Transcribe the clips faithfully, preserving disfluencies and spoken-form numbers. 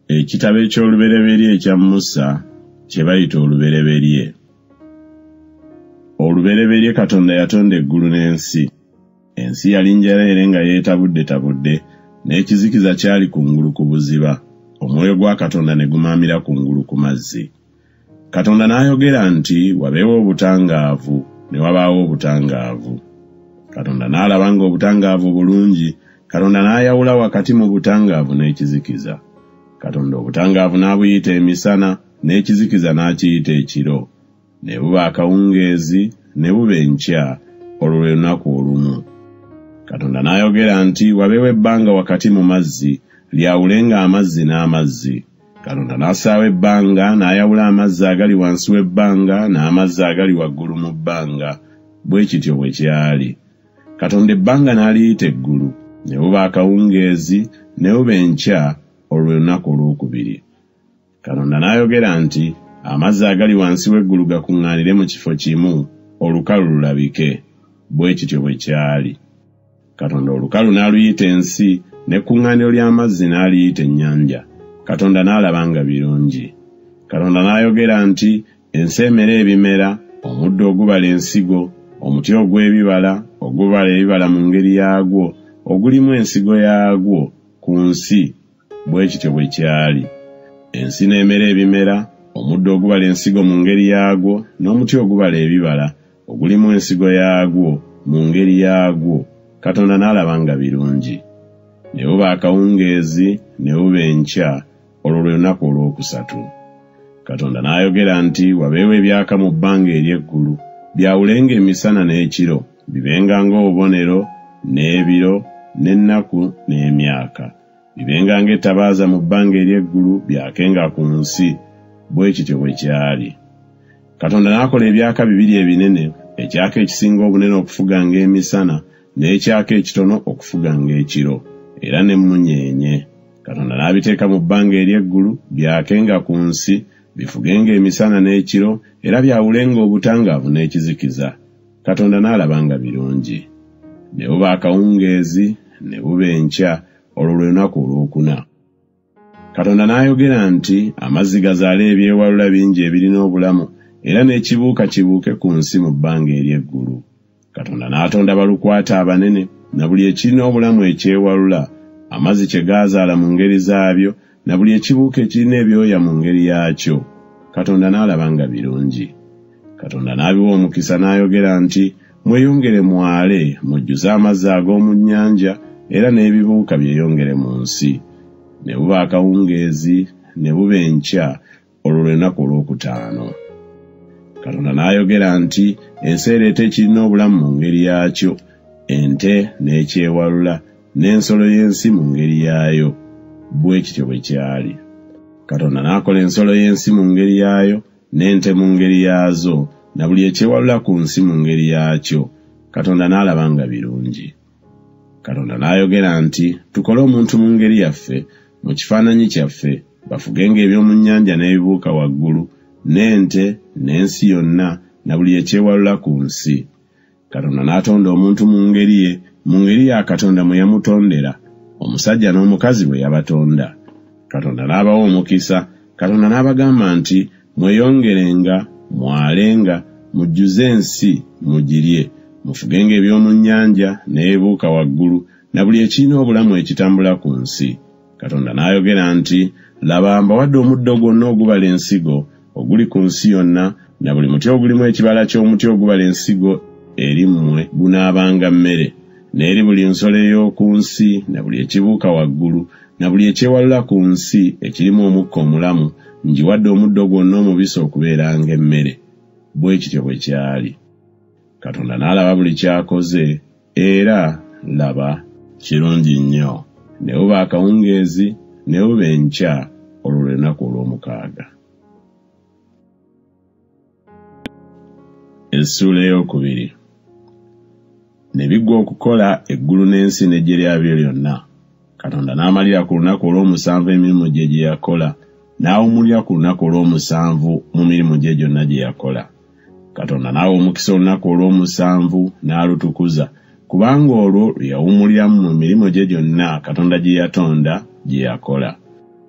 Ekitabo eky'olubereberye ekya Musa kye bayita olubereberye. Olubereberye Katonda yatonda eggulu n'ensi. Ensi yali njereere nga yeetabudde tabudde, n'ekizikiza kyali kungulu ku buziba. Omwoyo gwa Katonda ne gumaamira kungulu ku mazzi. Katonda n'ayogera nti wabeewo obutangaavu, ne wabaawo obutangaavu. Katonda n'alaba nga obutangaavu bulungi. Katonda n'ayawula wakati mu butangaavu n'ekizikiza. Katonda obutangaavu n'abuyita emisana, n'ekizikiza n'akiyita ekiro. Ne buba akawungeezi, ne buba enkya, olwo lwe lunaku olumu. Katonda n'ayogera nti wabeewo ebbanga wakati mu mazzi, lyawulenga amazzi n'amazzi. Katonda n'asaawa ebbanga, n'ayawula amazzi agali wansi w'ebbanga n'amazzi agali waggulu mu bbanga. Bwe kityo bwe kyali. Katonda ebbanga n'aliyita eggulu, ne buba akawungeezi, ne buba enkya, olwo lwe lunaku olwokubiri. Katonda n'ayogera nti amazzi agali wansi w'eggulu gakuŋŋaanire mu kifo kimu, olukalu lulabike. Bwe kityo bwe kyali. Katonda olukalu n'aluyita ensi, n'ekkuŋŋaaniro ly'amazzi n'aliyita ennyanja. Katonda n'alaba nga birungi. Katonda n'ayogera nti ensi emere ebimera, omuddo ogubala ensigo, omuti ogw'ebibala, ogubala ebibala mu ngeri yaagwo, ogulimu ensigo yaagwo ku nsi. Bwe kityo bwe kyali. Ensi n'emere ebimera, omuddo ogubala ensigo mu ngeri yaagwo, n'omuti ogubala ebibala, ogulimu ensigo yaagwo mu ngeri yaagwo. Katonda n'alaba nga birungi. Ne buba akawungeezi, ne buba enkya, olwo lwe lunaku olwokusatu. Katonda n'ayogera nti wabeewo ebyaka mu bbanga ery'eggulu, byawulenga emisana n'ekiro, bibenga ng'obubonero, n'ebiro, n'ennaku, n'emyaka. Bibenga ng'ettabaaza mu bbanga ery'eggulu, byakenga ku nsi. Bwe kityo bwe kyali. Katonda n'akola ebyaka bibiri ebinene, ekyaka ekisinga obunene okufuga ng'emisana, n'ekyaka ekitono okufuga ng'ekiro, era n'emmunyeenye. Katonda n'abiteeka mu bbanga ery'eggulu, byakenga ku nsi, bifugenga emisana n'ekiro, era byawulenga obutangaavu n'ekizikiza. Katonda n'alaba nga birungi. Ne buba akawungeezi, ne buba enkya, olwo lwe lunaku olwokuna. Katonda n'ayogera nti amazzi gazaale ebyewalula bingi ebirina obulamu, era n'ekibuuka kibuuke ku nsi mu bbanga ery'eggulu. Katonda n'atonda balukwata abanene, na buli ekirina obulamu ekyewalula, amazzi kye gaazaala mu ngeri zaabyo, na buli ekibuuka ekirina ebyoya mu ngeri yaakyo. Katonda n'alaba nga birungi. Katonda n'abiwa omukisa n'ayogera nti mweyongere mwale, mujjuze amazzi ag'omu nnyanja, era n'ebibuuka byeyongere mu nsi. Ne buba akawungeezi, ne buba enkya, olwo lwe lunaku olwokutaano. Katonda n'ayogera nti ensi ereeta ekirina obulamu mu ngeri yaakyo, ente n'ekyewalula, n'ensolo y'ensi mu ngeri yaayo. Bwe kityo bwe kyali. Katonda n'akola ensolo y'ensi mu ngeri yaayo, n'ente mu ngeri yaazo, na buli ekyewalula ku nsi mu ngeri yaakyo. Katonda n'alaba nga birungi. Katonda n'ayogera nti tukole omuntu mu ngeri yaffe, mu kifaananyi kyaffe, bafugenga eby'omu nnyanja n'ebibuuka waggulu, n'ente, n'ensi yonna, na buli ekyewalula ku nsi. Katonda n'atonda omuntu mu ngeri ye, mu ngeri ya Katonda mwe yamutondera, omusajja n'omukazi bwe yabatonda. Katonda n'abawa omukisa. Katonda n'abagamba nti mweyongerenga, mwalenga, mujjuze ensi, mugirye, mufugenga eby'omu nnyanja n'ebibuuka waggulu, na buli ekirina obulamu ekitambula ku nsi. Katonda n'ayogera nti laba mbawadde omuddo gwonna ogubala ensigo oguli ku nsi yonna, na buli muti ogulimu ekibala ky'omuti ogubala ensigo eri mmwe gunaabanga mmere, n'eri buli nsolo ey'oku nsi, na buli ekibuuka waggulu, na buli ekyewalula ku nsi ekirimu omukka omulamu, ngiwadde omuddo gwonna omubisi okubeeranga emmere. Bwe kityo bwe kyali. Katonda n'alaba buli ky'akoze, era laba kirungi nnyo. Ne buba akawungeezi, ne buba enkya, olwo lwe lunaku olw'omukaaga. Essuula ey'okubiri. Ne biggwa okukola eggulu n'ensi n'eggye lyabyo lyonna. Katonda n'amalira ku lunaku olw'omusanvu emirimu gye gye yakola, n'awummulira ku lunaku olw'omusanvu mu mirimu gye gyonna gye yakola. Katonda n'awa omukisa olunaku olw'omusanvu n'alutukuza, kubanga olwo lwe yawummuliramu mu mirimu gye gyonna Katonda gye yatonda gye yakola.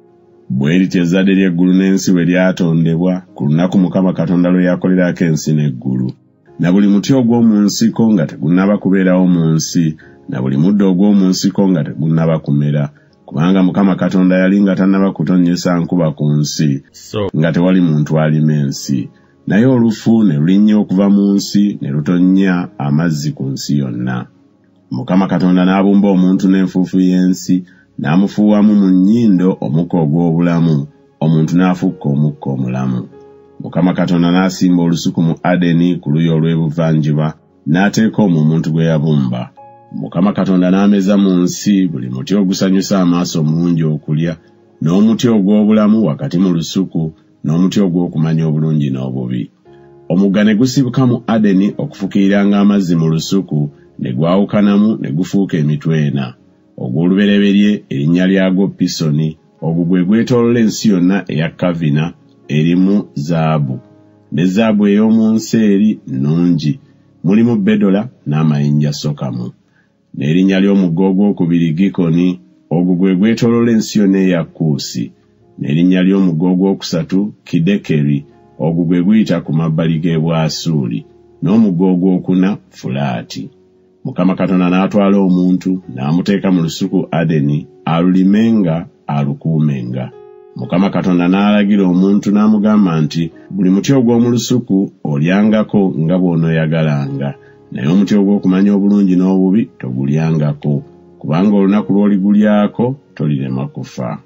Bwe lityo ezzadde ly'eggulu n'ensi bwe lyatondebwa ku lunaku Mukama Katonda lwe yakolerako ensi n'eggulu. Na buli muti ogw'omu nsiko nga tegunnaba kubeerawo mu nsi, na buli muddo ogw'omu nsiko nga tegunnaba kumera, kubanga Mukama Katonda yali nga tannaba kutonnyesa nkuba ku nsi, so nga tewali muntu alima ensi. Naye olufu ne lulinnya okuva mu nsi ne lutonnya amazzi ku nsi yonna. Mukama Katonda n'abumba omuntu n'enfuufu y'ensi, n'amufuuwamu mu nnyindo omukka ogw'obulamu, omuntu n'afukka omukka omulamu. Mukama Katonda n'asimba olusuku mu Adeni ku luuyi olw'ebuvanjuba, n'ateeka omwo omuntu gwe yabumba. Mukama Katonda n'ameza mu nsi buli muti ogusanyusa amaaso omulungi okulya, n'omuti ogw'obulamu wakati mu lusuku, n'omuti ogw'okumanya obulungi n'obubi. Omugga ne gusibuka mu Adeni okufukiriranga amazzi mu lusuku, ne gwawukanamu ne gufuuka emitwe ena. Ogw'olubereberye erinnya lyagwo Pisoni, ogwo gwe gwetoolola ensi yonna eya Kavina, erimu zaabu. Ne zaabu ey'omu nsi eri nnungi, mulimu bedola n'amayinja sokamu. N'erinnya ly'omugga ogwokubiri Gikoni, ogwo gwe gwetoolola ensi yonna eya Kuusi. N'erinnya ly'omugga ogwokusatu Kidekeri, ogwo gwe guyita ku mabbali g'e Bwasuli. N'omugga ogwokuna Fulaati. Mukama Katonda n'atwala omuntu n'amuteeka mu lusuku Adeni, alulimenga alukuumenga. Mukama Katonda n'alagira omuntu n'amugamba nti, buli muti ogw'omu lusuku olyangako nga bw'onooyagalanga, naye omuti ogw'okumanya obulungi n'obubi togulyangako, kubanga olunaku lw'oligulyako tolirema kufa.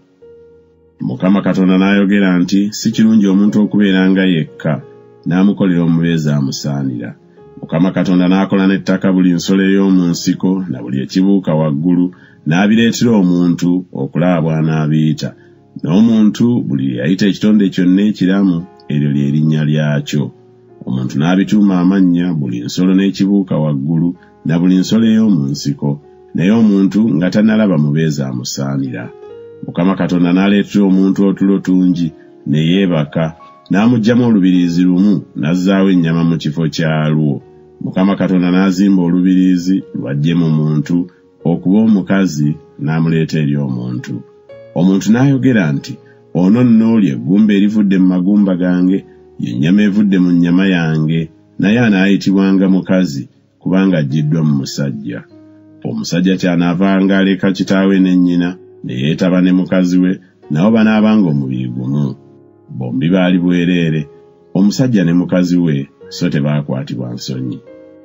Mukama Katonda n'ayogera nti, si kirungi omuntu okubeeranga yekka, n'amukolera omubeezi amusaanira. Mukama Katonda n'akola n'ettaka buli nsolo ey'omu nsiko na buli ekibuuka waggulu, n'abireetera omuntu okulaba bw'anaabiyita. N'omuntu buli yayita ekitonde kyonna ekiramu, eryo lye linnya lyakyo. Omuntu n'abituuma amannya buli nsolo n'ekibuuka waggulu na buli nsolo ey'omu nsiko, naye omuntu nga tannalaba mubeezi amusaanira. Mukama Katonda n'aleetera omuntu otulo tungi, ne yeebaka, n'amuggyamu olubiriizi lumu, n'azzaawo ennyama mu kifo kyalwo. Mukama Katonda n'azimba olubiriizi lwajje mu muntu okuba omukazi, n'amuleeta eri omuntu. Omuntu n'ayogera nti, ono nno lye eggumba erivudde mu magumba gange, ye nnyama evudde mu nnyama yange, naye anaayitibwanga mukazi, kubanga aggiddwa mu musajja. Omusajja ky'anaavanga aleka kitaawe ne nnyina, ne yeetaba ne mukazi we, nabo banaabanga omubiri gumu. Bombi baali bwereere, omusajja ne mukazi we, so tebaakwatibwa nsonyi.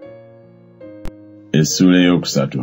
Essula ey'okusatu.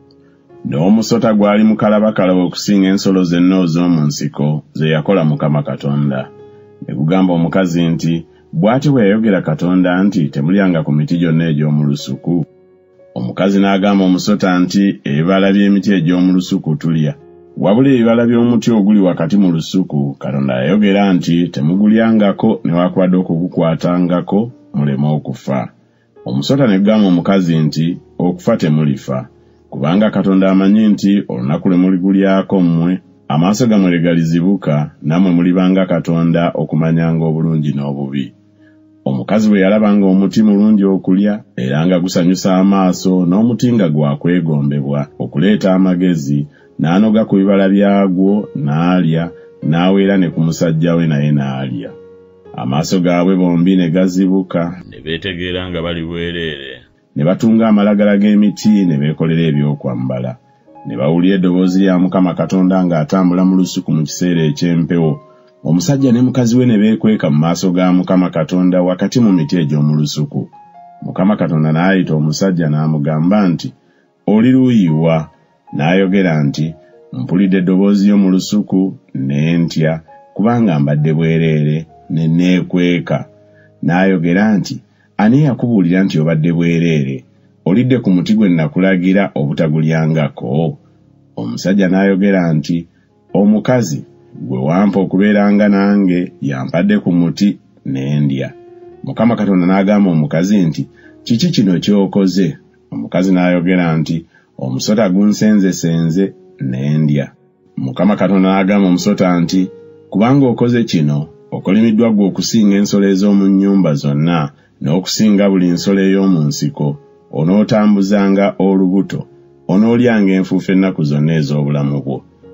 N'omusota gwali mukalabakalaba okusinga ensolo zonna ez'omu nsiko ze yakola Mukama Katonda. Ne gugamba omukazi nti, bw'ati bwe yayogera Katonda nti, temulyanga ku miti gyonna egy'omu lusuku. Omukazi n'agamba omusota nti, ebibala by'emiti egy'omu lusuku tulya, wabula ebibala by'omuti oguli wakati mu lusuku, Katonda yayogera nti, temugulyangako newaakubadde okugukwatangako muleme okufa. Omusota ne gugamba omukazi nti, okufa temulifa, kubanga Katonda amanyi nti olunaku lwe muligulyako mmwe, amaaso gammwe legalizibuka, nammwe mulibanga Katonda okumanyanga obulungi n'obubi. Omukazi bwe yalabanga omuti mulungi okulya, era nga gusanyusa amaaso, n'omuti nga gwakwegombebwa okuleeta amagezi, n'anoga ku bibala byagwo, n'alya, n'aweera ne ku musajja we naye n'alya. Amaaso gaabwe bombi ne gazibuka, ne beetegeera nga bali bwereere. Ne batunga amalagala g'emiti ne beekolera ebyokwambala. Ne bawulira eddoboozi lya Mukama Katonda ng'atambula mu lusuku mu kiseera eky'empewo. Omusajja ne mukazi we ne beekweka mu maaso ga Mukama Katonda wakati mu miti egy'omu lusuku. Mukama Katonda n'ayita omusajja n'amugamba nti, oli luuyi wa? N'ayogera nti, mpulidde eddoboozi ly'omu lusuku ne ntya, kubanga mbadde bwereere ne neekweka. N'ayogera nti, ani yakubuulira nti obadde bwereere? Olidde ku muti gwe nakulagira obutagulyangako? Omusajja n'ayogera nti, omukazi gwe wampa okubeeranga nange yampadde ku muti ne ndya. Mukama Katonda n'agamba omukazi nti, kiki kino ky'okoze? Omukazi n'ayogera nti, omusota gunsenzesenze ne ndya. Mukama Katonda n'agamba omusota nti, kubanga okoze kino, okolimiddwa gwe okusinga ensolo ez'omu nnyumba zonna, n'okusinga buli nsolo ey'omu nsiko. Onootambuzanga olubuto, onoolyanga enfuufu ennaku zonna ez'obulamu bwo.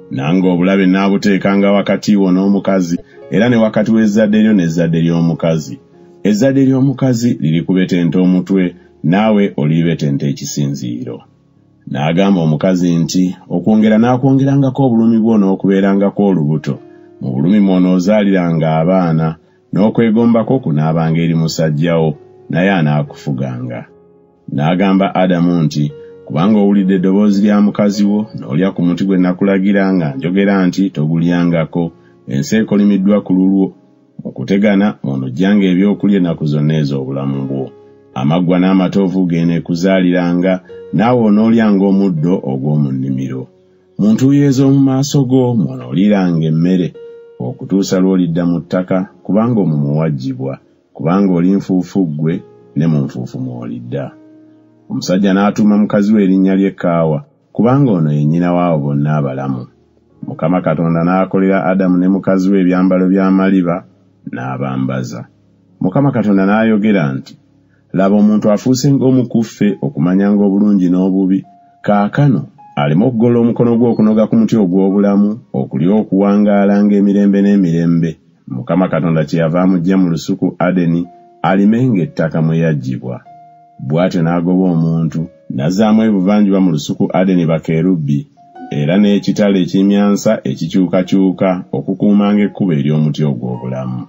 Nanga obulabe n'abuteekanga wakati wo n'omukazi era ne wakati w'ezzadde lyo n'ezzadde ly'omukazi. Ezzadde ly'omukazi lirikubetenta omutwe naawe olibetenta ekisinziiro. N'agamba omukazi nti okwongera n'akwongerangako obulumi bwo n'okubeerangako olubuto. Mu bulumi mw'onoozaaliranga abaana n'okwegombako kunaabanga eri musajjawo naye anaakufuganga. N'agamba Adamu nti kubanga owulidde eddoboozi lya mukazi wo n'olya ku muti gwe nakulagira nga njogera nti togulyangako, ensi ekolimiddwa ku lulwo. Mu kutegana mw'onojjanga ebyokulya ennaku zonna ez'obulamu bwo. Amaggwa n'amatoovu geeneekuzaaliranga naawe onoolyanga omuddo ogw'omu nnimiro. Mu ntuuyo ez'omu maaso go mw'onooliranga emmere okutuusa lw'olidda mu ttaka kubanga omwo waggyibwa, kubanga oli nfuufu ggwe ne mu nfuufu mw'olidda. Omusajja n'atuuma mukazi we erinnya lye Kaawa kubanga ono ye nnyina waabo bonna abalamu. Mukama Katonda n'akolera Adamu ne mukazi we ebyambalo by'amaliba n'abambaza. Mukama Katonda n'ayogera nti laba omuntu afuuse ng'omukuffe okumanyanga obulungi n'obubi. Kaakano aleme okugola omukono gwe okunoga ku muti ogw'obulamu okulya okuwangaalanga emirembe n'emirembe. Mukama Katonda kyeyava amugya mu lusuku Adeni alimenga ettaka mwe yaggyibwa. Bw'atyo n'agoba omuntu n'azzaamu ebuvanjuba mu lusuku Adeni bakerubbi era n'ekitala ekimyansa ekikyukakyuka okukuumanga ekkubo ery'omuti ogw'obulamu.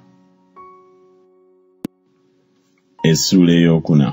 Essuula ey'okuna.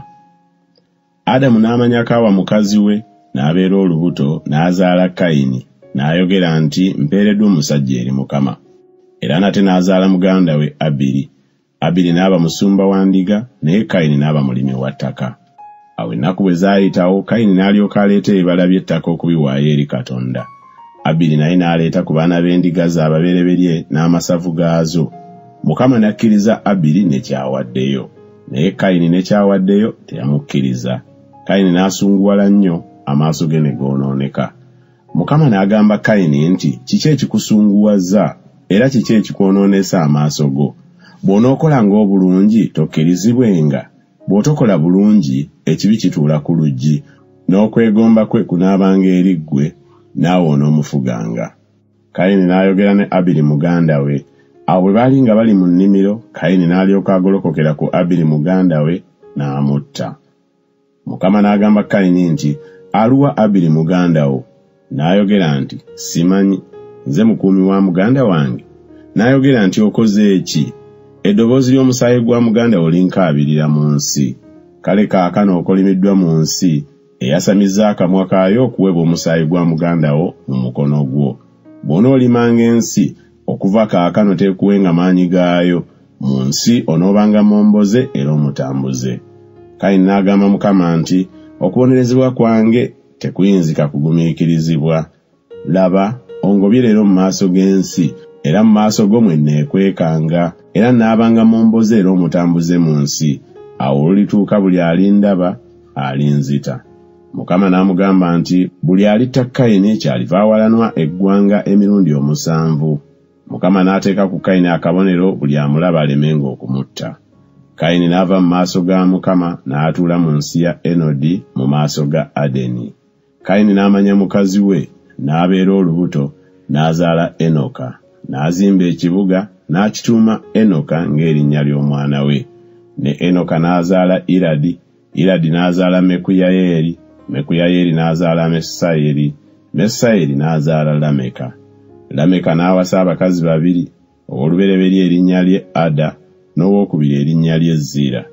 Adamu n'amanya Kaawa mukazi we n'abeera olubuto n'azaala Kayini n'ayogera nti mpeereddwa omusajja eri Mukama. Era nate n'azaala muganda we Abiri. Abiri n'aba musumba wa ndiga naye Kayini n'aba mulimi wa ttaka. Awo ennaku bwe zaayitawo Kayini n'alyoka aleeta ebibala by'ettaka okubiwaayo eri Katonda. Abiri naye n'aleeta ku baana b'endiga ze ababereberye n'amasavu gaazo. Mukama n'akkiriza Abiri ne kyawaddeyo. Naye Kayini ne kyawaddeyo teyamukkiriza. Kayini n'asunguwala nnyo amaaso ge ne goonooneka. Mukama n'agamba Kayini nti kiki ekikusunguwaza era kiki ekikwonoonesa amaaso go? Bw'onookolanga obulungi tokkirizibwenga, bw'otokola bulungi ekibi kituula ku luggi, n'okwegomba kwe kunaabanga eri ggwe naawe onoomufuganga. Kayini n'ayogera ne Abiri muganda we. Awo bwe baali nga bali mu nnimiro, Kayini n'alyoka agolokokera ku Abiri muganda we n'amutta. Mukama n'agamba Kayini nti aluwa Abiri muganda wo? N'ayogera nti simanyi, nze mukuumi wa muganda wange. N'ayogera nti okoze eki? Eddoboozi ly'omusaayi gwa muganda wo linkaabirira mu nsi. Kale kaakano okolimiddwa mu nsi eyasamizza akamwa kaayo okuweba omusaayi gwa muganda wo mu mukono gwo. Bw'onoolimanga ensi okuva kaakano teekuwenga maanyi gaayo, mu nsi onoobanga momboze era omutambuze. Kayini n'agamba Mukama nti okubonerezebwa kwange tekuyinzika kugumiikirizibwa. Laba ongobye leero mu maaso g'ensi era mu maaso go mwe nneekwekanga era nnaabanga momboze era omutambuze mu nsi. Awo olulituuka buli alindaba alinzita. Mukama n'amugamba nti buli alitta Kayini kyaliva awalanwa eggwanga emirundi omusanvu. Mukama n'ateeka ku Kayini akabonero buli amulaba alemenga okumutta. Kayini n'ava mu maaso ga Mukama n'atuula mu nsi ya Enodi mu maaso ga Adeni. Kayini n'amanya mukazi we n'abeera olubuto n'azaala Enoka. N'azimba ekibuga n'akituuma Enoka ng'erinnya ly'omwana we. Ne Enoka n'azaala Iradi. Iradi n'azaala Mekuyayeeri. Mekuyayeeri n'azaala Mesayeri. Mesayeri n'azaala Lameka. Lameka n'awasa abakazi babiri, ow'olubereberye erinnya lye Ada n'owokubiri erinnya lye Zira.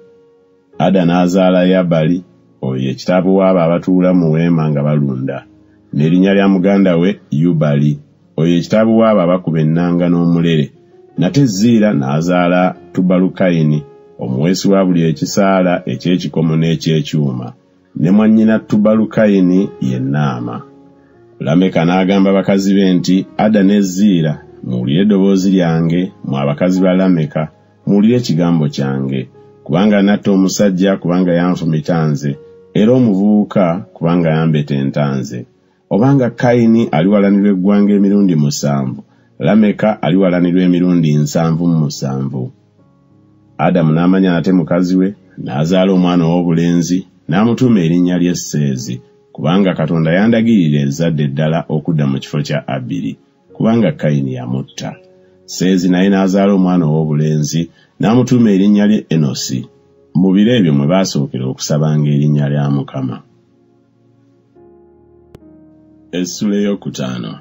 Ada n'azaala Yabali, oyo ye kitaabu w'abo abatuula mu weema nga balunda, n'erinnya lya muganda we Yubali, oyo ye kitaabu w'abo abakuba ennanga n'omulere. Nate Zira n'azaala Tubalukayini, omuweesi wa buli ekisaala eky'ekikomo n'eky'ekyuma, ne mwannyina Tubalukayini ye Naama. Lameka n'agamba bakazi be nti Ada ne Zira, muwulire eddoboozi lyange, mwe abakazi ba Lameka, muwulire ekigambo kyange, kubanga natta omusajja kubanga yanfumita nze, era omuvubuka kubanga yambetenta nze. Obanga Kayini aliwalanirwa eggwanga emirundi musanvu, Lameka aliwalanirwa emirundi nsanvu mu musanvu. Adamu n'amanya nate mukazi we, n'azaala omwana ow'obulenzi, n'amutuuma erinnya lye Seezi, kubanga Katonda yandagirira ezzadde eddala okudda mu kifo kya Abiri. kubanga Kayini yamutta. Seezi naye n'azaala omwana ow'obulenzi n'amutuuma erinnya lye Enosi. Mu biro ebyo mwe baasookera okusabanga erinnya lya Mukama. Essula ey'okutaano.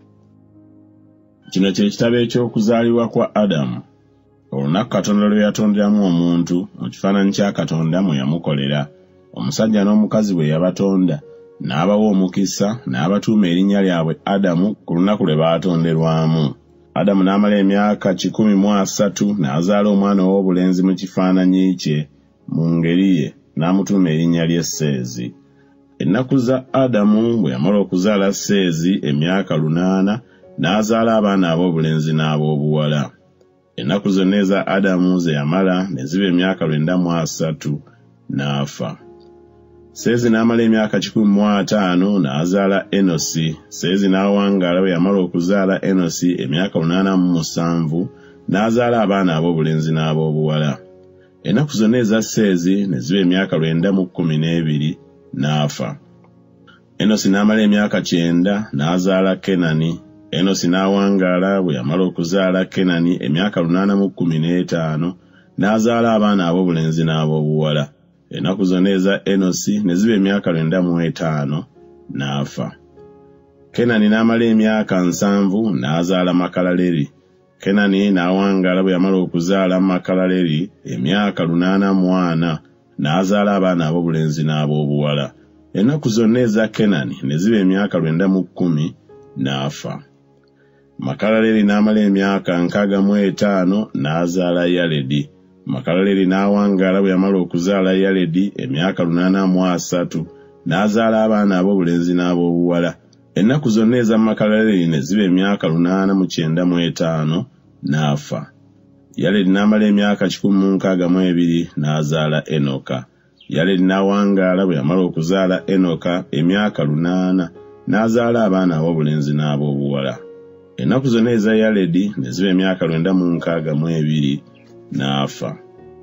Kino kye kitabo eky'okuzaalibwa kwa Adamu. Olunaku Katonda lwe yatonderamu omuntu mu kifaananyi kya Katonda mwe yamukolera. Omusajja n'omukazi bwe yabatonda, n'abawa omukisa, n'abatuuma erinnya lyabwe Adamu ku lunaku lwe baatonderwamu. Adamu n'amala emyaka kikumi mu asatu n'azaala omwana ow'obulenzi mu kifaananyi kye, mu ngeri ye, n'amutuuma erinnya lye Seezi. Ennaku za Adamu bwe yamala okuzaala Seezi emyaka lunaana, n'azaala abaana ab'obulenzi n'ab'obuwala. Ennaku zonna eza Adamu ze yamala ne ziba emyaka lwenda mu asatu, n'afa. Seezi n'amala emyaka kikumi mu ataano n'azaala Enosi. Seezi n'awangaala bwe yamala okuzaala Enosi emyaka lunaana mu musanvu, n'azaala abaana ab'obulenzi n'ab'obuwala. Ennaku zonna eza Seezi ne ziba emyaka lwenda mu kkumi n'ebiri, n'afa. Enosi n'amala emyaka kyenda n'azaala Kenani. Enosi n'awangaala bwe yamala okuzaala Kenani emyaka lunaana mu kkumi n'etaano, n'azaala abaana ab'obulenzi n'ab'obuwala. Ennaku zonna eza Enosi ne ziba emyaka lwenda mu etaano, n'afa. Kenani n'amala emyaka nsanvu n'azaala Makalaleri. Kenani n'awangaala bwe yamala okuzaala Makalaleri emyaka lunaana mu ana, n'azaala abaana ab'obulenzi n'ab'obuwala. Ennaku zonna eza Kenani ne ziba emyaka lwenda mu kkumi, n'afa. Makalaleri n'amala emyaka nkaaga mu etaano n'azaala Yaledi. Makalaleri n'awangaala bwe yamala okuzaala Yaledi emyaka lunaana mu asatu, n'azaala abaana ab'obulenzi n'ab'obuwala. Ennaku zonna eza Makalaleri ne ziba emyaka lunaana mu kyenda mu etaano, n'afa. Yaledi n'amala emyaka kikumi mu nkaaga mu ebiri n'azaala Enoka. Yaledi n'awangaala bwe yamala okuzaala Enoka emyaka lunaana, n'azaala abaana ab'obulenzi n'ab'obuwala. Ennaku zonna eza Yaledi ne ziba emyaka lwenda mu nkaaga mu ebiri, n'afa.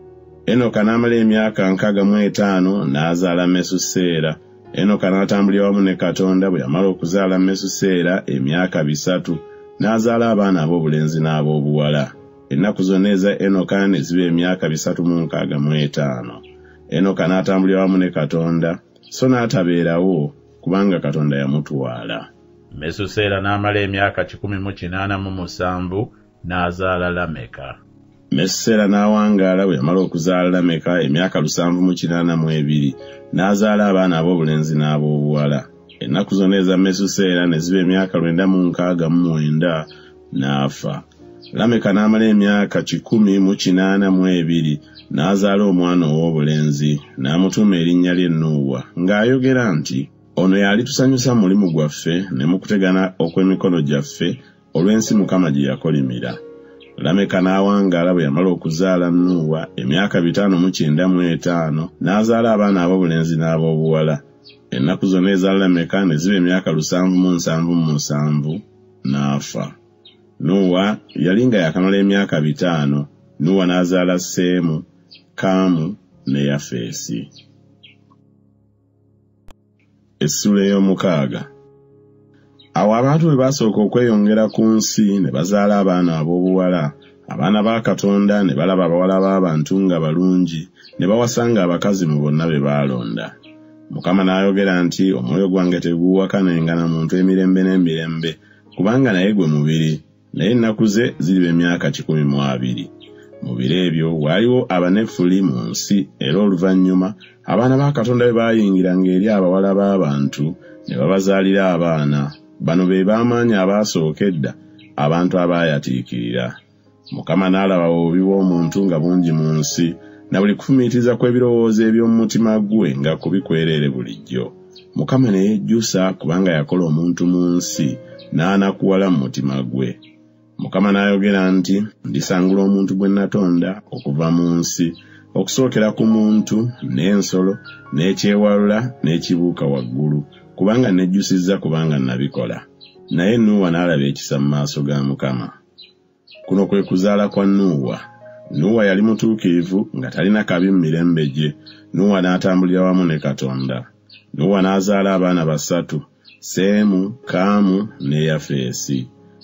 Enoka n'amala emyaka nkaaga mu etaano n'azaala Mesuseera. Enoka n'atambulira wamu ne Katonda bwe yamala okuzaala Mesuseera emyaka bisatu, n'azaala abaana ab'obulenzi n'ab'obuwala. Ennaku zonna eza Enoka ne ziba emyaka bisatu mu nkaaga mu etaano. Enoka n'atambulira wamu ne Katonda, so n'atabeerawo kubanga Katonda yamutwala. Mesuseera n'amala emyaka kikumi mu kinaana mu musanvu, n'azaala Lameka. Mesuseera n'awangaala bwe yamala okuzaala Lameka emyaka lusanvu mu kinaana mu ebiri, n'azaala abaana ab'obulenzi n'ab'obuwala. Ennaku zonna eza Mesuseera ne ziba emyaka lwenda mu nkaaga mu mwenda, n'afa. Lameka n'amala emyaka kikumi mu kinaana mu ebiri, n'azaala omwana ow'obulenzi, n'amutuuma erinnya lye Nuuwa, ng'ayogera nti, ono yalitusanyusa mu mulimu gwaffe ne mu kutegana okw'emikono gyaffe olw'ensi Mukama gye yakolimira. Lameka n'awangaala bwe yamala okuzaala Nuuwa emyaka bitaano mu kyenda mu etaano, n'azaala abaana ab'obulenzi n'ab'obuwala. Ennaku zonna eza Lameka ne ziba emyaka lusanvu mu nsanvu mu musanvu, n'afa. Nuuwa yali nga yakamala emyaka bitaano. Nuuwa n'azaala Seemu, Kaamu ne Yafeesi. Essula ey'omukaaga. Awo abantu bwe basooka okweyongera ku nsi ne bazaala abaana ab'obuwala, abaana ba Katonda ne balaba abawala b'abantu nga balungi, ne bawasanga abakazi mu bonna be baalonda. Mukama n'ayogera nti, omwoyo gwange teguwakanenga na muntu emirembe n'emirembe, kubanga naye gwe mubiri, naye ennaku ze ziriba emyaka kikumi mu abiri. Mu biro ebyo waaliwo Abanefuli mu nsi, era oluvannyuma abaana ba Katonda be baayingiranga eri abawala b'abantu ne babazaalira abaana. Bano be b'amaanyi abaasooka edda, abantu abaayatiikirira. Mukama n'alaba obubi bw'omuntu nga bungi mu nsi, na buli kufumiitiriza kw'ebirowoozo eby'omu mutima gwe nga kubikwereere bulijjo. Mukama ne yejjusa kubanga yakola omuntu mu nsi, n'anakuwala mu mutima gwe. Mukama n'ayogera nti, ndisangula omuntu gwe natonda okuva mu nsi, okusookera ku muntu, n'ensolo, n'ekyewalula, n'ekibuuka waggulu, kubanga nejjusizza kubanga nabikola. Naye Nuuwa n'alaba ekisa mu maaso ga Mukama. Kuno kwe kuzaala kwa Nuuwa. Nuuwa yali mutuukirivu nga talina kabi mu mirembe gye. Nuuwa n'atambulira wamu ne Katonda. Nuuwa n'azaala abaana basatu, Seemu, Kaamu ne Yafeesi.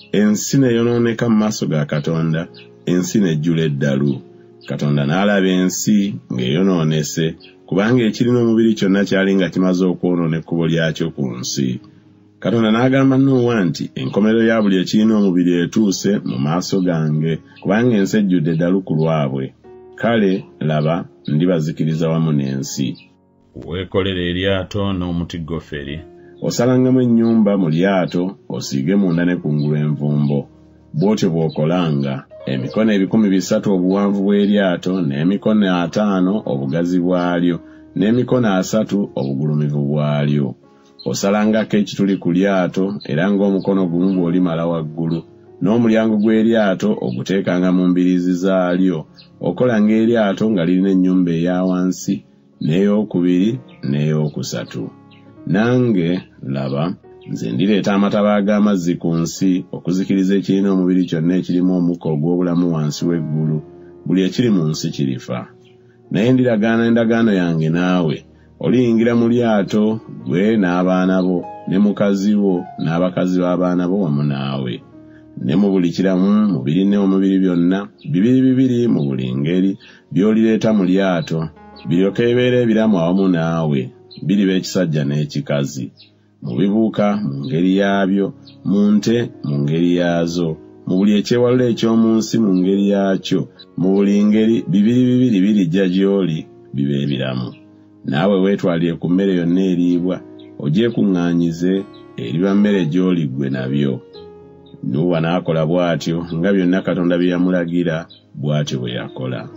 ensi ne yonooneka mu maaso ga Katonda, ensi nejjula eddalu. Katonda n'alaba ensi ng'eyonoonese, kubanga ekirina omubiri kyonna kyali nga kimaze okwonoona ekkubo lyakyo ku nsi. Katonda n'agamba Nuuwa nti enkomerero ya buli ekirina omubiri etuuse mu maaso gange, kubanga ensi ejjudde eddalu ku lwabwe. Kale laba ndibazikiriza wamu n'ensi. Weekolere eryato n'omutigoferi. Osalangamu ennyumba mu lyato, osiige munda ne kungulu envumbo. Bw'otyo bw'okolanga. Emikono ebikumi bisatu obuwanvu bw'eryato, n'emikono ataano obugazi bwalyo, n'emikono asatu obugulumivu bwalyo. Osalangako ekituli ku lyato, era ng'omukono gumu bw'olimala waggulu, n'omulyango gw'eryato oguteekanga mu mbiriizi zaalyo. Okolanga eryato nga lirina ennyumba eya wansi, n'eyokubiri, n'eyokusatu. Nange laba nze ndireeta amataba ag'amazzi ku nsi okuzikiriza ekirina omubiri kyonna ekirimu omukka ogw'obulamu wansi w'eggulu. Buli ekiri mu nsi kirifa. Naye ndiragaana endagaano yange naawe. Oliyingira mu lyato, gwe n'abaana bo, ne mukazi wo, n'abakazi b'abaana bo wamu naawe. Ne mu buli kiramu mu birina omubiri byonna, bibiri bibiri mu buli ngeri, by'olireeta mu lyato, biryoke bibeere ebiramu awamu naawe, biriba ekisajja n'ekikazi. Mu bibuuka mu ngeri yaabyo, mu nte mu ngeri yaazo, mu buli ekyewalula eky'omu nsi mu ngeri yaakyo, mu buli ngeri bibiri bibiri birijja gy'oli bibe ebiramu. Naawe weetwalire ku mmere yonna eriibwa, ogyekuŋŋaanyize eriba mmere gy'oli ggwe nabyo. Nuuwa n'akola bw'atyo, nga byonna Katonda bye yamulagira, bw'atyo bwe yakola.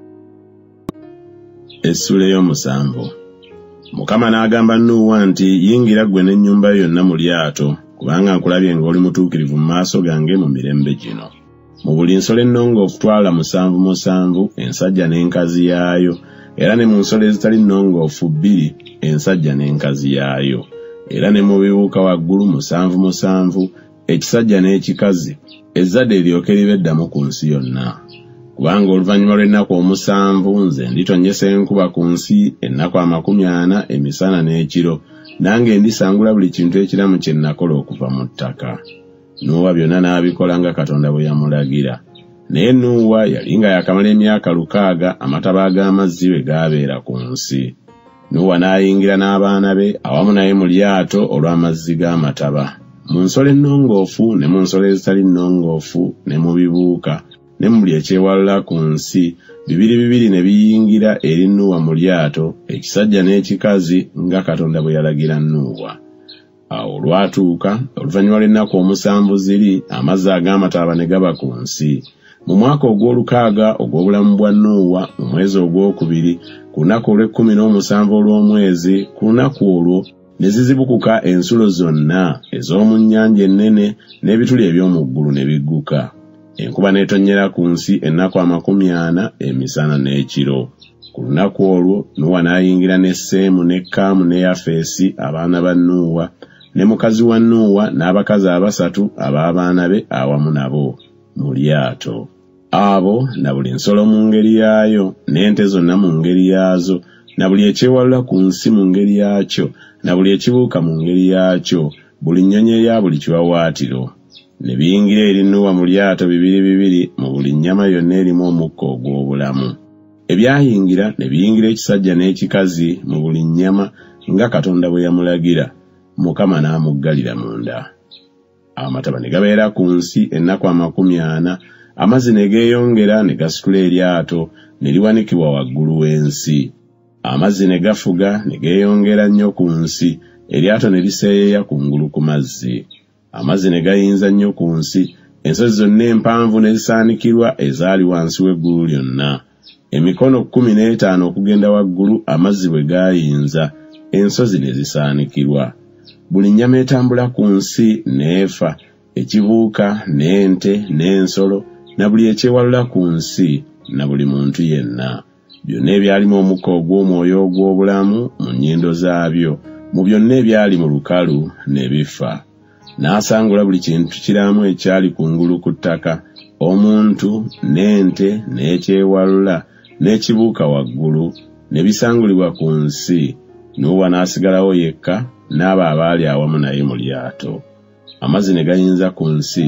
Essula ey'omusanvu. Mukama n'agamba Nuuwa nti, yingira ggwe n'ennyumba yo yonna mu lyato, kubanga nkulabye ng'oli mutuukirivu mu maaso gange mu mirembe gino. Mu buli nsolo ennongoofu twala musanvu musanvu, ensajja n'enkazi yaayo, era ne mu nsolo ezitali nnongoofu bbiri, ensajja n'enkazi yaayo. Era ne mu biwuka waggulu musanvu musanvu, ekisajja n'ekikazi, ezzadde eryoke libe eddamu ku nsi yonna. Kubanga oluvannyuma lw'ennaku omusanvu nze nditonnyesa enkuba ku nsi ennaku amakumi ana emisana n'ekiro, nange ndisangula buli kintu ekiramu kye nakola okuva mu ttaka. Nuuwa byonna n'abikola nga Katonda bwe yamulagira. Naye Nuuwa yali nga yakamala emyaka lukaaga amataba ag'amazzi bwe gaabeera ku nsi. Nuuwa n'ayingira n'abaana be awamu naye mu lyato olw'amazzi g'amataba. Mu nsolo ennongoofu ne mu nsolo ezitali nnongoofu ne mu bibuuka ne mu buli ekyewalula ku nsi, bibiri bibiri ne biyingira eri Nuuwa mu lyato, ekisajja n'ekikazi nga Katonda bwe yalagira Nuuwa. Awo olwatuuka, oluvannyuma lw'ennaku omusanvu ziri, amazzi ag'amataba ne gaba ku nsi. Mu mwaka ogw'olukaaga ogw'obulamu bwa Nuuwa, mu mwezi ogwokubiri, ku lunaku olw'ekkumi n'omusanvu olw'omwezi, ku lunaku olwo ne zizibukuka ensulo zonna ez'omu nnyanja ennene n'ebituli eby'omu ggulu ne bigguka. Enkuba n'etonnyera ku nsi ennaku amakumi ana emisana n'ekiro. Ku lunaku olwo Nuuwa n'ayingira ne Seemu ne Kaamu ne Yafeesi abaana ba Nuuwa, ne mukazi wa Nuuwa n'abakazi abasatu ab'abaana be awamu nabo mu lyato. Abo na buli nsolo mu ngeri yaayo, n'ente zonna mu ngeri yaazo, na buli ekyewalula ku nsi mu ngeri yaakyo, na buli ekibuuka mu ngeri yaakyo, buli nnyonyi eya buli kiwawaatiro. Ne biyingira eri Nuuwa mu lyato bibiri bibiri mu buli nnyama yonna erimu omukka ogw'obulamu. Ebyayingira ne biyingira ekisajja n'ekikazi mu buli nnyama nga Katonda bwe yamulagira, Mukama n'amuggalira munda. Amataba ne gabeera ku nsi ennaku amakumi ana, amazzi ne geeyongera ne gasitula eryato ne liwanikibwa waggulu w'ensi. Amazzi ne gafuga ne geeyongera nnyo ku nsi, eryato ne liseeyeeya kungulu ku mazzi. Amazzi ne gayinza nnyo ku nsi, ensozi zonna empanvu ne zisaanikirwa ezaali wansi w'eggulu lyonna. Emikono kkumi n'etaano okugenda waggulu amazzi bwe gaayinza, ensozi ne zisaanikirwa. Buli nnyama etambula ku nsi n'efa, ekibuuka, n'ente, n'ensolo, na buli ekyewalula ku nsi, na buli muntu yenna. Byonna ebyalimu omukka ogw'omwoyo ogw'obulamu mu nnyindo zaabyo, mu byonna ebyali mu lukalu ne bifa. N'asangula buli kintu kiramu ekyali kungulu ku ttaka, omuntu, n'ente, n'ekyewalula, n'ekibuuka waggulu, ne bisangulibwa ku nsi. Nuuwa n'asigalawo yekka n'abo abaali awamu naye mu lyato. Amazzi ne gayinza ku nsi,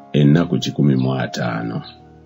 ennaku kikumi mu ataano.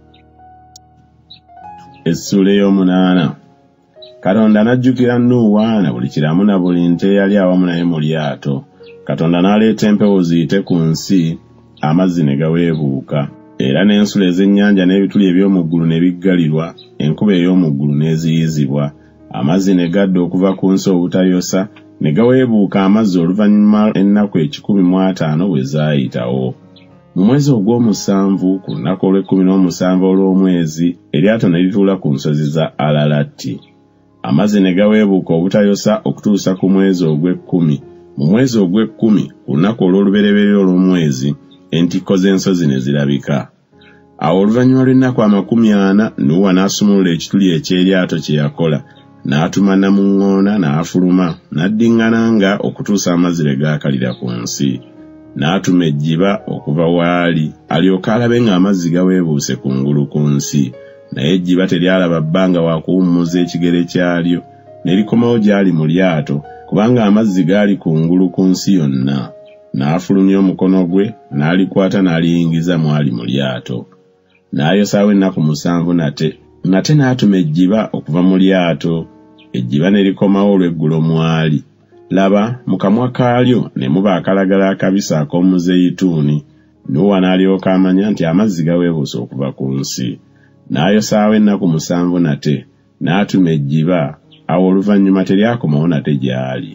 Essula ey'omunaana. Katonda n'ajjukira Nuuwa na buli kiramu na buli nte yali awamu naye mu lyato. Katonda n'aleeta empewo ziyite ku nsi, amazzi ne gaweebuuka, era n'ensula ez'ennyanja n'ebituli eby'omu ggulu ne biggalirwa, enkuba ey'omu ggulu n'eziyizibwa, amazzi ne gadda okuva ku nsi obutayosa, ne gaweebuuka amazzi oluvannyuma ennaku ekikumi mu ataano bwe zaayitawo. Mu mwezi ogw'omusanvu ku lunaku olw'ekkumi n'omusanvu olw'omwezi, eryato ne lituula ku nsozi za Alalati. Amazzi ne gaweebuuka obutayosa okutuusa ku mwezi ogw'ekkumi. Mu mwezi ogw'ekkumi ku lunaku olw'olubereberye olw'omwezi, entikko z'ensozi ne zirabika. Awo oluvannyuma lw'ennaku amakumi ana, Nuuwa n'asumulula ekituli eky'eryato kye yakola, n'atuma Namuŋŋoona n'afuluma, n'addiŋŋananga okutuusa amazzi lwe gaakalira ku nsi. N'atuma ejjiba okuva waali, alyoke alabe ng'amazzi gaweebuuse kungulu ku nsi. Naye ejjiba teryalaba bbanga wa kuwummuza ekigere kyalyo, ne likomawo gy'ali mu lyato, kubanga amazzi gaali kungulu ku nsi yonna. N'afulumya omukono gwe, n'alikwata n'aliyingiza mwali mu lyato. N'ayosaawo ennaku musanvu nate. Nate n'atuma ejjiba okuva mu lyato, ejjiba ne likomawo olw'eggulo mwali. Laba, mu kamwa kaalyo ne muba akalagala akabisi ak'omuzeyituuni. Nuuwa n'alyoka amanya nti amazzi gaweebuuse okuva ku nsi. N'ayosaawo ennaku musanvu nate, n'atuma ejjiba, awo oluvannyuma teryakomawo nate gy'ali.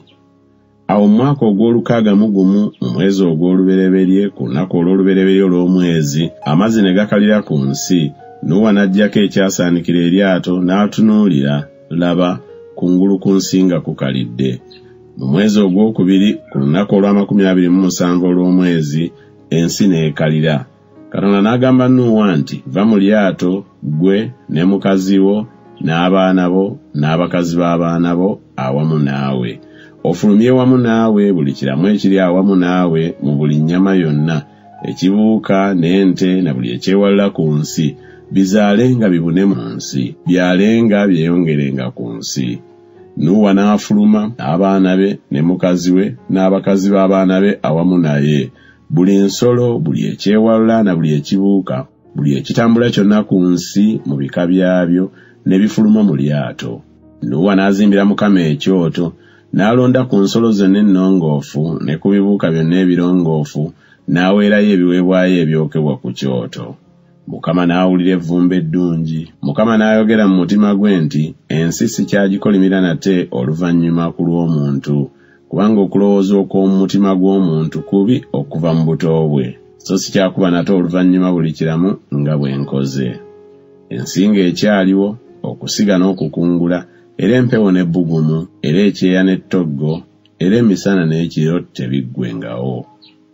Awo mu mwaka ogw'olukaaga mu gumu mu mwezi ogw'olubereberye ku lunaku olw'olubereberye olw'omwezi, amazzi ne gakalira ku nsi. Nuuwa n'aggyako ekyasaanikira eryato n'atunuulira, laba, kungulu ku nsi nga kukalidde. Mu mwezi ogwokubiri ku lunaku olw'amakumi abiri mu musanvu olw'omwezi, ensi n'ekalira. Katonda n'agamba Nuuwa nti, va mu lyato, ggwe ne mukazi wo n'abaana bo n'abakazi b'abaana bo awamu naawe. Ofulumye wamu naawe buli kiramu ekiri awamu naawe mu buli nnyama yonna, ekibuuka n'ente na buli ekyewalula ku nsi, bizaalenga bibune mu nsi, byalenga byeyongerenga ku nsi. Nuuwa n'afuluma n'abaana be ne mukazi we n'abakazi b'abaana be awamu naye. Buli nsolo, buli ekyewalula na buli ekibuuka, buli ekitambula kyonna ku nsi mu bika byabyo ne bifuluma mu lyato. Nuuwa n'azimbira Mukama ekyoto, n'alonda ku nsolo zonna ennongoofu ne ku bibuuka byonna ebirongoofu, n'aweerayo ebiweebwayo ebyokebwa ku kyoto. Mukama n'awulira evvumbe eddungi. Mukama n'ayogera mu mutima gwe nti, ensi sikyagikolimira nate oluvannyuma ku lw'omuntu, kubanga okulowooza okw'omu mutima gw'omuntu kubi okuva mu buto bwe, so sikyakuba nate oluvannyuma buli kiramu nga bwe nkoze. Ensi ng'ekyaliwo, okusiga n'okukungula, era empewo n'ebbugumu, era ekyeya n'ettoggo, era emisana n'ekiro tebiggwengawo.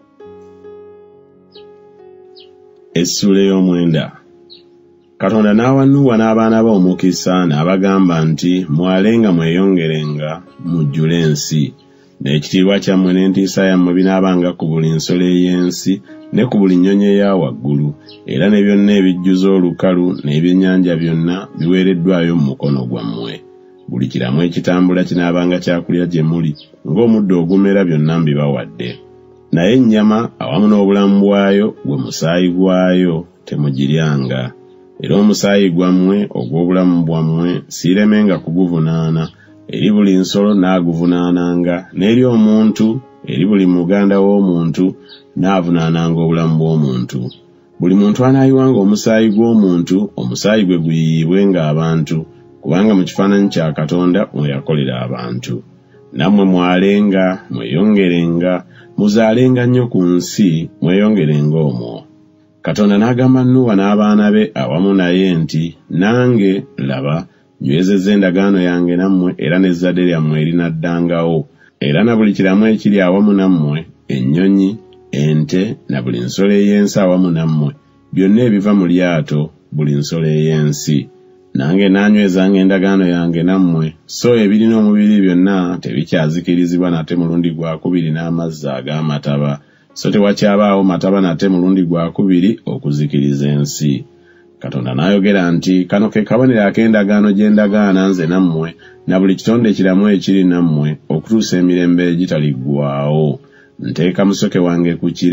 Essula ey'omwenda. Katonda n'awa Nuuwa n'abaana be omukisa n'abagamba nti, mwalenga mweyongerenga, mujjule ensi. N'ekitiibwa kyammwe n'entiisa yammwe binaabanga ku buli nsolo ey'ensi ne ku buli nnyonyi eya waggulu, era ne byonna ebijjuza olukalu n'ebyennyanja byonna biweereddwayo mu mukono gwammwe. Buli kiramu ekitambula kinaabanga kyakulya gye muli, ng'omuddo ogumera byonna mbibawadde. Naye ennyama awamu n'obulamu bwayo gwe musaayi gwayo temugiryanga. Era omusaayi gwammwe ogw'obulamu bwammwe siiremenga kuguvunaana. Eri buli nsolo n'aguvunaananga, n'eri omuntu, eri buli muganda w'omuntu n'avunaananga obulamu bw'omuntu. Buli muntu anaayiwanga omusaayi gw'omuntu, omusaayi gwe guyiiyibwenga abantu, kubanga mu kifaananyi kya Katonda mwe yakolera abantu. Nammwe mwalenga, mweyongerenga, muzaalenga nnyo ku nsi, mweyongerenga omwo. Katonda n'agamba Nuuwa n'abaana be awamu naye nti, nange, laba, nywezezza endagaano yange nammwe era n'ezzadde lyammwe erinaddangawo, era na buli kiramu ekiri awamu nammwe, ennyonyi, ente, na buli nsolo ey'ensi awamu nammwe, byonna ebiva mu lyato, buli nsolo ey'ensi. Nange naanywezanga endagaano yange nammwe, so ebirina omubiri byonna tebikyazikirizibwa nate mulundi gwakubiri n'amazzi ag'amataba, so tewakyabaawo mataba nate mulundi gwakubiri okuzikiriza ensi. Katonda n'ayogera nti, kano ke kabonero ak'endagaano gye ndagaana nze nammwe na buli kitonde kiramu ekiri nammwe okutuusa emirembe egitaliggwaawo. Nteeka musoke wange ku kire,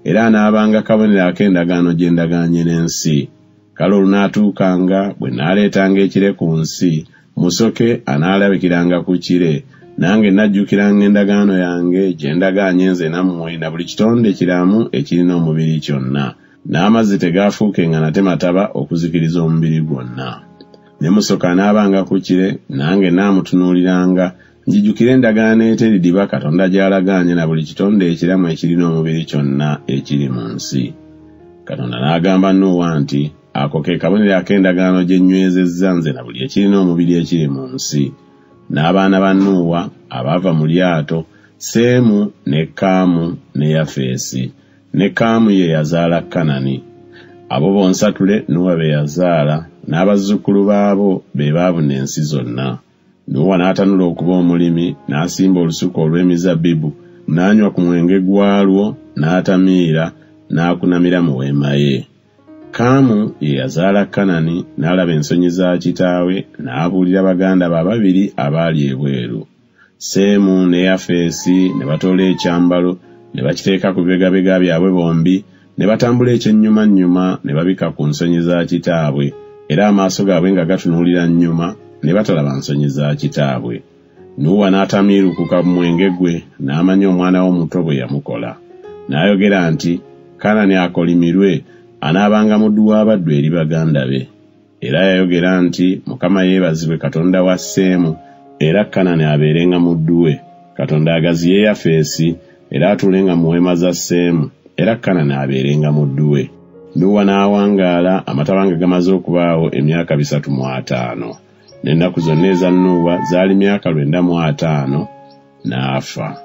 era anaabanga kabonero ak'endagaano gye ndagaanye n'ensi. Kale olunaatuukanga bwe naaleetanga ekire ku nsi, musoke anaalabikiranga ku kire, nange najjukiranga endagaano yange gye ndagaanye nze nammwe na buli kitonde kiramu ekirina omubiri kyonna, n'amazzi tegaafuukenga nate mataba okuzikiriza omubiri gwonna. Ne musoka anaabanga ku kire, nange naamutunuuliranga, njijjukire endagaano eteridiba Katonda gy'alagaanye na buli kitonde ekiramu ekirina omubiri kyonna ekiri mu nsi. Katonda n'agamba Nuuwa nti, ako ke kabonero ak'endagaano gye nywezezza nze na buli ekirina omubiri ekiri mu nsi. N'abaana ba Nuuwa abaava mu lyato, Seemu ne Kaamu ne Yafeesi. Ne Kaamu ye yazaala Kanani. Abo bonsatule Nuuwa be yazaala, n'abazzukulu baabo be baabuna ensi zonna. Nuuwa n'atanula okuba omulimi, n'asimba olusuku olw'emizabbibu, n'anywa ku mwenge gwalwo, n'atamiira, n'akunamira mu weema ye. Kaamu ye yazaala Kanani, n'alaba ensonyi za kitaawe, n'abuulira baganda be ababiri abaali ebweru. Seemu ne Yafeesi ne batoola ekyambalo, ne bakiteeka ku bibegabega byabwe bombi, ne batambula ekyennyumannyuma, ne babika ku nsonyi za kitaabwe, era amaaso gaabwe nga gatunuulira nnyuma, ne batalaba nsonyi za kitaabwe. Nuuwa n'atamiirukuka mu mwenge gwe, n'amanya omwana w'omuto bwe yamukola. N'ayogera nti, Kanani akolimirwe, anaabanga muddu w'abaddu eri baganda be. Era yayogera nti, Mukama yeebazibwe Katonda wa Seemu, era Kanani abeerenga muddu we. Katonda agaziye Yafeesi, era atuulenga mu weema za Seemu, era Kanani abeerenga muddu we. Nuuwa n'awangaala amataba nga gamaze okubaawo emyaka bisatu mu ataano. N'ennaku zonna eza Nuuwa zaali myaka lwenda mu ataano, n'afa.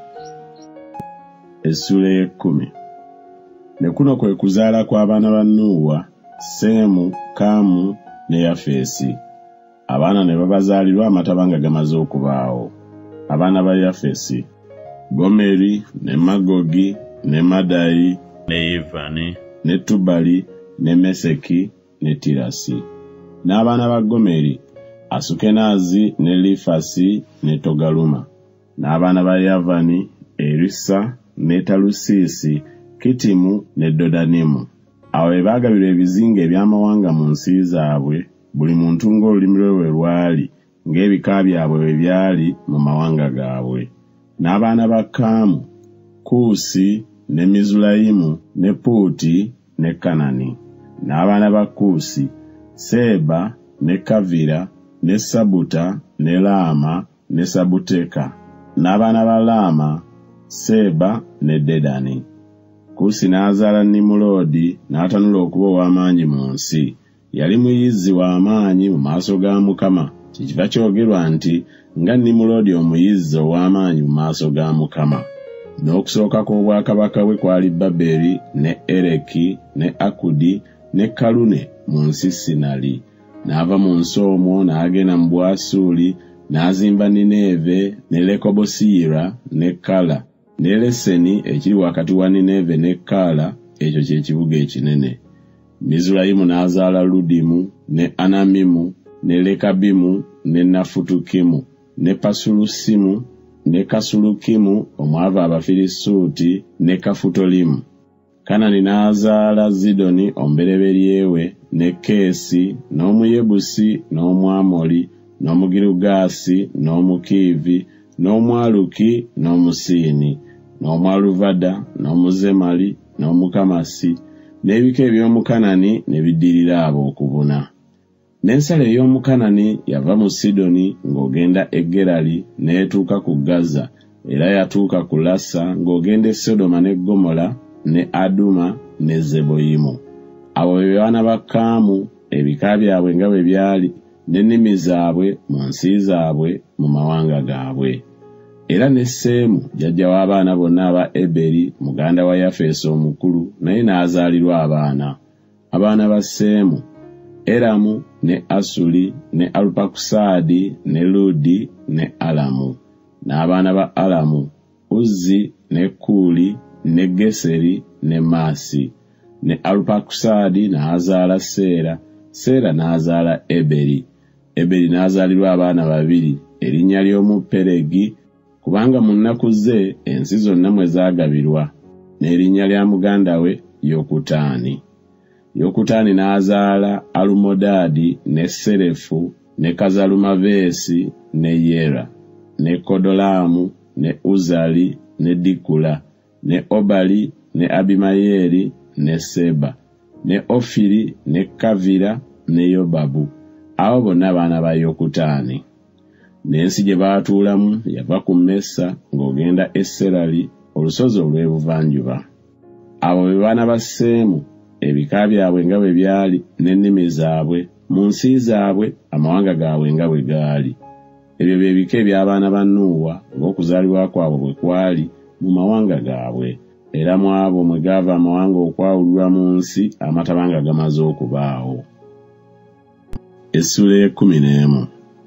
Essula y'ekkumi. Ne kuno kwe kuzaala kw'abaana ba Nuuwa, Seemu, Kaamu ne Yafeesi. Abaana ne babazaalirwa amataba nga gamaze okubaawo. Abaana ba Yafeesi: Gomeri, ne Magogi, ne Madayi, ne Yivani, ne Tubali, ne Meseki, ne Tirasi. N'abaana ba Gomeri: Asukenazi, ne Lifasi, ne Togaluma. N'abaana ba Yavani: Erisa, ne Talusiisi, Kitimu ne Dodanimu. Awo be baagabirwa ebizinga eby'amawanga mu nsi zaabwe, buli muntu ng'olulimi lwe bwe lwali, ng'ebika byabwe bwe byali mu mawanga gaabwe. N'abaana ba Kaamu: Kuusi, ne Mizulayimu, ne Puuti, ne Kanani. N'abaana ba Kuusi: Seeba, ne Kavira, ne Sabuta, ne Laama, ne Sabuteka. N'abaana ba Laama: Seeba ne Dedani. Kuusi n'azaala Nimuloodi, n'atanula okuba ow'amaanyi mu nsi. Yali muyizzi w'amaanyi mu maaso ga Mukama. Kyekiva kyogerwa nti, nga Nimuloodi omuyizzi ow'amaanyi mu maaso ga Mukama. N'okusooka kw'obwakabaka bwe kwali Baberi, ne Ereki, ne Akudi, ne Kalune mu nsi Sinali. N'ava mu nsi omwo n'agenda mu Bwasuli, n'azimba Nineeve, ne Lekobosiyira, ne Kala, ne Leseni ekiri wakati wa Nineeve ne Kala, ekyo kye kibuga ekinene. Mizulayimu n'azaala Ludimu, ne Anamimu, ne Lekabimu, ne Nafutukimu, ne Pasulusimu, ne Kasulukimu omwava Abafirisuuti, ne Kafutolimu. Kanani n'azaala Zidoni omubereberyewe, ne Keesi, n'Omuyebusi, n'Omwamoli, n'Omugirugaasi, n'Omukiivi, n'Omwaluki, n'Omusiini, n'Omwaluvada, n'Omuzemali, n'Omukamasi, n'ebika eby'Omukanani ne biddirira abo okubuna. N'ensalo ey'Omukanani yava mu Sidoni ng'ogenda e Gerali n'etuuka ku Gaza, era yatuuka ku Lasa ng'ogenda e Sodoma ne Gomora, ne Aduma, ne Zeboyimu. Abo be baana ba Kaamu, ebika byabwe nga bwe byali, n'ennimi zaabwe mu nsi zaabwe mu mawanga gaabwe. Era ne Seemu jjajja w'abaana bonna aba Eberi, muganda wa Yafeesi omukulu, naye n'azaalirwa abaana. Abaana ba Seemu: Eramu, ne Asuli, ne Alupakusaadi, ne Ludi, ne Alamu. N'abaana ba Alamu: Uzzi, ne Kuuli, ne Geseri, ne Maasi. Ne Alupakusaadi n'azaala Seera, Seera n'azaala Eberi. Eberi n'azaalirwa abaana babiri, erinnya ly'omu Peregi, kubanga mu nnaku ze ensi zonna mwe zaagabirwa. n'erinnya lya muganda we Yokutaani. Yokutaani n'azaala Alumodadi ne Serefu ne Kazalumaveesi ne Yera ne Kodolamu ne Uzali ne Dikula ne Obali ne Abimayeri ne Seba ne Ofiri ne Kavira ne Yobabu. Abo bonna baana ba Yokutaani. N'ensi gye baatuulamu yava ku Mesa ng'ogenda e Serali, olusozi olw'ebuvanjuba. Abo be baana ba Seemu, ebika byabwe nga bwe byali n'ennimi zaabwe, mu nsi zaabwe, amawanga gaabwe nga bwe gaali. Ebyo bye bika eby'abaana ba Nuuwa ng'okuzaalibwa kwabwe bwe kwali mu mawanga gaabwe, era mu abo mwe gaava amawanga okwawulirwa mu nsi amataba nga gamaze okubaawo. Essula ekkumi n'emu.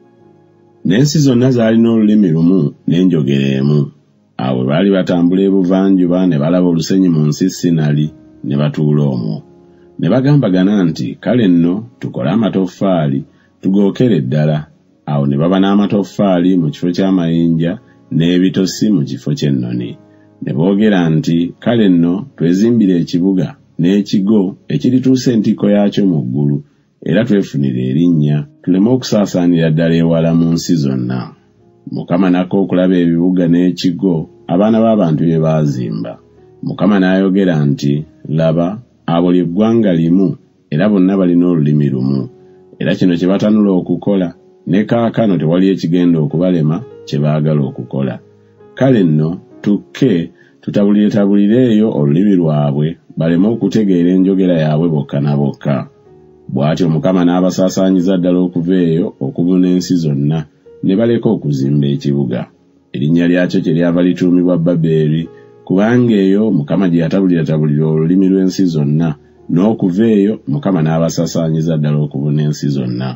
N'ensi zonna zaalina olulimi lumu n'enjogera emu. Awo bwe baali batambula ebuvanjuba ne balaba olusenyi mu nsi Sinali, ne batuula omwo. Ne bagambagana nti, kale nno tukole amatoffaali tugookere ddala. Awo ne baba n'amatoffaali mu kifo ky'amayinja n'ebitosi mu kifo ky'ennoni. Ne boogera nti, kale nno twezimbire ekibuga n'ekigo ekirituusa entikko yaakyo mu ggulu, era twefunire erinnya, tuleme okusaasaanira ddala ewala mu nsi zonna. Mukama nakko okulaba ebibuga n'ekigo abaana b'abantu bye baazimba. Mukama n'ayogera nti, laba, abo ly'eggwanga limu, era bonna balina olulimi lumu. Era kino kye batanula okukola, ne kaakano tewali ekigenda okubalema kye baagala okukola. Kale nno tukke tutabuliretabulire olulimi lwabwe, baleme okutegeera enjogera yaabwe bokka na bokka. Bw'atyo Mukama n'abasaasaanyiza ddala okuva eyo okubuna ensi zonna, ne baleka okuzimba ekibuga. Erinnya lyakyo kyeryava lituumibwa Baberi, kubanga eyo Mukama gye yatabuliratabulira olulimi lw'ensi zonna, n'okuva eyo Mukama n'abasaasaanyiza ddala okubuna ensi zonna.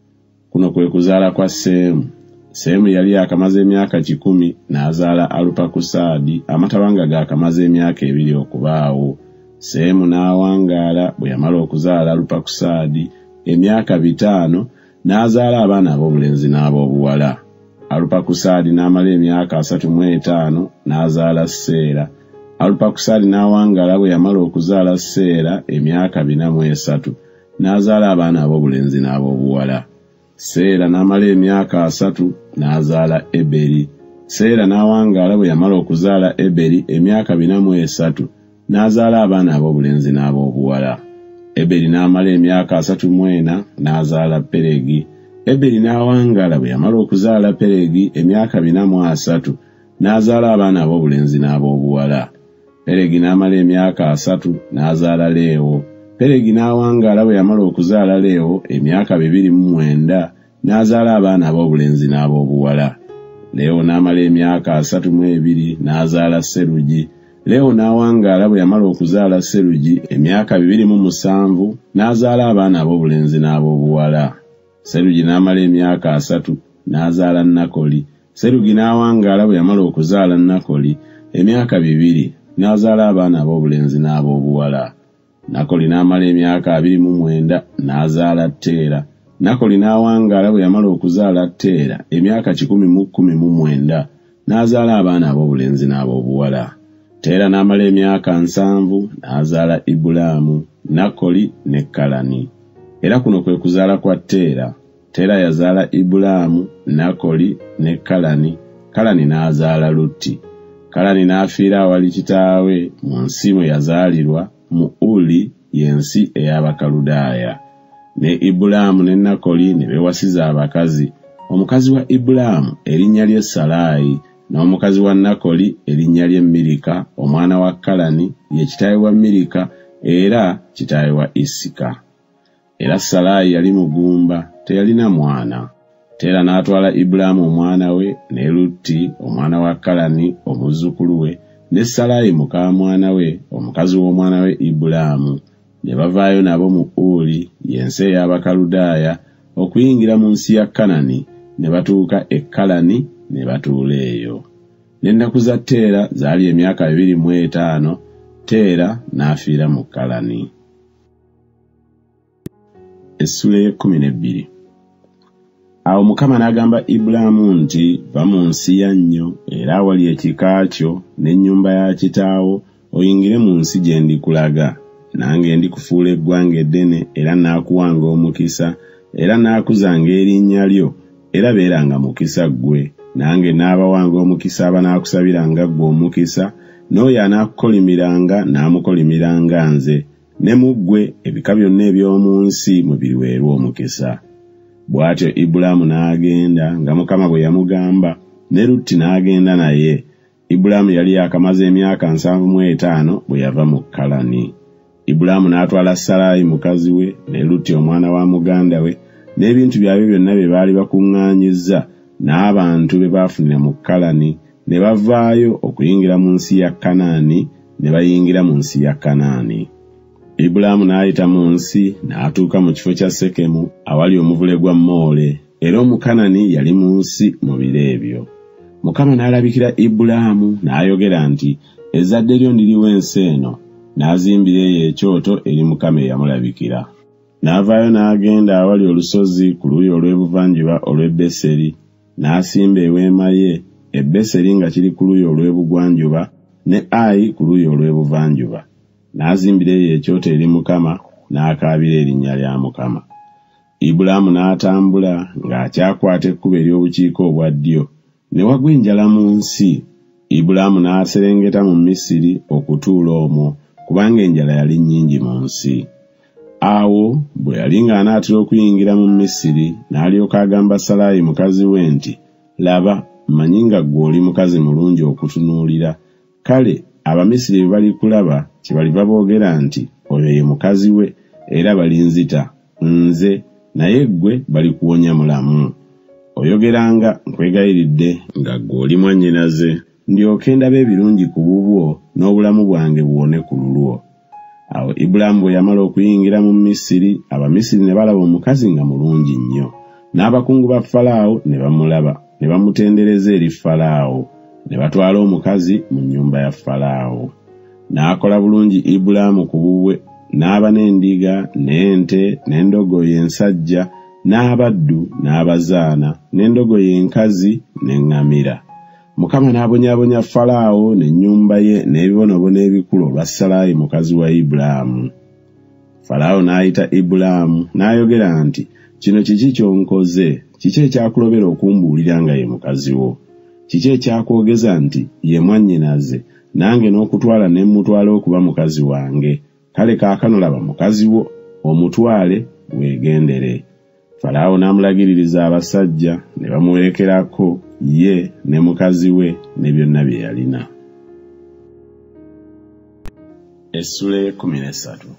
Kuno kwe kuzaala kwa Seemu. Seemu yali yakamaze emyaka kikumi n'azaala Alupakusaadi, amatabanga gaakamaze emyaka ebiri okubaawo. Seemu n'awangaala bwe yamala okuzaala Alupakusaadi emyaka bitaano, n'azaala abaana ab'obulenzi n'ab'obuwala. Alupakusaadi n'amala emyaka asatu mu etaano n'azaala Seera. Alupakusaadi n'awangaala bwe yamala okuzaala Seera emyaka bina mu esatu, n'azaala abaana ab'obulenzi n'ab'obuwala. Seera n'amala emyaka asatu n'azaala Eberi. Seera n'awangaala bwe yamala okuzaala Eberi emyaka bina mu esatu, n'azaala abaana ab'obulenzi n'ab'obuwala. Eberi n'amala emyaka asatu mu ena n'azaala Peregi. Eberi n'awangaala bwe yamala okuzaala Peregi emyaka bina mu asatu, n'azaala abaana ab'obulenzi n'ab'obuwala. Peregi n'amala emyaka asatu n'azaala Leewo. Peregi n'awangaala bwe yamala okuzaala Leewo emyaka bibiri mu mwenda, n'azaala abaana ab'obulenzi n'ab'obuwala. Leewo n'amala emyaka asatu mu ebiri n'azaala Serugi. Leewo n'awangaala bwe yamala okuzaala Serugi emyaka bibiri mu musanvu, n'azaala abaana ab'obulenzi n'ab'obuwala. Serugi n'amala emyaka asatu n'azaala Nakoli. Serugi n'awangaala bwe yamala okuzaala Nakoli emyaka bibiri, n'azaala abaana ab'obulenzi n'ab'obuwala. Nakoli n'amala emyaka abiri mu mwenda n'azaala Teera. Nakoli n'awangaala bwe yamala okuzaala Teera emyaka kikumi mu kkumi mu mwenda, n'azaala abaana ab'obulenzi n'ab'obuwala. Teera n'amala emyaka nsanvu n'azaala Ibulaamu, Nakoli ne Kalani. Era kuno kwe kuzaala kwa Teera. Teera yazaala Ibulaamu, Nakoli ne Kalani. Kalani n'azaala Lutti. Kalani n'afiira awali kitaawe mu nsi mwe yazaalirwa, mu Uli, y'ensi ey'Abakaludaaya. Ne Ibulaamu ne Nakoli ne beewasiza abakazi. Omukazi wa Ibulaamu erinnya lye Salaayi, n'omukazi wa Nakoli erinnya lye Mirika, omwana wa Kalani, ye kitaawe wa Mirika era kitaawe wa Isika. Era Salaayi yali mugumba, teyalina mwana. Teera n'atwala Ibulaamu omwana we, ne Lutti omwana wa Kalani omuzzukulu we, ne Salaayi muka mwana we, omukazi w'omwana we Ibulaamu, ne bavaayo nabo mu Uli, y'ensi ey'Abakaludaaya, okuyingira mu nsi ya Kanani, ne batuuka e Kalani ne batuula eyo. N'ennaku za Teera zaali emyaka bibiri mu etaano, Teera n'afiira mu Kalani. Essula y'ekkumi n'ebbiri. Awo Mukama n'agamba Ibulaamu nti, va mu nsi yannyo era awali ekika kyo n'ennyumba ya kitaawo, oyingire mu nsi gye ndikulaga, nange ndikufuula eggwanga eddene era naakuwanga omukisa, era naakuzanga erinnya lyo, era beeranga mukisa ggwe, nange naabawanga omukisa abanaakusabiranga ggwe omukisa, n'oyo anaakukolimiranga naamukolimiranga nze, ne mu ggwe ebika byonna eby'omu nsi mwe biriweerwa omukisa. Bw'atyo Ibulaamu n'agenda nga Mukama bwe yamugamba, ne Lutti n'agenda naye. Ibulaamu yali yakamaze emyaka nsanvu mu etaano bwe yava mu Kalani. Ibulaamu n'atwala Salaayi mukazi we, ne Lutti omwana wa muganda we, n'ebintu byabwe byonna bye baali bakuŋŋaanyizza, n'abantu be baafunira mu Kalani, ne bavaayo okuyingira mu nsi ya Kanaani, ne bayingira mu nsi ya Kanaani. Ibulaamu n'ayita mu nsi, n'atuuka mu kifo kya Sekemu awali omuvule gwa Moole, era Omukanani yali mu nsi mu biro ebyo. Mukama n'alabikira Ibulaamu n'ayogera nti, ezzadde lyo ndiriwa ensi eno, n'azimbira eyo ekyoto eri Mukama eyamulabikira. N'avaayo n'agenda awali olusozi ku luuyi olw'ebuvanjuba olw'e Beseri, n'asimba eweema ye, e Beseri nga kiri ku luuyi olw'ebugwanjuba, ne Ayi ku luuyi olw'ebuvanjuba. N'azimbira eyo ekyoto eri Mukama, n'akaabira erinnya lya Mukama. Ibulaamu n'atambula ng'akyakwata ekkubo ery'obukiika obwa ddyo, ne wagwa enjala mu nsi. Ibulaamu n'aserengeta mu Misiri okutuula omwo, kubanga enjala yali nnyingi mu nsi. Awo bwe yali ng'anaatera okuyingira mu Misiri, n'alyoka agamba Salaayi mukazi we nti, laba, mmanyi nga ggwe oli mukazi mulungi okutunuulira, kale Abamisiri bwe balikulaba kyebaliva boogera nti, oyo ye mukazi we, era balinzita nze, naye ggwe balikuwonya mulamu. Oyogeranga nkwegayiridde nga ggwe oli mwannyinaze, ndyoke ndabe ebirungi ku bubwo n'obulamu bwange buwone ku lulwo. Awo Ibulaamu bwe yamala okuyingira mu Misiri, Abamisiri ne balaba omukazi nga mulungi nnyo. N'abakungu ba Falaawo ne bamulaba, ne bamutendereza eri Falaawo, ne batwala omukazi mu nnyumba ya Falaawo. N'akola bulungi Ibulaamu ku bubwe, n'aba n'endiga, n'ente, n'endogoyi ensajja, n'abaddu, n'abazaana, n'endogoyi enkazi, n'eŋŋamira. Mukama n'abonyaabonya Falaawo n'ennyumba ye n'ebibonobono ebikulu olwa Salaayi mukazi wa Ibulaamu. Falaawo n'ayita Ibulaamu n'ayogera nti, kino kiki ky'onkoze? Kiki ekyakulobera okumbuulira nga ye mukazi wo? Kiki ekyakwogeza nti ye mwannyinaze, nange n'okutwala ne mmutwala okuba mukazi wange? Kale kaakano laba mukazi wo, omutwale weegendere. Falaawo n'amulagiririza abasajja ne bamuwerekerako ye ne mukazi we ne byonna bye yalina. Essula ekkumi n'essatu.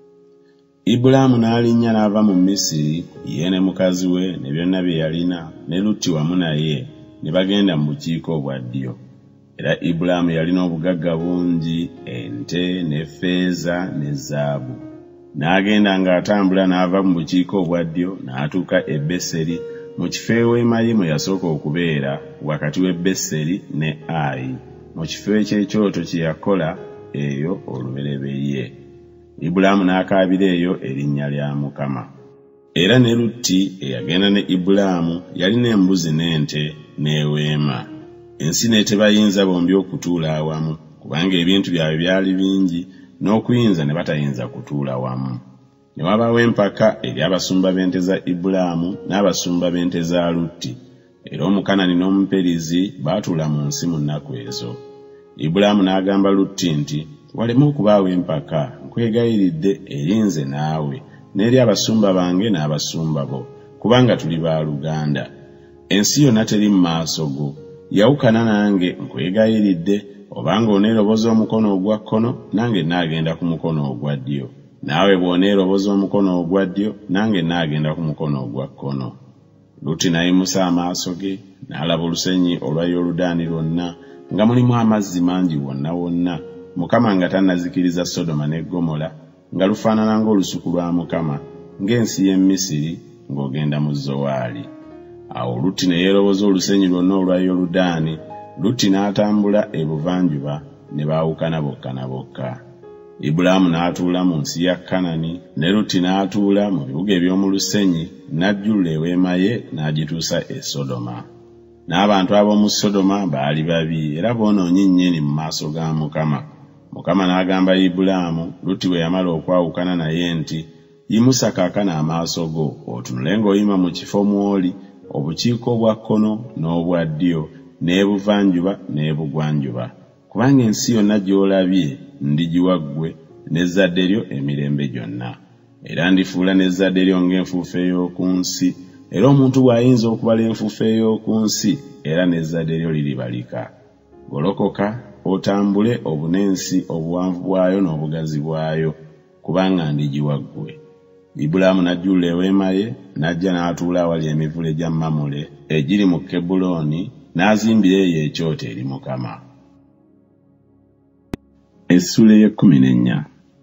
Ibulaamu n'alinnya n'ava mu Misiri, ye ne mukazi we ne byonna bye yalina, ne Lutti wamu naye, ne bagenda mu bukiika obwa ddyo. Era Ibulaamu yalina obugagga bungi, ente, ne ffeeza, ne zaabu. N'agenda ng'atambula n'ava mu bukiika obwa ddyo, n'atuuka e Beseri, mu kifo eweema ye mwe yasooka okubeera, wakati w'e Beseri ne Ayi, mu kifo eky'ekyoto kye yakola eyo olubereberye. Ibulaamu n'akaabira eyo erinnya lya Mukama. Era ne Lutti eyagenda ne Ibulaamu yalina embuzi n'ente n'eweema. Ensi n'etebayinza bombi okutuula awamu, kubanga ebintu byabwe byali bingi, n'okuyinza ne batayinza kutuula wamu. Ne wabaawo empaka eri abasumba b'ente za Ibulaamu n'abasumba b'ente za Lutti, era Omukanani n'Omuperizi baatuula mu nsi mu nnaku ezo. Ibulaamu n'agamba Lutti nti, waleme okubaawo empaka, nkwegayiridde eri nze naawe, n'eri abasumba bange n'abasumba bo, kubanga tuli baaluganda. Ensi yonna teri mu maaso go, yawukana nange nkwegayiridde, obanga oneeroboza omukono ogwa kkono, nange naagenda ku mukono ogwa ddyo. Naawe bw'oneeroboza omukono ogwa ddyo, nange naagenda ku mukono ogwa kkono. Lutti n'ayimusa amaaso ge, n'alaba olusenyi olwa Yoludaani lwonna, nga mulimu amazzi mangi wonna wonna, Mukama nga tannazikiriza Sodoma ne Ggomola, nga lufaanana ng'olusuku lwa Mukama, ng'ensi y'e Misiri ng'ogenda mu Zowaali. Awo Lutti ne yeeroboza olusenyi lwonna olwa Yoludaani, Lutti n'atambula ebuvanjuba, ne baawukana bokka na bokka. Ibulaamu n'atuula mu nsi ya Kanani, ne Lutti n'atuula mu bibuga eby'omu lusenyi, n'ajjulula eweema ye n'agituusa e Sodoma. N'abantu ab'omu Sodoma baali babi era boonoonyi nnyini mu maaso ga Mukama. Mukama n'agamba Ibulaamu Lutti bwe yamala okwawukana naye nti, yimusa kaakano amaaso go otunule ng'oyima mu kifo mw'oli, obukiiko obwa kkono n'obwa ddyo n'ebuvanjuba n'ebugwanjuba, kubanga ensi yonna gy'olabye ndigiwa ggwe n'ezzadde lyo emirembe gyonna, era ndifuula n'ezzadde lyo ng'enfuufu ey'oku nsi, era omuntu bw'ayinza okubala enfuufu ey'oku nsi, era n'ezzadde lyo liribalika. Golokoka otambule obune ensi obuwanvu bwayo n'obugazi bwayo, kubanga ndigiwa ggwe. Ibulaamu n'ajjula eweema ye, n'ajja n'atuula awali emivule gya Mamule egiri mu Kebbulooni, n'azimbira eyo ekyoto eri Mukama. Essula y'ekkumi n'ennya.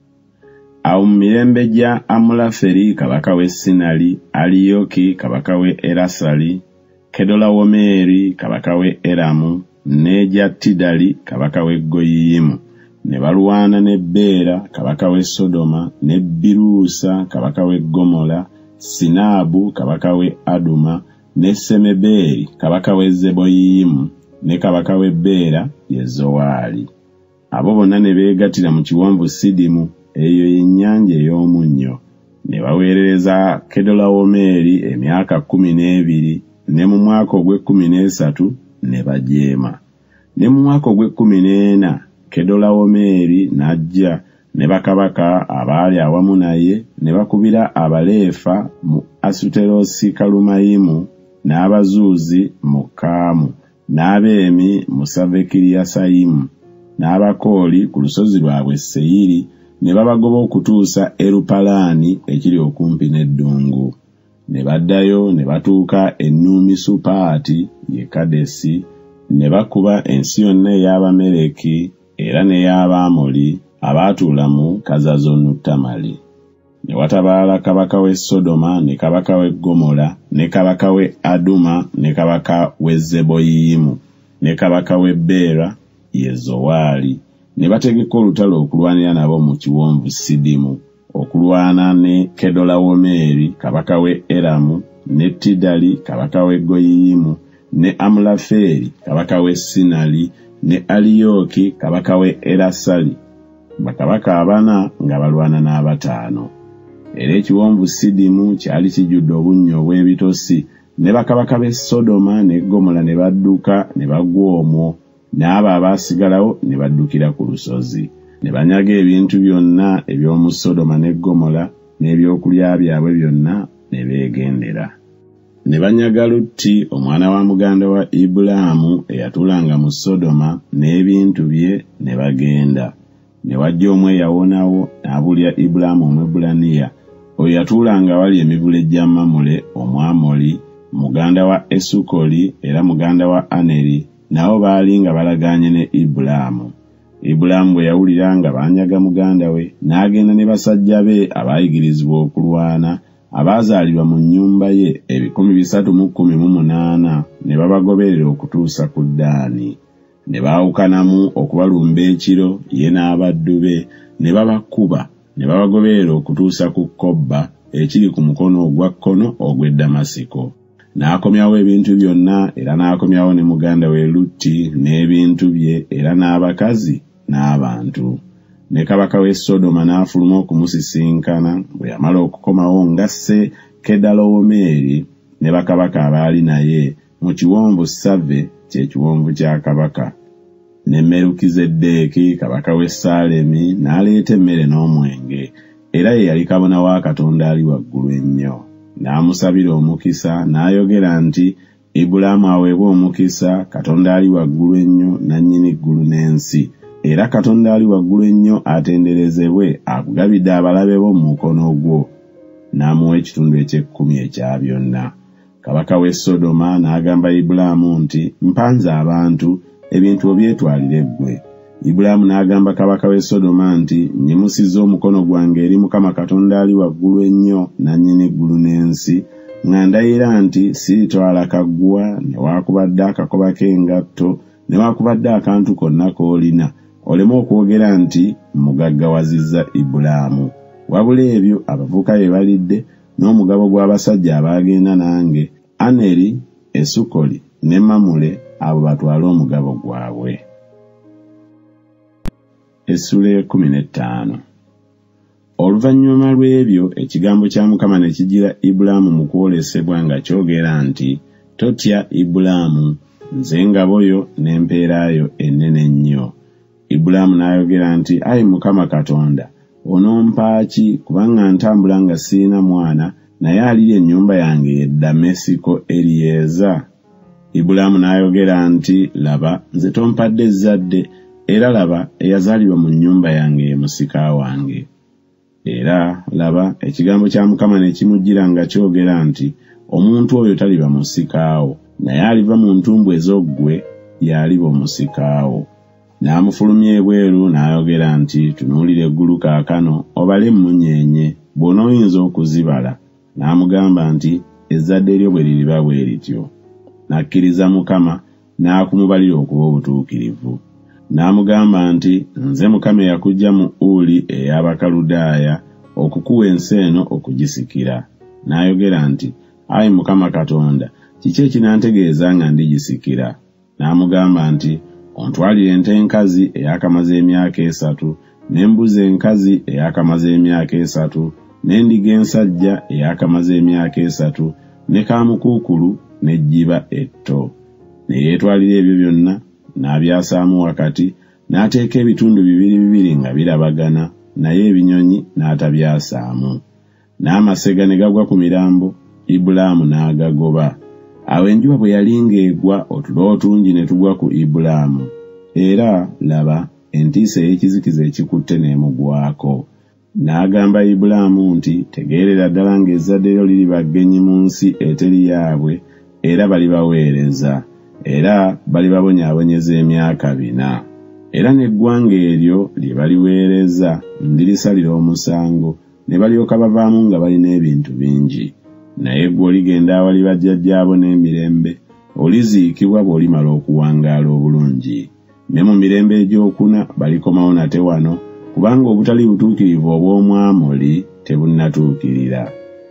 Awo mu mirembe gya Amulaferi kabaka w'e Sinali, Aliyoki kabaka w'e Erasali, Kedolawomeeri kabaka w'e Eramu, n'egya Tidali kabaka w'e Goyiyimu, ne balwana ne Beera kabaka w'e Sodoma, ne Biruusa kabaka w'e Gomola, Sinaabu kabaka w'e Aduma, ne Semebeeri kabaka w'e Zeboyiyimu, ne kabaka w'e Beera ye Zowaali. Abo bonna ne beegattira mu kiwonvu Sidimu, eyo y'ennyanja ey'omunnyo, ne baweerereza Kedolawomeeri emyaka kkumi n'ebiri, ne mu mwaka ogw'ekkumi n'esatu ne bajeema. Ne mu mwaka ogw'ekkumi n'ena Kedolawomeeri n'ajja ne bakabaka abaali awamu naye, ne bakubira Abaleefa mu Asuterosi Kalumayimu, n'Abazuuzi mu Kaamu, n'Abeemi mu Savekiriyasayimu, n'Abakooli ku lusozi lwabwe Seyiri, ne babagoba okutuusa Erupalaani ekiri okumpi n'eddungu. Ne baddayo ne batuuka e Nuumisupaati ye Kadesi, ne bakuba ensi yonna ey'Abamereki era n'ey'Abamoli abaatuula mu Kazazonutamali. Ne watabaala kabaka w'e Sodoma, ne kabaka w'e Gomola, ne kabaka w'e Aduma, ne kabaka w'e Zeboyiyimu, ne kabaka w'e Beera ye Zowaali. Ne bategeka olutalo okulwanira nabo mu kiwonvu Sidimu, okulwana ne Kedolawomeeri kabaka w'e Eramu, ne Tidali kabaka w'e Goyiyimu, ne Amulaferi kabaka w'e Sinali, ne Aliyoki kabaka w'e Erasali, bakabaka abana nga balwana n'abataano. Era ekiwonvu Sidimu kyali kijjudde obunnyo obw'ebitosi, ne bakabaka b'e Sodoma ne Gomola ne badduka ne bagwa omwo, n'abo abaasigalawo ne baddukira ku lusozi, ne banyaga ebintu byonna eby'omu Sodoma ne Gomola n'ebyokulya byabwe byonna ne beegendera. Ne banyaga Lutti omwana wa muganda wa Ibulaamu eyatuulanga mu Sodoma n'ebintu bye ne bagenda. Ne wajja omu eyawonawo n'abuulira Ibulaamu Omwebbulaniya, oyo yatuulanga awali emivule gya Mamule Omwamoli, muganda wa Esukoli era muganda wa Aneri, nabo baali nga balagaanye ne Ibulaamu. Ibulaamu bwe yawulira nga banyaga muganda we, n'agenda ne basajja be abaayigirizibwa okulwana, abaazaalirwa mu nnyumba ye ebikumi bisatu mu kkumi mu munaana, ne babagoberera okutuusa ku Ddaani. Ne baawukanamu okubalumba ekiro, ye n'abaddu be, ne babakuba, ne babagoberera okutuusa ku Kobba ekiri ku mukono ogwa kkono ogw'e Damasiko. N'akomyawo ebintu byonna, era n'akomyawo ne muganda we Lutti n'ebintu bye, era n'abakazi n'abantu. Ne kabaka w'e Sodoma n'afuluma okumusisinkana, bwe yamala okukomawo ng'asse Kedolawomeeri ne bakabaka abaali naye mu kiwonvu Save, kye kiwonvu kya kabaka. Ne Merukizeddeeki kabaka w'e Saalemi n'aleeta emmere n'omwenge, era ye yali kabona wa Katonda ali waggulu ennyo. N'amusabira omukisa, n'ayogera nti, Ibulaamu aweebwe omukisa Katonda ali waggulu ennyo, nannyini ggulu n'ensi. Era Katonda ali waggulu ennyo atenderezebwe, akugabidde abalabe bo mu mukono gwo. N'amuwa ekitundu eky'ekkumi ekya byonna. Kabaka w'e Sodoma n'agamba Ibulaamu nti, mpanze abantu, ebintu obyetwalire ggwe. Ibulaamu n'agamba kabaka w'e Sodoma nti, nyimusizza omukono gwange eri Mukama Katonda ali waggulu ennyo, nannyini ggulu n'ensi, nga ndayira nti siritwala kaggwa, newaakubadde akakoba k'engatto, newaakubadde akantu konna k'olina, oleme okwogera nti mugaggawazizza Ibulaamu. Wabula ebyo abavubuka bye balidde, n'omugabo gw'abasajja abaagenda nange, Aneri, Esukoli ne Mamule, abo batwale omugabo gwabwe. Essula ekkumi n'ettaano. Oluvannyuma lw'ebyo ekigambo kya Mukama ne kijira Ibulaamu mu kwolesebwa nga kyogera nti, "Totya Ibulaamu, nze ngabo yo n'empeera yo ennene ennyo." Ibulaamu n'ayogera nti, "Ayi Mukama Katonda, onompa ki kubanga ntambula nga sirina mwana, naye aliri ennyumba yange ye Damasiko Eriyeeza?" Ibulaamu n'ayogera nti, "Laba, nze tompadde ezzadde, era laba eyazaalibwa mu nnyumba yange ye musika wange." Era laba ekigambo kya Mukama ne kimujjira nga kyogera nti, "Omuntu oyo taliba musikaawo, naye aliva mu ntumbu ez'oggwe y'aliba omusikaawo." N'amufulumya ebweru n'ayogera nti, "Tunuulira eggulu kaakano, obale emmunyeenye, bw'onooyinza okuzibala." N'amugamba nti, "Ezzadde lyo bwe liriba bwe lityo." N'akkiriza Mukama n'akumubalira okuba obutuukirivu. N'amugamba nti, "Nze Mukama eyakuggya mu Uli ey'Abakaludaaya okukuwa ensi eno okugisikira." N'ayogera nti, "Ayi Mukama Katonda, kiki ekinantegeeza nga ndigisikira?" N'amugamba nti, "Ontwalire ente enkazi eyakamaze emyaka esatu, n'embuzi enkazi eyakamaze emyaka esatu, n'endiga ensajja eyakamaze emyaka esatu, ne kaamukuukulu n'ejjiba etto." Ne yeetwalira ebyo byonna n'abyasaamu wakati, n'ateeka ebitundu bibiri bibiri nga birabagana, naye ebinyonyi n'atabyasaamu. N'amasega ne gagwa ku mirambo, Ibulaamu n'agagoba. Awo enjuba bwe yali ng'egwa, otulo otungi ne tugwa ku Ibulaamu. Era laba, entiisa ey'ekizikiza ekikutte n'emugwako. N'agamba Ibulaamu nti, "Tegeerera ddala ng'ezzadde lyo liri baggenyi mu nsi eteri yaabwe, era balibaweereza, era balibabonyaabonyeza emyaka bina. Era n'eggwanga eryo lye baliweereza ndirisalira omusango, ne balyoka bavaamu nga balina ebintu bingi. Naye ggwe oligenda awali bajjajjaabo n'emirembe, oliziikibwa bw'olimala okuwangaala obulungi. Ne mu mirembe egy'okuna balikomawo nate wano, kubanga obutali butuukirivu obw'Omwamoli tebunnatuukirira."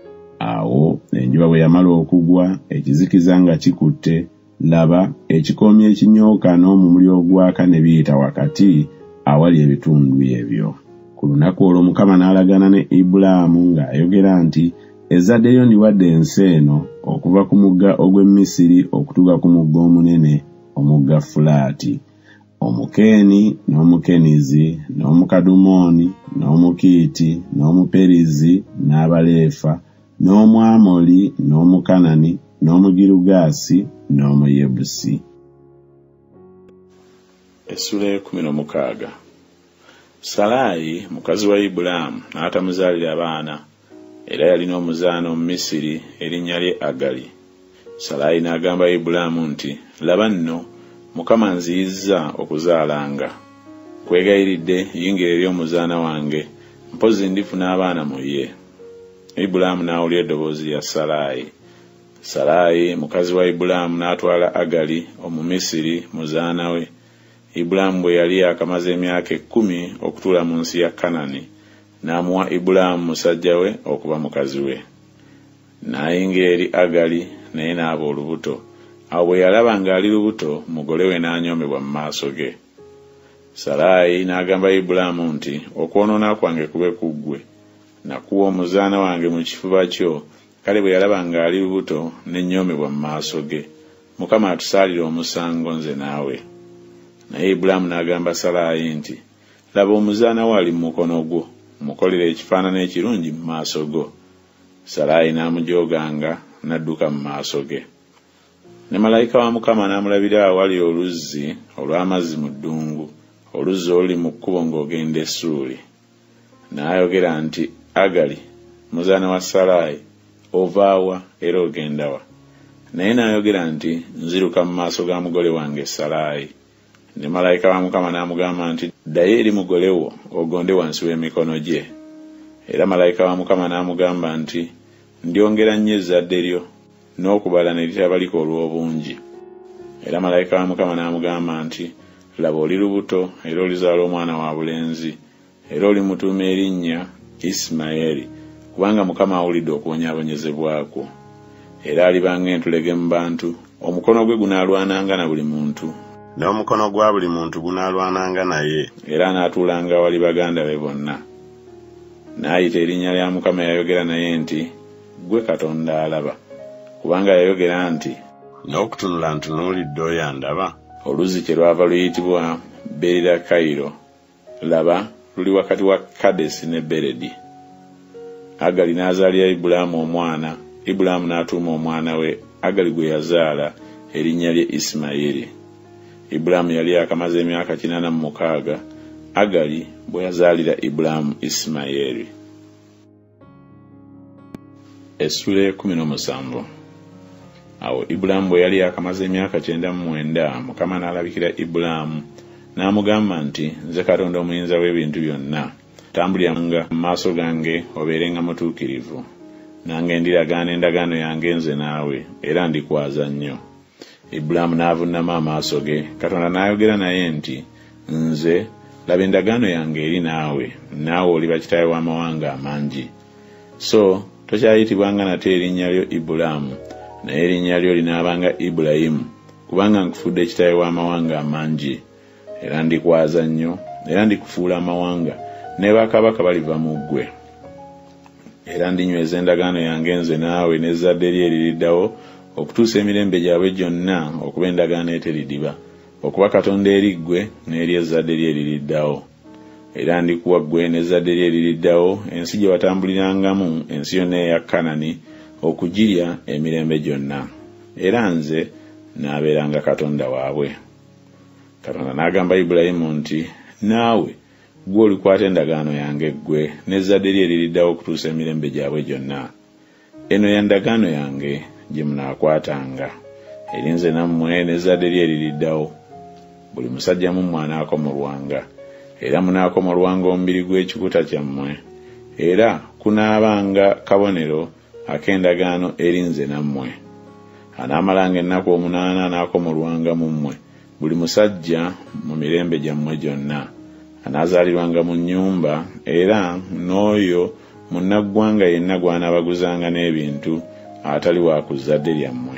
Awo enjuba bwe yamala okugwa, ekizikiza nga kikutte, laba ekikoomi ekinyooka n'omumuli ogwaka ne biyita wakati awali ebitundu ebyo. Ku lunaku olwo Mukama n'alagana ne Ibulaamu ng'ayogera nti, "Ezzadde lyo ndiwadde ensi eno okuva ku mugga ogw'e Misiri okutuuka ku mugga omunene, omugga Fulaati. Omukeeni n'Omukenizi n'Omukadumooni n'Omukiiti n'Omuperizi n'Abaleefa n'Omwamoli n'Omukanani n'Omugirugaasi n'Omuyebusi." Essula ekkumi n'omukaaga. Salaayi mukazi wa Ibulaamu n'atamuzaalira baana, era yalina omuzaana Omumisiri erinnya lye Agali. Salaayi n'agamba Ibulaamu nti, "Laba nno, Mukama nziyizza okuzaalanga. Nkwegayiridde yingira eri omuzaana wange, mpozi ndifuna abaana mu ye." Ibulaamu n'awulira eddoboozi lya Salaayi. Salaayi mukazi wa Ibulaamu n'atwala Agali Omumisiri muzaana we. Ibulaamu bwe yali akamaze emyaka ekkumi okutuula mu nsi ya Kanani, n'amuwa Ibulaamu musajja we okuba mukazi we. N'ayingira eri Agali naye n'aba olubuto. Awo bwe yalaba ng'ali lubuto, mugole we n'anyoomebwa mu maaso ge. Salaayi n'agamba Ibulaamu nti, "Okwonoona kwange kube ku ggwe. Nakuwa omuzaana wange mu kifuba kyo." Kale bwe yalaba ng'ali lubuto n'ennyoomebwa mu maaso ge, Mukama atusaalire omusango nze naawe. Naye Ibulaamu n'agamba Salaayi nti, "Laba omuzaana wo ali mu mukono gwo, mukolere ekifaanana ekirungi mu maaso go." Salaayi n'amujooganga n'adduka mu maaso ge. Ne malayika wa Mukama n'amulabira awali oluzzi olw'amazzi mu ddungu, oluzzi oluli mu kkubo ng'ogenda e Ssuuli. N'ayogera nti, "Agali, muzaana wa Salaayi, ova wa era ogenda wa?" Naye n'ayogera nti, "Nziruka mu maaso ga mugole wange Salaayi." Ne malayika wa Mukama n'amugamba nti, "Ddayo eri mugole wo ogonde wansi w'emikono gye." Era malayika wa Mukama n'amugamba nti, "Ndyongera nnyo ezzadde lyo, n'okubala ne litabalika olw'obungi." Era malayika wa Mukama n'amugamba nti, "Laba oli lubuto era olizaala omwana wa bulenzi, era olimutuuma erinnya Isimayiri, kubanga Mukama awulidde okuwonyaabonyezebwa kwo. Era aliba ng'entulege mu bantu, omukono gwe gunaalwananga na buli muntu, n'omukono gwa buli muntu gunaalwananga naye, era n'atuulanga wali baganda be bonna. N'ayita erinnya lya Mukama yayogera naye nti, "Ggwe Katonda alaba," kubanga yayogera nti, "N'okutunula ntunuulidde oyo andaba." Oluzzi kye lwava luyitibwa Berira Kayiro, laba luli wakati wa Kadesi ne Beredi. Agali n'azaalira Ibulaamu omwana, Ibulaamu n'atuuma omwana we Agali gwe yazaala erinnya lye Isimayiri. Ibulaamu yali akamaze emyaka kinaana mu mukaaga, Agali bwe yazaalira Ibulaamu Isimayiri. Essula ekkumi n'omusanvu. Awo Ibulaamu bwe yali akamaze emyaka kyenda mu mwenda, Mukama n'alabikira Ibulaamu n'amugamba nti, "Nze Katonda omuyinza w'ebintu byonna, tambuliranga mu maaso gange obeerenga mutuukirivu, nange ndiragaana endagaano yange nze naawe, era ndikwaza nnyo." Ibulaamu n'avuunama amaaso ge, Katonda n'ayogera naye nti, "Nze laba endagaano yange eri naawe, naawe oliba kitaawe w'amawanga amangi. So tokyayitibwanga nate erinnya lyo Ibulaamu, naye erinnya lyo linaabanga Ibulayimu, kubanga nkufudde kitaawe w'amawanga amangi. Era ndikwaza nnyo, era ndikufuula amawanga, ne bakabaka baliva mu ggwe. Era ndinyweza endagaano yange nze naawe n'ezzadde lye eririddawo, okutuusa emirembe gyabwe gyonna, okuba endagaano eteridiba, okuba Katonda eri ggwe n'eri ezzadde lye eririddawo. Era ndikuwa ggwe n'ezzadde lye eririddawo ensi gye watambulirangamu, ensi yonna eya Kanani, okugirya emirembe gyonna. Era nze naabeeranga Katonda waabwe." Katonda n'agamba Ibulayimu nti, "Naawe gwe olikwata endagaano yange ggwe n'ezzadde lye eririddawo okutuusa emirembe gyabwe gyonna. Eno ya ndagaano yange gye munaakwatanga, eri nze nammwe n'ezzadde lye eririddawo. Buli musajja mu mmwe anaakomolwanga, era munaakomolwanga omubiri gw'ekikuta kyammwe, era kunaabanga kabonero ak'endagaano eri nze nammwe. Anaamalanga ennaku omunaana anaakomolwanga mu mmwe, buli musajja mu mirembe gyammwe gyonna. Anaazaalirwanga mu nnyumba, era n'oyo munnaggwanga yenna gw'anaabaguzanga n'ebintu atali wa ku zzadde lyammwe.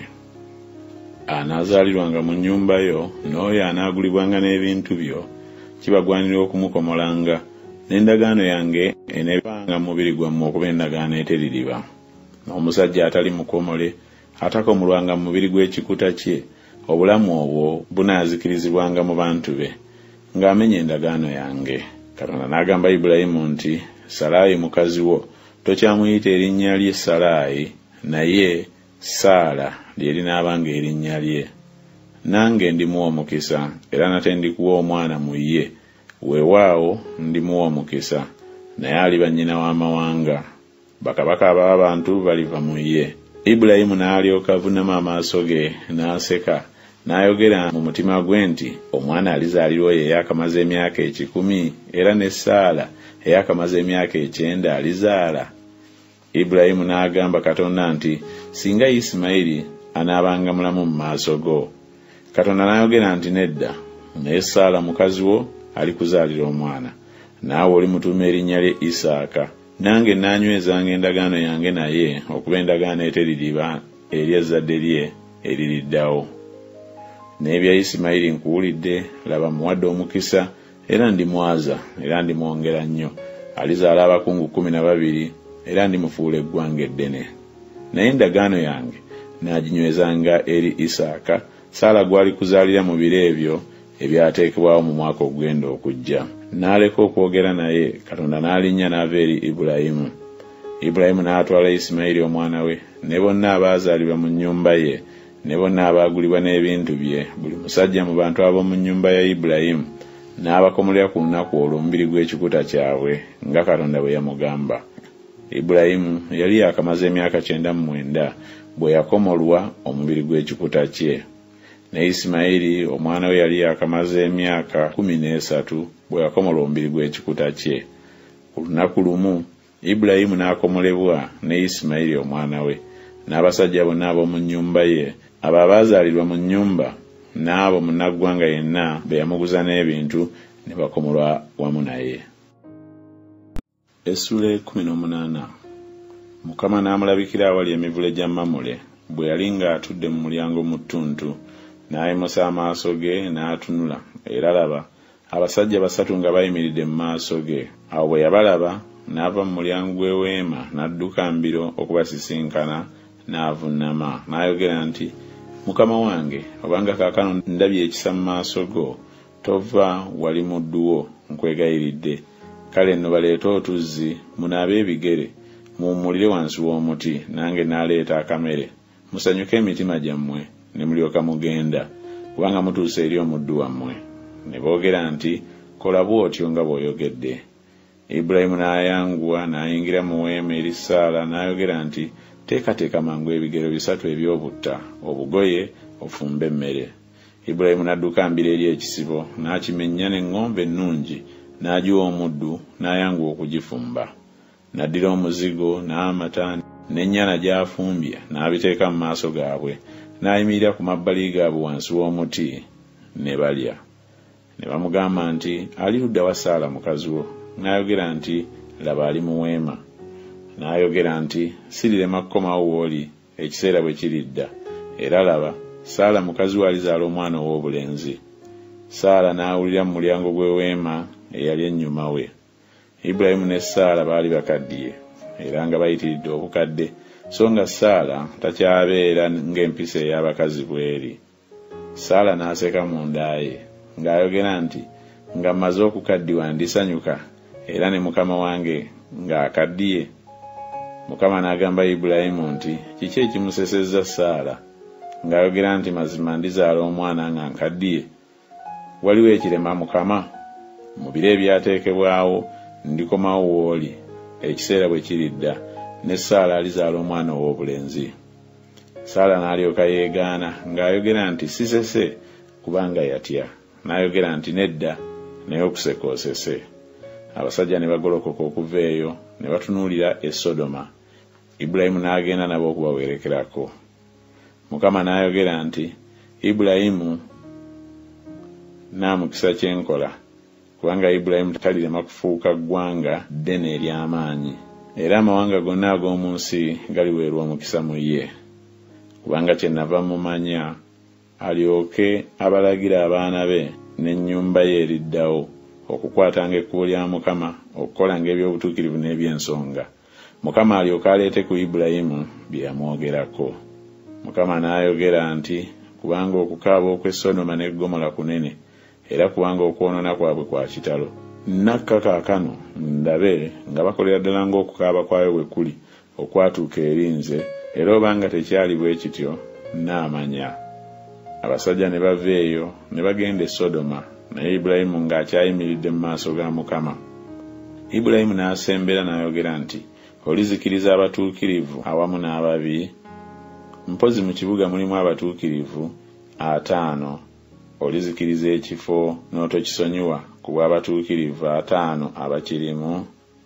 Anaazaalirwanga mu nnyumba yo, n'oyo anaagulibwanga n'ebintu byo, kibagwanira okumukomolanga, n'endagaano yange eneebanga mu mubiri gwammwe okuba endagaano eteririba. N'omusajja atali mukomole atakomolwanga mu mubiri gw'ekikuta kye, obulamu obwo bunaazikirizibwanga mu bantu be, ng'amenya endagaano yange." Katonda n'agamba Ibulayimu nti, "Salaayi mukazi wo tokyamuyita erinnya lye Salaayi, naye Saala lye linaabanga erinnya lye. Nange ndimuwa omukisa, era nate ndikuwa omwana mu ye. Weewaawo ndimuwa omukisa, naye aliba nnyina w'amawanga. Bakabaka ab'abantu baliva mu ye." Ibulayimu n'alyoka avuunama amaaso ge, n'aseka, n'ayogera mu mutima gwe nti, "Omwana alizaalirwa oyo eyakamaze emyaka ekikumi, era ne Saala eyakamaze emyaka ekyenda alizaala." Ibulayimu n'agamba Katonda nti, "Singa Isimayiri anaabanga mulamu mu maaso go." Katonda n'ayogera nti, "Nedda, naye Saala mukazi wo alikuzaalira omwana, naawe olimutuuma erinnya lye Isaaka. Nange naanywezanga endagaano yange naye okuba endagaano eteririba eri ezzadde lye eririddawo. N'ebya Isimayiri nkuwulidde, laba muwadde omukisa, era ndimwaza, era ndimwongera nnyo. Alizaala abakungu kkumi na babiri, era ndimufuula eggwanga eddene. Naye endagaano yange naaginywezanga eri Isaaka, Saala gw'alikuzaalira mu biro ebyo ebyateekebwawo mu mwaka ogwenda okujja." N'aleka okwogera naye, Katonda n'alinnya n'ava eri Ibulayimu. Ibulayimu n'atwala Isimayiri omwana we, ne bonna abaazaalibwa mu nnyumba ye, ne bonna abaagulibwa n'ebintu bye, buli musajja mu bantu ab'omu nnyumba ya Ibulayimu, n'abakomolera ku lunaku olwo omubiri gw'ekikuta kyabwe, nga Katonda bwe yamugamba. Ibulayimu yali yakamaze emyaka kyenda mu mwenda bwe yakomolwa omubiri gw'ekikuta kye. Ne Isimayiri omwana we yali yakamaze emyaka kkumi n'esatu bwe yakomolwa omubiri gw'ekikuta kye. Ku lunaku lumu Ibulayimu n'akomolebwa ne Isimayiri omwana we, n'abasajja bonna ab'omu nnyumba ye, abo abaazaalirwa mu nnyumba, n'abo munnaggwanga yenna be yamuguza n'ebintu, ne bakomolwa wamu naye. Essula ekkumi n'omunaana. Mukama n'amulabikira awali emivule gya Mamule, bwe yali ng'atudde mu mulyango mu ttuntu, n'ayimusa amaaso ge n'atunula, era laba abasajja basatu nga bayimiridde mu maaso ge. Awo bwe yabalaba n'ava mu mulyango gw'eweema n'adduka mbiro okubasisinkana, n'avunnama n'ayogera nti, Mukama wange, obanga kaakano ndabye ekisa mu maaso go, tova wali muddu wo, nkwegayiridde. Kale nno baleeta otuzzi, munaabe ebigere, muwummulire wansi w'omuti, nange n'aleeta akamere. Musanyuke emitima gyammwe, ne mulyoka mugenda, kubanga mutuuse eri omuddu wammwe. Ne boogera nti, kola bw'otyo nga bw'oyogedde. Ibulayimu n'ayanguwa n'ayingira mu weema eri Saala n'ayogera nti, teekateeka mangu ebigero bisatu eby'obutta, obugoye, ofumbe emmere. Ibulayimu n'adduka mbira eri ekisibo, n'akimenya n'eŋŋombe ennungi, n'agiwa omuddu, n'ayanguwa okugifumba. N'addira omuzigo, n'amata, n'ennyana gy'afumbye, n'abiteeka mu maaso gaabwe, n'ayimirira ku mabbali gaabwe wansi w'omuti, ne balya. Ne bamugamba nti, ali ludda wa Saala mukazi wo? N'ayogera nti, laba ali mu weema. N'ayogera nti, sirirema kukomawo w'oli, ekiseera bwe kiridda. Era laba, Saala mukazi we alizaala omwana ow'obulenzi. Saala n'awulira mu mulyango gw'eweema eyali ennyuma we. Ibulayimu ne Saala baali bakaddiye, era nga bayitiridde obukadde, so nga Saala takyabeera ng'empisa ey'abakazi bw'eri. Saala n'aseka munda ye, ng'ayogera nti, nga mmaze okukaddiwa ndisanyuka, era ne mukama wange ng'akaddiye. Mukama n'agamba Ibulayimu nti, kiki ekimusesezza Saala? Ng'ayogera nti, mazima ndizaala omwana nga nkaddiye. Waliwo ekirema Mukama? Mu biro ebyateekebwawo ndikomawo w'oli, ekiseera bwe kiridda, ne Saala alizaala omwana ow'obulenzi. Saala n'alyoka yeegaana, ng'ayogera nti, sisese, kubanga yatya. N'ayogera nti, nedda, naye okuseka osese. Abasajja ne bagolokoka okuva eyo, ne batunuulira e Sodoma. Ibulayimu n'agenda nabo okubawerekerako. Mukama n'ayogera nti, Ibulayimu naamukisa kyenkola, kubanga Ibulayimu talirema kufuuka ggwanga ddene ery'amaanyi, era amawanga gonna ag'omu nsi galiweerwa omukisa mu ye. Kubanga kyennava mumanya, alyoke abalagira abaana be n'ennyumba ye eriddawo okukwatanga ekkubo lya Mukama, okukolanga eby'obutuukirivu n'eby'ensonga. Mukama alyoke aleete ku Ibulayimu bye yamwogerako. Mukama n'ayogera nti, kubanga okukaaba okw'e Sodoma ne Ggomola kunene, era kubanga okwonoona kwabwe kwa kitalo. Nakka kaakano ndabe nga bakolera ddala ng'okukaaba kwayo bwe kuli okwatuuka erinze, era obanga tekyali bwe kityo, naamanya. Abasajja ne bava eyo ne bagenda e Sodoma, naye Ibulayimu ng'akyayimiridde mu maaso ga Mukama. Ibulayimu n'asembera n'ayogera nti, olizikiriza abatuukirivu awamu n'ababi? Mpozi mu kibuga mulimu abatuukirivu ataano, olizikiriza ekifo n'otokisonyiwa ku bw'abatuukirivu ataano abakirimu?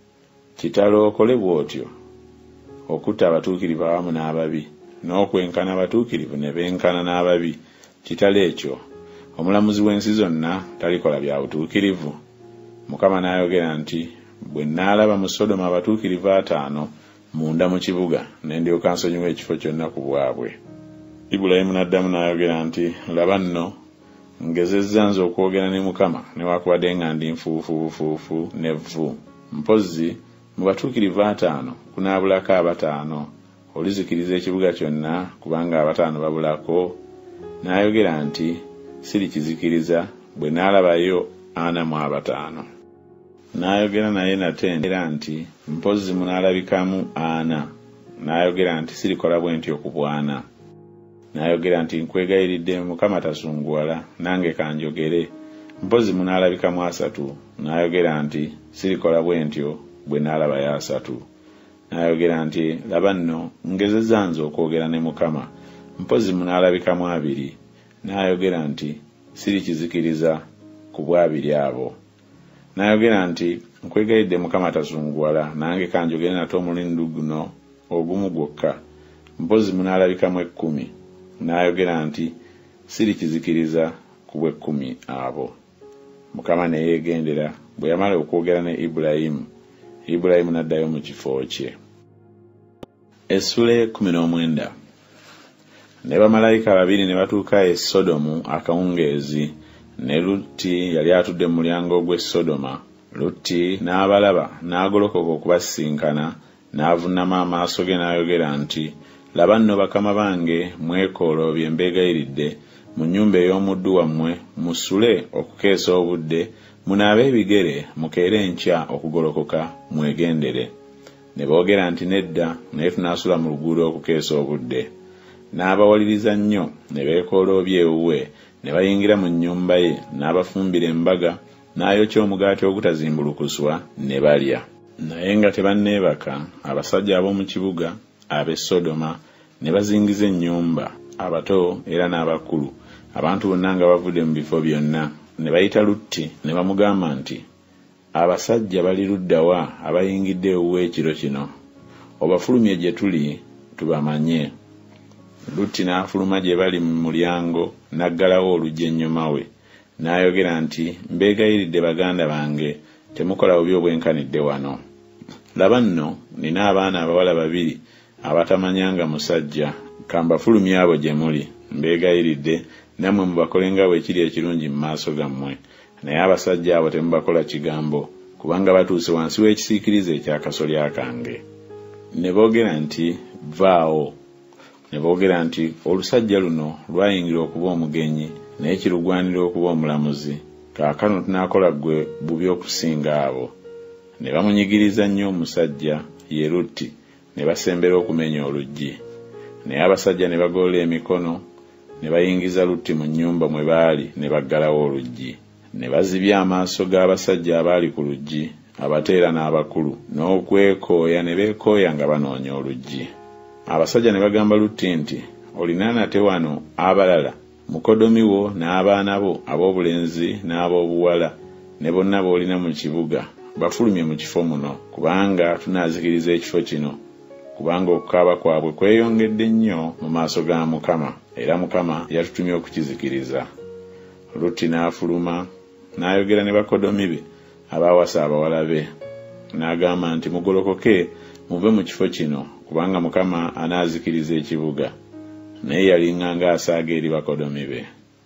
Kitalo okole bw'otyo, okutta abatuukirivu awamu n'ababi, n'okwenkana abatuukirivu ne benkana n'ababi. Kitalo ekyo, omulamuzi w'ensi zonna talikola bya butuukirivu? Mukama n'ayogera nti, bwe nnaalaba mu Sodoma abatuukirivu ataano munda mu kibuga, ne ndyoka nsonyiwa ekifo kyonna ku bwabwe. Ibulayimu n'addamu n'ayogera nti, laba nno, ngezezza nze okwogera ne Mukama, newaakubadde nga ndi nfuufuufuufu n'evvu. Mpozzi mu batuukirivu ataano kunaabulako abataano, olizikiriza ekibuga kyonna kubanga abataano babulako? N'ayogera nti, sirikizikiriza, bwe naalabayo ana mu abataano. N'ayogera naye nate era nti, mpozzi munaalabikamu ana. N'ayogera nti, sirikola bwe ntyo ku bwana. N'ayogera nti, nkwegayiridde Mukama tasunguwala, nange kanjogere, mpozzi munaalabikamu asatu. N'ayogera nti, sirikola bwe ntyo bwe naalabayo asatu. N'ayogera nti, laba nno, ngezezza nze okwogera ne Mukama, mpozzi munaalabikamu abiri. N'ayogera nti, sirikizikiriza ku bw'abiri abo. N'ayogera nti, nkwegayidde Mukama tasunguwala, nange kanjogere nate omulundi guno ogumu gwokka, mpozzi munaalabikamu ekkumi. N'ayogera nti, sirikizikiriza ku bw'ekkumi abo. Mukama ne yeegendera. Bwe yamala okwogera ne Ibulayimu, Ibulayimu n'addayo mu kifo kye. Essula ekkumi n'omwenda. ne bamalayika babiri ne batuuka e Sodomu akawungeezi, ne Lutti yali atudde mu mulyango gw'e Sodoma. Lutti n'abalaba n'agolokoka okubasisinkana, n'avuunama amaaso ge n'ayogera nti, laba nno bakama bange, mwekoloobye mbeegayiridde mu nnyumba ey'omuddu wammwe, musule okukeesa obudde, munaabe ebigere, mukeere enkya okugolokoka, mwegendere. Ne boogera nti nedda, naye tunaasula mu luguudo okukeesa obudde. N'abawaliriza nnyo, ne beekoloobya ewuwe, ne bayingira mu nnyumba ye, n'abafumbira embaga, n'ayokya omugaati ogutazimbulukuswa, ne balya. Naye nga tebanneebaka, abasajja ab'omu kibuga ab'e Sodoma ne bazingiza ennyumba, abato era n'abakulu, abantu bonna nga bavudde mu bifo byonna. Ne bayita Lutti ne bamugamba nti, abasajja bali luddawa abayingidde ewuwe ekiro kino? Obafulumye gye tuli tubamanye. Lutti n'afuluma gye bali mu mulyango, n'aggalawo oluggi ennyuma we, n'ayogera nti, mbeegayiridde baganda bange, temukola bubi obwenkanidde wano. Laba nno nina abaana abawala babiri abatamanyanga musajja, kambafulumye abo gye muli, mbeegayiridde nammwe mubakole nga bwe kiri ekirungi mu maaso gammwe. Naye abasajja abo temubakola kigambo, kubanga batuuse wansi w'ekisiikirize ekyakasolya kange. Ne boogera nti, vaawo. Ne boogera nti, olusajja luno lwayingira okuba omugenyi, naye kirugwanira okuba omulamuzi. Kaakano tunaakola ggwe bubi okusinga abo. Ne bamunyigiriza nnyo omusajja ye Lutti, ne basembera okumenya oluggi. Naye abasajja ne bagolola emikono, ne bayingiza Lutti mu nnyumba mwe baali, ne baggalawo oluggi. Ne bazibya amaaso g'abasajja abaali ku luggi, abateera n'abakulu, n'okwekooya ne beekooya nga banoonya oluggi. Abasajja ne bagamba Lutti nti, olina nate wano abalala, mukodomi wo n'abaana bo ab'obulenzi n'ab'obuwala, ne bonna b'olina mu kibuga, bafulumye mu kifo muno, kubanga tunaazikiriza ekifo kino, kubanga okukaaba kwabwe kweyongedde nnyo mu maaso ga Mukama, era Mukama yatutumye okukizikiriza. Lutti n'afuluma, n'ayogera ne bakodomi be abaawasa abawala be, n'agamba nti, mugolokoke muve mu kifo kino, kubanga Mukama anaazikiriza ekibuga. Naye yalinganga asaaga eri bakodomi be.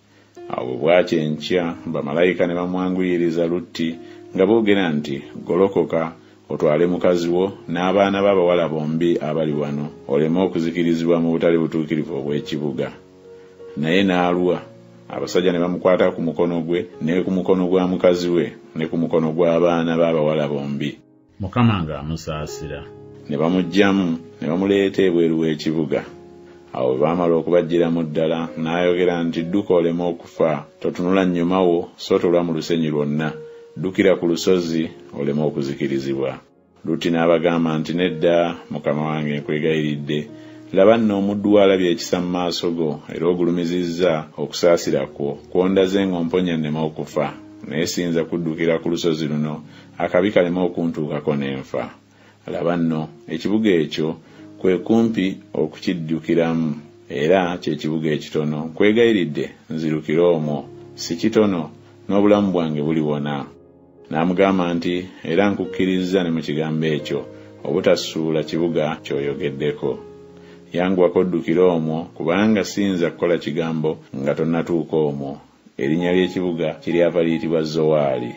Awo bwakya enkya, bamalayika ne bamwanguyiriza Lutti nga boogera nti, golokoka otwale mukazi wo n'abaana b'abawala bombi abali wano, oleme okuzikirizibwa mu butali butuukirivu obw'ekibuga. Naye n'alwa. Abasajja ne bamukwata ku mukono gwe, ne ku mukono gwa mukazi we, ne ku mukono gw'abaana b'abawala bombi. Mukama ng'amusaasira. Ne bamuggyamu, ne bamuleeta ebweru w'ekibuga. Awo baamala okubajjiramu ddala, n'ayogera nti, dduka oleme okufa, totunula nnyuma wo, so tolwa mu lusenyi lwonna, ddukira ku lusozi oleme okuzikirizibwa. Lutti n'abagamba nti, nedda mukama wange nkwegayiridde, laba nno omuddu wo alabye ekisa mu maaso go, era ogulumizizza okusaasira kwo, kwondaze ng'omponya nneme okufa, naye siyinza kuddukira ku lusozi luno, akabi kaleme okuntuukako n'enfa. Laba nno ekibuga ekyo kwe kumpi okukiddukiramu, era kye kibuga ekitono, nkwegayiridde nzirukira omwo, si kitono, n'obulamu bwange buliwona. N'amugamba nti, era nkukkiriza ne mu kigambo ekyo, obutasuula kibuga ky'oyogeddeko. Yanguwako oddukira omwo, kubanga siyinza kukola kigambo nga tonnatuuka omwo. Erinnya ly'ekibuga kiryava liyitibwa Zowaali.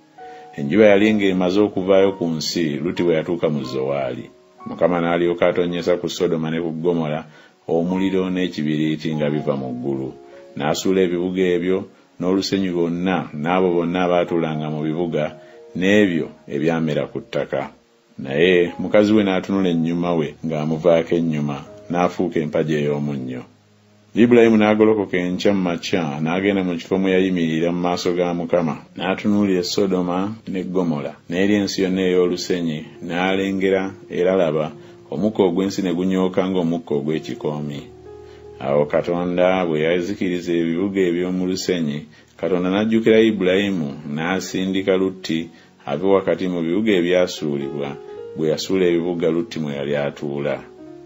Enjuba yali ng'emaze okuvaayo ku nsi, Lutti bwe yatuuka mu Zowaali. Mukama n'alyoka atonnyesa ku Sodoma ne ku Ggomola omuliro n'ekibiriiti nga biva mu ggulu. N'asuula ebibuga ebyo n'olusenyi lwonna n'abo bonna abaatuulanga mu bibuga n'ebyo ebyamera ku ttaka. Naye mukazi we n'atunula ennyuma we ng'amuvaako ennyuma, n'afuuka empagi ey'omunnyo. Ibulayimu n'agolokoka enkya mu makya, n'agenda mu kifo mwe yayimirira mu maaso ga Mukama, n'atunuulira e Sodoma ne Ggomola n'eri ensi yonna ey'olusenyi, n'alengera era laba omukka ogw'ensi ne gunyooka ng'omukka ogw'ekikoomi. Awo Katonda bwe yazikiriza ebibuga eby'omu lusenyi, Katonda n'ajjukira Ibulayimu n'asindika Lutti ave wakati mu bibuga ebyasuulibwa, bwe yasuula ebibuga Lutti mwe yali atuula.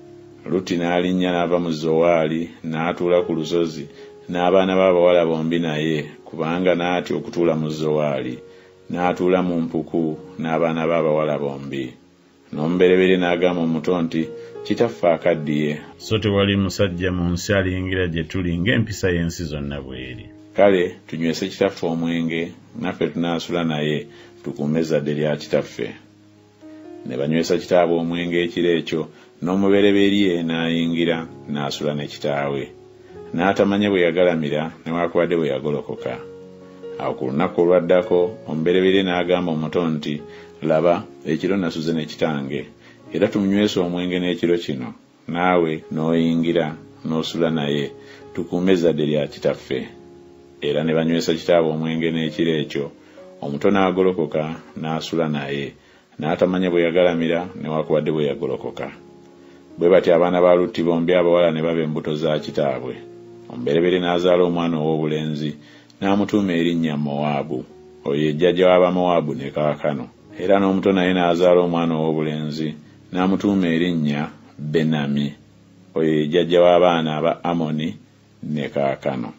Lutti n'alinnya n'ava mu Zowaali n'atuula ku lusozi n'abaana b'abawala bombi naye, kubanga n'atya okutuula mu Zowaali, n'atuula mu mpuku n'abaana b'abawala bombi. N'omubereberye n'agamba omuto nti, kitaffe akaddiye, so tewali musajja mu nsi aliyingira gye tuli ng'empisa y'ensi zonna bw'eri. Kale tunywese kitaffe omwenge, naffe tunaasula naye tukuume ezzadde lya kitaffe. Ne banywesa kitaabwe omwenge ekiro ekyo, n'omubereberye n'ayingira n'asula ne kitaawe. N'atamanya bwe yagalamira newaakubadde bwe yagolokoka. Awo ku lunaku olwaddako omubereberye n'agamba omuto nti, laba ekiro nasuze ne kitange, era tumunywesa omwenge n'ekiro kino, naawe n'oyingira n'osula naye tukuume ezzadde lya kitaffe. Era ne banywesa kitaabwe omwenge n'ekiro ekyo, omuto n'agolokoka n'asula naye, n'atamanya bwe yagalamira newaakubadde bwe yagolokoka. Bwe batyo abaana ba Lutti bombi abawala ne baba embuto za kitaabwe. Omubereberye n'azaala omwana ow'obulenzi n'amutuuma erinnya Mowaabu, oyo ye jjajja w'Abamowaabu ne kaakano. Era n'omuto naye n'azaala omwana ow'obulenzi n'amutuuma erinnya Benami, oyo ye jjajja w'abaana aba Amoni ne kaakano.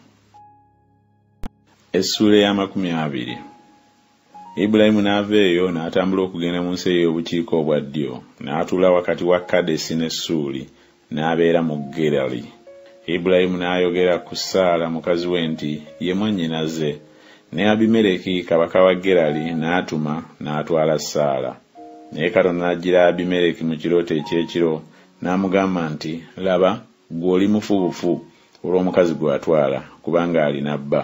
Essuula y'amakumi abiri. Ibulayimu n'ava eyo n'atambula okugenda mu nsi ey'obukiika obwa ddyo, n'atuula wakati wa Kadesi ne Ssuuli, n'abeera mu Gerali. Ibulayimu n'ayogera ku Saala mukazi we nti ye mwannyinaze, ne Abimereki kabaka wa Gerali n'atuma n'atwala Saala. Naye Katonda n'ajjira Abimereki mu kirooto eky'ekiro n'amugamba nti, laba ggwe oli mufubufu olw'omukazi gw'atwala, kubanga alina bba.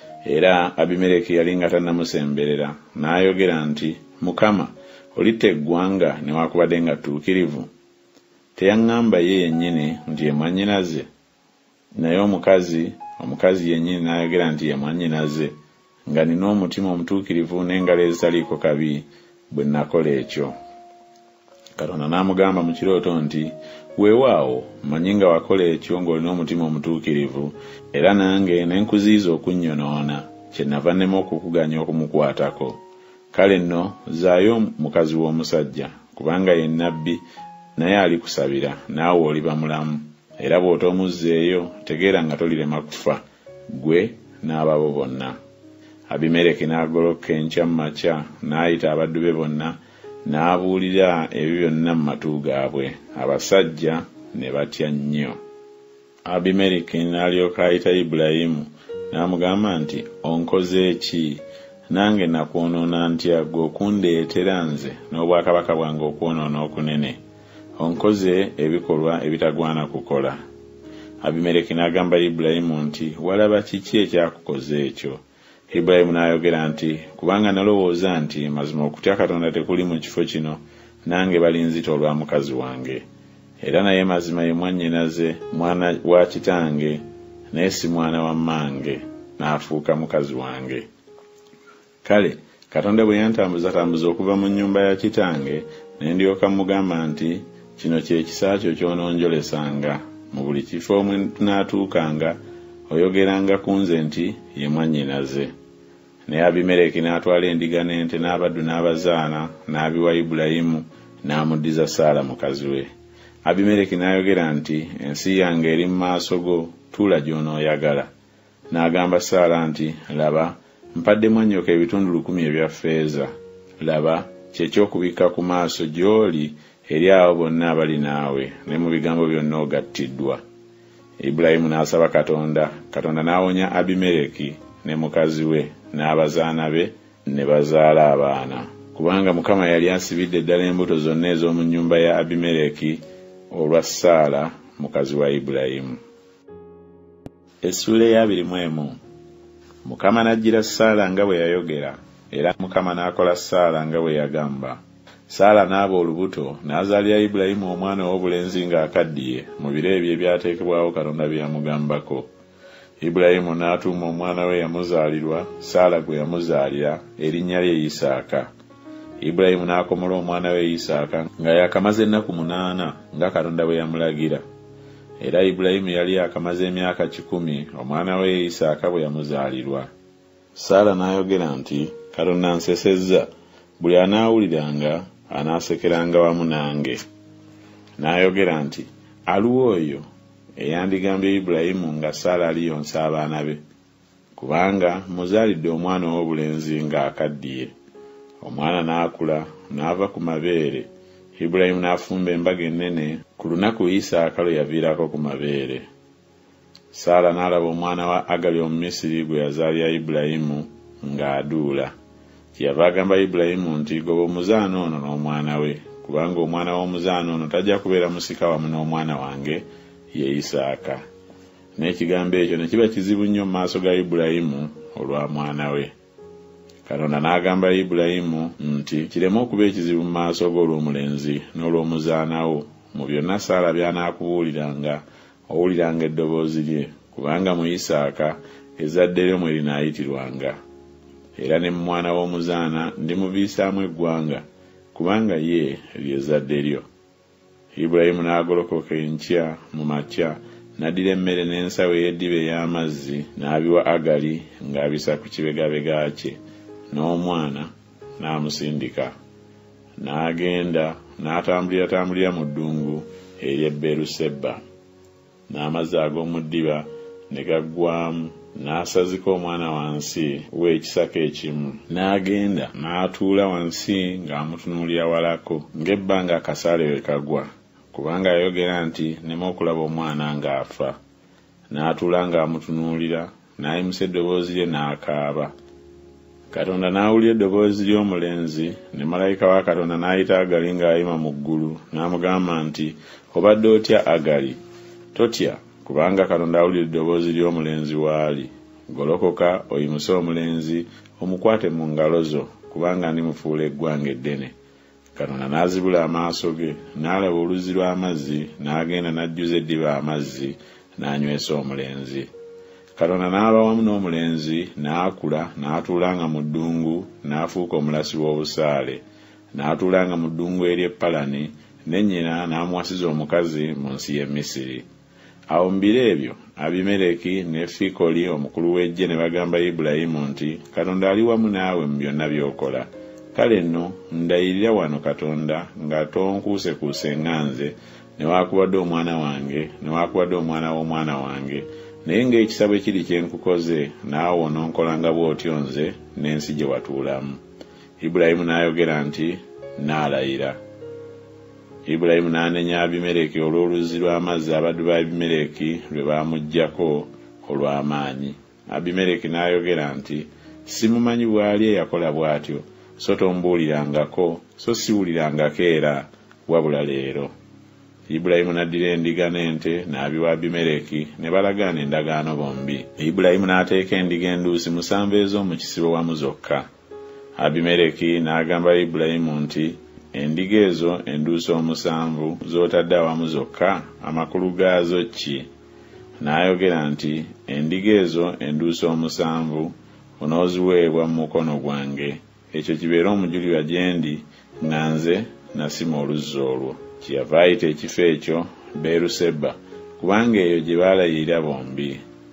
Era Abimereki yali nga tannamusemberera, n'ayogera nti, Mukama, olitta eggwanga newaakubadde nga ttuukirivu? Teyaŋŋamba ye yennyini nti ye mwannyinaze? Naye omukazi, omukazi yennyini n'ayogera nti ye mwannyinaze, nga nina omutima omutuukirivu n'engalo ezitaliiko kabi bwe nakola ekyo. Katonda n'amugamba mu kirooto nti, weewaawo mmanyi nga wakola ekyo ng'olina omutima omutuukirivu, era nange ne nkuziyiza okunnyonoona, kyenava nnema okukuganya okumukwatako. Kale nno zaayo mukazi w'omusajja, kubanga ye nnabbi, naye alikusabira, naawe oliba mulamu. Era bw'otomuzzeeyo tegeera nga tolirema kufa, ggwe n'ababo bonna. Abimereki n'agoloka enkya mu makya, n'ayita abaddu be bonna, n'abuulira ebyo byonna mu matu gaabwe. Abasajja ne batya nnyo. Abimereki n'alyoka ayita Ibulayimu n'amugamba nti, onkoze ki? Nange nakwonoona ntya ggwe okundeetera nze n'obwakabaka bwange okwonoona okunene? Onkoze ebikolwa ebitagwana kukola. Abimereki n'agamba Ibulayimu nti, walaba kiki ekyakukoze ekyo? Ibulayimu n'ayogera nti, kubanga nalowooza nti mazima okutya Katonda tekuli mu kifo kino, nange balinzita olwa mukazi wange. Era naye mazima ye mwannyinaze, mwana wa kitange, naye si mwana wa mmange, n'afuuka mukazi wange. Kale Katonda bwe yantambuza tambuza okuva mu nnyumba ya kitange, ne ndyoka mugamba nti, kino kye kisa kyo ky'ononjolesanga. Mu buli kifo omwe tunaatuukanga, oyogeranga ku nze nti ye mwannyinaze. Naye Abimereki n'atwala endiga n'ente n'abaddu n'abazaana n'abiwa Ibulayimu, n'amuddiza Saala mukazi we. Abimereki n'ayogera nti, ensi yange eri mu maaso go, tuula gy'onooyagala. N'agamba Saala nti, laba, mpadde mwannyoko ebitundu lukumi ebya ffeeza. Laba, kyekyokubikka ku maaso gy'oli eri abo bonna abali naawe, ne mu bigambo byonna ogattiddwa. Ibulayimu n'asaba Katonda, Katonda n'awonya Abimereki ne mukazi we n'abazaana be ne bazaala abaana. Kubanga Mukama yali asibidde ddala embuto zonna ez'omu nnyumba ya Abimereki olwa Saala mukazi wa Ibulayimu. Essuula ey'abiri mu emu. Mukama n'ajjira Saala nga bwe yayogera, era Mukama n'akola Saala nga bwe yagamba. Saala n'aba olubuto, n'azaalira Ibulayimu omwana ow'obulenzi ng'akaddiye mu biro ebyo ebyateekebwawo Katonda bye yamugambako. Ibulayimu n'atuuma omwana we yamuzaalirwa, Saala gwe yamuzaalira, erinnya lye Isaaka. Ibulayimu n'akomola omwana we Isaaka nga yakamaze ennaku munaana nga Katonda bwe yamulagira. Era Ibulayimu yali yakamaze emyaka kikumi omwana we Isaaka bwe yamuzaalirwa. Saala n'ayogera nti, Katonda ansesezza, buli anaawuliranga anaasekeranga wamu nange. N'ayogera nti, aluwa oyo eyandigambye Ibulayimu nga Saala aliyonsa abaana be? Kubanga muzaalidde omwana ow'obulenzi ng'akaddiye. Omwana n'akula n'ava ku mabeere, Ibulayimu n'afumba embaga ennene ku lunaku Isaaka lwe yaviirako ku mabeere. Saala n'alaba omwana wa Agali Omumisiri gwe yazaalira Ibulayimu ng'aduula. Kyeyava agamba Ibulayimu nti goba omuzaana ono n'omwana we, kubanga omwana w'omuzaana ono tajja kubeera musika wamu n'omwana wange ye Isaaka. N'ekigambo ekyo ne kiba kizibu nnyo mu maaso ga Ibulayimu olwa mwana we. Katonda n'agamba Ibulayimu nti kireme okuba ekizibu mu maaso go olw'omulenzi n'olw'omuzaana wo mu byonna Saala by'anaakubuuliranga, owuliranga eddoboozi lye, kubanga mu Isaaka ezzadde lyo mwe linaayitirwanga. Era ne mu mwana w'omuzaana ndimuviisaamu eggwanga, kubanga ye ly'ezzadde lyo. Ibulayimu n'agolokoka enkya mu makya, n'addira emmere n'ensawo ey'eddiba ey'amazzi n'abiwa Agali ng'abisa ku kibegabega kye, n'omwana n'amusindika. N'agenda n'atambulira-tambulira mu ddungu ery'e Beeruseba. N'amazzi ag'omu ddiba ne gaggwamu, n'asazika omwana wansi w'ekisaka ekimu. N'agenda n'atuula wansi ng'amutunuulira walako, ng'ebbanga akasaale we kagwa, kubanga yayogera nti nneme okulaba omwana ng'afa. N'atuula ng'amutunuulira, n'ayimusa eddoboozi lye n'akaaba. Katonda n'awulira eddoboozi ly'omulenzi, ne malayika wa Katonda n'ayita Agali ng'ayima mu ggulu, n'amugamba nti, obadde otya Agali? Totya, kubanga Katonda awulira eddoboozi ly'omulenzi waali. Golokoka oyimuse omulenzi, omukwate mu ngalo zo, kubanga ndimufuula eggwanga eddene. Katonda n'azibula amaaso ge, n'alaba oluzzi lw'amazzi, n'agenda n'ajjuza eddiba amazzi, n'anywesa omulenzi. Katonda n'aba wamu n'omulenzi, n'akula, n'atuulanga mu ddungu, n'afuuka omulasi w'obusaale. N'atuulanga mu ddungu ery'e Palani, ne nnyina n'amuwasiza omukazi mu nsi y'e Misiri. Awo mu biro ebyo Abimereki ne Fikoli omukulu w'eggye ne bagamba Ibulayimu nti, Katonda ali wamu naawe mu byonna by'okola. Kale nno ndayirira wano Katonda nga tonkuusekuuse nga nze, newaakubadde omwana wange, newaakubadde omwana w'omwana wange, naye ng'ekisa bwe kiri kye nkukoze, naawe ononkolanga bw'otyo nze n'ensi gye watuulamu. Ibulayimu n'ayogera nti, n'alayira. Ibulayimu n'anenya Abimereki olw'oluzzi lw'amazzi abaddu ba Abimereki lwe baamuggyako olw'amaanyi. Abimereki n'ayogera nti, simumanyi bw'ali eyakola bw'atyo, so tombuulirangako, so siwulirangako era, wabula leero. Ibulayimu n'addira endiga n'ente n'abiwa Abimereki, ne balagaana endagaano bombi. Ibulayimu n'ateeka endiga enduusi musanvu ez'omu kisibo wamu zokka. Abimereki n'agamba Ibulayimu nti, endiga ezo enduusi omusanvu z'otadde awamu zokka, amakulu gaazo ki? N'ayogera nti, endiga ezo enduusi omusanvu onooziweebwa mu mukono gwange, ekyo kibeere omujulirwa gye ndi nga nze nasima oluzzi olwo. Kyeyava ayita ekifo ekyo Beeruseba, kubanga eyo gye baalayirira bombi.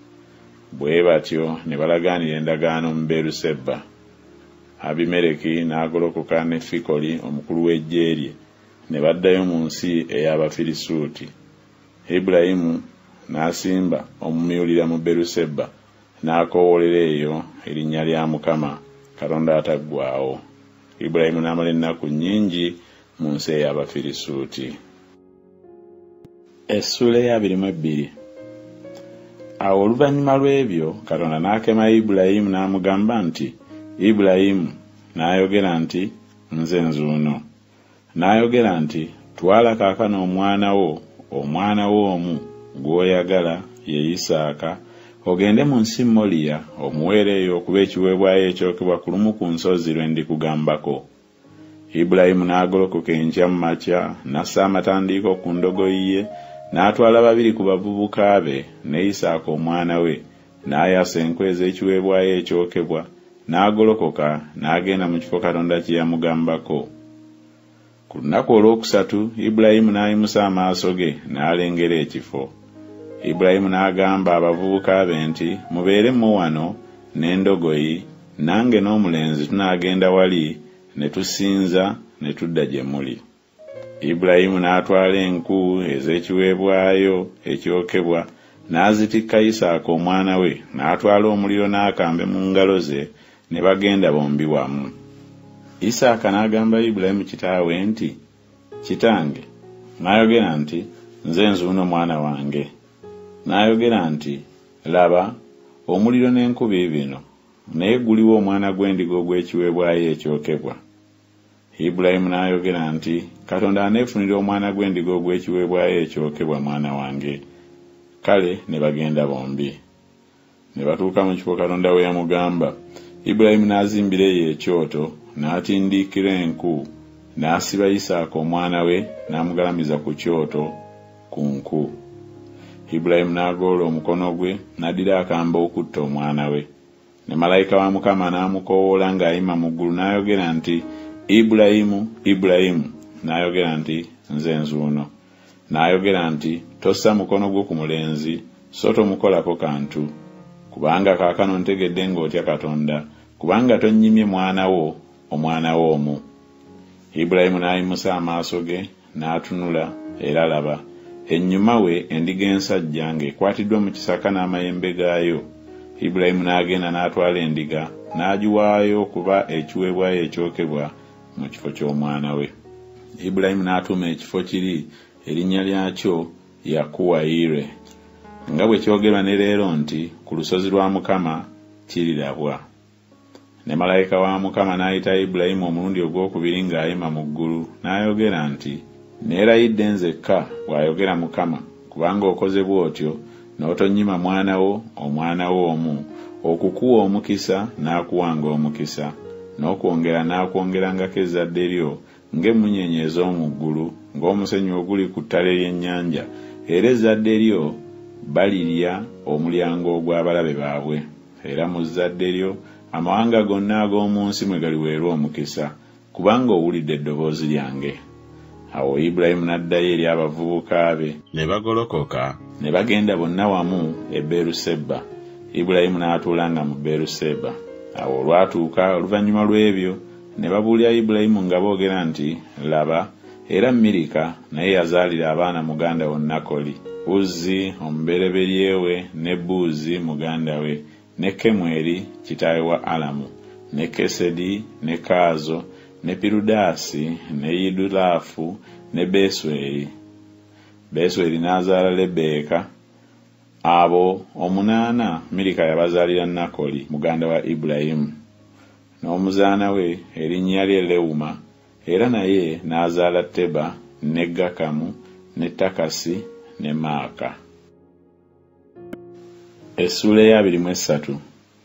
Bwe batyo ne balagaanira endagaano mu Beeruseba. Abimereki n'agolokoka ne Fikoli omukulu w'eggye lye, ne baddayo mu nsi ey'Abafirisuuti. Ibulayimu n'asimba omumyulira mu Beeruseba, n'akoowolera eyo erinnya lya Mukama Katonda ataggwaawo. Ibulayimu n'amala ennaku nnyingi mu nsi ey'Abafirisuuti. Essula ey'abiri mu ebbiri. Awo oluvannyuma lw'ebyo Katonda n'akema Ibulayimu n'amugamba nti, Ibulayimu. N'ayogera nti, nze nzuuno. N'ayogera nti, twala kaakano omwana wo, omwana wo omu gw'oyagala ye Isaaka, ogende mu nsi Moliya, omuweere eyo okuba ekiweebwayo ekyokebwa ku lumu ku nsozi lwe ndikugambako. Ibulayimu n'agolokoka enkya mu makya, n'assa amatandiiko ku ndogoyi ye, n'atwala babiri ku bavubuka be ne Isaaka omwana we, n'ayasa enkwe ez'ekiweebwayo ekyokebwa, n'agolokoka n'agenda mu kifo Katonda kye yamugambako. Ku lunaku olwokusatu Ibulayimu n'ayimusa amaaso ge n'alengera ekifo. Ibulayimu n'agamba abavubuka be nti, mubeeremu wano n'endogoyi, nange n'omulenzi tunaagenda wali ne tusinza ne tudda gye muli. Ibulayimu n'atwala enku ez'ekiweebwayo ekyokebwa, n'azitikka Isaaka omwana we, n'atwala omuliro n'akambe mu ngalo ze, ne bagenda bombi wamu. Isaaka n'agamba Ibulayimu kitaawe nti, kitange. N'ayogera nti, nze nzuuno mwana wange. N'ayogera nti, laba, omuliro n'enkubi bino, naye guliwo omwana gw'endiga ogw'ekiweebwayo ekyokebwa. Ibulayimu n'ayogera nti, Katonda aneefunira omwana gw'endiga ogw'ekiweebwayo ekyokebwa mwana wange. Kale ne bagenda bombi. Ne batuuka mu kifo Katonda we yamugamba. Ibulayimu n'azimbira eyo ekyoto, n'atindiikira enku, n'asiba Isaaka omwana we, n'amugalamiza ku kyoto ku nku. Ibulayimu n'agolola omukono gwe, n'addira akambe okutta omwana we. Ne malayika wa Mukama n'amukoowoola ng'ayima mu ggulu, n'ayogera nti, Ibulayimu, Ibulayimu. N'ayogera nti, nze nzuuno. N'ayogera nti, tossa mukono gwo ku mulenzi, so tomukolako kantu. Kubanga kaakano ntegedde ng'otya Katonda, kubanga tonnyimye mwana wo, omwana wo omu. Ibulayimu n'ayimusa amaaso ge, n'atunula, era laba, ennyuma we endiga ensajja ng'ekwatiddwa mu kisaka n'amayembe gaayo. Ibulayimu n'agenda n'atwala endiga, n'agiwaayo okuba ekiweebwayo ekyokebwa mu kifo ky'omwana we. Ibulayimu n'atuuma ekifo kiri erinnya lyakyo Yakuwayire, nga bwe kyogerwa ne leero nti ku lusozi lwa Mukama kirirabwa. Ne malayika wa Mukama n'ayita Ibulayimu omulundi ogwokubiri ng'ayima mu ggulu, n'ayogera nti, neerayidde nzekka bw'ayogera Mukama, kubanga okoze bw'otyo, n'otonnyima mwana wo, omwana wo omu, okukuwa omukisa n'akuwanga omukisa, n'okwongera n'akwongerangako ezzadde lyo ng'emmunyeenye ez'omu ggulu, ng'omusenyu oguli ku ttale ly'ennyanja, era ezzadde lyo balirya omulyango ogw'abalabe baabwe. Era mu zzadde lyo amawanga gonna ag'omu nsi mwe galiweerwa omukisa, kubanga owulidde eddoboozi lyange. Awo Ibulayimu n'addayo eri abavubuka be, ne bagolokoka, ne bagenda bonna wamu e Beeruseba. Ibulayimu n'atuulanga mu Beeruseba. Awo olwatuuka oluvannyuma lw'ebyo, ne babuulira Ibulayimu nga boogera nti, laba, era Mirika naye yazaalira abaana muganda wo Nakoli, Uzzi omubereberye we, ne Buuzi muganda we, ne Kemweri kitaawe wa Alamu, ne Kesedi, ne Kaazo, ne Pirudaasi, ne Yidulaafu, ne Besweri. Besweri n'azaala Lebbeeka. Abo omunaana Mirika yabazaalira Nakoli muganda wa Ibulayimu. N'omuzaana we erinnya lye Lewuma, era naye n'azaala Teba, ne Gakamu, ne Takasi, ne Maaka. Essula ey'abiri mu esatu.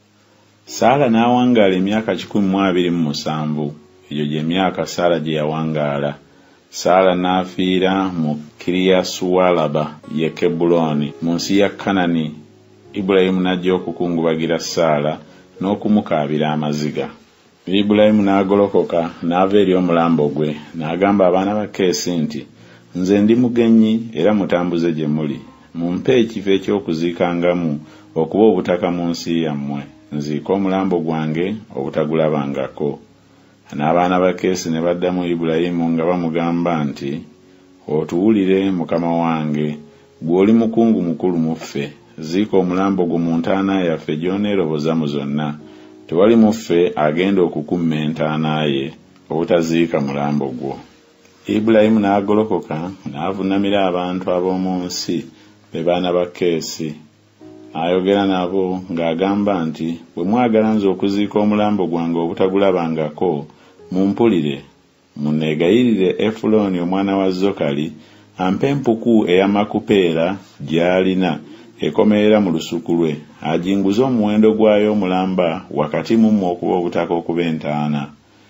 Saala n'awangaala emyaka kikumi mu abiri mu musanvu. Egyo gy'emyaka Saala gye yawangaala. Saala n'afiira mu Kiriyasuwalaba ye Kebbulooni mu nsi ya Kanani. Ibulayimu n'ajja okukungubagira Saala n'okumukaabira amaziga. Ibulayimu n'agolokoka n'ava eri omulambo gwe, n'agamba abaana ba Keesi nti, nze ndi mugenyi era mutambuze gye muli. Mumpe ekifo eky'okuziikangamu okuba obutaka mu nsi yammwe, nziika omulambo gwange obutagulabangako. N'abaana ba Keesi ne baddamu Ibulayimu nga bamugamba nti, otuwulire mukama wange, gw'oli mukungu mukulu mu ffe, ziika omulambo gwo mu ntaana yaffe gy'oneeroboza mu zonna. Tewali mu ffe agenda okukumma entaana ye obutaziika mulambo gwo. Ibulayimu n'agolokoka n'avuunamira abantu ab'omu nsi be baana ba Keesi. Ayogera nabo ng'agamba nti, bwe mwagala nze okuziika omulambo gwange obutagulabangako, mumpulire, munneegayirire Efulooni omwana wa Zokali ampe empuku ey'amakupeera gy'alina ekomerera mu lusuku lwe, ajinguze omuwendo gwayo omulamba wakati mu mmwe okuba obutaka okuba entaana.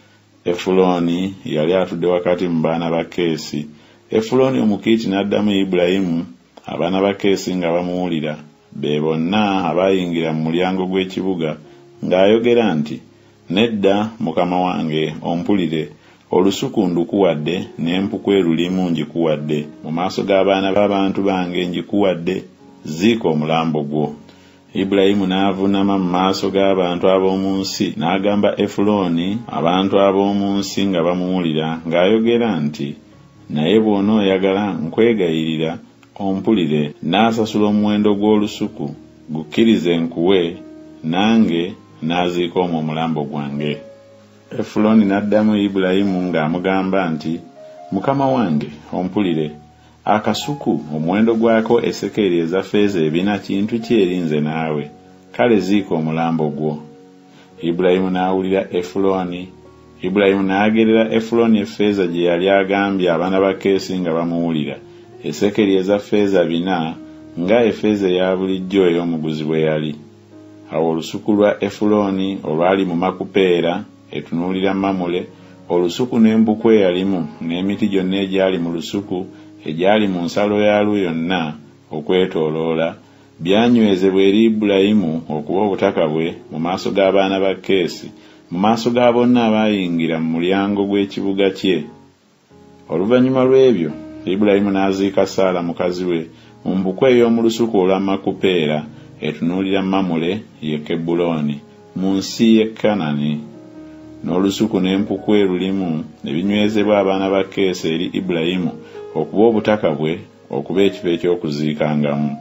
Efulooni yali atudde wakati mu baana ba Keesi. Efulooni Omukiiti n'addamu Ibulayimu, abaana ba Keesi nga bamuwulira, be bonna abayingira mu mulyango gw'ekibuga, ng'ayogera nti, nedda mukama wange, ompulire, olusuku ndukuwadde n'empuku erulimu njikuwadde, mu maaso g'abaana b'abantu bange njikuwadde, ziika omulambo gwo. Ibulayimu n'avuunama mu maaso g'abantu ab'omu nsi, n'agamba Efulooni abantu ab'omu nsi nga bamuwulira, ng'ayogera nti, naye bw'onooyagala nkwegayirira ompulire, n'asasula omuwendo gw'olusuku, gukkirize nkuwe, nange n'aziika omwo omulambo gwange. Efulooni n'addamu Ibulayimu ng'amugamba nti, Mukama wange ompulire, akasuku omuwendo gwako esekeri eza ffeeza ebina kintu kyerinze naawe, kale ziika omulambo gwo. Ibulayimu n'awulira Efuloni. Ibulayimu n'agerera Efuloni effeeza gye yali agambye abaana ba Keesi nga bamuwulira, esekeri eza ffeeza bina nga effeeza eya bulijjo ey'omuguzi bwe yali. Awo olusuku lwa Efuloni olwali mu Makupeera etunuulira Mamule, olusuku n'embuku eyalimu n'emiti gyonna egyali mu lusuku egyali mu nsalo yaalwo yonna okwetooloola, byanywezebwa eri Ibulayimu okuba obutaka bwe mu maaso g'abaana ba Keesi, mu maaso ga bonna abayingira mu mulyango gw'ekibuga kye. Oluvannyuma lw'ebyo, Ibulayimu n'aziika Saala mukazi we mu mbuku ey'omu lusuku olwa Makupeera etunuulira Mamule ye Kebbulooni mu nsi y'e Kanani. N'olusuku n'empuku erulimu ne binywezebwa abaana ba Keesi eri Ibulayimu okuba obutaka bwe okuba ekifo eky'okuziikangamu.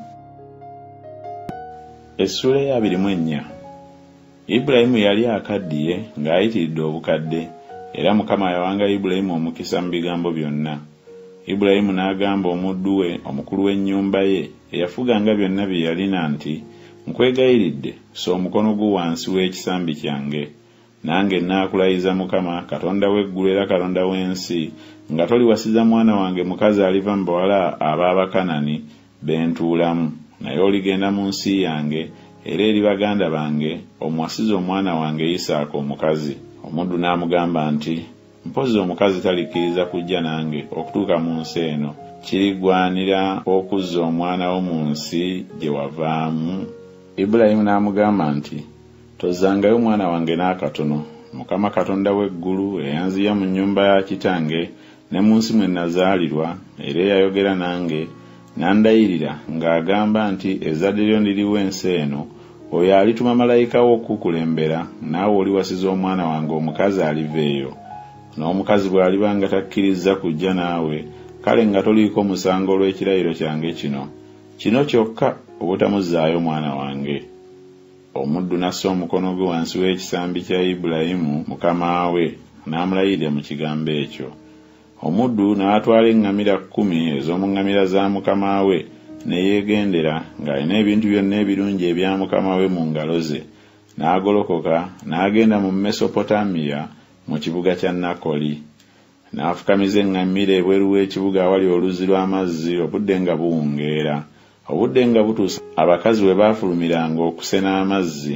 Essula ya abiri mu ennya. Ibulayimu yali akaddiye ng'ayitiridde obukadde, era Mukama yawanga Ibulayimu omukisa mu bigambo byonna. Ibulayimu n'agamba omuddu we omukulu w'ennyumba ye eyafuganga byonna bye yalina nti, nkwegayiridde so omukono gwo wansi w'ekisambi kyange, nange naakulayiza Mukama Katonda w'eggulu era Katonda w'ensi, nga toliwasiza mwana wange mukazi aliva mu bawala ab'Abakanani bentuulamu, naye oligenda mu nsi yange era eri baganda bange omuwasiza omwana wange Isaaka omukazi. Omuddu n'amugamba nti, mpozi omukazi talikkiriza kujja nange okutuuka mu nsi eno, kirigwanira okuzza omwana wo mu nsi gye wavaamu? Ibulayimu n'amugamba nti, tozzangayo mwana wange n'akatono. Mukama Katonda w'eggulu eyanziya mu nnyumba ya kitange ne mu nsi mwe nazaalirwa, era yayogera nange n'andayirira ng'agamba nti ezzadde lyo ndiriwa ensi eno, oyo alituma malayika wo okukulembera, naawe oliwasiza omwana wange omukazi aliva eyo. N'omukazi bw'aliba nga takkiriza kujja naawe, kale nga toliiko musango olw'ekirayiro kyange kino, kino kyokka obutamuzzaayo mwana wange. Omuddu n'assa omukono gwe wansi w'ekisambi kya Ibulayimu mukama we, n'amulayirira mu kigambo ekyo. Omuddu n'atwala eŋŋamira kkumi ez'omu ŋŋamira za mukama we, ne yeegendera ng'alina ebintu byonna ebirungi ebya mukama we mu ngalo ze. N'agolokoka n'agenda mu Mesopotamiya mu kibuga kya Nakoli. N'afukamiza eŋŋamira ebweru w'ekibuga awali oluzzi lw'amazzi, obudde nga buwungeera. Obudde nga butuusa, abakazi bwe baafulumiranga okusena amazzi.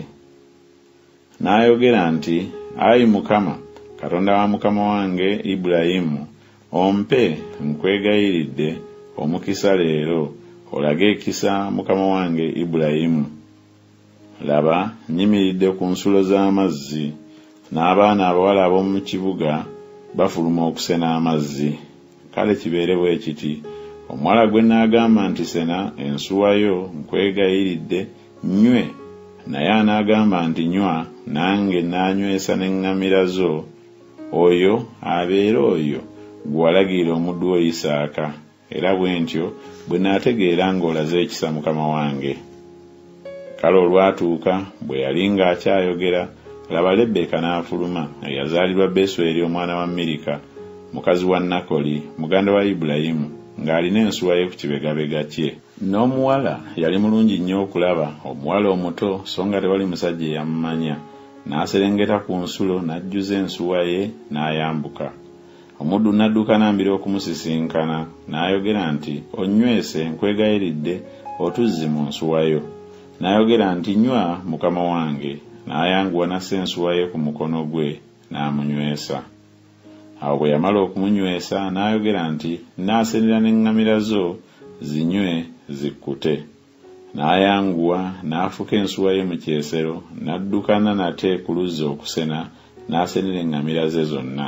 N'ayogera nti, ayi Mukama, Katonda wa mukama wange Ibulayimu, ompe nkwegayiridde omukisa leero, olage ekisa mukama wange Ibulayimu. Laba, nyimiridde ku nsulo z'amazzi, n'abaana abawala ab'omu kibuga bafuluma okusena amazzi. Kale kibeere bwe kiti, omuwala gwe n'agamba nti sena ensuwa yo nkwegayiridde nywe, naye anaagamba nti nywa, nange n'anywesa n'eŋŋamira zo, oyo abeera oyo gwe walagirira omuddu wo Isaaka, era bwe ntyo bwe naategeera ng'olaze ekisa mukama wange. Kale olwatuuka bwe yali ng'akyayogera, laba Lebbeeka n'afuluma, eyazaalirwa Besweri omwana wa Mirika, mukazi wa Nakoli, muganda wa Ibulayimu, ng'alina ensuwa ye ku kibegabega kye. N'omuwala yali mulungi nnyo okulaba, omuwala omuto so nga tewali musajja eyamumanya. N'aserengeta ku nsulo n'ajjuza ensuwa ye n'ayambuka. Omuddu n'adduka n'ambira okumusisinkana, n'ayogera nti, onnywese nkwegayiridde otuzzi mu nsuwa yo. N'ayogera nti, nywa mukama wange. N'ayanguwa n'assa ensuwa ye ku mukono gwe n'amunywesa. Awo bwe yamala okumunywesa n'ayogera nti, n'asenera n'eŋŋamira zo zinywe zikkute. N'ayanguwa n'afuka ensuwa ye mu kyesero, n'addukana nate ku luzzi okusena, n'asenera eŋŋamira ze zonna.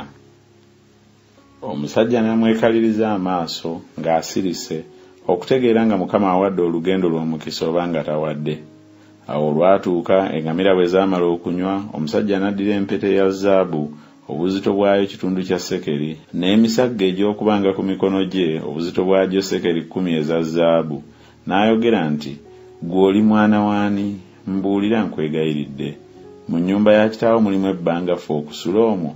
Omusajja n'amwekaliriza amaaso ng'asirise okutegeera nga Mukama awadde olugendo lw'omukisa oba nga tawadde. Awo olwatuuka eŋŋamira bwe zaamala okunywa, omusajja n'addira empete ya zaabu obuzito bwayo kitundu kya sekeri, n'emisaggo egy'okubanga ku mikono gye obuzito bwagyo sekeri kkumi eza zaabu. N'ayogera nti, ggwe oli mwana waani? Mbuulira nkwegayiridde. Mu nnyumba ya kitaawo mulimu ebbanga ffe okusula omwo?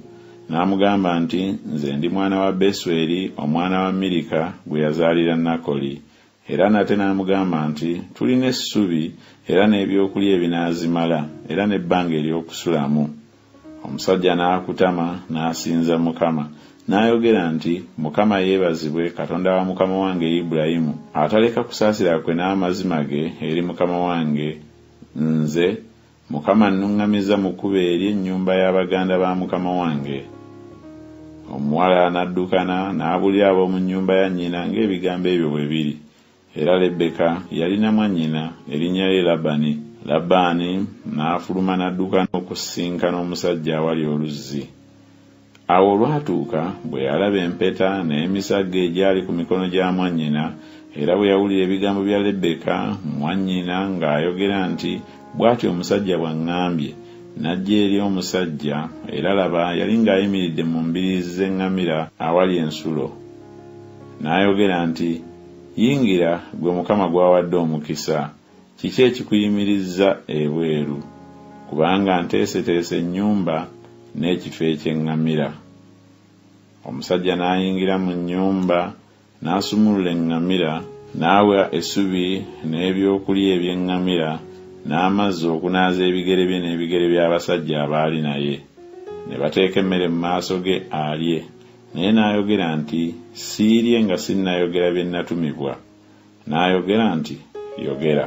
n'amugamba nti nze ndi mwana wa Besweri omwana wa Mirika gwe yazaalira Nakoli. Era nate n'amugamba nti tulina essubi era n'ebyokulya ebinaazimala era n'ebbanga ery'okusulamu. Omusajja n'akutama n'asinza Mukama n'ayogera nti Mukama yeebazibwe Katonda wa mukama wange Ibulayimu ataleka kusaasira kwe n'amazima ge eri mukama wange. Nze Mukama nnuŋŋamiza mu kkubo eri ennyumba y'abaganda ba mukama wange. Omuwala n'addukana n'abulira ab'omu nnyumba ya nnyina ng'ebigambo ebyo bwe biri. Era Lebeka yalina mwannyina erinnya lye Labani. Labani n'afuluma n'addukana okusisinkana omusajja awali oluzzi. Awo olwatuuka bwe yalaba empeta n'emisaggo egyali ku mikono gya mwannyina, era bwe yawulira ebigambo bya Lebeka mwannyina ng'ayogera nti bw'atyo omusajja bw'aŋŋambye, n'ajja eri omusajja, era laba yali ng'ayimiridde mu mbiriizi z'eŋŋamira awali ensulo. N'ayogera nti, yingira gwe Mukama gw'awadde omukisa, kiki ekikuyimirizza ebweru? Kubanga nteeseteese ennyumba n'ekifo eky'eŋŋamira. Omusajja n'ayingira mu nnyumba n'asumulula eŋŋamira, n'awa essubi n'ebyokulya eby'eŋŋamira n'amazzi okunaaza ebigere bye n'ebigere by'abasajja abaali naye. Ne bateeka emmere mu maaso ge alye. Naye n'ayogera nti siirye nga sinnayogera bye natumibwa. N'ayogera nti yogera.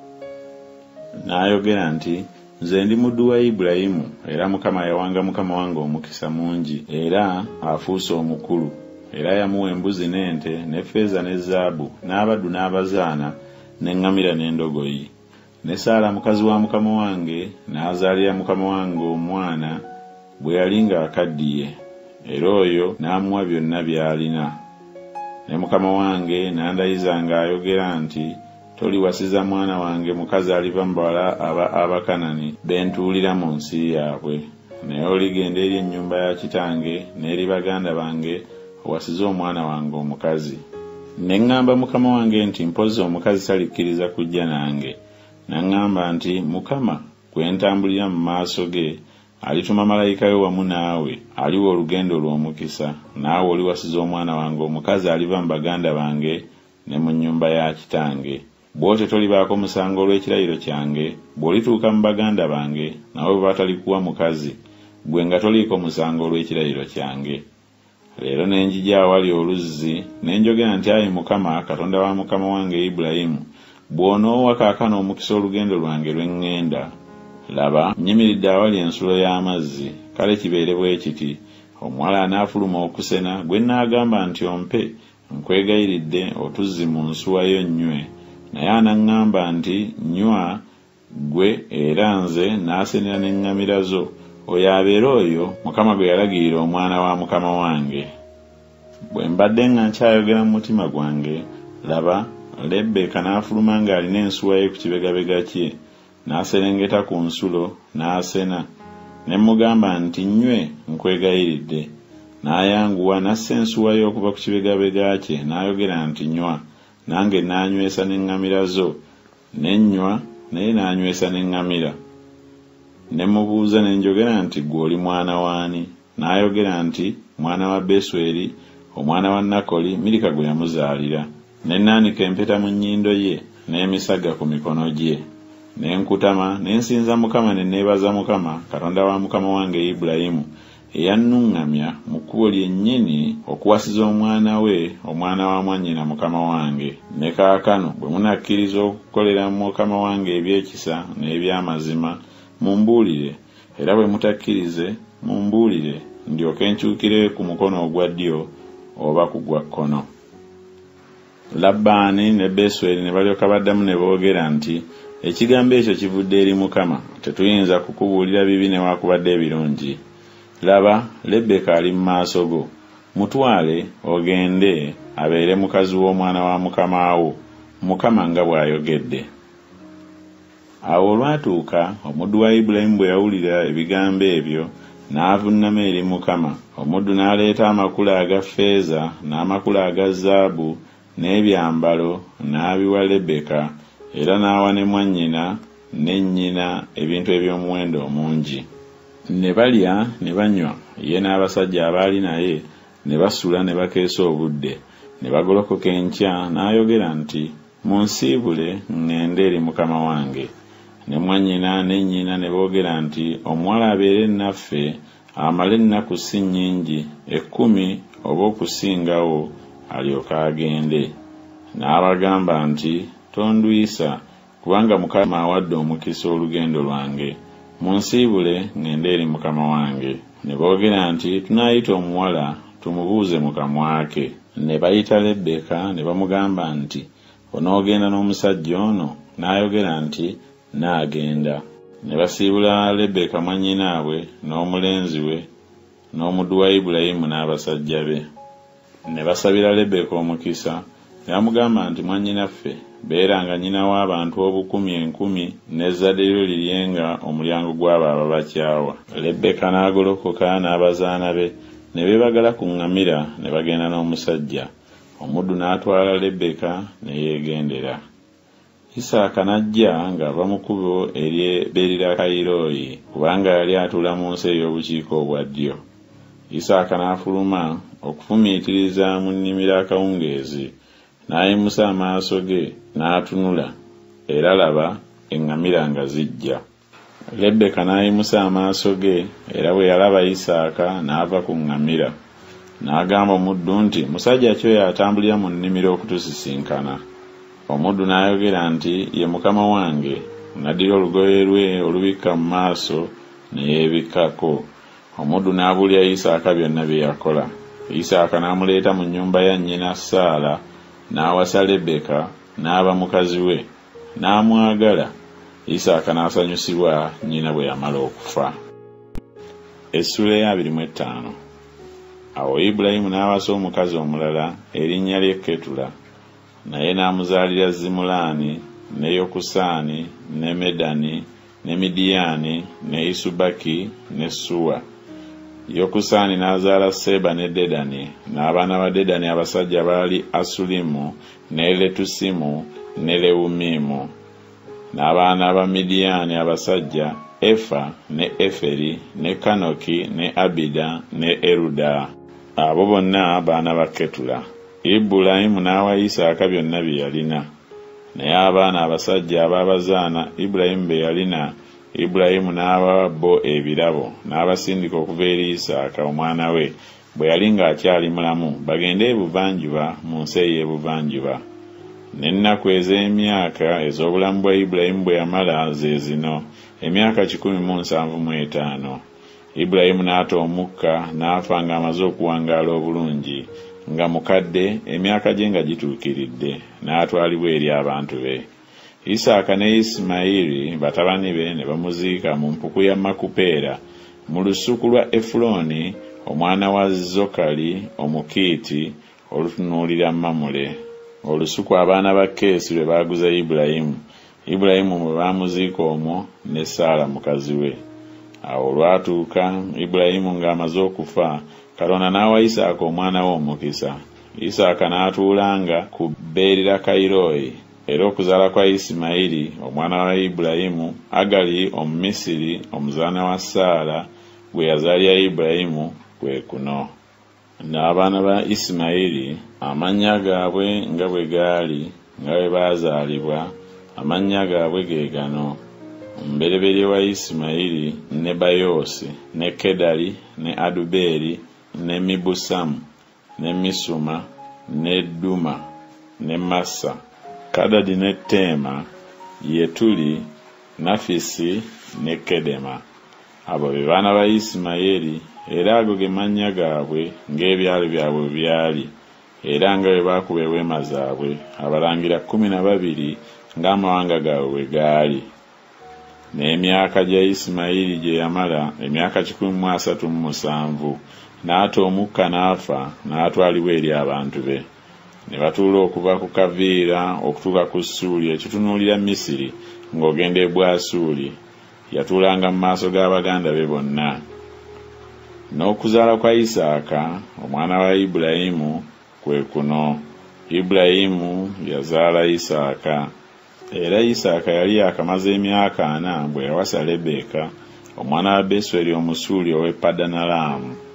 N'ayogera nti nze ndi muddu wa Ibulayimu, era Mukama yawanga mukama wange omukisa mungi, era afuuse omukulu, era yamuwa embuzi n'ente n'effeeza ne zaabu n'abaddu n'abazaana n'eŋŋamira n'endogoyi. Ne Saala mukazi wa mukama wange n'azaalira mukama wange omwana bwe yali ng'akaddiye, era oyo n'amuwa byonna by'alina. Ne mukama wange n'andayiza ng'ayogera nti toliwasiza mwana wange mukazi aliva mu bawala aba Abakanani bentuulira mu nsi yaabwe, naye oligenda eri ennyumba ya kitange n'eri baganda bange owasize omwana wange omukazi. Ne ŋŋamba mukama wange nti mpozi omukazi talikkiriza kujja nange. N'aŋŋamba nti Mukama gwe ntambulira mu maaso ge alituma malayika we wamu naawe, aliwa olugendo lw'omukisa, naawe oliwasiza omwana wange omukazi aliva mu baganda bange ne mu nnyumba ya kitange. Bw'otyo tolibaako musango olw'ekirayiro kyange, bw'olituuka mu baganda bange nawe bwe batalikuwa mukazi, gwe nga toliiko musango olw'ekirayiro kyange. Leero ne njija awali oluzzi ne njogera nti ayi Mukama Katonda wa mukama wange Ibulayimu, bw'onoowa kaakano omukisa olugendo lwange lwe ŋŋenda. Laba nnyimiridde awali ensulo y'amazzi, kale kibeere bwe kiti. Omuwala anaafuluma okusena gwe n'agamba nti ompe, nkwegayiridde otuzzi mu nsuwa yo nnywe. Naye anaŋŋamba nti nywa gwe, era nze n'asenera n'eŋŋamira zo. Oyo abeera oyo Mukama gwe yalagirira omwana wa mukama wange. Bwe mbadde nga nkyayogera mu mutima gwange, laba Lebeka n'afuluma ng'alina ensuwa ye ku kibegabega kye, n'aserengeta ku nsulo n'asena. Ne mugamba nti nnywe, nkwegayiridde. N'ayanguwa n'assa ensuwa ye okuva ku kibegabega kye, n'ayogera nti nywa. Nange n'anywesa n'eŋŋamira zo, ne nnywa, naye n'anywesa n'eŋŋamira. Ne mubuuza ne njogera nti ggwe oli mwana waani? N'ayogera nti mwana wa Besweri omwana wa Nakoli, Mirika gwe yamuzaalira. Ne naanika empeta mu nnyindo ye n'emisagga ku mikono gye. Ne nkutama ne nsinza Mukama ne neebaza Mukama Katonda wa mukama wange Ibulayimu, eyannuŋŋamya mu kkubo lyennyini okuwasiza omwana we omwana wa mwannyina mukama wange. Ne kaakano bwe munakkiriza okukolera mu mukama wange ebyekisa n'eby'amazima, mumbuulire, era bwe mutakkirize mumbuulire, ndyoke nkyukire ku mukono ogwa ddyo oba ku gwa kkono. Labbaani ne Besweri ne balyoka baddamu ne boogera nti ekigambo ekyo kivudde eri Mukama, tetuyinza kukubuulira bibi newaakubadde ebirungi. Laba Lebeka ali mu maaso go, mutwale ogende abeere mukazi w'omwana wa mukama wo, Mukama nga bw'ayogedde. Awo olwatuuka omuddu wa Ibulayimu bwe yawulira ebigambo ebyo n'avunnama eri Mukama. Omuddu n'aleeta amakula aga ffeeza n'amakula aga zaabu n'ebyambalo n'abiwa Lebeka, era n'awa ne mwannyina ne nnyina ebintu eby'omuwendo omungi. Ne balya ne banywa ye n'abasajja abaali naye ne basula ne bakeesa obudde, ne bagolokoka enkya n'ayogera nti, munsiibule ŋŋende eri mukama wange. Ne mwannyina ne nnyina ne boogera nti, omuwala abeere naffe amale ennaku si nnyingi, ekkumi oba okusingawo, alyoke agende. N'abagamba nti, tonduyisa, kubanga Mukama awadde omukisa olugendo lwange. Munsiibule ŋŋende eri mukama wange. Ne boogera nti, tunaayita omuwala tumubuuze mu kamwa ke. Ne bayita Lebeka ne bamugamba nti, onoogenda n'omusajja ono? N'ayogera nti, naagenda. Ne basiibula Lebeka mwannyinaabwe n'omulenzi we n'omuddu wa Ibulayimu n'abasajja be. Ne basabira Lebeka omukisa, ne bamugamba nti, mwannyinaffe, beeranga nnyina w'abantu obukumi enkumi n'ezzadde lyo liryenga omulyango gw'abo ababakyawa. Lebeka n'agolokoka n'abazaana be ne beebagala ku ŋŋamira ne bagenda n'omusajja. Omuddu n'atwala Lebeka ne yeegendera. Isaaka n'ajja ng'ava mu kkubo ery'e Beerirakayirooyi, kubanga yali atuula mu nsi ey'obukiika obwa ddyo. Isaaka n'afuluma okufumiitiriza mu nnimiro akawungeezi, n'ayimusa amaaso ge n'atunula, era laba eŋŋamira nga zijja. Lebeka n'ayimusa amaaso ge, era bwe yalaba Isaaka n'ava ku ŋŋamira. N'agamba omuddu nti, musajja ki oyo atambulira mu nnimiro okutusisinkana? Omuddu n'ayogera nti, ye mukama wange. N'addira olugoye lwe olubikka mu maaso ne yeebikkako. Omuddu n'abuulira Isaaka byonna bye yakola. Isaaka n'amuleeta mu nnyumba ya nnyina Saala, n'awasa Lebeka, n'aba mukazi we, n'amwagala. Isaaka n'asanyusibwa nnyina bwe yamala okufa. Essula ya abiri mu etaano. Awo Ibulayimu n'awasa omukazi omulala erinnya lye Ketula, naye n'amuzaalira Zimulaani, ne Yokusaani, ne Medani, ne Midiyaani, ne Isubaki, ne Suwa. Yokusaani n'azaala Seba ne Dedani, n'abaana ba Dedani abasajja baali Asulimu, ne Letusimu, ne Lewumimu. N'abaana ba Midiyaani abasajja Efa, ne Eferi, ne Kanoki, ne Abida, ne Eruda. Abo bonna baana ba Ketula. Ibulayimu n'awa Isaaka byonna bye yalina. Naye abaana abasajja abaabazaana Ibulayimu be yalina, Ibulayimu n'abawa bo ebirabo, n'abasindika okuva eri Isaaka omwana we, bwe yali ng'akyali mulamu, bagende ebuvanjuba mu nsi ey'ebuvanjuba. N'ennaku ez'emyaka ez'obulamu bwa Ibulayimu bwe yamala ze zino, emyaka kikumi mu nsanvu mu etaano. Ibulayimu n'ata omukka n'afa ng'amaze okuwangaala obulungi, nga mukadde, emyaka gye nga gituukiridde, n'atwalibwa eri abantu be. Isaaka ne Isimayiri batabani be ne bamuziika mu mpuku ya Makupeera mu lusuku lwa Efuloni omwana wa Zokali Omukiiti olutunuulira Mamule. Olusuku abaana ba Keesi lwe baaguza Ibulayimu. Ibulayimu bwe baamuziika omwo ne Saala mukazi we. Awo olwatuuka Ibulayimu ng'amaze okufa, Katonda n'awa Isaaka omwana we omukisa. Isaaka n'atuulanga ku Beerirakayirooyi, era okuzaala kwa Isimayiri omwana wa Ibulayimu, Agali Omumisiri omuzaana wa Saala gwe yazaalira Ibulayimu kwe kuno. N'abaana ba Isimayiri amannya gaabwe nga bwe gaali nga bwe baazaalibwa, amannya gaabwe ge gano: omubereberye wa Isimayiri Nebayoosi, ne Kedali, ne Adubeeri, ne Mibusamu, ne Misuma, ne Duma, ne Massa, Kadadi ne Teema, Yetuli, Nafisi ne Kedema. Abo be baana ba Isimayiri, era ago ge mannya gaabwe ng'ebyalo byabwe byali, era nga bwe baakuba eweema zaabwe, abalangira kkumi na babiri ng'amawanga gaabwe bwe gaali. N'emyaka gya Isimayiri gye yamala emyaka kikumi mu asatu mu musanvu, n'ata omukka n'afa, n'atwalibwa eri abantu be. Ne batuula okuva ku Kaviira okutuuka ku Suuli ekitunuulira Misiri ng'ogenda e Bwasuli. Yatuulanga mu maaso g'abaganda be bonna. N'okuzaala kwa Isaaka omwana wa Ibulayimu kwe kuno. Ibulayimu yazaala Isaaka. Era Isaaka yali yakamaze emyaka ana bwe yawasa Lebeka omwana wa Besweri Omusuuli ow'e Padanalaamu.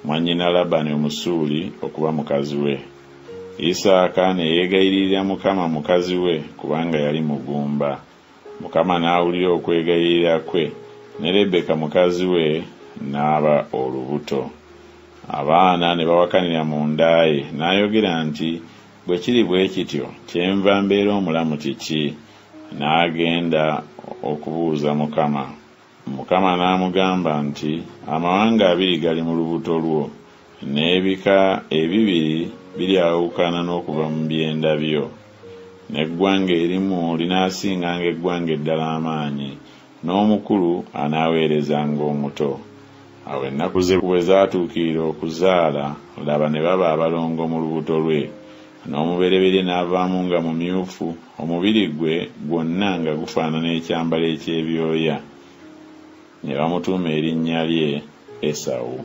mwannyina Labani Omusuuli okuba mukazi we. Isaaka ne yeegayirira Mukama mukazi we kubanga yali mugumba. Mukama n'awulira okwegayirira kwe, ne Lebeka mukazi we n'aba olubuto. Abaana ne bawakanira mu nda ye, n'ayogera nti, bwe kiri bwe kityo kyenva mbeera omulamu kiki? N'agenda okubuuza Mukama. Mukama n'amugamba nti, amawanga abiri gali mu lubuto lwo, n'ebika ebibiri biryawukana n'okuva mu byenda byo. N'eggwanga erimu linaasinganga eggwanga eddala amaanyi, n'omukulu anaaweerezanga omuto. Awo ennaku ze bwe zaatuukirira okuzaala, laba ne baba abalongo mu lubuto lwe, n'omubereberye n'avaamu nga mumyufu, omubiri gwe gwonna nga gufaanana ekyambalo eky'ebyoya. Ne bamutuuma erinnya lye Esawu.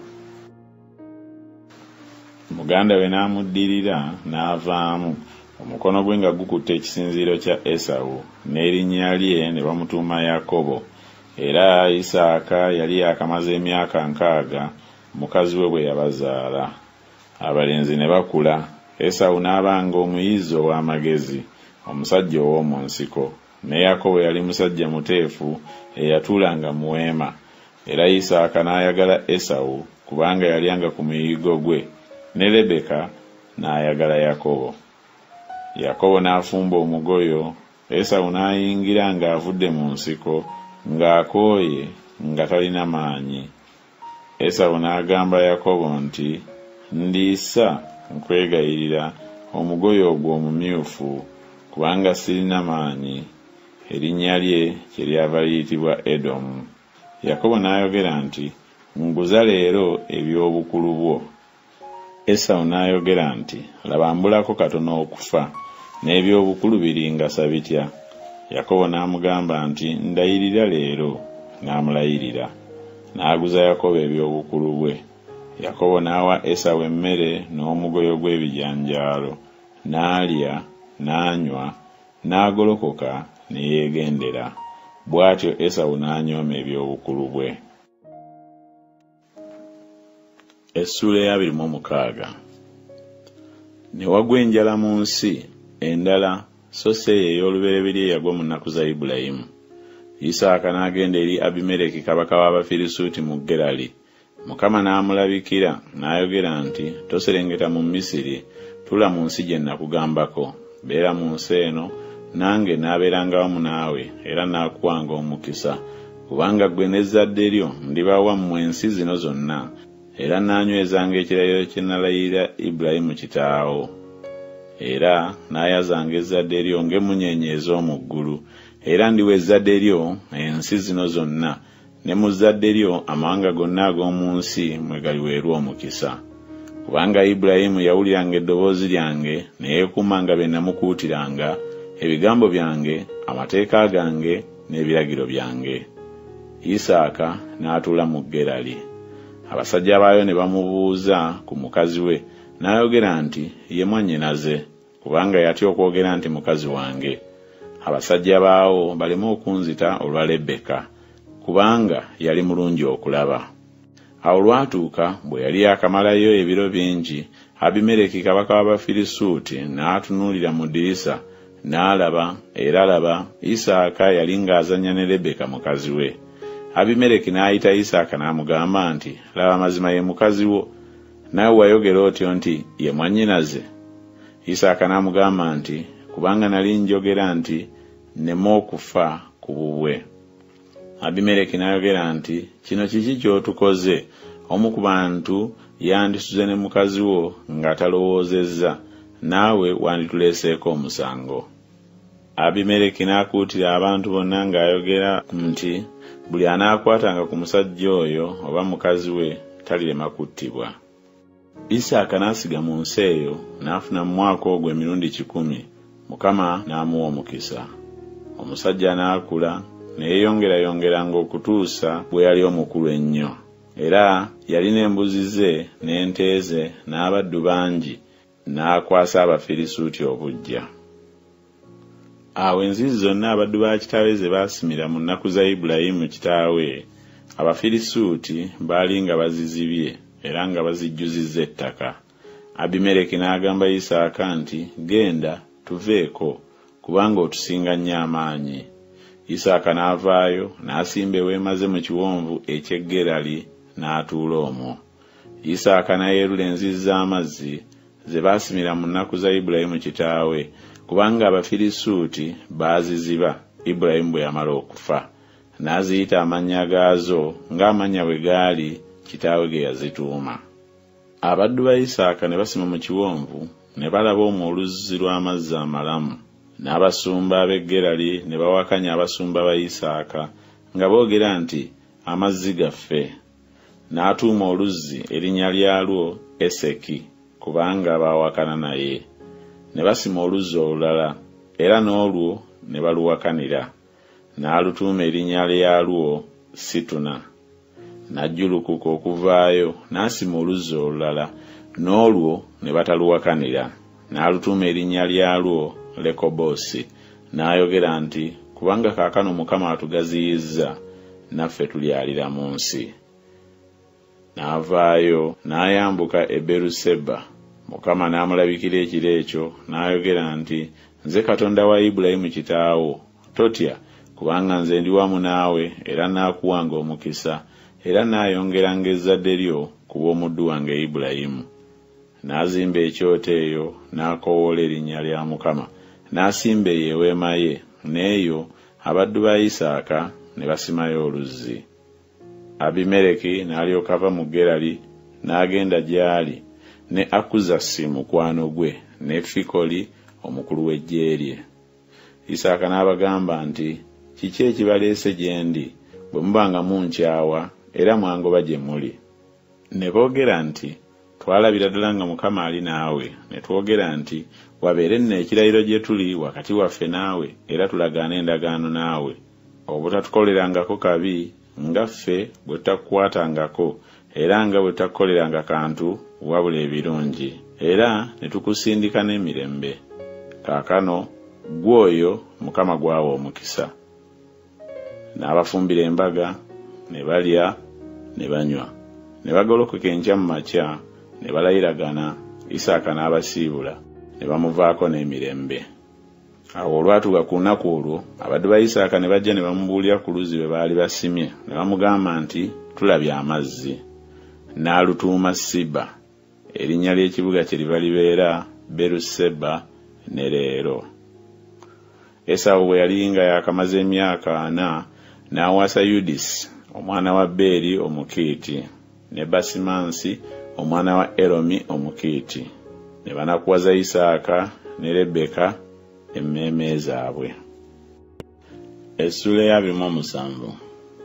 Muganda we n'amuddirira n'avaamu, omukono gwe nga gukutte ekisinziiro kya Esawu, n'erinnya lye ne bamutuuma Yakobo. Era Isaaka yali yakamaze emyaka nkaaga mukazi we bwe yabazaala. Abalenzi ne bakula. Esawu n'abanga omuyizi ow'amagezi, omusajja ow'omu nsiko. Ne Yakobo yali musajja muteefu eyatuulanga mu weema. Era Isaaka n'ayagala Esawu kubanga yalyanga ku muyigo gwe, ne Lebeka n'ayagala Yakobo. Yakobo n'afumba omugoyo, Esawu n'ayingira ng'avudde mu nsiko, ng'akooye nga talina maanyi. Esawu n'agamba Yakobo nti, ndiisa nkwegayirira omugoyo ogwo omumyufu kubanga sirina maanyi. Erinnya lye kyeryava liyitibwa Edomu. Yakobo n'ayogera nti, nguza leero eby'obukulu bwo. Esawu n'ayogera nti, laba mbulako katono okufa, n'eby'obukulu biringasa bitya? Yakobo n'amugamba nti, ndayirira leero. N'amulayirira. N'aguza Yakobo eby'obukulu bwe. Yakobo n'awa Esawu emmere n'omugoyo gw'ebijanjaalo. N'alya, n'anywa, n'agolokoka ne yeegendera. Bw'atyo Esawu n'anyooma eby'obukulu bwe. Essula ey'abiri mu mukaaga. Ne wagwa enjala mu nsi endala, so si eyo ey'olubereberye yagwa mu nnaku za Ibulayimu. Isaaka n'agenda eri Abimereki kabaka w'Abafirisuuti mu Gerali. Mukama n'amulabikira n'ayogera nti, toserengeta mu Misiri, tula mu nsi gye nakugambako. Beera mu nsi eno, nange n'abeeranga wamu naawe, era n'akuwanga omukisa. Kubanga ggwe n'ezzadde lyo ndibawa mmwe ensi zino zonna, era n'anywezanga ekirayiro kye nalayirira Ibulayimu kitaawo. Era n'ayazanga ezzadde lyo ng'emunyeenye ez'omu ggulu, era ndiwa ezzadde lyo ensi zino zonna, ne mu zzadde lyo amawanga gonna ag'omu nsi mwe galiweerwa omukisa. Kubanga Ibulayimu yawuliranga eddoboozi lyange, ne yeekuumanga bye namukuutiranga, ebigambo byange, amateeka gange, n'ebiragiro byange. Isaaka n'atuula mu Gerali. Abasajja baayo ne bamubuuza ku mukazi we, n'ayogera nti, ye mwannyinaze, kubanga yatya okwogera nti mukazi wange. Abasajja baawo baleme okunzita olwa Lebeka, kubanga yali mulungi okulaba. Awo lwatuuka bwe yali akamalayo ebiro bingi, Abimereki kabaka w'Abafirisuuti n'atunuulira mu ddirisa, n'alaba, era laba, Isaaka yali ng'azannya ne Lebeka mukazi we. Abimereki n'ayita Isaaka n'amugamba nti, laba mazima ye mukazi wo, naawe wayogera otyo nti, ye mwannyinaze? Isaaka n'amugamba nti, kubanga nali njogera nti, nneme okufa ku bubwe. Abimereki n'ayogera nti, kino kiki ky'otukoze? Omu ku bantu yandisuze ne mukazi wo nga talowoozezza, naawe wandituleeseeko omusango. Abimereki n'akuutira abantu bonna ng'ayogera nti, buli anaakwatanga ku musajja oyo oba mukazi we talirema kuttibwa. Isaaka n'asiga mu nsi eyo, n'afuna mu mwaka ogwo emirundi kikumi. Mukama n'amuwa omukisa. Omusajja n'akula, ne yeeyongerayongeranga okutuusa bwe yali omukulu ennyo. Era yalina embuzi ze n'ente ze n'abaddu bangi, n'akwasa Abafirisuuti obuggya. Awo enzizi zonna abaddu ba kitaawe ze baasimira mu nnaku za Ibulayimu kitaawe, Abafirisuuti baali nga bazizibye, era nga bazijjuzizza ettaka. Abimereki n'agamba Isaaka nti, genda tuveeko kubanga otusinga nnyo amaanyi. Isaaka n'avaayo n'asimba eweema ze mu kiwonvu eky'e Gerali n'atuula omwo. Isaaka n'ayeerula enzigi z'amazzi ze baasimira mu nnaku za Ibulayimu kitaawe, kubanga Abafirisuuti baaziziba Ibulayimu bwe yamala okufa. N'aziyita amannya gaazo ng'amannya bwe gaali kitaawe ge yazituuma. Abaddu ba Isaaka ne basima mu kiwonvu ne balaba omwo oluzzi lw'amazzi amalamu. N'abasumba ab'e Gerali ne bawakanya abasumba ba Isaaka nga boogera nti amazzi gaffe. N'atuuma oluzzi erinnya lyalwo Eseki kubanga baawakana naye. Ne basima oluzzi olulala era n'olwo ne baluwakanira. N'alutuuma erinnya lyalwo Situna. N'ajjulukuka okuvaayo n'asima oluzzi olulala n'olwo ne bataluwakanira. N'alutuuma erinnya lyalwo Lekobosi. N'ayogera nti kubanga kaakano Mukama atugaziyizza naffe tulyalira mu nsi. N'avaayo n'ayambuka e Beruseba. Mukama n'amulabikira ekiro ekyo n'ayogera nti nze Katonda wa Ibulayimu kitaawo, totya kubanga nze ndi wamu naawe era naakuwanga omukisa era naayongeranga ezzadde lyo ku bw'omuddu wange Ibulayimu. N'azimba ekyoto eyo n'akoowoola erinnya lya Mukama. N'asimba eyo eweema ye, n'eyo abaddu ba Isaaka ne basimayo oluzzi. Abimereki n'alyoka ava mu Gerali n'agenda gy'ali ne Akuzasi mukwano gwe ne Fikoli omukulu w'eggye lye. Isaaka n'abagamba nti kiki ekibaleese gye ndi bwe mubanga munkyawa era mwangoba gye muli? Ne boogera nti twalabira ddala nga Mukama ali naawe, ne twogera nti wabeere nno ekirayiro gye tuli wakati waffe naawe era tulagaana endagaano naawe, obutatukolerangako kabi nga ffe bwe tutakukwatangako era nga bwe tutakukoleranga kantu wabula ebirungi, era ne tukusindika n'emirembe. Kaakano gw'oyo Mukama gwawa omukisa. N'abafumbira embaga ne balya ne banywa, ne bagolokoka enkya mu makya ne balayiragana. Isaaka n'abasiibula ne bamuvaako n'emirembe. Awo olwatuuka ku lunaku olwo abaddu ba Isaaka ne bajja ne bamubuulira ku luzzi bwe baali basimye, ne bamugamba nti tulabye amazzi. N'alutuuma Siba, erinnya ly'ekibuga kye liba libeera Beruseba ne leero. Esawu bwe yali nga yakamaze emyaka ana n'awasa Yudisi omwana wa Beeri Omukiiti ne Basimansi omwana wa Eromi Omukiiti. Ne banakuwaza Isaaka ne Lebeka emmeeme zaabwe. Essula y'abiri mu musanvu.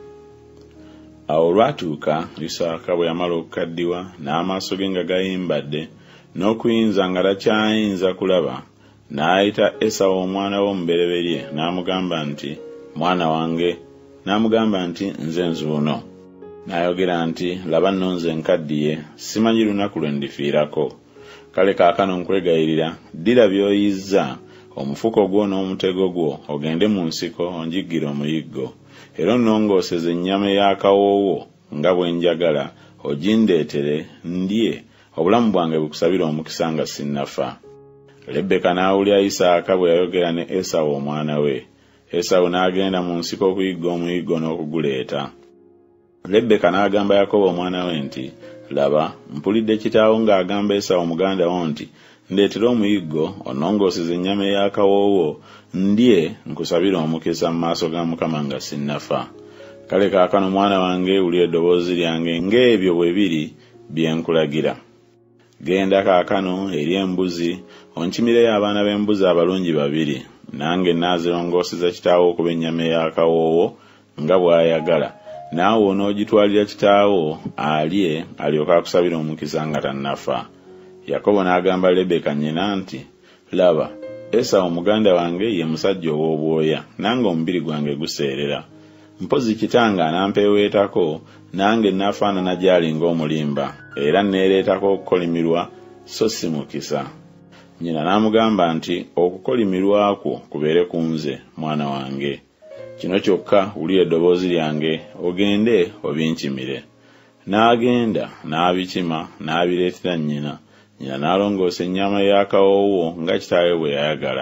Awo olwatuuka Isaaka bwe yamala okukaddiwa n'amaaso ge nga gayimbadde n'okuyinza nga takyayinza kulaba, n'ayita Esawu omwana we omubereberye n'amugamba nti mwana wange, n'amugamba nti nze nzuuno. N'ayogera nti laba nno nze nkaddiye, simanyi lunaku lwe ndifiirako. Kale kaakano nkwegayirira, ddira by'oyizza omufuko gwo n'omutego gwo ogende mu nsiko onjiggire omuyiggo, era onnongooseze ennyama ey'akawoowo nga bwe njagala, ogindeetere ndye, obulamu bwange bukusabire omukisa nga sinnafa. Lebeka n'awulira Isaaka bwe yayogera ne Esawu omwana we. Esawu n'agenda mu nsiko okuyigga omuyiggo n'okuguleeta. Lebeka n'agamba Yakobo omwana we nti, laba, mpulidde kitaawo ng'agamba Esawu muganda wo nti ndeetera omuyiggo onnongooseze ennyama ey'akawoowo ndye, nkusabire omukisa mu maaso ga Mukama nga sinnafa. Kale kaakano mwana wange wulira eddoboozi lyange ng'ebyo bwe biri bye nkulagira. Genda kaakano eri embuzi onkimireyo abaana b'embuzi abalungi babiri, nange naazirongooseza kitaawo okuba ennyama ey'akawoowo nga bw'ayagala, naawe onoogitwalira kitaawo alye alyoke akusabire omukisa nga tannafa. Yakobo n'agamba Lebeka nnyina nti, laba, Esawu muganda wange ye musajja ow'obwoya, nange omubiri gwange guseerera. Mpozi kitange anampeeweetako, nange naafaanana gy'ali ng'omulimba, era neereetako okukolimirwa so si mukisa. Nnyina n'amugamba nti, okukolimirwa kwo kubeere ku nze, mwana wange. Kino kyokka wulira eddoboozi lyange, ogende obinkimire. n'agenda n'abikima n'abireetera nnyina. Nnyina n'alongoosa ennyama y'akawoowo nga kitaawe bwe yayagala.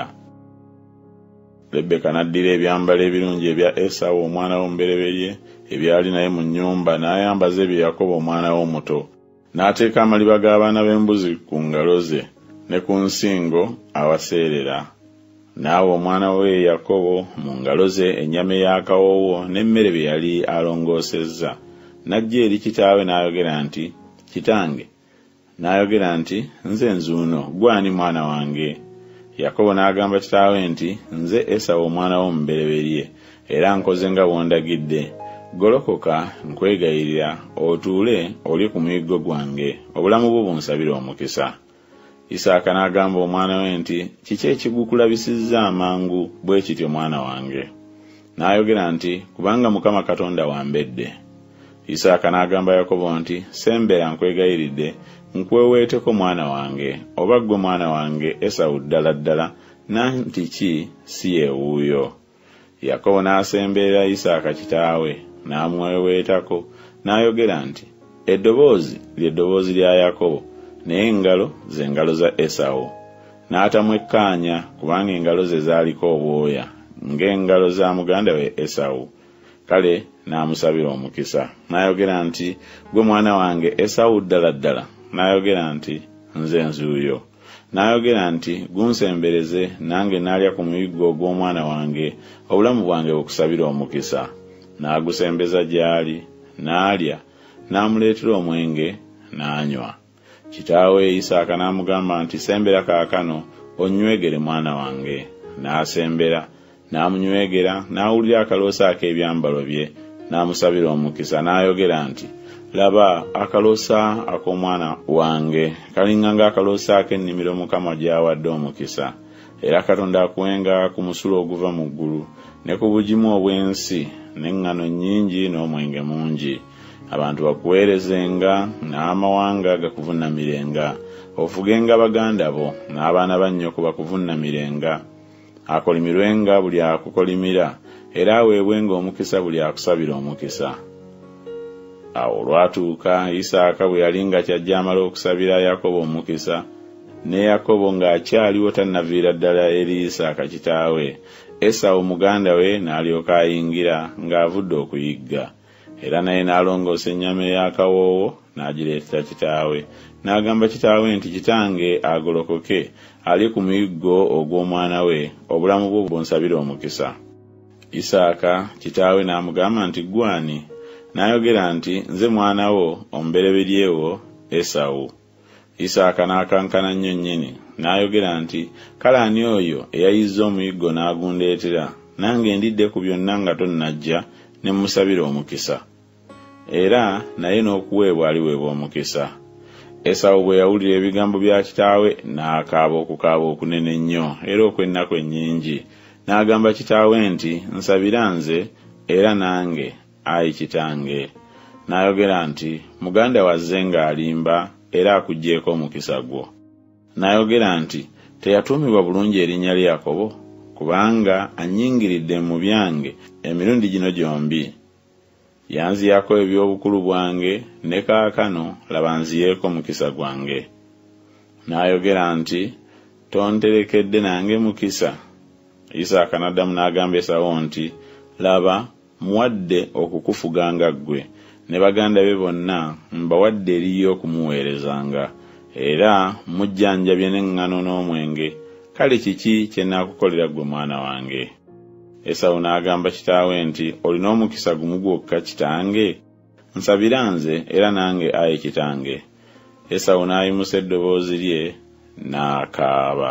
Lebeka n'addira ebyambalo ebirungi ebya Esawu omwana w'omubereberye ebyali naye mu nnyumba n'ayambaza ebya Yakobo omwana w'omuto. N'ateeka amaliba g'abaana b'embuzi ku ngalo ze ne ku nsingo awaseerera. N'awa omwana we Yakobo mu ngalo ze ennyama ey'akawoowo n'emmere bye yali alongoosezza. N'ajja eri kitaawe n'ayogera nti, "Kitange." N'ayogera nti, "Nze nzuuno, ggwe ani mwana wange?" Yakobo n'agamba kitaawe nti, "Nze Esawu omwana w'omubereberye, era nkoze nga bw'ondagidde. Golokoka nkwegayirira otuule oli ku muyiggo gwange, obulamu bwo bunsabire omukisa." Isaaka n'agamba omwana we nti, "Kiki ekigukulabisizza amangu bwe kityo mwana wange?" N'ayogera nti, "Kubanga Mukama Katonda wambedde." Isaaka n'agamba Yakobo nti, "Sembera nkwegayiridde, nkweweeteko mwana wange, oba ggwe mwana wange Esawu ddala ddala, nanti ki si yeewuuyo." Yakobo n'asemberera Isaaka kitaawe, n'amweweetako, n'ayogera nti, "Eddoboozi ly'eddoboozi lya Yakobo, naye engalo ze ngalo za Esawu." N'atamwekkaanya kubanga engalo ze zaaliko obwoya ng'engalo za muganda we Esawu. Kale n'amusabira omukisa. N'ayogera nti, "Gwe mwana wange Esawu ddala ddala." N'ayogera nti, "Nze nzuuyo." N'ayogera nti, "Gunsembereze nange naalya ku muyiggo ogw'omwana wange, obulamu bwange bukusabira omukisa." N'agusembeza gy'ali, n'alya, n'amuleetera omwenge, n'anywa. Kitaawe Isaaka n'amugamba nti, "Sembera kaakano onnywegere mwana wange." N'asembera, n'amunywegera, n'awulira akaloosa ak'ebyambalo bye, n'amusabira omukisa. N'ayogera nti, "Laba, akaloosa ak'omwana wange kalinga ng'akaloosa ak'ennimiro Mukama gy'awadde omukisa. Era Katonda akuwenga ku musulo oguva mu ggulu, ne ku bugimu obw'ensi, n'eŋŋano nnyingi n'omwenge mungi. Abantu bakuweerezenga, n'amawanga gakuvunnamirenga. Ofugenga baganda bo, n'abaana ba nnyoko bakuvunnamirenga. Akolimirwenga buli akukolimira, era aweebwenga omukisa buli akusabira omukisa." Awo olwatuuka Isaaka bwe yali nga kyajja amala okusabira Yakobo omukisa, ne Yakobo ng'akyaliwo tannaviira ddala eri Isaaka kitaawe, Esawu muganda we n'alyoka ayingira ng'avudde okuyigga. Era naye n'alongoosa ennyama ey'akawoowo n'agireetera kitaawe. N'agamba kitaawe nti, "Kitange agolokoke ali ku muyiggo ogw'omwana we, obulamu bwo bunsabire omukisa." Isaaka kitaawe n'amugamba nti, "Ggwe ani?" N'ayogera nti, "Nze mwana wo omubereberye wo Esawu." Isaaka n'akankana nnyo nnyini, n'ayogera nti, "Kale ani oyo eyayizza omuyiggo n'agundeetera, nange ndidde ku byonna nga tonnajja ne mmusabira omukisa?" Era naye n'okuweebwa aliweebwa omukisa. Esawu bwe yawulira ebigambo bya kitaawe n'akaaba okukaaba okunene nnyo era okw'ennaku ennyingi. N'agamba kitaawe nti, "Nsabira nze era nange, ayi kitange." N'ayogera nti, "Muganda wazze ng'alimba era akuggyeeko omukisa gwo." N'ayogera nti, "Teyatuumibwa bulungi erinnya lya Yakobo, kubanga annyingiridde mu byange emirundi gino gyombi. Yanziyako eby'obukulu bwange, ne kaakano laba nziyeeko omukisa gwange." N'ayogera nti, "Tonterekedde nange mukisa?" Isaaka n'addamu n'agamba Esawu nti, "Laba, muwadde okukufuganga ggwe, ne baganda be bonna mbawadde eriyo okumuweerezanga, era mujjanjabye n'eŋŋano n'omwenge. Kale kiki kye naakukolera ggwe mwana wange?" Esawu n'agamba kitaawe nti, "Olina omukisa gumu gwokka kitange? Nsabira nze era nange, ayi kitange." Esawu n'ayimusa eddoboozi lye n'akaaba.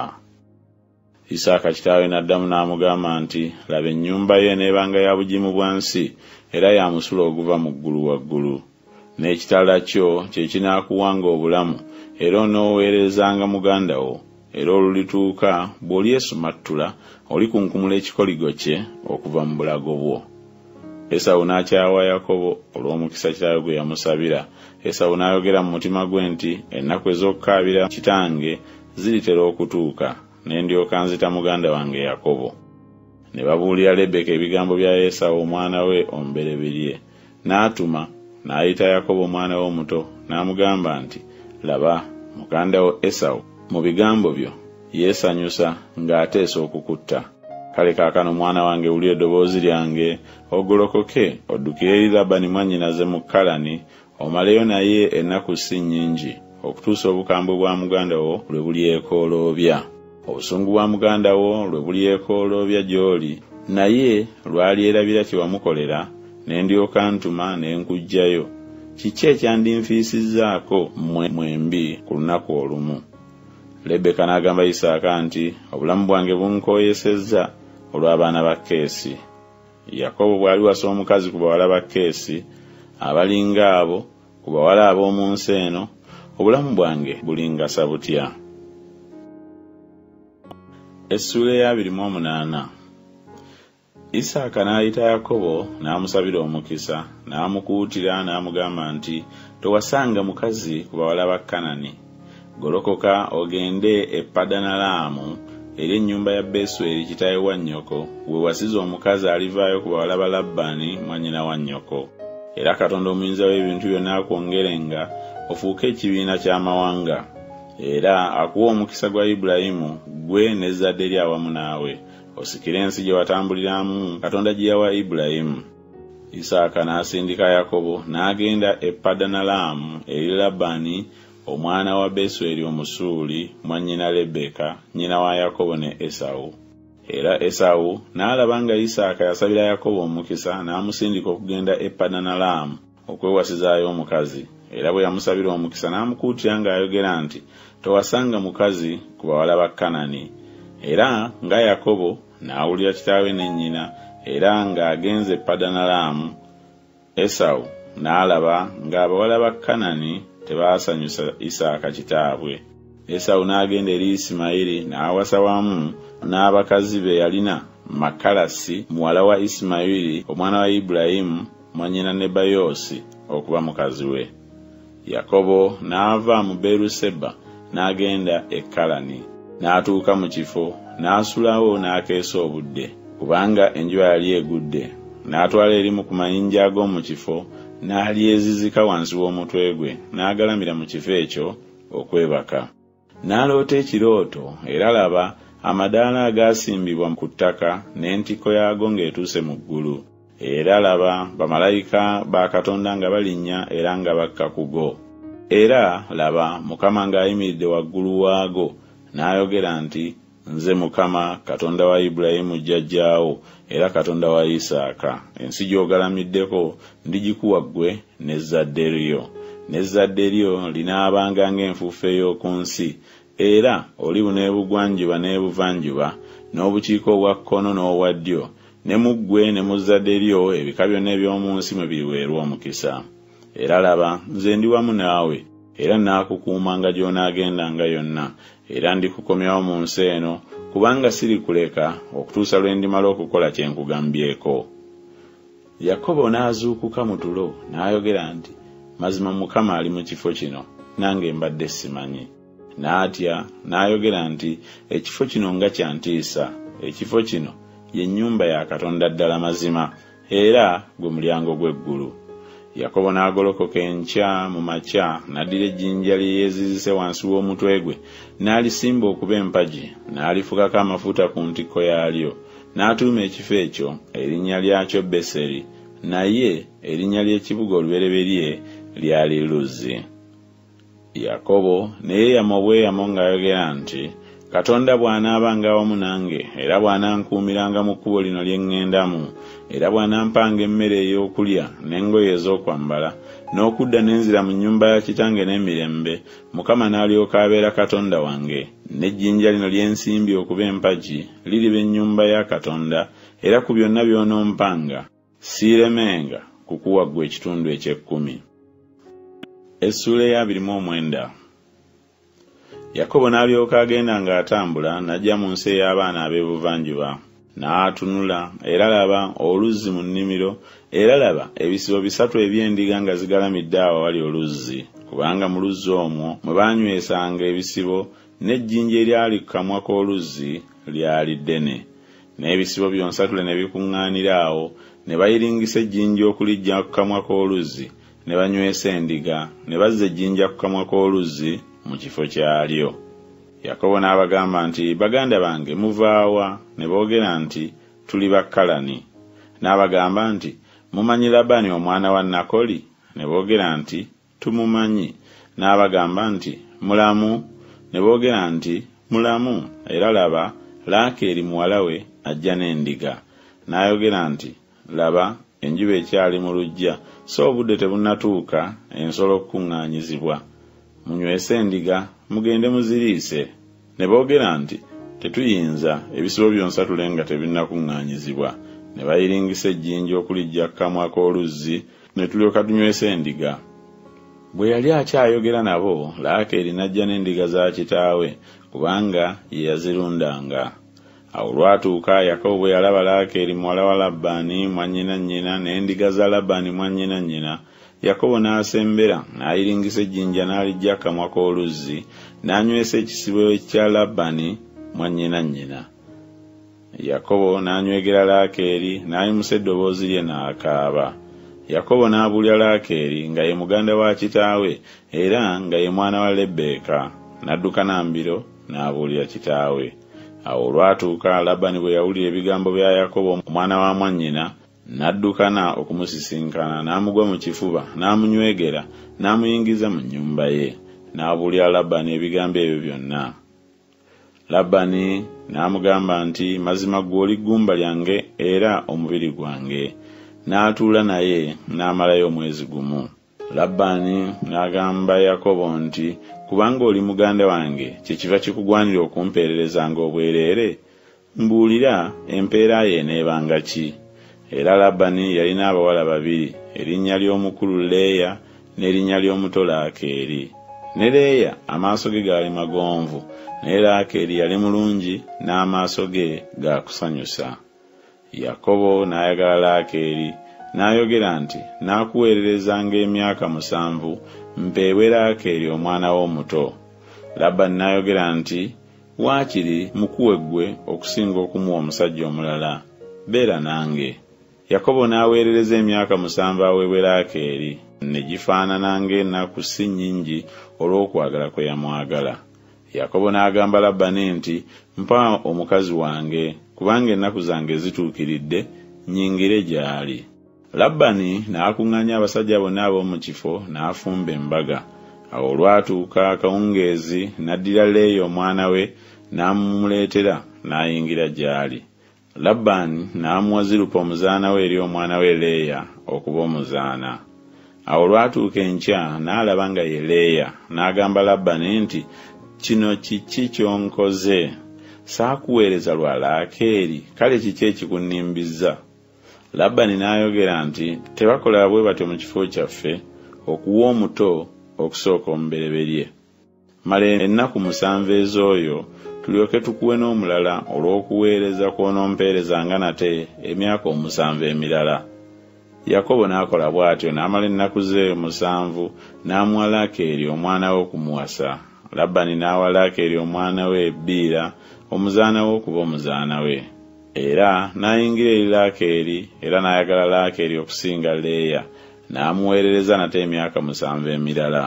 Isaaka kitaawe n'addamu n'amugamba nti, "Laba, ennyumba ye n'ebanga ya bugimu bwa nsi, era ya musulo oguva mu ggulu waggulu. N'ekitala kyo kye kinaakuwanga obulamu, era onooweerezanga muganda wo. Era olulituuka bw'olyesumattula olikunkumula ekikoligo kye okuva mu bulago bwo." Esawu n'akyawa Yakobo olw'omukisa kitaawe gwe yamusabira. Esawu n'ayogera mu mutima gwe nti, "Ennaku ez'okukaabira kitange ziritera okutuuka, ne ndyoka nzita muganda wange Yakobo." Ne babuulira Lebeka ebigambo bya Esawu omwana we omubereberye. N'atuma n'ayita Yakobo omwana we omuto n'amugamba nti, laba, muganda wo Esawu mu bigambo byo yeesanyusa ng'ateesa okukutta. Kale kaakano mwana wange, wulira eddoboozi lyange, ogolokoke oddukire eri Labani mwannyinaze mu Kalani, omaleyo naye ennaku si nnyingi, okutuusa obukambwe bwa muganda wo lwe bulyekooloobya. Obusungu bwa muganda wo lwe bulyekooloobya gy'oli, naye lwalyerabira kye wamukolera, ne ndyoka ntuma ne nkuggyayo. Kiki ekyandinfiisizzaako mmwe mwembi ku lunaku olumu? Lebeka n'agamba Isaaka nti, obulamu bwange bunkooyesezza olw'abaana ba Keesi. Yakobo bw'ali wasa omukazi ku bawala ba Keesi abalinga abo, ku bawala ab'omu nsi eno, obulamu bwange bulingasa butya? Essula ey'abiri mu omunaana. Isaaka n'ayita Yakobo n'amusabira omukisa, n'amukuutira n'amugamba nti, towasanga mukazi ku bawala ba Kanani. Golokoka ogende e Padanalaamu eri ennyumba ya Besweri kitaawe wa nnyoko, we wasiza omukazi alivaayo ku bawala ba Labbaani mwannyina wa nnyoko. Era Katonda omuyinza w'ebintu byonna akwongerenga ofuuke ekibiina ky'amawanga, era akuwa omukisa gwa Ibulayimu gwe n'ezzadde lye awamu naawe, osikire ensi gye watambuliramu Katonda gye yawa Ibulayimu. Isaaka n'asindika Yakobo n'agenda e Padanalaamu eri Labbaani omwana wa Besweri Omusuuli mwannyina Lebeka nnyina wa Yakobo ne Esawu. Era Esawu n'alaba nga Isaaka yasabira Yakobo omukisa n'amusindika okugenda e Padanalaamu okwewasizaayo omukazi. Era bwe yamusabira omukisa n'amukuutira ng'ayogera nti, towasanga mukazi ku bawala ba Kanani. Era nga Yakobo n'awulira kitaawe ne nnyina, era ng'agenze e Padanalaamu, Esawu n'alaba ng'abawala ba Kanani tebaasanyusa Isaaka kitaabwe. Esawu n'agenda eri Isimayiri n'awasa wamu n'abakazi be yalina Makalasi muwala wa Isimayiri omwana wa Ibulayimu mwannyina Nebayoosi okuba mukazi we. Yakobo n'ava mu Beeruseba n'agenda e Kalani, n'atuuka mu kifo n'asulawo n'akeesa obudde, kubanga enjuba yali egudde. N'atwala erimu ku mayinja ag'omu kifo n'alyezizika wansi w'omutwe gwe, n'agalamira mu kifo ekyo okwebaka. N'aloota ekirooto, era laba amadaala agaasimbibwa ku ttaka n'entiko yaago ng'etuuse mu ggulu. Era laba bamalayika ba Katonda nga balinnya era nga bakka ku go. Era laba Mukama ng'ayimiridde waggulu waago, n'ayogera nti, nze Mukama Katonda wa Ibulayimu jjajjaawo era Katonda wa Isaaka. Ensi gy'ogalamiddeko ndigikuwa ggwe n'ezzadde lyo. N'ezzadde lyo linaabanga ng'enfuufu ey'oku nsi, era olibuna ebugwanjuba n'ebuvanjuba, n'obukiika obwa kkono n'obwa ddyo, ne mu ggwe ne mu zzadde lyo ebika byonna eby'omu nsi mwe biriweerwa omukisa. Era laba nze ndi wamu naawe, era naakukuumanga gy'onaagendanga yonna, era ndikukomyawo mu nsi eno, kubanga sirikuleka okutuusa lwe ndimala okukola kye nkugambyeko. Yakobo n'azuukuka mu tulo n'ayogera nti, mazima Mukama ali mu kifo kino, nange mbadde simanyi. N'atya n'ayogera nti, ekifo kino nga kyantiisa, ekifo kino ye nnyumba ya Katonda ddala mazima, era gwe mulyango gw'eggulu. Yakobo n'agolokoka enkya mu makya, n'addira ejjinja lye yeezizise wansi w'omutwe gwe, n'alisimba okuba empagi, n'alifukako amafuta ku ntikko yaalyo, n'atuuma ekifo ekyo erinnya lyakyo Beseri, naye erinnya ly'ekibuga olubereberye lyali Luzi. Yakobo ne yeeyama obweyamo ng'ayogera nti, Katonda bw'anaabanga awamu nange, era bw'anankuumiranga mu kkubo lino lye ŋŋendamu, era bw'anampanga emmere ey'okulya n'engoye ez'okwambala, n'okudda n'enzira mu nnyumba ya kitange n'emirembe, Mukama n'alyoka abeera Katonda wange, n'ejjinja lino lye nsimbye okuba empagi liriba ennyumba ya Katonda, era ku byonna by'onompanga siiremenga kukuwa ggwe ekitundu eky'ekkumi. Essula ey'abiri mu omwenda. Yakobo n'alyoka agenda ng'atambula n'ajja mu nsi ey'abaana ab'ebuvanjuba, n'atunula, era laba oluzzi mu nnimiro, era laba ebisibo bisatu eby'endiga nga zigalamidde awo awali oluzzi, kubanga mu luzzi omwo mwe baanywesanga ebisibo, n'ejjinja eryali ku kamwa k'oluzzi lyali ddene. N'ebisibo byonsatule ne bikuŋŋaanira awo, ne bayiringisa ejjinja okuliggya ku kamwa k'oluzzi, ne banywesa endiga ne bazza ejjinja ku kamwa k'oluzzi mu kifo kyalyo. Yakobo n'abagamba nti, baganda bange muvaawa? Ne boogera nti, tuli Bakalani. N'abagamba nti, mumanyi Labani omwana wa Nakoli? Ne boogera nti, tumumanyi. N'abagamba nti, mulamu? Ne boogera nti, mulamu. Era laba, Laakeeri muwala we ajja n'endiga. N'ayogera nti, laba, enjuba ekyali mu luggya, so obudde tebunnatuuka ensolo okukuŋŋaanyizibwa. Munywese endiga, mugende muziriise. Ne boogera nti, tetuyinza, ebisibo byonsa tule nga tebinnakuŋŋaanyizibwa. Ne bayiringisa ejjinja okulijja ku kamwa k'oluzzi, ne tulyoka tunywesa endiga. Bwe yali akyayogera nabo, Laakeeri n'ajja n'endiga za kitaawe, kubanga ye yazirundanga. Awo lwatuuka Yakobo bwe yalaba Laakeeri muwala wa Labbaani mwannyina nnyina n'endiga za Labbaani mwannyina nnyina, Yakobo n'asembera n'ayiringisa ejjinja n'alijja kamwa k'oluzzi, n'anywesa ekisibo kya Labbaani mwannyina nnyina. Yakobo n'anywegera Laakeeri n'ayimusa eddoboozi lye n'akaaba. Yakobo n'abuulira Laakeeri nga ye muganda wa kitaawe era nga ye mwana wa Lebbeeka, n'adduka n'ambiro n'abuulira kitaawe. Awo olwatuuka Labbaani bwe yawulira ebigambo bya Yakobo omwana wa mwannyina, n'addukana okumusisinkana, n'amugwa mu kifuba, n'amunywegera, n'amuyingiza mu nnyumba ye, n'abuulira Labbaani ebigambo ebyo byonna. Labbaani n'amugamba nti, mazima ggwe oli ggumba lyange era omubiri gwange. N'atuula naye n'amalayo omwezi gumu. Labbaani n'agamba Yakobo nti, kubanga oli muganda wange, kyekiva kikugwanira okumpeererezanga obwereere? Mbuulira empeera ye eneebanga ki? Era Labbaani yalina abawala babiri, erinnya ly'omukulu Leeya n'erinnya ly'omuto Laakeeri. Ne Leeya amaaso ge gaali magonvu, naye Laakeeri yali mulungi n'amaaso ge ga kusanyusa. Yakobo n'ayagala Laakeeri, n'ayogera nti, naakuweererezanga emyaka musanvu, mpeewe Laakeeri omwana wo omuto. Labbaani n'ayogera nti, waakiri mukuwe ggwe okusinga okumuwa omusajja omulala, beera nange. Yakobo n'aweerereza emyaka musanvu aweebwe Laakeeri, ne gifaanana ng'ennaku si nnyingi olw'okwagala kwe yamwagala. Yakobo n'agamba Labbaani nti, mpa omukazi wange, kubanga ennaku zange zituukiridde, nnyingire gy'ali. Labbaani n'akuŋŋaanya abasajja bonna ab'omu kifo n'afumba embaga. Awo olwatuuka akawungeezi, n'addira Leeya omwana we n'amumuleetera n'ayingira gy'ali. Labbaani n'amuwa Zirupa omuzaana we eri omwana we Leeya okuba omuzaana. Awo olwatuuka enkya n'alaba nga ye Leeya, n'agamba Labbaani nti, kino kiki ky'onkoze? Saakuweereza lwa Laakeeri, kale kiki ekikunnimbiza? Labbaani n'ayogera nti, tebakola bwe batyo mu kifo kyaffe, okuwa omuto okusooka omubereberye. Mala ennaku musanvu ez'oyo, tulyoke tukuwe n'omulala olw'okuweereza kw'onompeerezanga nate emyaka omusanvu emirala. Yakobo n'akola bw'atyo, n'amala ennaku ze musanvu, n'amuwa Laakeeri omwana we okumuwasa. Labbaani n'awa Laakeeri omwana we Biira omuzaana we okuba omuzaana we. Era n'ayingira eri Laakeeri, era n'ayagala Laakeeri okusinga Leeya, n'amuweerereza nate emyaka musanvu emirala.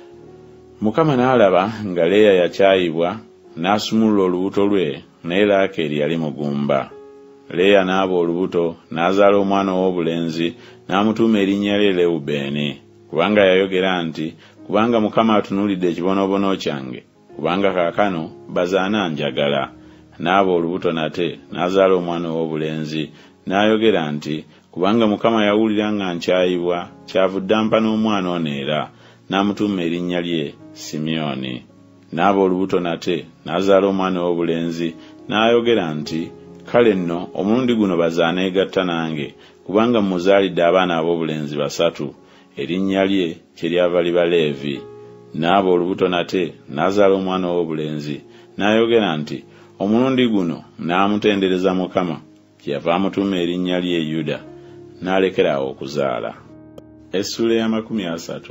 Mukama n'alaba nga Leeya yakyayibwa, n'asumulula olubuto lwe, naye Laakeeri yali mugumba. Leeya n'aba olubuto, n'azaala omwana ow'obulenzi, n'amutuuma erinnya lye Lewubeeni, kubanga yayogera nti, kubanga Mukama atunuulidde ekibonoobono kyange, kubanga kaakano bazaana njagala. N'aba olubuto nate, n'azaala omwana ow'obulenzi, n'ayogera nti, kubanga Mukama yawulira nga nkyayibwa, kyavudde ampa n'omwana ono era, n'amutuuma erinnya lye Simyoni. N'aba olubuto nate, n'azaala omwana ow'obulenzi, n'ayogera nti, kale nno omulundi guno bazaana egatta nange, kubanga muzaalidde abaana ab'obulenzi basatu, erinnya lye kyeryava liba Leevi. N'aba olubuto nate, n'azaala omwana ow'obulenzi, n'ayogera nti, omulundi guno n'amutendereza Mukama, kyeyava amutuuma erinnya lye Yuda, n'alekerawo okuzaala. Essula ya makumi asatu.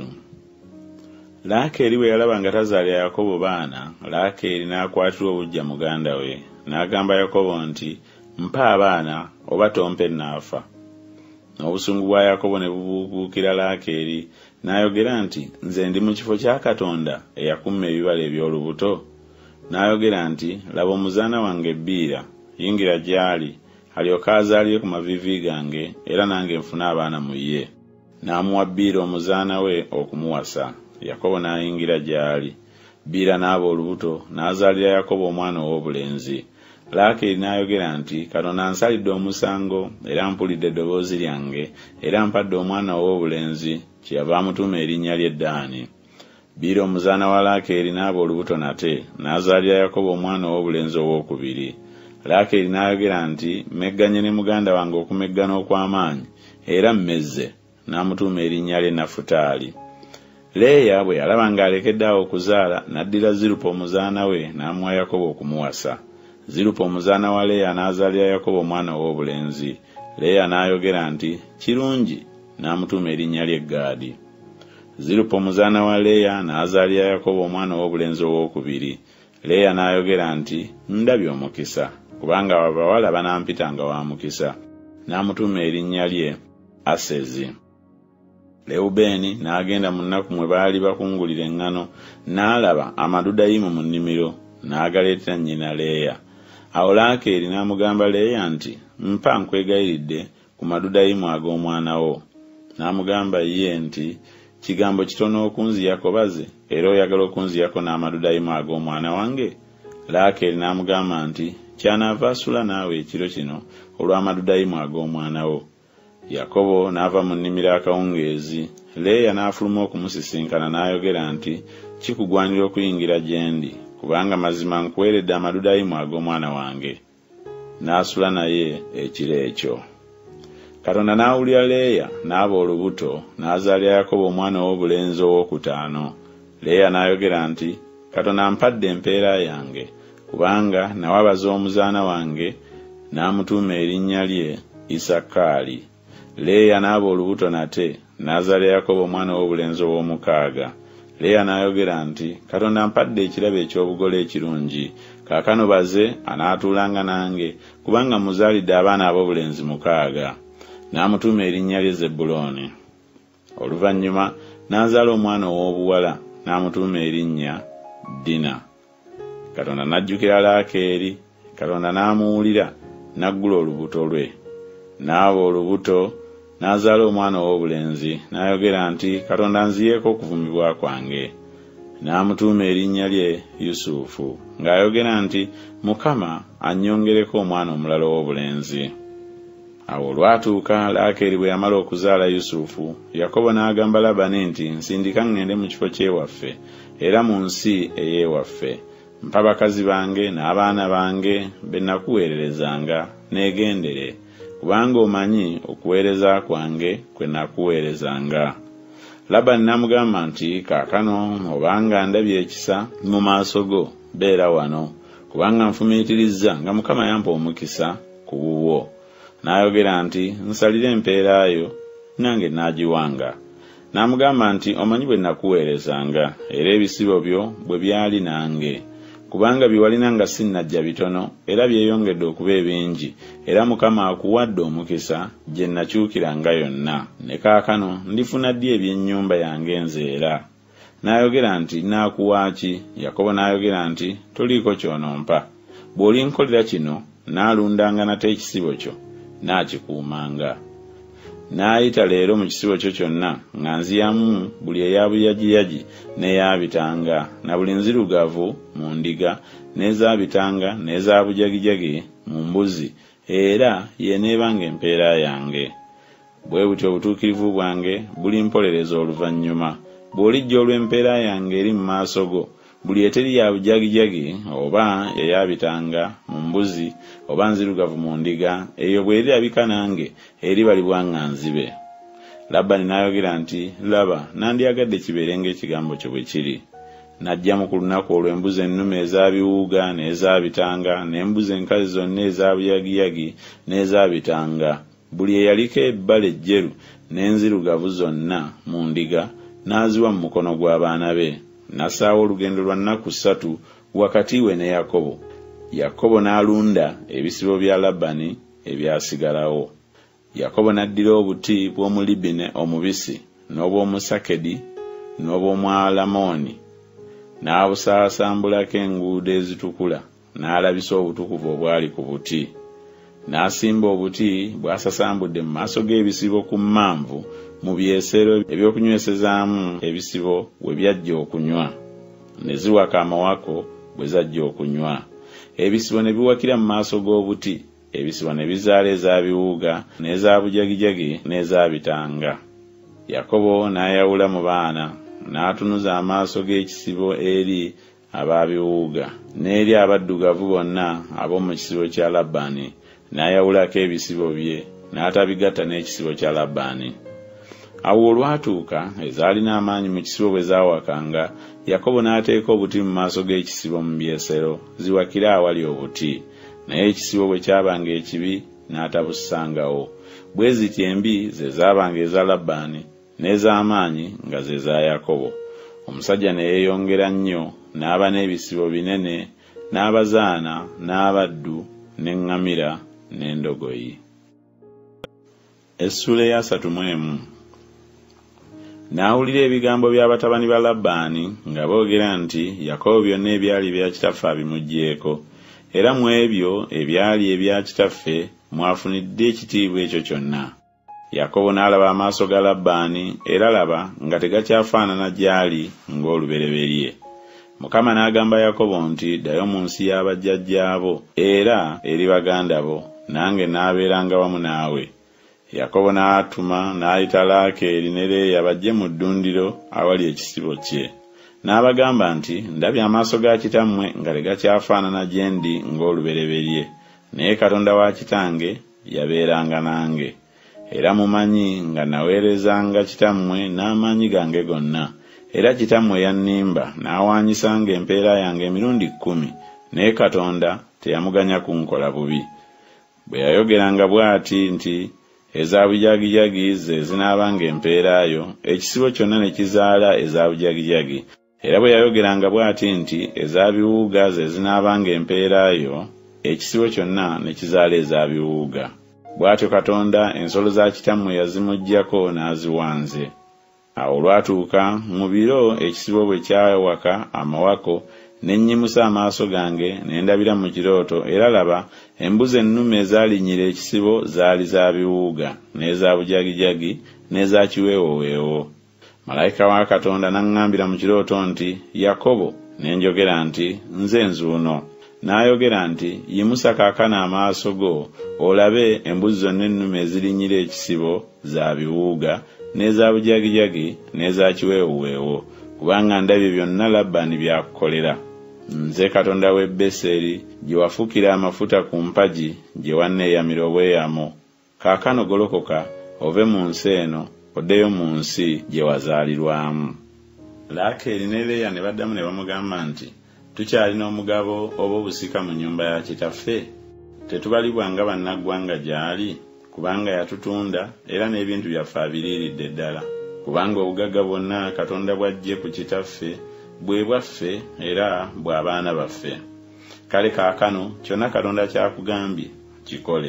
Laakeeri bwe yalaba nga tazaalira Yakobo baana, Laakeeri n'akwatirwa obujja muganda we, n'agamba Yakobo nti, mpa abaana oba tompe naafa. N'obusungu bwa Yakobo ne bubuubuukira Laakeeri, n'ayogera nti nze ndi mu kifo kya Katonda eyakumma ebibala eby'olubuto. N'ayogera nti laba omuzaana wange Biira, yingira gy'ali alyoke azaalire ku maviivi gange era nange nfune abaana mu ye. N'amuwa Biira omuzaana we okumuwasa. Yakobo n'ayingira gy'ali. Biira n'aba olubuto n'azaalira Yakobo omwana ow'obulenzi. Laakeri n'ayogera nti Katonda ansalidde omusango era mpulidde eddoboozi lyange era mpadde omwana ow'obulenzi, kyeyava amutuuma erinnya lye Ddaani. Biira omuzaana wa Laakeri n'aba olubuto nate n'azaalira Yakobo omwana ow'obulenzi ow'okubiri. Laakeri n'ayogera nti mmegganye ne muganda wange okumeggana okw'amaanyi era mmezze, n'amutuuma erinnya lye Nafutaali. Leeya bwe yalaba ng'alekedde awo okuzaala n'addira Zirupa omuzaana we n'amuwa Yakobo okumuwasa. Zirupa omuzaana wa Leeya n'azaalira Yakobo omwana ow'obulenzi. Leeya n'ayogera nti kirungi, n'amutuuma erinnya lye Gaadi. Zirupa omuzaana wa Leeya n'azaalira Yakobo omwana ow'obulenzi ow'okubiri. Leeya n'ayogera nti ndabye omukisa, kubanga abawala banampitanga wa mukisa, n'amutuuma erinnya lye Asezi. Lewubeeni n'agenda mu nnaku mwe baali bakungulira eŋŋano, n'alaba amadudayimu mu nnimiro, n'agaleetera nnyina Leeya. Awo Laakeri n'amugamba Leeya nti mpa nkwegayiridde ku madudayimu ag'omwana wo. N'amugamba ye nti kigambo kitono okunziyako baze era oyagala okunziyako n'amadudayimu ag'omwana wange? Laakeri n'amugamba nti kyanaava asula naawe ekiro kino olw'amadudayimu ag'omwana wo. Yakobo n'ava mu nnimiro akawungeezi. Leeya n'afuluma okumusisinkana n'ayogera nti kikugwanira okuyingira gye ndi, kubanga mazima nkuweeredde amadudayimu ag'omwana wange. N'asula naye ekiro ekyo. Katonda n'awulira Leeya n'aba olubuto n'azaalira Yakobo omwana ow'obulenzi ow'okutaano. Leeya n'ayogera nti Katonda ampadde empeera yange, kubanga nawabaza omuzaana wange, n'amutuuma erinnya lye Isakaali. Leeya n'aba olubuto nate n'azaalira Yakobo omwana ow'obulenzi ow'omukaaga. Leeya n'ayogera nti Katonda ampadde ekirabo eky'obugole ekirungi, kaakano baze anaatuulanga nange, kubanga muzaalidde abaana ab'obulenzi mukaaga. N'amutuuma erinnya lye Zebbulooni. Oluvannyuma n'azaala omwana ow'obuwala n'amutuuma erinnya Dina. Katonda n'ajjukira Laakeri. Katonda n'amuwulira n'aggula olubuto lwe. N'aba olubuto n'azaala omwana ow'obulenzi, n'ayogera nti Katonda anziyeeko okuvumibwa kwange. N'amutuuma erinnya lye Yusufu, ng'ayogera nti Mukama annyongereko omwana omulala ow'obulenzi. Awo olwatuuka Laakeri bwe yamala okuzaala Yusufu, Yakobo n'agamba Labani nti nsindika ŋŋende mu kifo ky'ewaffe era mu nsi ey'ewaffe. Mpa bakazi bange n'abaana bange be nakuweererezanga, neegendere, kubanga omanyi okuweereza kwange kwe nakuweerezanga. Labani n'amugamba nti kaakano obanga ndabye ekisa mu maaso go, beera wano, kubanga nfumiitirizza nga Mukama yampa omukisa ku bubwo. N'ayogera nti nsalire empeerayo nange naagiwanga. N'amugamba nti omanyi bwe nakuweerezanga era ebisibo byo bwe byali nange, kubanga bye walina nga sinnajja bitono era byeyongedde okuba ebingi, era Mukama akuwadde omukisa gye nakyukiranga yonna. Ne kaakano ndifuna ddi eby'ennyumba yange nzeera? N'ayogera nti naakuwa ki? Yakobo n'ayogera nti toliiko ky'onompa. Bw'olinkolera kino naalundanga nate ekisibo kyo naakikuumanga. N'ayita leero mu kisibo kyo kyonna nga nziyamu buli eyabuyagiyagi n'eyabitanga, na buli nzirugavu mu ndiga n'ezabitanga n'ezabujagijagi mu mbuzi, era yeneebanga empeera yange. Bwe butyo obutuukirivu bwange bulimpolereza oluvannyuma. Bw'olijja olw'empeera yange eri mu maaso go, buli eteri ya bujagijagi oba eyabitanga mu mbuzi oba nzirugavu mu ndiga, eyo bw'erabika nange eribalibwa nga nzibe. Labani n'ayogera nti laba, nandyagadde kibeere ng'ekigambo kyo bwe kiri. N'ajjamu ku lunaku olwo embuzi ennume ez'abiwuuga n'ezabitanga, n'embuzi enkazi zonna ez'abuyagiyagi n'ezabitanga, buli eyaliko ebbala ejjeru n'enzirugavu zonna mu ndiga n'aziwa mu mukono gw'abaana be. N'asaawa olugendo lwa nnaku ssatu wakati we ne Yakobo. Yakobo n'alunda ebisibo bya Labani ebyasigalawo. Yakobo n'addira obuti bw'omulibine omubisi n'obw'omusakedi n'obw'omwalamoni, n'abusaasambulako enguudo ezitukula, n'alabisa obutukuvu obwali ku buti. N'asimba obuti bw'asasambudde mu maaso g'ebisibo ku mmanvu mu byesero eby'okunywesezaamu ebisibo we byajja okunywa, ne ziwaka amawako bwe zajja okunywa. Ebisibo ne biwakira mu maaso g'obuti, ebisibo ne bizaala ez'abiwuuga n'ez'abujagijagi n'ez'abitanga. Yakobo n'ayawula mu baana, n'atunuza amaaso g'ekisibo eri ab'abiwuuga n'eri abaddugavu bonna ab'omu kisibo kya Labbaani, n'ayawulako ebisibo bye n'atabigatta n'ekisibo kya Labbaani. Awo olwatuuka ezaalina amaanyi mu kisibo bwe zaawakanga, Yakobo n'ateeka obuti mu maaso g'ekisibo mu byesero ziwakire awali obuti, naye ekisibo bwe kyabanga ekibi n'atabussangawo. Bwe ziti embi ze zaabanga eza Labbaani, n'ez'amaanyi nga ze za Yakobo. Omusajja ne yeeyongera nnyo, n'aba n'ebisibo binene, n'abazaana, n'abaddu, n'eŋŋamira, n'endogoyi. Essula eya asatu mu emu. N'awulira ebigambo by'abatabani ba Labbaani nga boogera nti Yakobo byonna ebyali ebya kitaffe abimuggyeeko, era mu ebyo ebyali ebya kitaffe mwafunidde ekitiibwa ekyo kyonna. Yakobo n'alaba amaaso ga Labbaani, era laba nga tegakyafaanana gy'ali ng'olubereberye. Mukama n'agamba Yakobo nti, ddayo mu nsi y'abajjajjaabo era eri baganda bo, nange n'abeeranga wamu naawe. Yakobo n'atuma n'ayita Laakeeri ne Leeya bajje mu ddundiro awali ekisibo kye. N'abagamba nti, ndabye amaaso ga kitammwe nga tegakyafaanana gye ndi ng'olubereberye, naye Katonda wa kitange yabeeranga nange. Era mumanyi nga naweerezanga kitammwe n'amaanyi gange gonna, era kitammwe yannimba n'awaanyisanga empeera yange emirundi kkumi, naye Katonda teyamuganya kunkola bubi. Bwe yayogeranga bw'ati nti ezabujagijagi ze zinaabanga empeerayo, ekisibo kyonna ne kizaala ezabujagijagi. Era bwe yayogeranga bw'ati nti ez'abiwuuga ze zinaabanga empeerayo, ekisibo kyonna ne kizaala ez'abiwuuga. Bw'atyo Katonda ensolo za kitammwe yazimuggyako n'aziwanze. Awo olwatuuka mu biro ekisibo bwe kyawaka amawako, ne nnyimusa amaaso gange ne ndabira mu kirooto, era laba embuzi ennume ezaalinyira ekisibo zaali za biwuuga, n'eza bujagijagi, n'eza kiweewoweewo. Malayika wa Katonda n'aŋŋambira mu kirooto nti, Yakobo, ne njogera nti, nze nzuuno. N'ayogera nti, yimusa kaakano amaaso go olabe embuzi zonna ennume ezirinyira ekisibo za biwuuga, n'eza bujagijagi, n'eza kiweewoweewo, kubanga ndabye byonna Labbaani byakukolera. Nze Katonda w'e Beseri, gye wafukira amafuta ku mpagi, gye wanneeyamira obweyamo. Kaakano golokoka ove mu nsi eno, oddeyo mu nsi gye wazaalirwamu. Laakeeri ne Leeya ne baddamu ne bamugamba nti, tukyalina omugabo oba obusika mu nnyumba ya kitaffe? Tetubalibwa nga bannaggwanga gy'ali, kubanga yatutunda era n'ebintu byaffe abiriiridde ddala. Kubanga obugagga bwonna Katonda bw'aggye ku kitaffe bwe bwaffe era bw'abaana baffe. Kale kaakano kyonna Katonda kyakugambye kikole.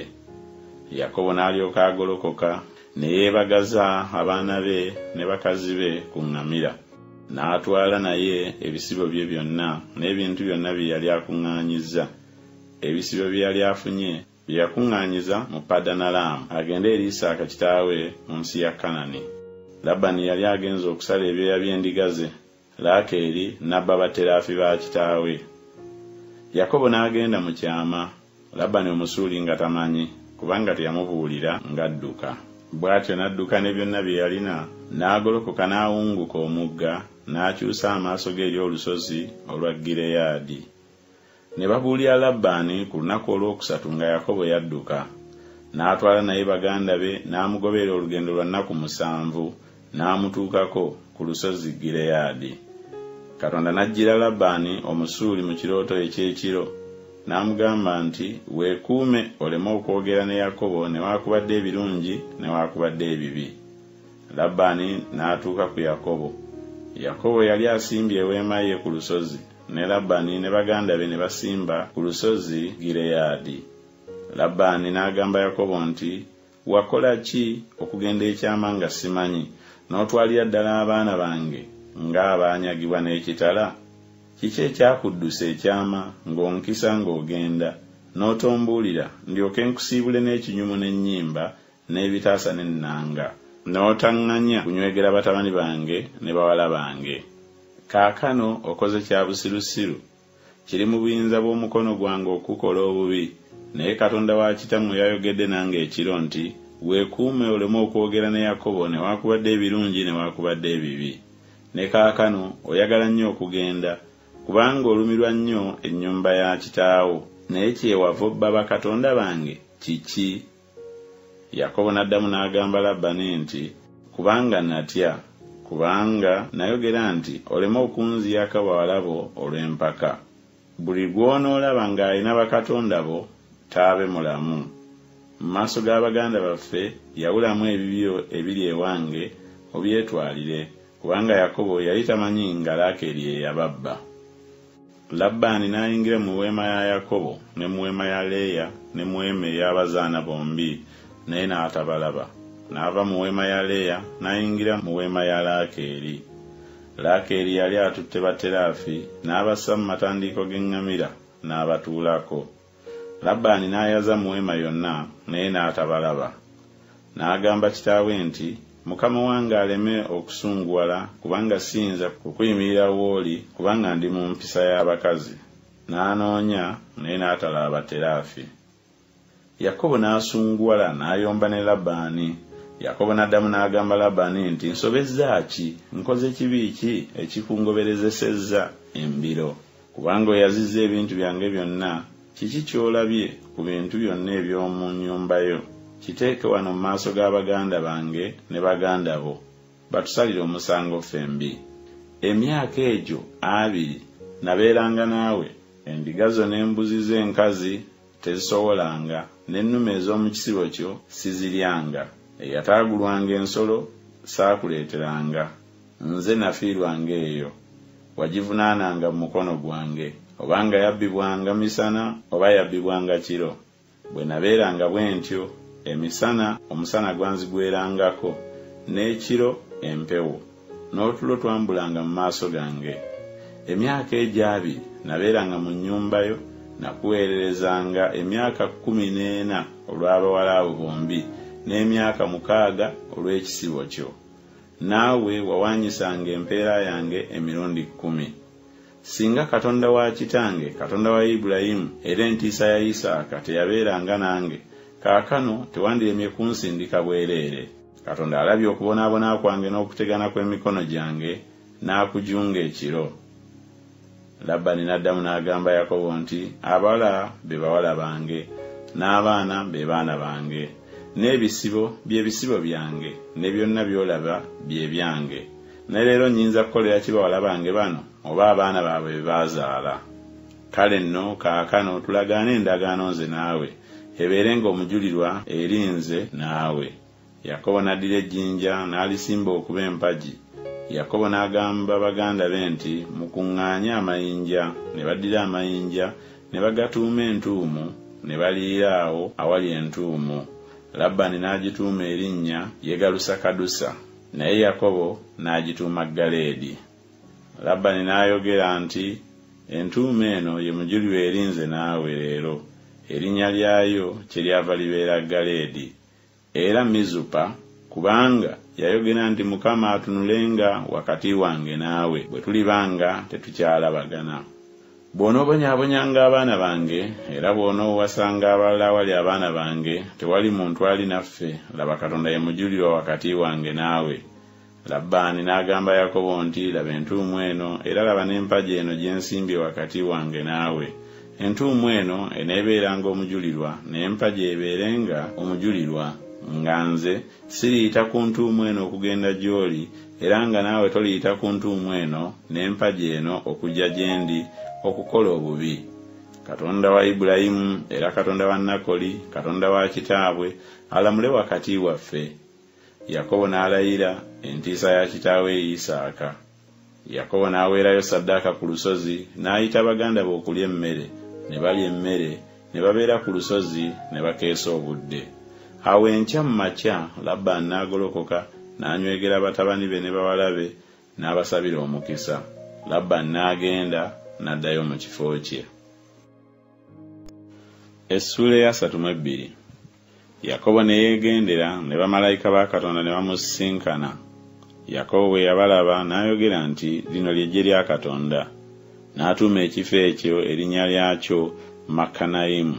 Yakobo n'alyoka agolokoka ne yeebagaza abaana be ne bakazi be ku ŋŋamira, n'atwala naye ebisibo bye byonna n'ebintu byonna bye yali akuŋŋaanyizza. Ebisibo bye yali afunye bye yakuŋŋaanyiza mu Padanalaamu agende eri Isaaka kitaawe mu nsi ya Kanani. Labbaani yali agenze okusala ebyoya by'endiga ze, Laakeeri n'abba bateraafi ba kitaawe. Yakobo n'agenda mu kyama, Labbaani omusuuli nga tamanyi, kubanga teyamubuulira ng'adduka. Bw'atyo n'adduka ne byonna bye yalina, n'agolokoka n'awunguka omugga, n'akyusa amaaso ge eri olusozi olwa Gireyaadi. Ne babuulira Labbaani ku lunaku olwokusatu nga Yakobo yadduka. N'atwala naye baganda be n'amugoberera olugendo lwa nnaku musanvu, n'amutuukako ku lusozi Gireyaadi. Katonda n'ajjira Labbaani omusuuli mu kirooto eky'ekiro, n'amugamba nti, weekuume oleme okwogera ne Yakobo newaakubadde ebirungi newaakubadde ebibi. Labbaani n'atuuka ku Yakobo. Yakobo yali asimbye eweema ye ku lusozi, ne Labbaani ne baganda be ne basimba ku lusozi Gireyaadi. Labbaani n'agamba Yakobo nti, wakola ki okugenda ekyama nga simanyi n'otwalira ddala abaana bange ng'abaanyagibwa n'ekitala? Kiki ekyakuddusa ekyama ng'onkisa ng'ogenda n'otombuulira ndyoke nkusiibule n'ekinyumu n'ennyimba n'ebitaasa n'ennanga n'otaŋŋanya kunywegera batabani bange ne bawala bange? Kaakano okoze kya busirusiru, kiri mu buyinza bw'omukono gwange okukola obubi, naye Katonda wa kitammwe yayogedde nange ekiro nti weekuume oleme okwogera ne Yakobo newaakubadde ebirungi newaakubadde ebibi. Ne kaakano oyagala nnyo okugenda, kubanga olumirwa nnyo ennyumba ya kitaawo, naye kyewava obba bakatonda bange kiki? Yakobo n'addamu n'agamba Labani nti, kubanga natya, kubanga nayogera nti oleme okunziyako bawala bo olw'empaka. Buli gw'onoolaba ng'alina bakatonda bo taabe mulamu. Mu maaso g'abaganda baffe yawulamu ebibyo ebiri ewange obyetwalire, kubanga Yakobo yali tamanyi nga Laakeri ye yababba. Labbaani n'ayingira mu weema ya Yakobo ne mu weema ya Leeya ne mu weema ey'abazaana bombi, naye n'atabalaba. N'ava mu weema ya Leeya n'ayingira mu weema ya Laakeri. Laakeri yali atutte bateraafi n'abassa mu matandiiko g'eŋŋamira n'abatuulako. Labbaani n'ayaza mu weema yonna naye n'atabalaba. N'agamba kitaawe nti, Mukama wange aleme okusunguwala, kubanga siyinza kukuyimirira w'oli, kubanga ndi mu mpisa y'abakazi. N'anoonya naye n'atalaba bateraafi. Yakobo n'asunguwala n'ayomba ne Labbaani. Yakobo n'addamu n'agamba Labbaani nti, nsobezza ki? Nkoze kibi ki ekikungoberezesezza embiro? Kubanga oyazizza ebintu byange byonna, kiki ky'olabye ku bintu byonna eby'omu nnyumba yo? Kiteeke wano mu maaso g'abaganda bange ne baganda bo, batusalire omusango fembi. Emyaka egyo abiri nabeeranga naawe, endiga zo n'embuzi z'enkazi tezisobolanga, n'ennume ez'omu kisibo kyo siziryanga. Eyataagulwanga ensolo saakuleeteranga, nze nafiirwanga eyo. Wagivunaananga mu mukono gwange, obanga yabbibwanga misana oba yabbibwanga kiro. Bwe nabeeranga bwe ntyo, emisana omusana gwanzigwerangako, n'ekiro empewo, n'otulo twambulanga mu maaso gange. Emyaka egyo abiri nabeeranga mu nnyumba yo, nakuweererezanga emyaka kkumi n'ena olw'abawala abo bombi, n'emyaka mukaaga olw'ekisibo kyo. Naawe wawaanyisanga empeera yange emirundi kkumi. Singa Katonda wa kitange, Katonda wa Ibulayimu era entiisa ya Isaaka teyabeeranga nange, kaakano tewandiremye kunsindika bwereere. Katonda alabye okubonaabona kwange n'okutegana kw'emikono gyange, n'akujunga ekiro. Labbaani n'addamu n'agamba Yakobo nti, abawala be bawala bange, n'abaana be baana bange, n'ebisibo bye bisibo byange, ne byonna by'olaba bye byange. Ne leero nnyinza kukolera ki bawala bange bano oba abaana baabwe be baazaala? Kale nno kaakano tulagaane endagaano nze naawe, ebeerenga omujulirwa eri nze naawe. Yakobo n'addira ejjinja n'alisimba okuba empagi. Yakobo n'agamba baganda be nti, mukuŋŋaanye amayinja. Ne baddira amayinja ne bagatuuma entuumu, ne baliira awo awali entuumu. Labbaani n'agituuma erinnya Yegalusakadusa, naye Yakobo n'agituuma Galeedi. Labbaani n'ayogera nti, entuumu eno ye mujulirwa eri nze naawe leero, erinnya lyayo kyeryava libeera Galeedi. Era Mizupa, kubanga yayogera nti Mukama atunulenga wakati wange naawe bwe tulibanga tetukyalabagana. Bw'onoobonyaabonyanga abaana bange, era bw'onoowasanga abalala awali abaana bange, tewali muntu ali naffe, laba Katonda ye mujulirwa wakati wange naawe. Labbaani n'agamba Yakobo nti, laba entuumu eno, era laba n'empagi eno gye nsimbye wakati wange naawe. Entuumu eno eneebeeranga omujulirwa, n'empagi ebeerenga omujulirwa, nga nze siriyita ku ntuumu eno okugenda gy'oli, era nga naawe toliyita ku ntuumu eno n'empagi eno okujja gye ndi okukola obubi. Katonda wa Ibulayimu era Katonda wa Nakoli, Katonda wa kitaabwe, alamule wakati waffe. Yakobo n'alayira entiisa ya kitaawe Isaaka. Yakobo n'aweerayo ssaddaaka ku lusozi, n'ayita baganda be okulya emmere, ne balya emmere, ne babeera ku lusozi ne bakeesa obudde. Awo enkya mu makya Labbaani n'agolokoka n'anywegera batabani be ne bawala be n'abasabira omukisa. Labbaani n'agenda n'addayo mu kifo kye. Essula ya asatu mu ebbiri. Yakobo ne yeegendera ne bamalayika ba Katonda ne bamusisinkana. Yakobo bwe yabalaba n'ayogera nti lino ly'eggye lya Katonda. N'atuuma ekifo ekyo erinnya lyakyo Makanayimu.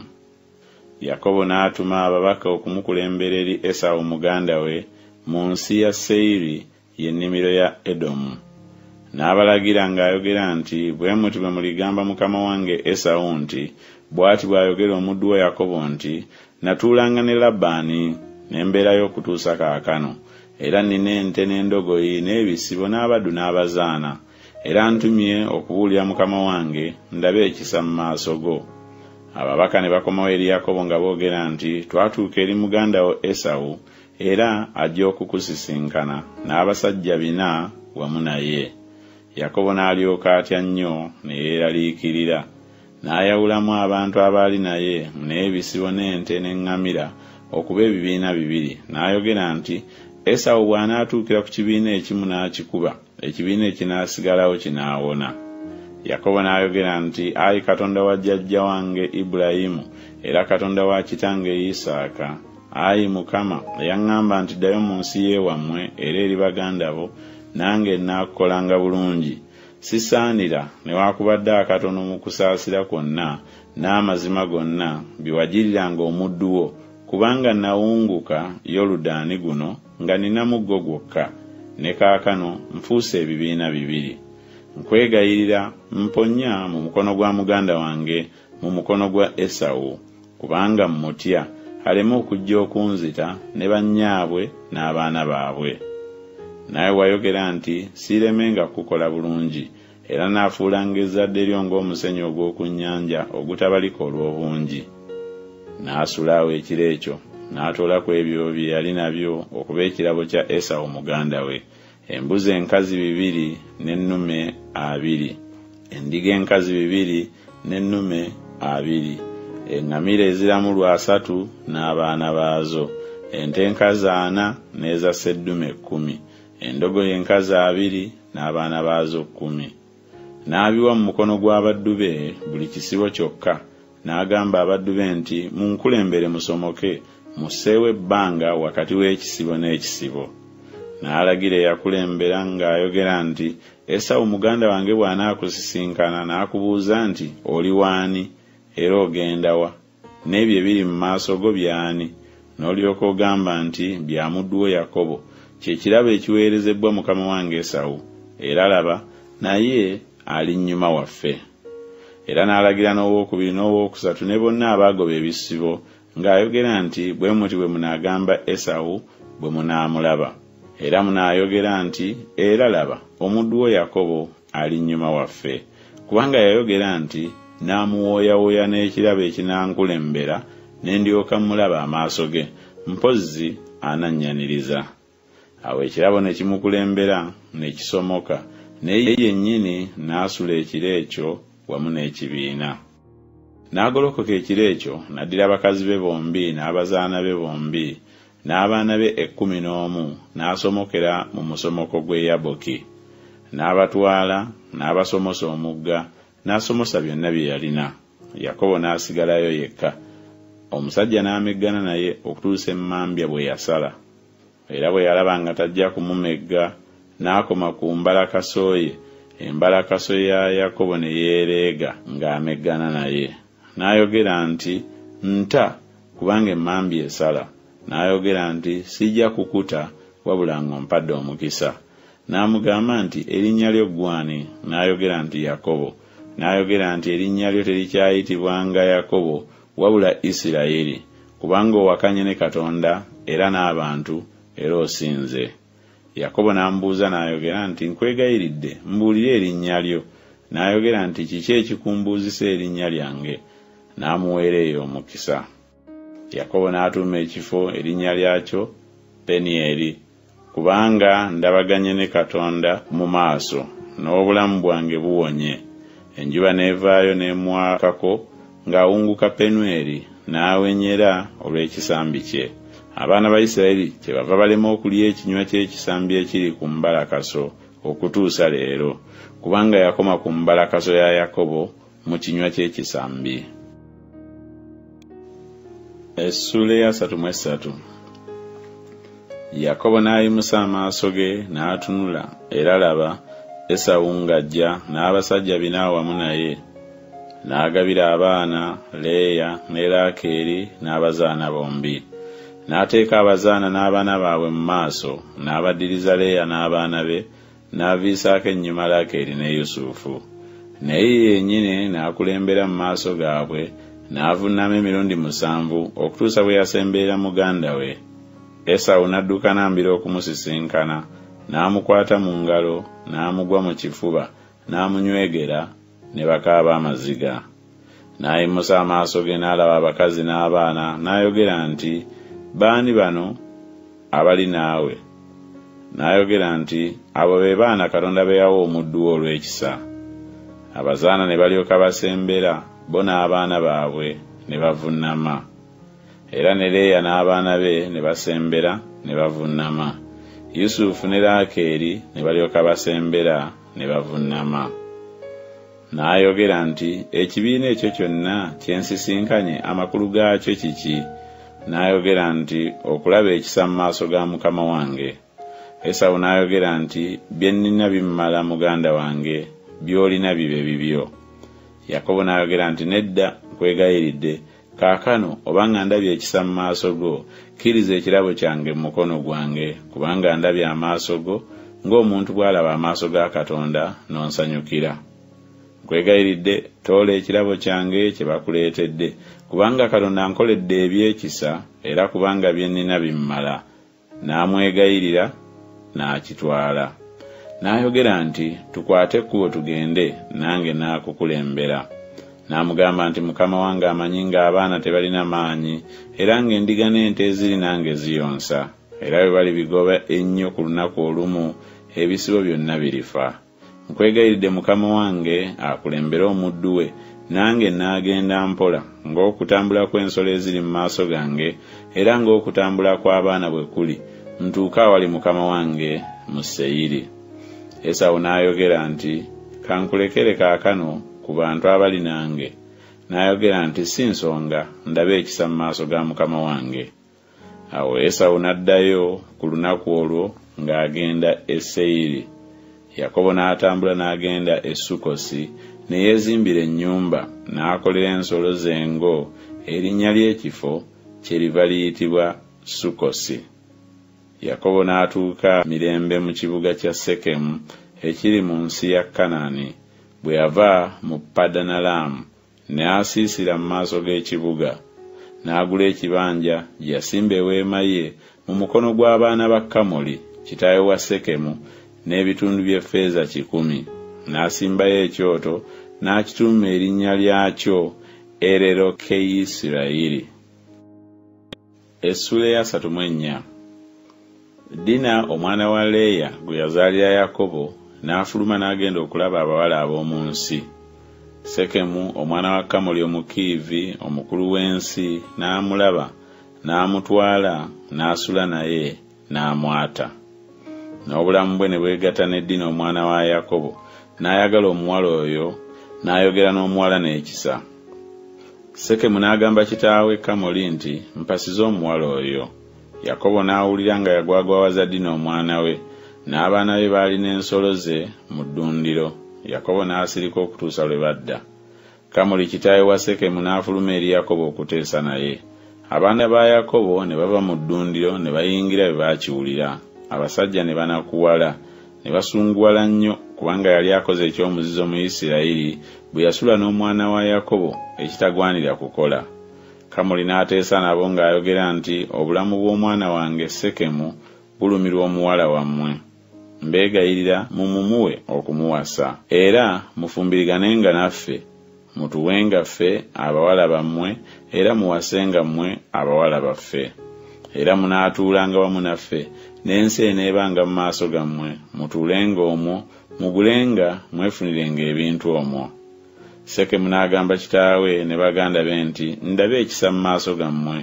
Yakobo n'atuma ababaka okumukulembera eri Esawu muganda we mu nsi ya Seyiri y'ennimiro ya Edomu. N'abalagira ng'ayogera nti bwe muti bwe muligamba mukama wange Esawu nti bw'ati bw'ayogera omuddu wa Yakobo nti natuulanga ne Labbaani ne mbeerayo okutuusa kaakano, era nnina ente n'endogoyi n'ebisibo n'abaddu n'abazaana, era ntumye okubuulira mukama wange ndabe ekisa mu maaso go. Ababaka ne bakomawo eri Yakobo nga boogera nti twatuuka eri muganda wo Esawu era ajja okukusisinkana n'abasajja bina wamu naye. Yakobo n'alyoka atya nnyo ne yeeraliikirira, n'ayawulamu abantu abaali naye n'ebisibo n'ente n'eŋŋamira okuba ebibiina bibiri, n'ayogera nti Esawu bw'anaatuukira ku kibiina ekimu n'akikuba, ekibiina ekinaasigalawo kinaawona. Yakobo n'ayogera nti ayi Katonda wa jjajja wange Ibulayimu era Katonda wa kitange Isaaka, ayi Mukama yaŋŋamba nti ddayo mu nsi y'ewammwe era eri baganda bo, nange nnaakukolanga bulungi. Sisaanira newaakubadde akatono mu kusaasira kwonna n'amazima gonna biwagiriranga omuddu wo, kubanga nawunguka Yoludaani guno nga nina muggo gwokka, ne kaakano nfuuse ebibiina bibiri. Nkwegayirira mponya mu mukono gwa muganda wange, mu mukono gwa Esawu, kubanga mmutya aleme okujja okunzita ne bannyaabwe n'abaana baabwe. Naye wayogera nti siiremenga kukola bulungi, era n'afuulanga ezzadde lyo ng'omusenyu ogw'oku nnyanja ogutabalika olw'obungi. N'asulaawo ekiro ekyo, n'atoolako ebyo bye yali nabyo okuba ekirabo kya Esawu muganda we: embuzi enkazi bibiri n'ennume abiri, endiga enkazi bibiri n'ennume abiri, eŋŋamira eziramulwa asatu n'abaana baazo, ente enkazi ana n'eza sseddume kkumi, endogoyi enkazi abiri n'abaana baazo kkumi. N'abiwa mu mukono gw'abaddu be buli kisibo kyokka, n'agamba abaddu be nti munkulembere musomoke, musseewo ebbanga wakati w'ekisibo n'ekisibo. N'alagira eyakulembera ng'ayogera nti Esawu muganda wange bw'anaakusisinkana n'akubuuza nti oli waani era ogenda wa, n'ebyo ebiri mu maaso go byani, n'olyoka ogamba nti bya muddu wo Yakobo, kye kirabo ekiweerezebbwa mukama wange Esawu, era laba naye ali nnyuma waffe. Era n'alagira n'owookubiri n'owookusatu ne bonna abaagoba ebisibo ng'ayogera nti bwe muti bwe munaagamba Esawu bwe munaamulaba, era munaayogera nti era laba omuddu wo Yakobo ali nnyuma waffe, kubanga yayogera nti n'amuwooyawooya n'ekirabo ekinankulembera ne ndyoka mulaba amaaso ge, mpozzi anannyaniriza. Awo ekirabo ne kimukulembera ne kisomoka, naye yennyini n'asula ekiro ekyo wamu n'ekibiina. N'agolokoka ekiro ekyo n'addira abakazi be bombi n'abazaana be bombi n'abaana be ekkumi n'omu, n'asomokera mu musomoko gw'e Yaboki, n'abatwala n'abasomosa omugga, n'asomosa byonna bye yalina. Yakobo n'asigalayo yekka. Omusajja n'ameggana naye okutuusa emmambya bwe yasala, era bwe yalaba nga tajja kumumegga n'akoma ku mbalakaso ye, embalakaso ya Yakobo ne yeereega ng'ameggana naye. N'ayogera nti nta, kubanga emmambya esala. N'ayogera nti sijja kukuta wabula ng'ompadde omukisa. N'amugamba nti erinnya lyo gwani? N'ayogera nti Yakobo. N'ayogera nti erinnya lyo terikyayitibwanga Yakobo wabula Isirayiri, kubanga owakanye ne Katonda era n'abantu era osinze. Yakobo n'amubuuza n'ayogera nti nkwegayiridde mbuulire erinnya lyo. N'ayogera nti kiki ekikumbuuzisa erinnya lyange? N'amuweera eyo omukisa. Yakobo n'atuuma ekifo erinnya lyakyo Penieri, kubanga ndabaganye ne Katonda mu maaso, n'obulamu bwange buwonye. Enjuba n'evaayo n'emwakako ng'awunguka Penueri, n'awenyera olw'ekisambi kye. abaana ba Isirayiri kyebava balema okulya ekinywa ky'ekisambi ekiri ku mbalakaso okutuusa leero, kubanga yakoma ku mbalakaso ya Yakobo mu kinywa ky'ekisambi. Essula ya satu mu esatu. Yakobo n'ayimusa amaaso ge n'atunula, era laba Esawu ng'ajja n'abasajja bina awamu naye. N'agabira abaana Leeya ne Laakeeri n'abazaana bombi. N'ateeka abazaana n'abaana baabwe mu maaso, n'abaddiriza Leeya n'abaana be, n'aviisaako ennyuma Laakeeri ne Yusufu. Naye yennyini n'akulembera mu maaso gaabwe, n'avunnama emirundi musanvu okutuusa bwe yasemberera muganda we. Esawu n'adduka n'ambira okumusisinkana, n'amukwata mu ngalo, n'amugwa mu kifuba, n'amunywegera, ne bakaaba amaziga. N'ayimusa amaaso ge n'alaba abakazi n'abaana, n'ayogera nti, "Baani bano abali naawe?" N'ayogera nti, "Abo be baana Katonda be yawa omuddu we olw'ekisa." Abazaana ne balyoka basembera, bo n'abaana baabwe ne bavunnama. Era ne Leeya n'abaana be ne basembera ne bavunnama. Yusufu ne Laakeeri ne balyoka basembera ne bavunnama. N'ayogera nti, "Ekibiina ekyo kyonna kyensisinkanye amakulu gaakyo kiki?" N'ayogera nti, "Okulaba ekisa mu maaso ga mukama wange." Esawu n'ayogera nti, "Bye nnina bimmala muganda wange, by'olina bibe bibyo." Yakobo n'ayogera nti, "Nedda, nkwegayiridde, kaakano obanga ndabye ekisa mu maaso go, kkiriza ekirabo kyange mu mukono gwange, kubanga ndabye amaaso go ng'omuntu bw'alaba amaaso ga Katonda n'onsanyukira. Nkwegayiridde, toola ekirabo kyange kye bakuleetedde, kubanga Katonda ankoledde ebyekisa, era kubanga bye nnina bimmala." N'amwegayirira, n'akitwala. N'ayogera nti, "Tukwate ekkubo tugende, nange n'akukulembera." N'amugamba nti, "Mukama wange amanyi ng'abaana tebalina maanyi, era ng'endiga n'ente eziri nange ziyonsa, era bwe bali bigoba ennyo ku lunaku olumu, ebisibo byonna birifa. Nkwegayiridde Mukama wange akulembere omuddu we, nange n'agenda mpola, ng'okutambula kw'ensolo eziri mu maaso gange, era ng'okutambula kw'abaana bwe kuli, ntuuke awali Mukama wange mu Seyiri." Esawu n'ayogera nti, "Kankulekere kaakano ku bantu abali nange." N'ayogera nti, "Si nsonga, ndabe ekisa mu maaso ga mukama wange." Awo Esawu n'addayo ku lunaku olwo ng'agenda e Seyiri. Yakobo n'atambula n'agenda e Sukosi, ne yeezimbira ennyumba, n'akolera ensolo ze engo, erinnya ly'ekifo kyeriva liyitibwa Sukosi. Yakobo n'atuuka mirembe mu kibuga kya Sekemu ekiri mu nsi ya Kanaani. Bwe yava mu Padanalaamu, ne asiisira mu maaso g'ekibuga, n'agula ekibanja gye yasimba eweema ye mu mukono gw'abaana ba Kamoli, kitaawe wa Sekemu, n'ebitundu by'effeeza kikumi. N'asimbayo ekyoto, n'akituuma erinnya lyakyo Ererokeyisirayiri. Essula ya satu mu ennya. Dina omwana wa Leeya gwe yazaalira Yakobo n'afuluma n'agenda okulaba abawala ab'omu nsi. Sekemu omwana wa Kamoli Omukiivi omukulu w'ensi n'amulaba, n'amutwala, n'asula naye, n'amwata. N'obulamu bwe ne bwegatta ne Dina omwana wa Yakobo, n'ayagala omuwala oyo, n'ayogera n'omuwala n'ekisa. Sekemu n'agamba kitaawe Kamoli nti, "Mpasiza omuwala oyo." Yakobo n'awulira nga yagwagwawaza Dina omwana we, n'abaana be baali n'ensolo ze mu ddundiro. Yakobo n'asirika okutuusa lwe badda. Kamoli kitaawe wa Sekemu n'afuluma eri Yakobo okuteesa naye. Abaana ba Yakobo ne bava mu ddundiro ne bayingira bwe baakiwulira. Abasajja ne banakuwala, ne basunguwala nnyo, kubanga yali akoze ekyomuzizo mu Isirayiri bwe yasula n'omwana wa Yakobo ekitagwanira kukola. Kamoli n'ateesa nabo ng'ayogera nti, "Obulamu bw'omwana wange Sekemu bulumirwa omuwala wammwe. Mbeegayirira mumumuwe okumuwasa, era mufumbiriganenga naffe, mutuwenga ffe abawala bammwe, era muwasenga mmwe abawala baffe. Era munaatuulanga wamu naffe, n'ensi eneebanga mu maaso gammwe, mutuulenga omwo, mugulenga, mwefunirenga ebintu omwo." Sekemu n'agamba kitaawe ne baganda be nti, "Ndabe ekisa mu maaso gammwe,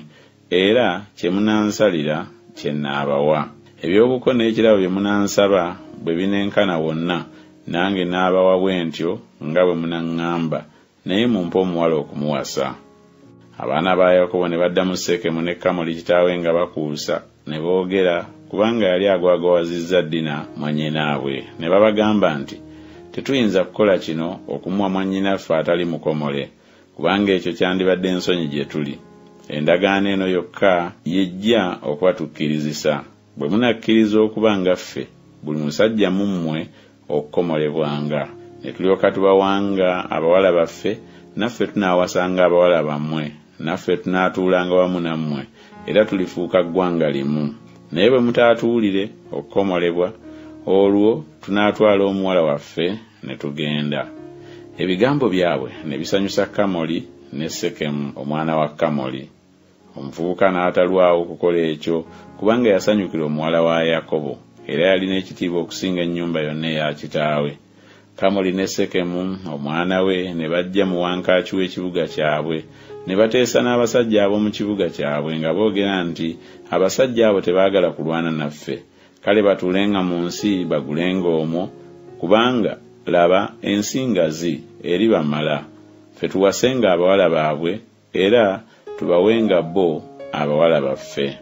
era kye munansalira kye naabawa. Ebyobuko n'ekirabo bye munansaba bwe binenkana wonna, nange naabawa bwentyo nga bwe munaŋŋamba, naye mumpe omuwala okumuwasa. Abaana ba Yakobo ne baddamu Sekemu ne Kamoli kitaawe nga bakuusa ne boogera, kubanga yali agwagwawazizza Dina mwannyinaabwe. Ne babagamba nti, tetuyinza kukola kino okumuwa mwannyinaffe atali mukomole, kubanga ekyo kyandibadde ensonyi gye tuli. Endagaano eno yokka yejja okubatukkirizisa. Bwe munakkiriza okuba nga ffe, buli musajja mu mmwe okukomolebwanga, ne tulyoka tubawanga abawala baffe, naffe tunaawasanga abawala bammwe, naffe tunaatuulanga wamu nammwe, era tulifuuka ggwanga limu. Naye bwe mutaatuulire okukomolebwa, olwo tunaatwala omuwala waffe ne tugenda. Ebigambo byabwe ne bisanyusa Kamoli ne Sekemu omwana wa Kamoli. Omuvubuka n'atalwawo okukola ekyo, kubanga yasanyukira omuwala wa Yakobo, era yalina ekitiibwa okusinga ennyumba yonna eya kitaawe. Kamoli ne Sekemu omwana we ne bajja mu wankaaki w'ekibuga kyabwe, ne bateesa n'abasajja ab'omu kibuga kyabwe nga boogera nti, abasajja abo tebaagala kulwana naffe, kale batuulenga mu nsi bagulenga omwo, kubanga laba ensi ngazi eri bamala. Ffe tuwasenga abawala baabwe, era tubawenga bo abawala baffe.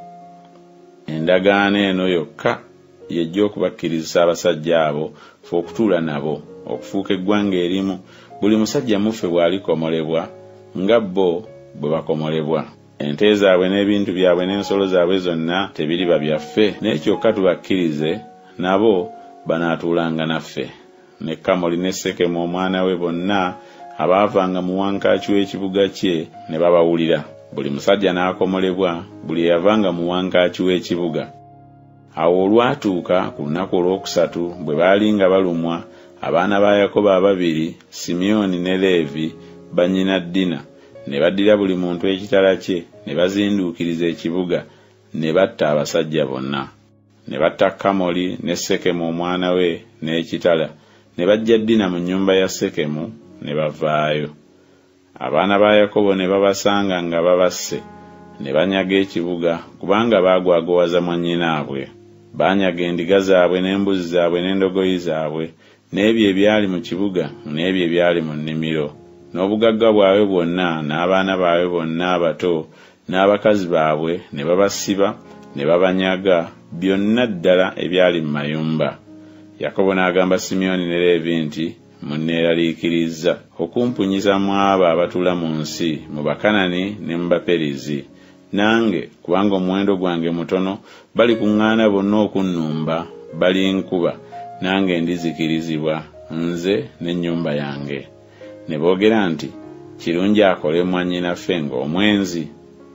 Endagaano eno yokka yejja okubakkirizisa abasajja abo ffe okutuula nabo, okufuuka eggwanga erimu, buli musajja muffe bw'alikomolebwa nga bo bwe bakomolebwa. Ente zaabwe n'ebintu byabwe n'ensolo zaabwe zonna tebiriba byaffe, naye kyokka tubakkirize nabo banaatuulanga naffe. Ne Kamoli ne Sekemu omwana we bonna abaavanga mu wankaaki w'ekibuga kye ne babawulira. Buli musajja n'akomolebwa, buli eyavanga mu wankaaki w'ekibuga. Awo olwatuuka ku lunaku olwokusatu bwe baali nga balumwa, abaana ba Yakobo ababiri, Simyoni ne Leevi, bannyina Dina, ne baddira buli muntu ekitala kye, ne bazinduukiriza ekibuga, ne batta abasajja bonna. Ne batta Kamoli ne Sekemu omwana we n'ekitala, ne bajja Dina mu nnyumba ya Sekemu ne bavaayo. Abaana ba Yakobo ne babasanga nga babasse, ne banyaga ekibuga, kubanga baagwagwawaza mwannyinaabwe. Baanyaga endiga zaabwe n'embuzi zaabwe n'endogoyi zaabwe, n'ebyo ebyali mu kibuga n'ebyo ebyali mu nnimiro, n'obugagga bwabwe bwonna, n'abaana baabwe bonna abato, n'abakazi baabwe, ne babasiba, ne babanyaga byonna ddala ebyali mu mayumba. Yakobo n'agamba Simyoni ne Leevi nti, munneeraliikirizza okumpunyiza mu abo abatuula mu nsi, mu Bakanani ne mu Baperizi. Nange, kubanga omuwendo gwange mutono, bali kuŋŋaana bonna okunnumba, bali nkuba, nange ndizikirizibwa, nze n'ennyumba yange. Ne boogera nti, kirungi akole mwannyinaffe ng'omwenzi.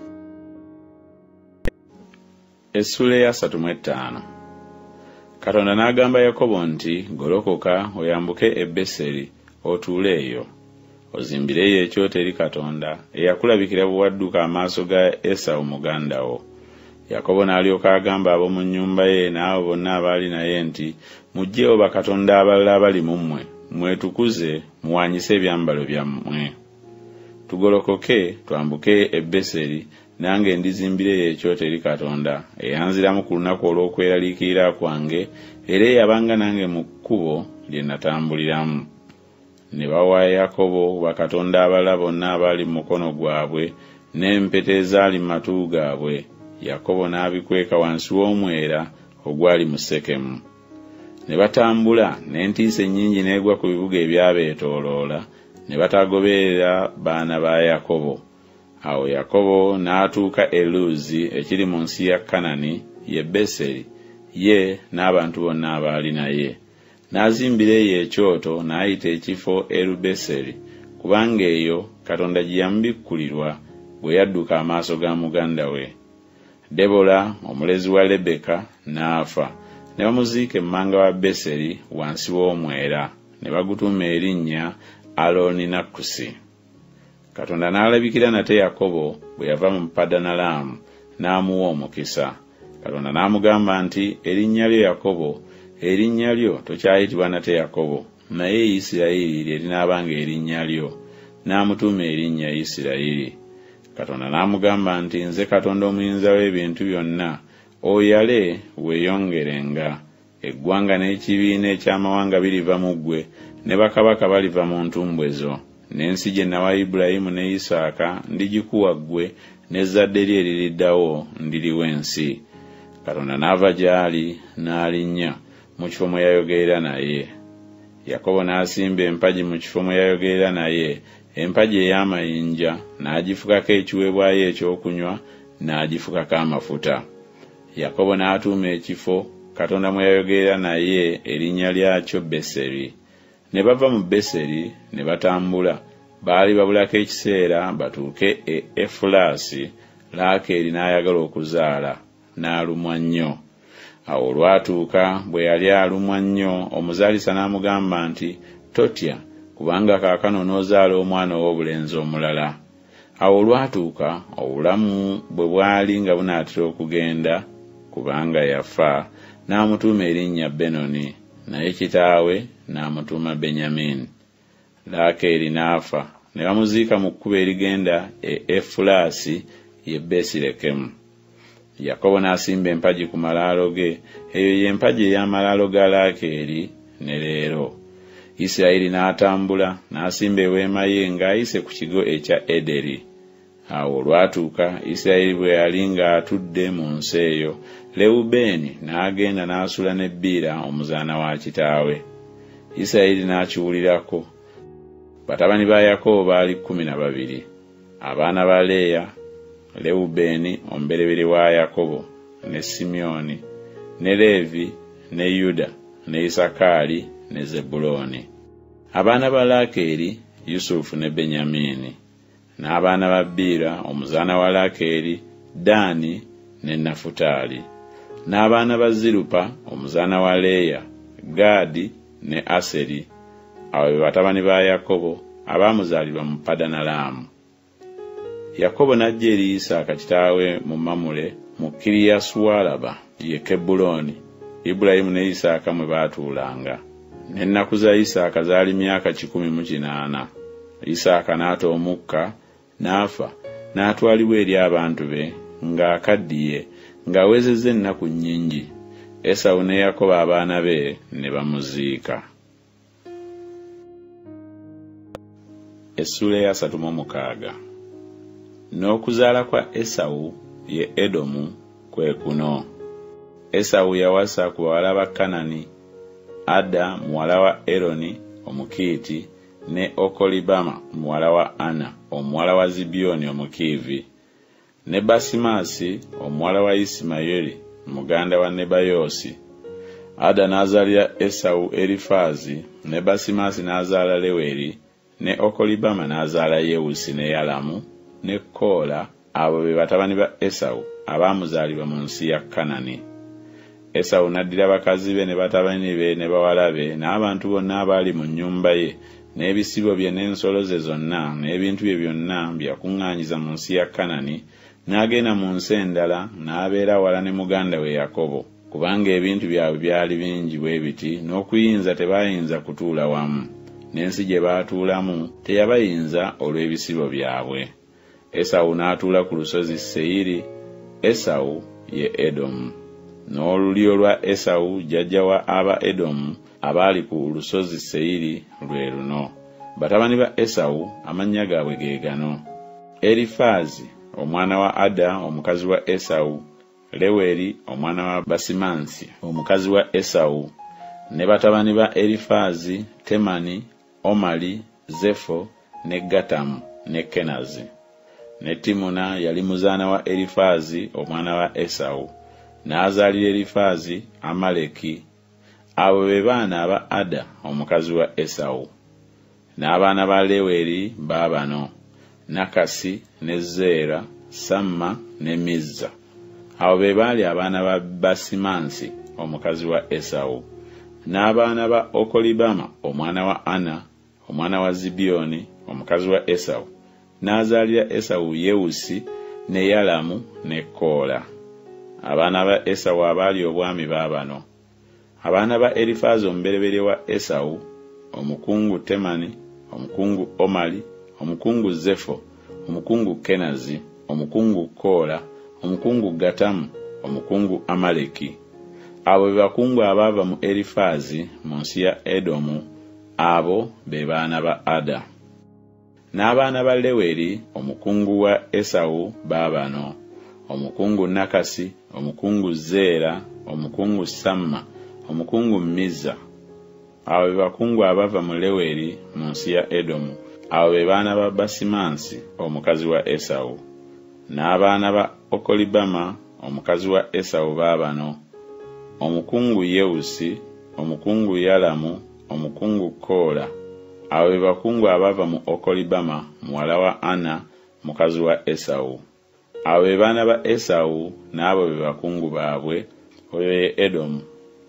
Essula eya asatu mu etaano. Katonda n'agamba Yakobo nti, golokoka oyambuke e Beseri, otuule eyo. Ozimbireyo ekyoto eri Katonda, eyakulabikira bwe wadduka amaaso ga Esawu muganda wo. Yakobo n'alyoka agamba ab'omu nnyumba ye n'abo bonna abaali naye nti, mugyeyo bakatonda abalala abali mu mmwe, mwetukuze muwanyise ebyambalo byammwe. Tugolokoke twambuke e Beseri, nange ndizimbireyo ekyoto eri Katonda, eyanziramu ku lunaku olw'okweraliikirira kwange, era eyabanga nange mu kkubo lye natambuliramu. Ne bawa Yakobo bakatonda abalala bonna abaali mu mukono gwabwe, n'empeta ezaali mu matu gaabwe. Yakobo n'abikweka wansi w'omwera ogwali mu Sekemu. Ne batambula, n'entiisa ennyingi n'egwa ku bibuga ebyabeetooloola, ne batagoberera baana ba Yakobo. Awo Yakobo n'atuuka e Luzi ekiri mu nsi ya Kanani, ye Beseri, ye n'abantu bonna abaali naye. N'azimbireyo ekyoto n'ayita ekifo Erubeseri, kubanga eyo Katonda gye yamubikkulirwa bwe yadduka amaaso ga muganda we. Debola omulezi wa Lebeka n'afa, ne bamuziika emmanga wa Beseri wansi w'omwera, ne bagutuuma erinnya Alooni Nakkusi. Katonda n'alabikira nate Yakobo bwe yava mu Padanalaamu, n'amuwa omukisa. Katonda n'amugamba nti, erinnya lyo Yakobo, erinnya lyo tokyayitibwa nate Yakobo, naye Isirayiri lye linaabanga erinnya lyo, n'amutuuma erinnya Isirayiri. Katonda n'amugamba nti nze Katonda omuyinza w'ebintu byonna, oyale weeyongerenga. Eggwanga n'ekibiina eky'amawanga biriva mu ggwe, ne bakabaka baliva mu ntumbwe zo. N'ensi gye nawa Ibulayimu ne Isaaka ndigikuwa ggwe, n'ezzadde lye eririddawo ndiriwa ensi. Katonda n'ava gy'ali n'alinnya mu kifo mwe yayogerera naye. Yakobo n'asimba empagi mu kifo mwe yayogerera naye, empagi ey'amayinja, n'agifukako ekiweebwayo ekyokunywa, n'agifukako amafuta. Yakobo n'atuuma ekifo Katonda mwe yayogerera naye erinnya lyakyo Beseri. Ne bava mu Beseri ne batambula, baali babulako ekiseera batuuke e Efulasi. Laakeeri n'ayagala okuzaala, n'alumwa nnyo. Awo olwatuuka bwe yali alumwa nnyo, omuzaalisa n'amugamba nti, totya, kubanga kaakano n'ozaala omwana ow'obulenzi omulala. Awo olwatuuka obulamu bwe bwali nga bunaatera okugenda, kubanga yafa, n'amutuuma erinnya Benoni, naye kitaawe n'amutuuma Benyamini. Laakeeri n'afa, ne bamuziika mu kkubo erigenda e Efulasi ye Besirekemu. Yakobo n'asimba empagi ku malaalo ge, eyo y'empagi ey'amalaalo ga Laakeeri ne leero. Isirayiri n'atambula, n'asimba eweema ye ng'ayise ku kigo ekya Ederi. Awo olwatuuka Isirayiri bwe yali ng'atudde mu nsi eyo, Lewubeeni n'agenda n'asula ne Biira omuzaana wa kitaawe. Isirayiri n'akiwulirako. Batabani ba Yakobo baali kkumi na babiri. Abaana ba Leeya, Lewubeeni omubereberye wa Yakobo, ne Simyoni, ne Leevi, ne Yuda, ne Isakaali, ne Zebbulooni. Abaana ba Laakeeri, Yusufu ne Benyamini. N'abaana ba Biira omuzaana wa Laakeeri, Daani ne Nafutaali. N'abaana ba Zirupa omuzaana wa Leeya, Gaadi ne Aseri. Abo be batabani ba Yakobo abaamuzaalirwa mu Padanalaamu. Yakobo n'ajja eri Isaaka kitaawe mu Mamule mu Kiriyasuwalaba ye Kebbulooni, Ibulayimu ne Isaaka mwe baatuulanga. N'ennaku za Isaaka zaali myaka kikumi mu kinaana. Isaaka n'ata omukka, n'afa, n'atwalibwa eri abantu be ng'akaddiye, ng'awezezza ennaku nnyingi. Esawu ne Yakobo abaana be ne bamuziika. Essula ya asatu mu mukaaga. N'okuzaala kwa Esawu ye Edomu kwe kuno. Esawu yawasa ku bawala ba Kanani, Ada muwala wa Eroni Omukiiti, ne Okolibama muwala wa Ana omuwala wa Zibyoni Omukiivi, ne Basimasi omuwala wa Isimayiri muganda wa Nebayoosi. Ada n'azaalira Esawu Erifaazi, ne Basimasi n'azaala Leweri, ne Okolibama n'azaala Yewusi ne Yalamu ne Koola. Abo be batabani ba Esawu abaamuzaalibwa mu nsi ya Kanani. Esawu n'addira bakazi be ne batabani be ne bawala be n'abantu bonna abaali mu nnyumba ye n'ebisibo bye n'ensolo ze zonna n'ebintu bye byonna byakuŋŋaanyiza mu nsi ya Kanani, n'agenda mu nsi endala n'abeera wala ne muganda we Yakobo, kubanga ebintu byabwe byali bingi bwe biti n'okuyinza tebaayinza kutuula wamu, n'ensi gye baatuulamu teyabayinza olw'ebisibo byabwe. Esawu n'atuula ku lusozi Seyiri. Esawu ye Edomu. N'olulyo lwa Esawu jjajja wa aba Edomu abaali ku lusozi Seyiri lwe luno. Batabani ba Esawu amannya gaabwe ge gano: Erifaazi omwana wa Ada omukazi wa Esawu, Leweri omwana wa Basimansi omukazi wa Esawu, ne batabani ba Erifaazi, Temani, Omali, Zefo ne Gatamu ne Kenazi. Ne Timuna yali muzaana wa Erifaazi omwana wa Esawu, n'azaalira Erifaazi Amaleki. Abo be baana aba Ada omukazi wa Esawu. N'abaana ba Leweri baabano: Nakasi ne Zeera, Samma ne Mizza. Abo be baali abaana ba Basimansi omukazi wa Esawu. N'abaana ba Okolibama omwana wa Ana omwana wa Zibyoni omukazi wa Esawu, n'azaalira Esawu Yewusi ne Yalamu ne Koola. Abaana ba Esawu abaali obwami baabano: abaana ba Erifaazi omubereberye wa Esawu, omukungu Temani, omukungu Omali, omukungu Zefo, omukungu Kenazi, omukungu Koola, omukungu Gatamu, omukungu Amaleki. Abo be bakungu abaava mu Erifaazi mu nsi ya Edomu, abo be baana ba Ada. N'abaana ba Leweri, omukungu wa Esawu baabano: omukungu Nakasi, omukungu Zeera, omukungu Samma, omukungu Miza. Abo be bakungu abaava mu Leweri mu nsi ya Edomu, abo be baana ba Basimansi omukazi wa Esawu. N'abaana ba Okolibama omukazi wa Esawu baabano: omukungu Yewusi, omukungu Yalamu, omukungu Koola. Abo be bakungu abaava mu Okolibama muwala wa Ana mukazi wa Esawu. Abo be baana ba Esawu n'abo be bakungu baabwe, oyo ye Edomu.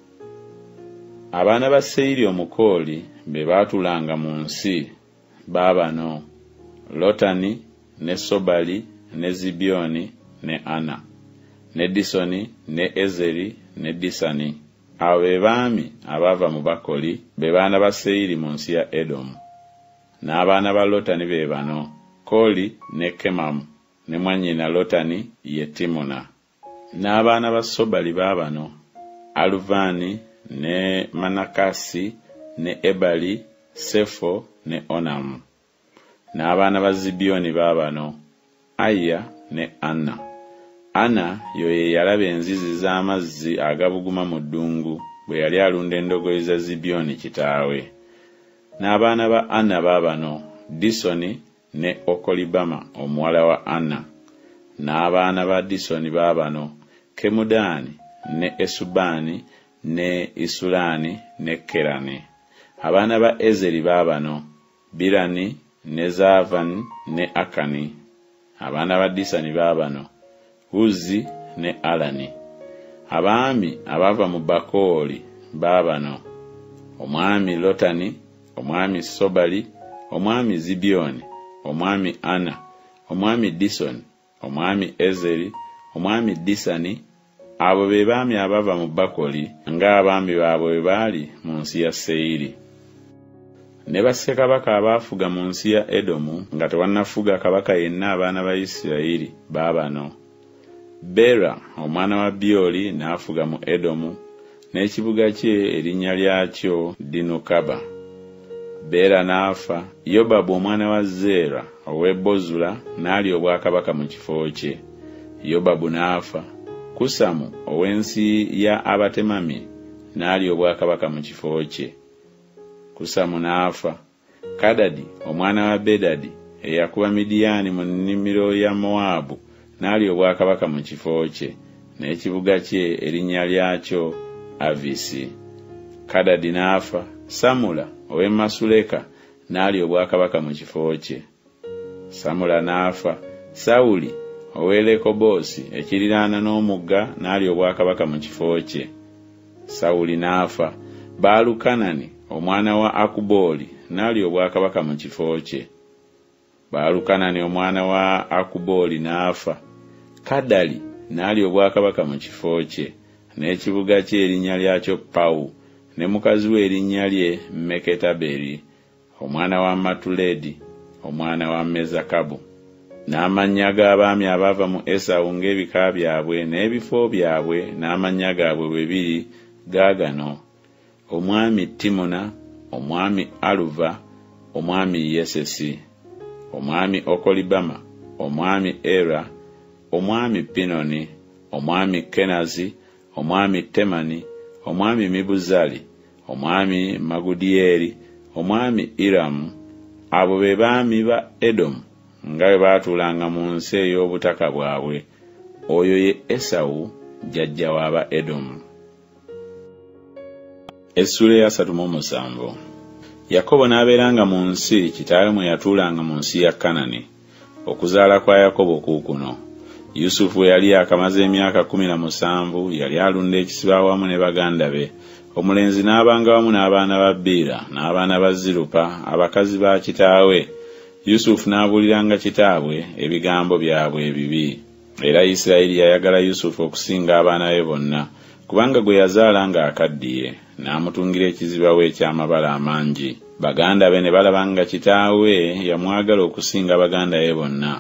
Abaana ba Seyiri Omukooli be baatulanga mu nsi baabano: Lotani, ne Sobali, ne Zibyoni, ne Ana, ne Disoni, ne Ezeri, ne Disani. Abo be baami abaava mu Bakoli be baana ba Seyiri mu nsi ya Edomu. N'abaana ba Lotani be bano: Kooli ne Kemamu, ne mwannyina Lotani ye Timuna. N'abaana ba Sobali baabano: Aluvani, ne Manakasi, ne Ebali, Sefo, ne Onamu. N'abaana ba Zibyoni baabano: Aya ne Anna. Anna yo ye yalaba enzizi z'amazzi agabuguma mu ddungu bwe yali alunda endogoyi za Zibyoni kitaawe. N'abaana ba Anna baabano: Disoni ne Okolibama omuwala wa Anna. N'abaana ba Disoni baabano: Kemudaani, ne Esubani, ne Isulani, ne Kerani. Abaana ba Ezeri baabano: Birani, ne Zaavani, ne Akani. Abaana ba Disani baabano: Uzi ne Alani. Abaami abaava mu Bakooli baabano: omwami Lotani, omwami Sobali, omwami Zibyoni, omwami Ana, omwami Disoni, omwami Ezeri, omwami Disani. Abo be baami abaava mu Bakoli ng'abaami baabwe bwe baali mu nsi ya Seyiri. Ne bassekabaka abaafuga mu nsi ya Edomu nga tewannafuga kabaka yenna abaana ba Isirayiri baabano: Bera omwana wa Byoli n'afuga mu Edomu, n'ekibuga kye erinnya lyakyo Dinukaba. Bera n'afa, Yobabu omwana wa Zeera ow'e Bozula n'alya obwakabaka mu kifo kye. Yobabu n'afa, Kusamu ow'ensi ya Abatemami n'alya obwakabaka mu kifo kye. Kusamu n'afa, Kadadi omwana wa Bedadi eyakuba Midiyaani mu nnimiro ya Mowabu n'alya obwakabaka mu kifo kye, n'ekibuga kye erinnya lyakyo Avisi. Kadadi n'afa, Samula ow'e Masuleka n'alya obwakabaka mu kifo kye. Samula n'afa, Sawuli ow'e Lekobosi ekiriraana n'omugga n'alya obwakabaka mu kifo kye. Sawuli n'afa, Baalukanani omwana wa Akubooli n'alya obwakabaka mu kifo kye. Baalukanani omwana wa Akubooli n'afa, Kadali n'alya obwakabaka mu kifo kye, n'ekibuga kye erinnya lyakyo Pawu, ne mukazi we erinnya lye Meketaberi omwana wa Matuledi omwana wa Mezakabu. N'amannya g'abaami abaava mu Esawu ng'ebika byabwe n'ebifo byabwe n'amannya gaabwe bwe biri gaagano: omwami Timuna, omwami Aluva, omwami Yesesi, omwami Okolibama, omwami Era, omwami Pinoni, omwami Kenazi, omwami Temani, omwami Mibuzali, omwami Magudiyeri, omwami Iramu. Abo be baami ba Edomu nga bwe baatuulanga mu nsi ey'obutaka bwabwe. Oyo ye Esawu jjajja w'aba Edomu. Essula ya asatu mu musanvu. Yakobo n'abeeranga mu nsi kitaawe mwe yatuulanga mu nsi ya Kanani. Okuzaala kwa Yakobo kuukuno. Yusufu yali akamaze emyaka kumi na musanvu, yali alunda ekisibo awamu ne baganda be. Omulenzi n'abanga wamu n'abaana ba Biira n'abaana ba Zirupa abakazi ba kitaawe. Yusufu n'abuuliranga kitaabwe ebigambo byabwe ebibi. Era Isirayiri yayagala Yusufu okusinga abaana be bonna, kubanga gwe yazaala ng'akaddiye, n'amutungira ekiziba we eky'amabala amangi. Baganda be ne balaba nga kitaawe yamwagala okusinga baganda be bonna,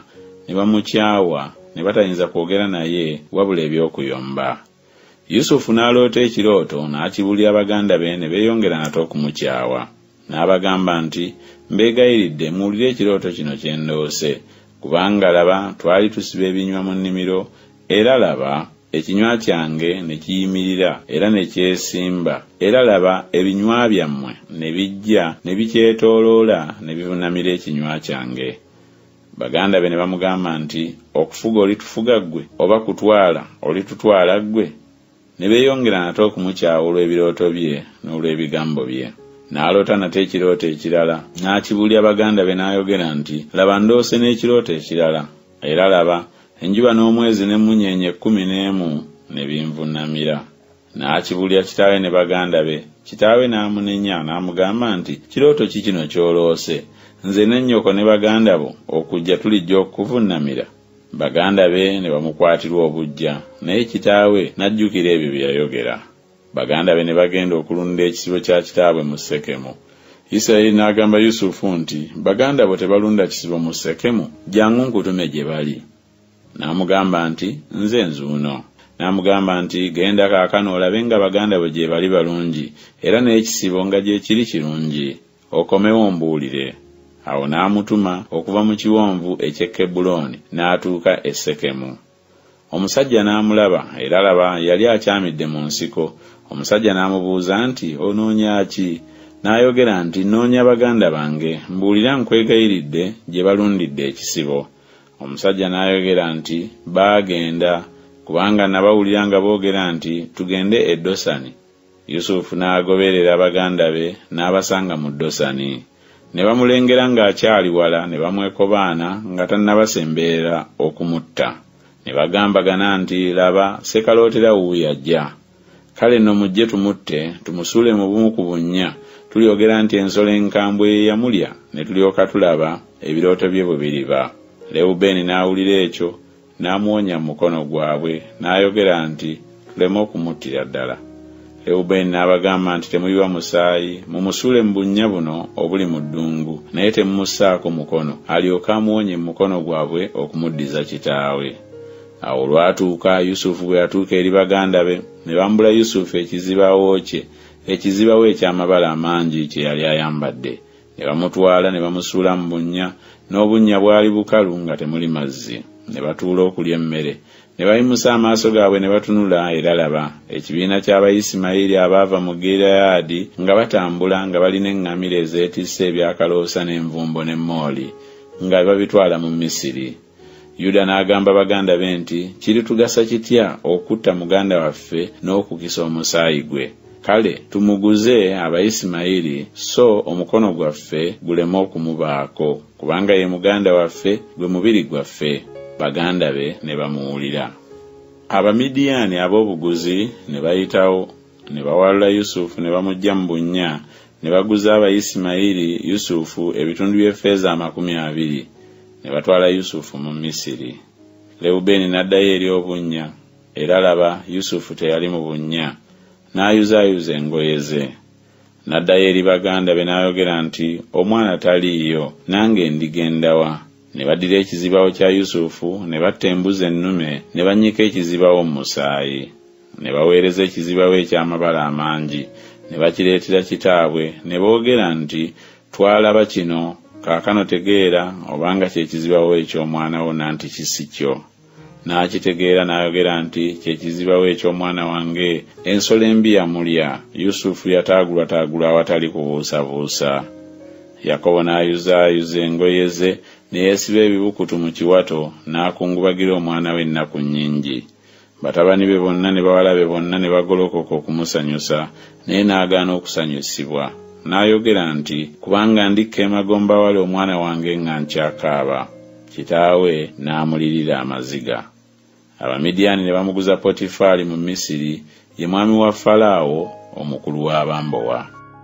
ne bamukyawa ne batayinza kwogera naye wabula ebyokuyomba. Yusufu n'aloota ekirooto n'akibulira baganda be ne beeyongera nate okumukyawa. N'abagamba nti, mbeegayiridde muwulire ekirooto kino kye ndoose, kubanga laba twali tusiba ebinywa mu nnimiro, era laba ekinywa kyange ne kiyimirira era ne kyesimba, era laba ebinywa byammwe ne bijja ne bikyetooloola ne bivunamira ekinywa kyange. Baganda be ne bamugamba nti, okufuga olitufuga ggwe, oba kutwala olitutwala ggwe? Ne beeyongera nate okumukyawa olw'ebirooto bye n'olw'ebigambo bye. N'aloota nate ekirooto ekirala, n'akibulya baganda be n'ayogera nti, laba ndoose n'ekirooto ekirala, era laba enjuba n'omwezi n'emmunyeenye ekkumi n'emu ne binvunamira. N'akibulya kitaawe ne baganda be. Kitaawe n'amunenya n'amugamba nti, kirooto ki kino ky'oloose? Nze ne nnyoko ne baganda bo okujja tulijja okukuvunamira? Baganda be ne bamukwatirwa obujja, naye kitaawe n'ajjukira ebyo bye yayogera. Baganda be ne bagenda okulunda ekisibo kya kitaabwe mu Sekemu. Isirayiri n'agamba Yusufu nti, baganda bo tebalunda kisibo mu Sekemu, jangu nkutume gye bali. N'amugamba nti, nze nzuuno. N'amugamba nti, genda kaakano olabe nga baganda bo gye bali balungi, era n'ekisibo nga gye kiri kirungi, okomewo mbuulire. Awo n'amutuma okuva mu kiwonvu eky'e Kebbulooni n'atuuka e Sekemu. Omusajja n'amulaba, era laba yali akyamidde mu nsiko. Omusajja n'amubuuza nti, onoonya ki? N'ayogera nti, nnoonya baganda bange, mbuulira nkwegayiridde gye balundidde ekisibo. Omusajja n'ayogera nti, baagenda, kubanga nabawulira nga boogera nti, tugende e Dosani. Yusufu n'agoberera baganda be n'abasanga mu Dosani. Ne bamulengera ng'akyali wala ne bamwekobaana nga tannabasemberera okumutta. Ne bagambagana nti, laba sekalootera wuuyo ajja. Kale nno mujje tumutte, tumusuule mu bumu ku bunnya, tulyogera nti ensolo enkambwe ye yamulya, ne tulyoka tulaba ebirooto bye bwe biriba. Lewubeeni n'awulira ekyo, n'amuwonya mu mukono gwabwe, n'ayogera nti, tuleme okumuttira ddala. Lewubeeni n'abagamba nti, temuyiwa musaayi, mumusuule mu bunnya buno obuli mu ddungu, naye temumussaako mukono, alyoke amuwonye mu mukono gwabwe okumuddiza kitaawe. Awo olwatuuka Yusufu bwe yatuuka eri baganda be, ne bambula Yusufu ekizibaawo kye, ekizibaawo eky'amabala amangi kye yali ayambadde. Ne bamutwala ne bamusuula mu bunnya, n'obunnya bwali bukalu nga temuli mazzi. Ne batuula okulya emmere. Ne bayimusa amaaso gaabwe ne batunula, era laba ekibiina ky'Abayisimayiri abaava mu Gireyaadi nga batambula nga balina eŋŋamira ezeetisse ebyakaloosa n'envumbo n'emmooli, nga babitwala mu Misiri. Yuda n'agamba baganda be nti, kiritugasa kitya okutta muganda waffe n'okukisa omusaayi gwe? Kale tumuguze Abayisimayiri, so omukono gwaffe guleme okumubaako, kubanga ye muganda waffe, gwe mubiri gwaffe. Baganda be ne bamuwulira. Abamidiyaani ab'obuguzi ne bayitawo, ne bawalula Yusufu ne bamujja mu bunnya, ne baguza Abayisimayiri Yusufu ebitundu by'effeeza amakumi abiri. Ne batwala Yusufu mu Misiri. Lewubeeni n'addayo eri obunnya, era laba Yusufu teyali mu bunnya, n'ayuzaayuza engoye ze. N'addayo eri baganda be n'ayogera nti, omwana taliiyo, nange ndigenda wa? Ne baddira ekizibaawo kya Yusufu, ne batta embuzi ennume, ne bannyika ekizibaawo mu musaayi. Ne baweereza ekizibaawo eky'amabala amangi, ne bakireetera kitaabwe, ne boogera nti, twalaba kino, kaakano tegeera obanga kye kizibaawo eky'omwana wo nanti kisikyo. N'akitegeera n'ayogera nti, kye kizibaawo eky'omwana wange, ensolo embi yamulya. Yusufu yataagulwataagulwa awatali kubuusabuusa. Yakobo n'ayuzaayuza engoye ze, ne yeesiba ebibukutu mu kiwato, n'akungubagira omwana we ennaku nnyingi. Batabani be bonna ne bawala be bonna ne bagolokoka okumusanyusa, naye n'agaana okusanyusibwa. N'ayogera nti, kubanga ndikka emagomba wali omwana wange nga nkyakaaba. Kitaawe n'amulirira amaziga. Abamidiyaani ne bamuguza Potifaali mu Misiri, ye mwami wa Falaawo, omukulu w'abambowa.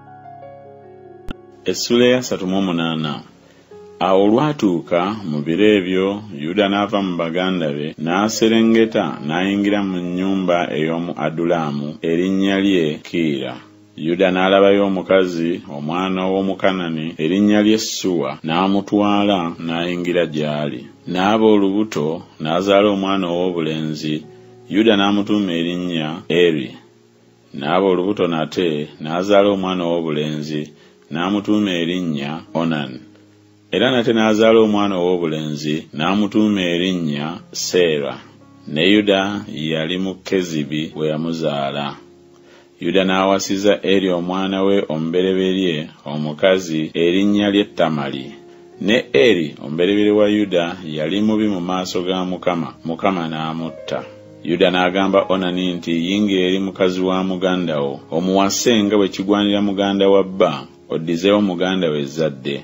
Essula ya asatu mu munaana. Awo olwatuuka mu biro ebyo, Yuda n'ava mu baganda be, n'aserengeta n'ayingira mu nnyumba ey'omu Adulamu, erinnya lye Kiira. Yuda n'alabayo omukazi, omwana w'Omukanani, erinnya lye Suwa, n'amutwala n'ayingira gy'ali. n'aba olubuto n'azaala omwana ow'obulenzi, Yuda n'amutuuma erinnya Eri. N'aba olubuto nate n'azaala omwana ow'obulenzi, n'amutuuma erinnya Onani. Era nate n'azaala omwana ow'obulenzi, n'amutuuma erinnya Seera. Ne Yuda yali mu Kezibi bwe yamuzaala. Yuda n'awasiza Eri omwana we omubereberye omukazi erinnya lye Tamali. Ne Eri omubereberye wa Yuda yali mubi mu maaso ga Mukama, Mukama n'amutta. Yuda n'agamba Onani nti, yingira eri mukazi wa muganda wo, omuwase nga bwe kigwanira muganda wa bba, oddizeewo muganda we ezzadde.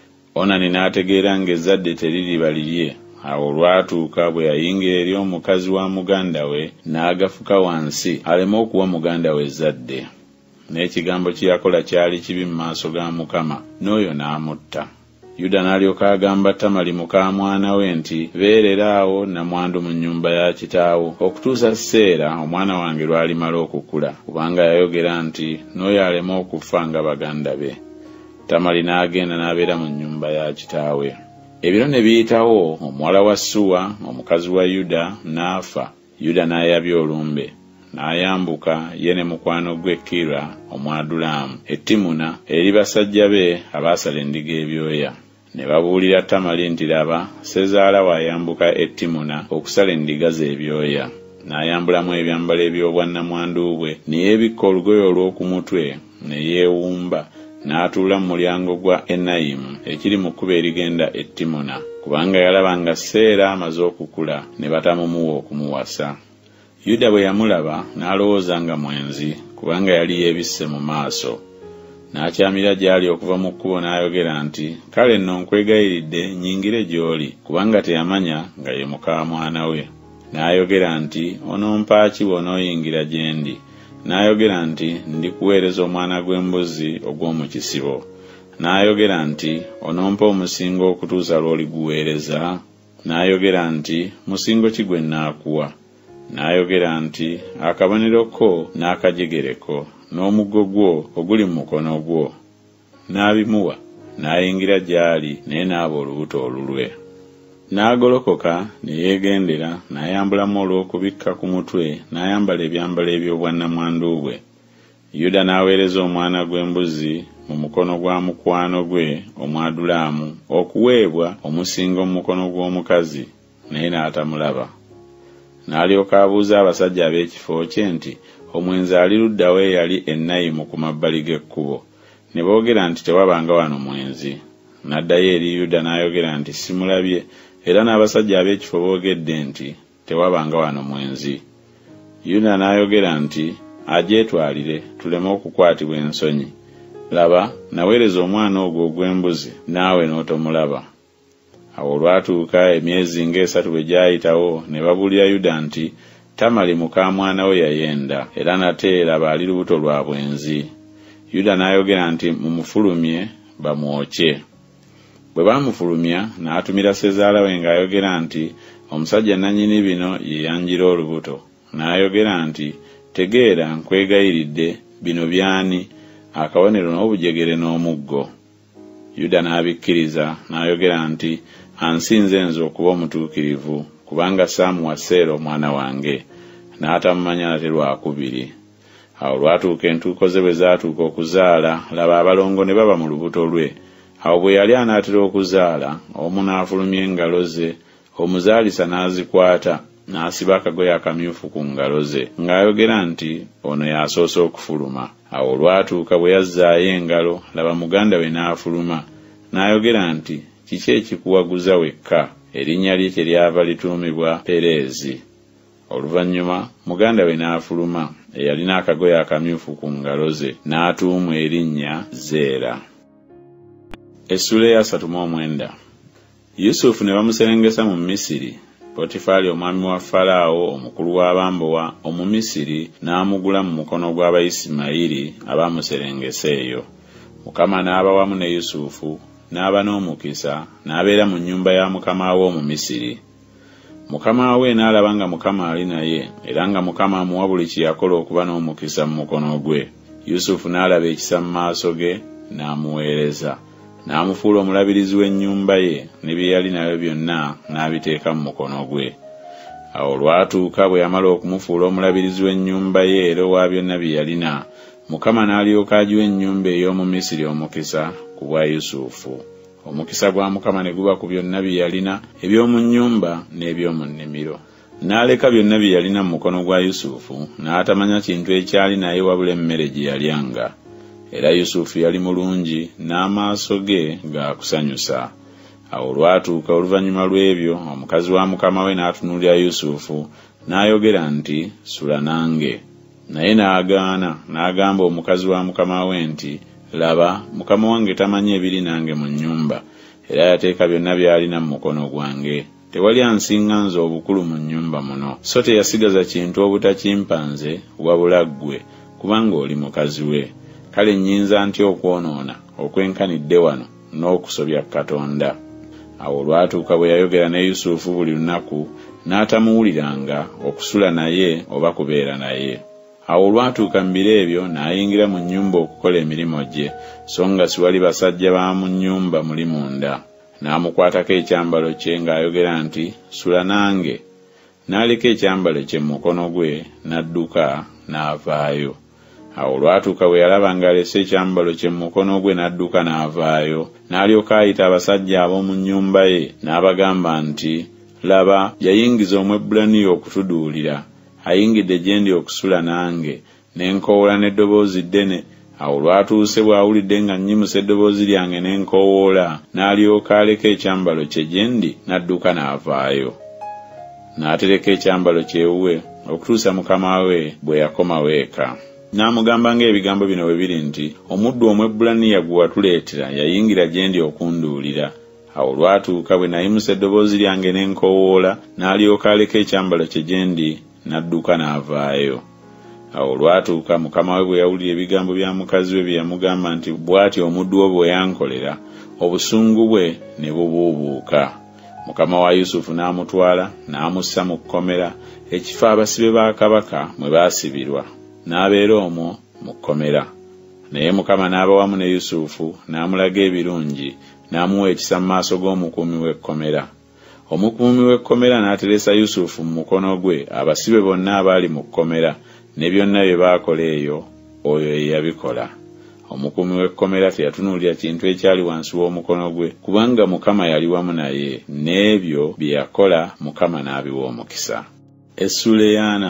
Onani n'ategeera ng'ezzadde teririba lirye. Awo olwatuuka bwe yayingira eri omukazi wa muganda we, n'agafuka wansi aleme okuwa muganda we ezzadde. N'ekigambo kye yakola kyali kibi mu maaso ga Mukama, n'oyo n'amutta. Yuda n'alyoka agamba Tamali muka mwana we nti, beerera awo namwandu mu nnyumba ya kitaawo okutuusa Seera omwana wange lw'alimala okukula, kubanga yayogera nti, n'oyo aleme okufa nga baganda be. Tamali n'agenda n'abeera mu nnyumba ya kitaawe. Ebiro ne biyitawo, omuwala wa Suwa omukazi wa Yuda n'afa. Yuda n'ayabya olumbe, n'ayambuka ye ne mukwano gwe Kira Omwadulamu e Timuna eri basajja be abaasala endiga ebyoya. Ne babuulira Tamali nti, laba sezaala wayambuka e Timuna okusala endiga ze ebyoya. N'ayambulamu ebyambalo eby'obwannamwandu bwe, ne yeebikka olugoye olw'oku mutwe, ne yeewumba, n'atuula mu mulyango gwa Enayimu ekiri mu kkubo erigenda e Timuna, kubanga yalaba nga Seera amaze okukula ne batamumuwa okumuwasa. Yuda bwe yamulaba n'alowooza nga mwenzi, kubanga yali yeebisse mu maaso. N'akyamira gy'ali okuva mu kkubo n'ayogera nti, kale nno nkwegayiridde nnyingire gy'oli, kubanga teyamanya nga ye muka mwana we. N'ayogera nti, onompa ki bw'onooyingira gye ndi? N'ayogera nti, ndikuweereza omwana gw'embuzi ogw'omu kisibo. N'ayogera nti, onompa omusingo okutuusa lw'oliguweereza? N'ayogera nti, musingo ki gwe nnaakuwa? N'ayogera nti, akabonero ko n'akajegereko, n'omuggo gwo oguli mu mukono gwo. N'abimuwa, n'ayingira gy'ali naye n'aba olubuto olulwe. N'agolokoka ne yeegendera, n'ayambulamu olw'okubikka ku mutwe, n'ayambala ebyambalo eby'obwannamwandu bwe. Yuda n'aweereza omwana gw'embuzi mu mukono gwa mukwano gwe Omwadulamu okuweebwa omusingo mu mukono gw'omukazi, naye n'atamulaba. N'alyoka abuuza abasajja ab'ekifo kye nti, omwenzi ali ludda we yali Enayimu ku mabbali g'ekkubo? Ne boogera nti, tewabanga wano mwenzi. N'addayo eri Yuda n'ayogera nti, simulabye, era n'abasajja ab'ekifo boogedde nti, tewabanga wano mwenzi. Yuda n'ayogera nti, agyetwalire tuleme okukwatibwa ensonyi. Laba, naweereza omwana ogwo ogw'embuzi, naawe n'otomulaba. Awo olwatuuka emyezi ng'esatu bwe gyayitawo, ne babuulira Yuda nti, Tamali muka mwana we yayenda, era nate laba ali lubuto lwa bwenzi. Yuda n'ayogera nti, mumufulumye bamwokye. Bwe baamufulumya, n'atumira sezaala we ng'ayogera nti, omusajja nannyini bino ye yanjira olubuto. N'ayogera nti, tegeera nkwegayiridde, bino byani, akabonero n'obujegere n'omuggo. Yuda n'abikkiriza, n'ayogera nti, ansinze nze okuba omutuukirivu, kubanga saamuwa Seera omwana wange. N'atamumanya nate lwakubiri. Awo lwatuuka entuuko ze bwe zaatuuka okuzaala, laba abalongo ne baba mu lubuto lwe. Awo bwe yali anaatera okuzaala, omu n'afulumya engalo ze, omuzaalisa n'azikwata, n'asiba akagoye akamyufu ku ngalo ze, ng'ayogera nti, ono y'asoose okufuluma. Awo olwatuuka bwe yazzaayo engalo, laba muganda we n'afuluma. N'ayogera nti, kiki ekikuwaguza wekka? Erinnya lye kyeryava lituumibwa Pereezi. Oluvannyuma muganda we n'afuluma, eyalina akagoye akamyufu ku ngalo ze, n'atuumwa erinnya Zeera. Essula eya asatu mu mwenda. Yusufu ne bamuserengesa mu Misiri. Potifali omwami wa Falaawo omukulu w'abambowa Omumisiri n'amugula mu mukono gw'Abayisimayiri abaamuserengesa eyo. Mukama n'aba wamu ne Yusufu, n'aba n'omukisa, n'abeera mu nnyumba ya mukama we Omumisiri. Mukama we n'alaba nga Mukama ali naye, era nga Mukama amuwa buli kye yakola okuba n'omukisa mu mukono gwe. Yusufu n'alaba ekisa mu maaso ge, n'amuweereza. n'amufuula omulabirizi w'ennyumba ye ne bye yali nayo byonna n'abiteeka mu mukono gwe. Awo olwatuuka bwe yamala okumufuula omulabirizi w'ennyumba ye era owa byonna bye yalina, Mukama n'alyoka agiwa ennyumba ey'omu Misiri omukisa ku bwa Yusufu. Omukisa gwa Mukama ne guba ku byonna bye yalina, eby'omu nnyumba n'eby'omu nnimiro. N'aleka byonna bye yalina mu mukono gwa Yusufu, n'atamanya kintu ekyali naye wabula emmere gye yalyanga. Era Yusufu yali mulungi n'amaaso ge gaakusanyusa. Awo olwatuuka oluvannyuma lw'ebyo, omukazi wa mukama we n'atunuulira Yusufu n'ayogera nti, "Sula nange." Naye n'agaana, n'agamba omukazi wa mukama we nti, "Laba, mukama wange tamanyi ebiri nange mu nnyumba, era yateeka byonna by'alina mu mukono gwange. Tewali ansinga nze obukulu mu nnyumba muno, so teyasigaza kintu obutakimpanze wabula ggwe, kubanga oli mukazi we. Kale nnyinza ntya okwonoona okwenkanidde wano n'okusobya Katonda?" Awo olwatuuka bwe yayogera ne Yusufu buli lunaku, n'atamuwuliranga okusula naye oba kubeera naye. Awo olwatuuka mu biro ebyo n'ayingira mu nnyumba okukola emirimu gye, so nga siwali basajja ba mu nnyumba muli munda. N'amukwatako ekyambalo kye ng'ayogera nti, "Sula nange." N'aleka ekyambalo kye mu mukono gwe, n'adduka n'avaayo. Awo olwatuuka bwe yalaba ng'alese ekyambalo kye mu mukono gwe n'adduka n'avaayo, n'alyoka ayita abasajja ab'omu nnyumba ye n'abagamba nti, "Laba, yayingiza Omwebbulaniya okutuduulira, ayingidde gye ndi okusula nange, n'enkoowola n'eddoboozi ddene." Awo olwatuuse bw'awulidde nga nnyimusa eddoboozi lyange n'enkoowoola, n'alyoka aleka ekyambalo kye gye ndi n'adduka n'avaayo. N'atereka ekyambalo kyewuwe okutuusa mukama we bwe yakoma weeka. N'amugamba ng'ebigambo bino bwe biri nti, "Omuddu Omwebbulaniya gwe watuleetera yayingira gye ndi okunduulira." Awo olwatuuka bwe nayimusa eddoboozi lyange n'enkoowoola, n'alyoka aleka ekyambalo kye gye ndi n'adduka n'avaayo. Awo olwatuuka mukama we bwe yawulira ebigambo bya mukazi we bye yamugamba nti, "Bw'ati omuddu wo bwe yankolera," obusungu bwe ne bubuubuuka. Mukama wa Yusufu n'amutwala n'amussa mu kkomera, ekifo abasibe ba kabaka mwe baasibirwa, n'abeera omwo mu kkomera. Naye Mukama n'aba wamu ne Yusufu, n'amulaga ebirungi, n'amuwa ekisa mu maaso g'omukuumi w'ekkomera. Omukuumi w'ekkomera n'ateresa Yusufu mu mukono gwe abasibe bonna abaali mu kkomera, ne byonna bye baakola eyo, oyo ye yabikola. Omukuumi w'ekkomera teyatunuulira kintu ekyali wansi w'omukono gwe, kubanga Mukama yali wamu naye, n'ebyo bye yakola Mukama n'abiwa omukisa. Essuleyaana.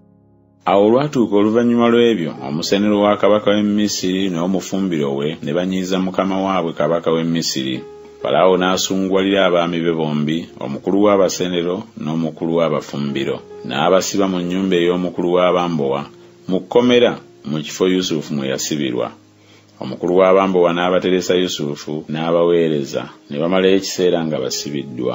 Awo olwatuuka oluvannyuma lw'ebyo, omusenero wa kabaka w'e Misiri n'omufumbiro we ne banyiiza mukama waabwe kabaka w'e Misiri. Falaawo n'asunguwalira abaami be bombi, omukulu w'abasenero n'omukulu w'abafumbiro, n'abasiba mu nnyumba ey'omukulu w'abambowa mu kkomera mu kifo Yusufu mwe yasibirwa. Omukulu w'abambowa n'abateresa Yusufu n'abaweereza, ne bamalayo ekiseera nga basibiddwa.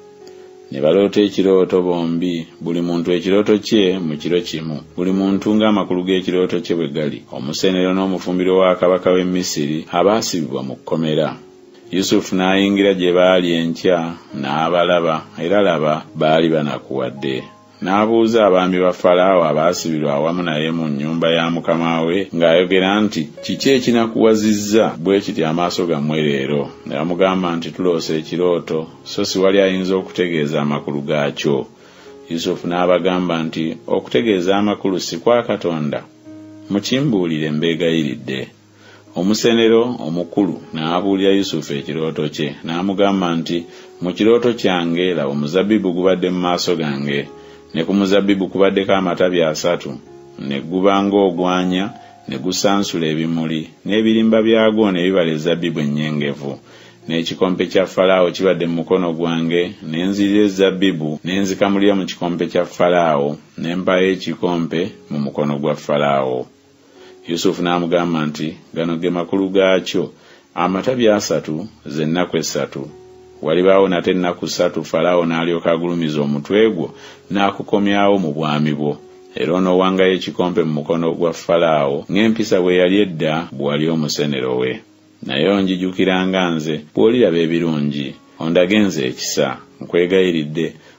Ne baloota ekirooto bombi, buli muntu ekirooto kye mu kiro kimu, buli muntu ng'amakulu g'ekirooto kye bwe gali. Omusenero n'omufumbiro wa kabaka w'e Misiri abaasibibwa mu kkomera. Yusufu n'ayingira gye baali enkya n'abalaba, era laba baali banakuwadde. N'abuuza abaami ba Falaawo abaasibirwa awamu naye mu nnyumba ya mukama we ng'ayogera nti, "Kiki ekinakuwazizza bwe kiti amaaso gammwe leero?" Ne bamugamba nti, "Tuloose ekirooto, so si wali ayinza okutegeeza amakulu gaakyo." Yusufu n'abagamba nti, "Okutegeeza amakulu si kwa Katonda? Mukimbuulire mbeegayiridde." Omusenero omukulu n'abuulira Yusufu ekirooto kye, n'amugamba nti, "Mu kirooto kyange laba omuzabbibu gubadde mu maaso gange, ne ku muzabbibu kubaddeko amatabi asatu, ne guba ng'ogwanya, ne gusansula ebimuli, n'ebirimba byagwo ne bibala ezabbibu ennyengevu. N'ekikompe kya Falaawo kibadde mu mukono gwange, ne nzirira ezabbibu, ne nzikamulira mu kikompe kya Falaawo, ne mpayo ekikompe mu mukono gwa Falaawo." Yusufu n'amugamba nti, "Gano ge makulu gaakyo, amatabi asatu z'ennaku essatu. Walibaawo nate ennaku ssatu Falaawo n'alyoka agulumiza omutwe gwo n'akukomyawo mu bwami bwo, era onoowangayo ekikompe mu mukono gwa Falaawo ng'empisa bwe yali edda bwe wali omusenero we. Naye onjijukiranga nze bw'oliraba ebirungi, ondage nze ekisa, nkwegayiridde,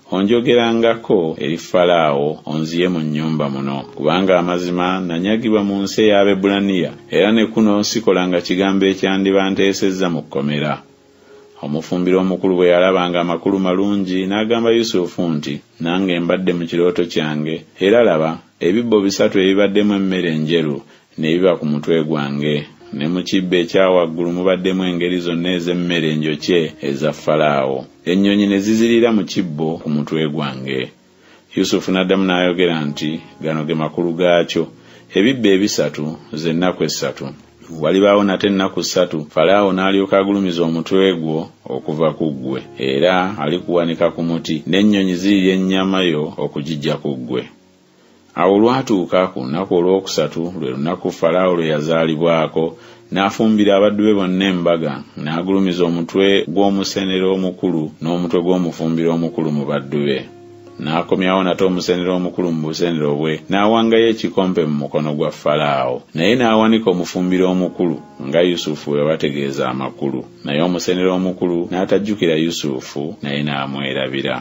onjogerangako eri Falaawo onziye mu nnyumba muno, kubanga amazima nanyagibwa mu nsi ey'Abebulaniya, era ne kuno sikolanga kigambo ekyandiba nteesezza mu kkomera. Omufumbiro omukulu bwe yalabanga amakulu malungi n'agamba Yusufu nti, nange mbadde mu kirooto kyange, era laba ebibbo bisatu ebibaddemu emmere enjeru ne biba ku mutwe gwange, ne mu kibbo ekyawaggulu mubaddemu engeri zonna ez'emmere enjokye eza Falaawo. Ennyonyi ne zizirira mu kibbo ku mutwe gwange. Yusufu n'addamu n'ayogera nti, gano ge makulu gaakyo, ebibbo ebisatu z'ennaku essatu. Walibaawo nate ennaku ssatu, Falaawo n'alyoka agulumiza omutwe gwo okuva ku ggwe, era alikuwanika ku muti, n'ennyonyi zirya ennyama yo okugijja ku ggwe. Awo olwatuuka ku lunaku olwokusatu, lwe lunaku Falaawo lwe yazaalibwako, n'afumbira abaddu be bonna embaga, n'agulumiza omutwe gw'omusenero omukulu n'omutwe gw'omufumbiro omukulu mu baddu be. N'akomyawo nate omusenero omukulu mu busenero bwe, n'awangayo ekikompe mu mukono gwa Falaawo, naye n'awanika omufumbiro omukulu nga Yusufu bwe bategeeza amakulu. Naye omusenero omukulu n'atajjukira Yusufu, naye n'amwerabira.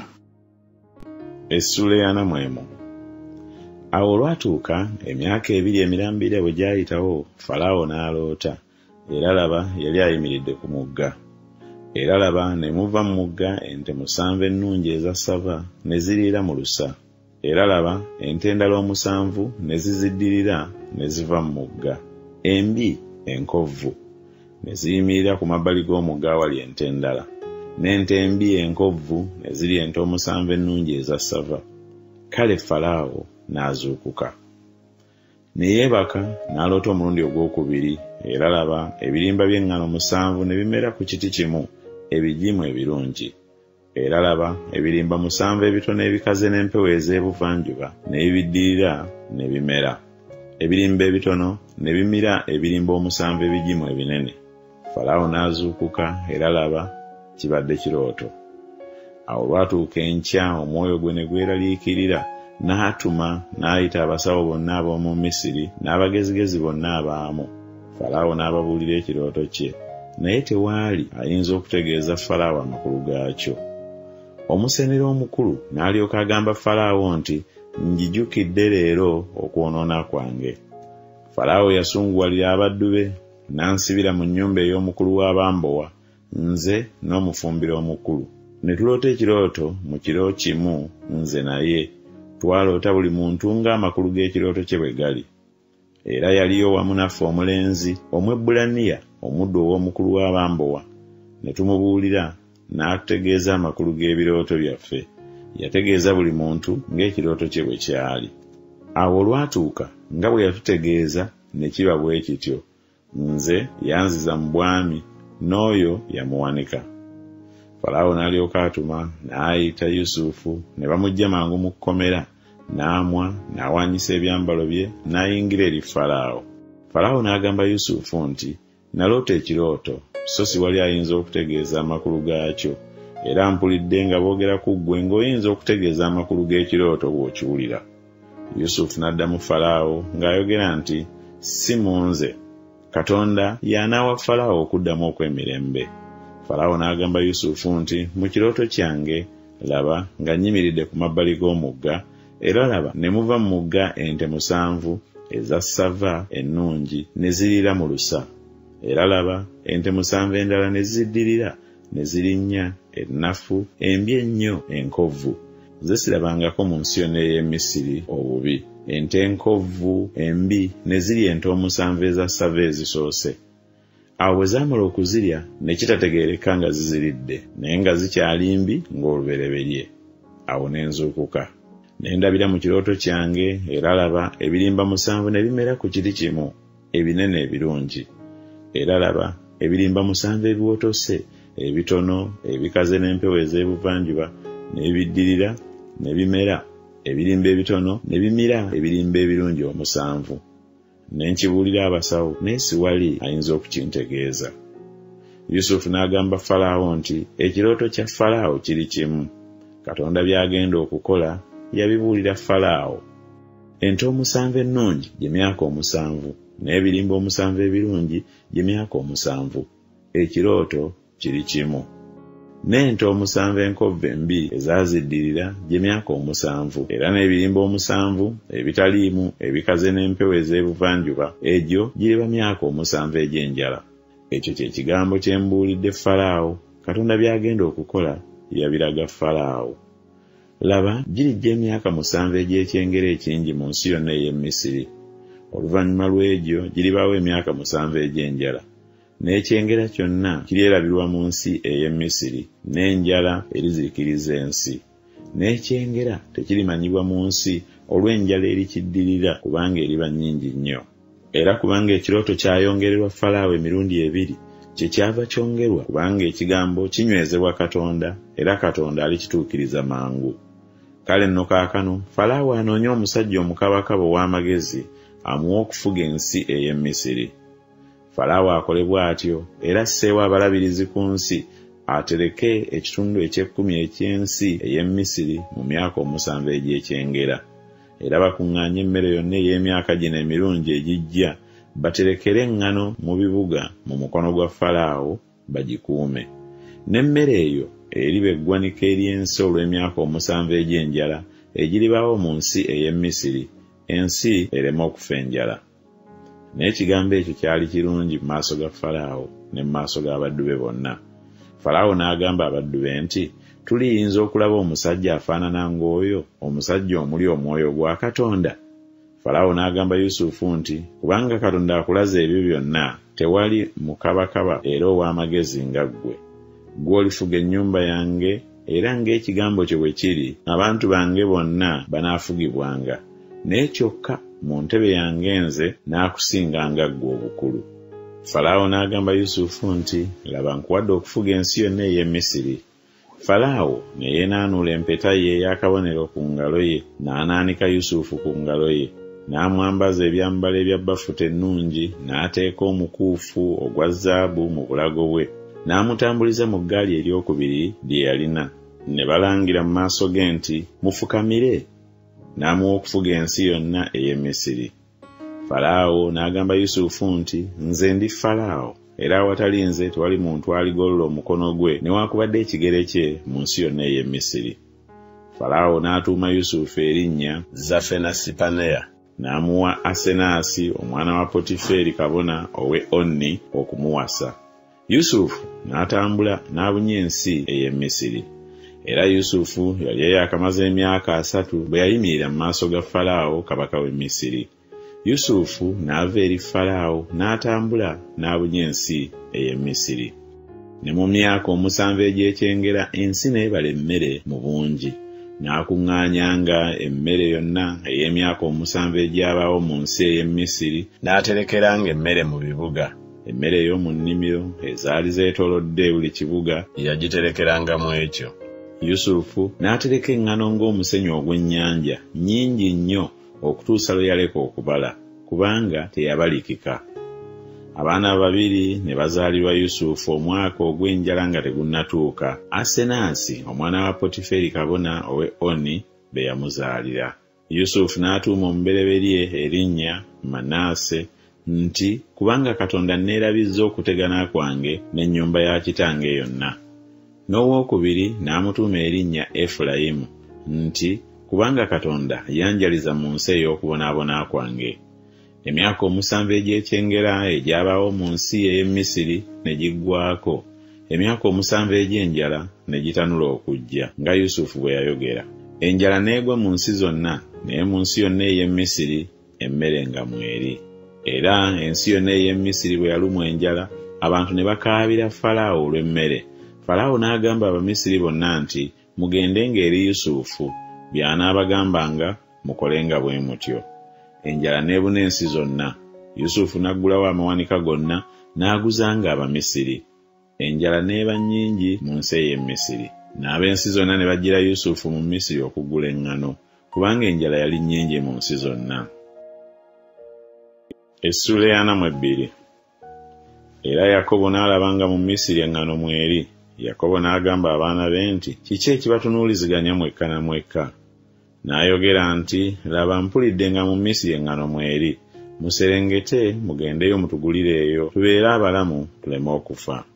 Essula ya namwemu. Awo olwatuuka emyaka ebiri emirambire bwe gyayitawo, Falaawo n'aloota, era laba yali ayimiridde ku mugga. Era laba ne muva mu mugga ente musanvu ennungi eza ssava ne ziriira mu lusa. Era laba ente endala omusanvu ne ziziddirira ne ziva mu mugga. Embi enkovvu ne ziyimirira ku mabbali g'omugga awali ente endala. N'ente embi enkovvu ne ziri ente omusanvu ennungi eza ssava. Kale Falaawo n'azuukuka. Ne yeebaka n'aloota omulundi ogwokubiri, era laba ebirimba by'eŋŋano musanvu ne bimera ku kiti kimu, ebigimu ebirungi. Era laba ebirimba musanvu ebitono ebikaze n'empewo ez'ebuvanjuba ne bibiddirira ne bimera. Ebirimba ebitono ne bimira ebirimba omusanvu ebigimu ebinene. Falaawo n'azuukuka, era laba kibadde kirooto. Awo olwatuuka enkya, omwoyo gwe ne gweraliikirira, n'atuma n'ayita abasawo bonna ab'omu Misiri n'abagezigezi bonna abaamu. Falaawo n'ababuulira ekirooto kye, naye tewaali ayinza okutegeeza Falaawo amakulu gaakyo. Omusenero omukulu n'alyoka agamba Falaawo nti, njijukidde leero okwonoona kwange. Falaawo yasunguwalira abaddu be, n'ansibira mu nnyumba ey'omukulu w'abambowa, nze n'omufumbiro omukulu. Ne tuloota ekirooto mu kiro kimu, nze naye twaloota buli muntu ng'amakulu g'ekirooto kye bwe gali. Era yaliyo wamu naffe omulenzi Omwebbulaniya, omuddu ow'omukulu w'abambowa. Ne tumubuulira n'atutegeeza amakulu g'ebirooto byaffe. Yategeeza buli muntu ng'ekirooto kye bwe kyali. Awo olwatuuka nga bwe yatutegeeza ne kiba bwe kityo. Nze yanziza mu bwami, n'oyo yamuwanika. Falaawo n'alyoka atuma n'ayita Yusufu, ne bamugya mangu mu kkomera, n'amwa n'awanyisa ebyambalo bye, n'ayingira eri Falaawo. Falaawo n'agamba Yusufu nti, naloota ekirooto, so si wali ayinza okutegeeza amakulu gaakyo, era mpulidde nga boogera ku ggwe ng'oyinza okutegeeza amakulu g'ekirooto bw'okiwulira. Yusufu n'addamu Falaawo ng'ayogera nti, si mu nze, Katonda y'anaawa Falaawo okuddamu okw'emirembe. Falaawo n'agamba Yusufu nti, mu kirooto kyange, laba nga nnyimiridde ku mabbali g'omugga, era laba ne muva mu mugga ente musanvu eza ssava ennungi ne ziriira mu lusa. Era laba ente musanvu endala ne ziddirira ne zirinnya ennafu embi ennyo enkovvu. Ze sirabangako mu nsi yonna ey'e Misiri obubi. Ente enkovvu embi ne zirya ente omusanvu eza ssava ezisoose. Awo bwe zaamala okuzirya ne kitategeereka nga ziziridde, naye nga zikyali mbi ng'olubereberye. Awo ne nzuukuka. Ne ndabira mu kirooto kyange, era laba ebirimba musanvu ne bimera ku kiti kimu, ebinene ebirungi. Era laba ebirimba musanvu ebiwotose, ebitono, ebikaze n'empewo ez'ebuvanjuba, ne biddirira ne bimera, ebirimba ebitono ne bimira ebirimba ebirungi omusanvu. Ne nkibuulira abasawo, naye si wali ayinza okukintegeeza. Yusufu n'agamba Falaawo nti, ekirooto kya Falaawo kiri kimu. Katonda by'agenda okukola yabibuulira Falaawo. Ente omusanvu ennungi gye myaka omusanvu, n'ebirimba omusanvu ebirungi gye myaka omusanvu. Ekirooto kiri kimu. n'ente omusanvu enkove embi ezaziddirira gy'emyaka omusanvu, era n'ebirimba omusanvu ebitaliimu ebikaze n'empewo ez'ebuvanjuba egyo giriba myaka omusanvu egy'enjala. Ekyo kye kigambo kye mbuulidde Falaawo. Katonda by'agenda okukola yabiraga Falaawo. Laba girijja emyaka musanvu egy'ekyengera ekingi mu nsi yonna ey'e Misiri. Oluvannyuma lw'egyo giribaawo emyaka musanvu egy'enjala. N'ekyengera kyonna kiryerabirwa mu nsi ey'e Misiri, n'enjala erizikiriza ensi. N'ekyengera tekirimanyibwa mu nsi olw'enjala erikiddirira kubanga eriba nnyingi nnyo. Era kubanga ekirooto kyayongererwa Falaawo emirundi ebiri, kye kyava kyongerwa kubanga ekigambo kinywezebwa Katonda, era Katonda alikituukiriza mangu. Kale nno kaakano Falaawo anoonye omusajja omukabakaba ow'amagezi amuwa okufuga ensi ey'e Misiri. Falaawo akolebwa atyo, era asseewo abalabirizi ku nsi atereke ekitundu eky'ekkumi eky'ensi ey'e Misiri mu myaka omusanvu egy'ekyengera. Era bakuŋŋaanye emmere yonna ey'emyaka gino emirungi egijja, baterekere eŋŋano mu bibuga mu mukono gwa Falaawo bagikuume. N'emmere eyo eriba eggwanika ery'ensi olw'emyaka omusanvu egy'enjala egiribaawo mu nsi ey'e Misiri, ensi ereme okufa enjala. N'ekigambo ekyo kyali kirungi mu maaso ga Falaawo ne mu maaso g'abaddu be bonna. Falaawo n'agamba abaddu be nti, tuliyinza okulaba omusajja afaanana ng'oyo, omusajja omuli omwoyo gwa Katonda? Falaawo n'agamba Yusufu nti, kubanga Katonda akulaze ebyo byonna, tewali mukabakaba era ow'amagezi nga ggwe. Ggwe olifuga ennyumba yange, era ng'ekigambo kyo bwe kiri, abantu bange bonna banaafugibwanga. Naye kyokka mu ntebe yange nze n'akusinganga ggwe obukulu. Falaawo n'agamba Yusufu nti, laba nkuwadde okufuga ensi yonna ey'e Misiri. Falaawo ne yeenaanuula empeta ye ey'akabonero ku ngalo ye, n'anaanika Yusufu ku ngalo ye, n'amwambaza ebyambalo ebya bafuta ennungi, n'ateeka omukuufu ogwa zaabu mu bulago bwe, n'amutambuliza mu ggaali eryokubiri lye yalina. Ne balangira mu maaso ge nti, mufukamire, n'amuwa okufuga ensi yonna ey'e Misiri. Falaawo n'agamba Yusufu nti, nze ndi Falaawo, era awatali nze tewali muntu aligolola omukono gwe newaakubadde ekigere kye mu nsi yonna ey'e Misiri. Falaawo n'atuuma Yusufu erinnya Zafenasipaneya, n'amuwa Asenaasi omwana wa Potiferi kabona ow'e Oni okumuwasa. Yusufu n'atambula n'abunya ensi ey'e Misiri. Era Yusufu yali yakamaze emyaka asatu bwe yayimirira mu maaso ga Falaawo kabaka w'e Misiri. Yusufu n'ava eri Falaawo n'atambula n'abunya ensi ey'e Misiri. Ne mu myaka omusanvu egy'ekyengera ensi n'ebala emmere mu bungi. N'akuŋŋaanyanga emmere yonna ey'emyaka omusanvu egyabaawo mu nsi ey'e Misiri, n'aterekeranga emmere mu bibuga. Emmere ey'omu nnimiro ezaali zeetoolodde buli kibuga yagiterekerangamu ekyo. Yusufu n'atereka eŋŋano ng'omusenyu ogw'ennyanja, nnyingi nnyo okutuusa lwe yaleka okubala, kubanga teyabalikika. Abaana babiri ne bazaalirwa Yusufu omwaka ogw'enjala nga tegunnatuuka. Asenaasi omwana wa Potiferi kabona ow'e Oni be yamuzaalira. Yusufu n'atuuma omubereberye erinnya Manaase nti, kubanga Katonda neerabizza okutegana kwange n'ennyumba ya kitange yonna. N'owookubiri n'amutuuma erinnya Efulayimu nti, kubanga Katonda yanjaliza mu nsi ey'okubonaabona kwange. Emyaka omusanvu egy'ekyengera egyabaawo mu nsi ey'e Misiri ne giggwaako. Emyaka omusanvu egy'enjala ne gitanula okujja, nga Yusufu bwe yayogera. Enjala n'egwa mu nsi zonna, naye mu nsi yonna ey'e Misiri emmere nga mweri. Era ensi yonna ey'e Misiri bwe yalumwa enjala, abantu ne bakaabira Falaawo olw'emmere. Falaawo n'agamba Abamisiri bonna nti, mugendenga eri Yusufu, by'anaabagambanga mukolenga bwe mutyo. Enjala n'ebuna ensi zonna. Yusufu n'aggulawo amawanika gonna n'aguzanga Abamisiri. Enjala n'eba nnyingi mu nsi ey'e Misiri. N'ab'ensi zonna ne bajjira Yusufu mu Misiri okugula eŋŋano, kubanga enjala yali nnyingi mu nsi zonna. Essuula ya ana mu ebbiri. Era Yakobo n'alabanga mu Misiri eŋŋano mweri. Yakobo n'agamba abaana be nti, kiki ekibatunuuliziganya mwekka na mwekka? N'ayogera nti, laba mpulidde nga mu Misiri eŋŋano mweri. Muserengete mugendeyo mutugulireeyo, tubeere abalamu tuleme okufa.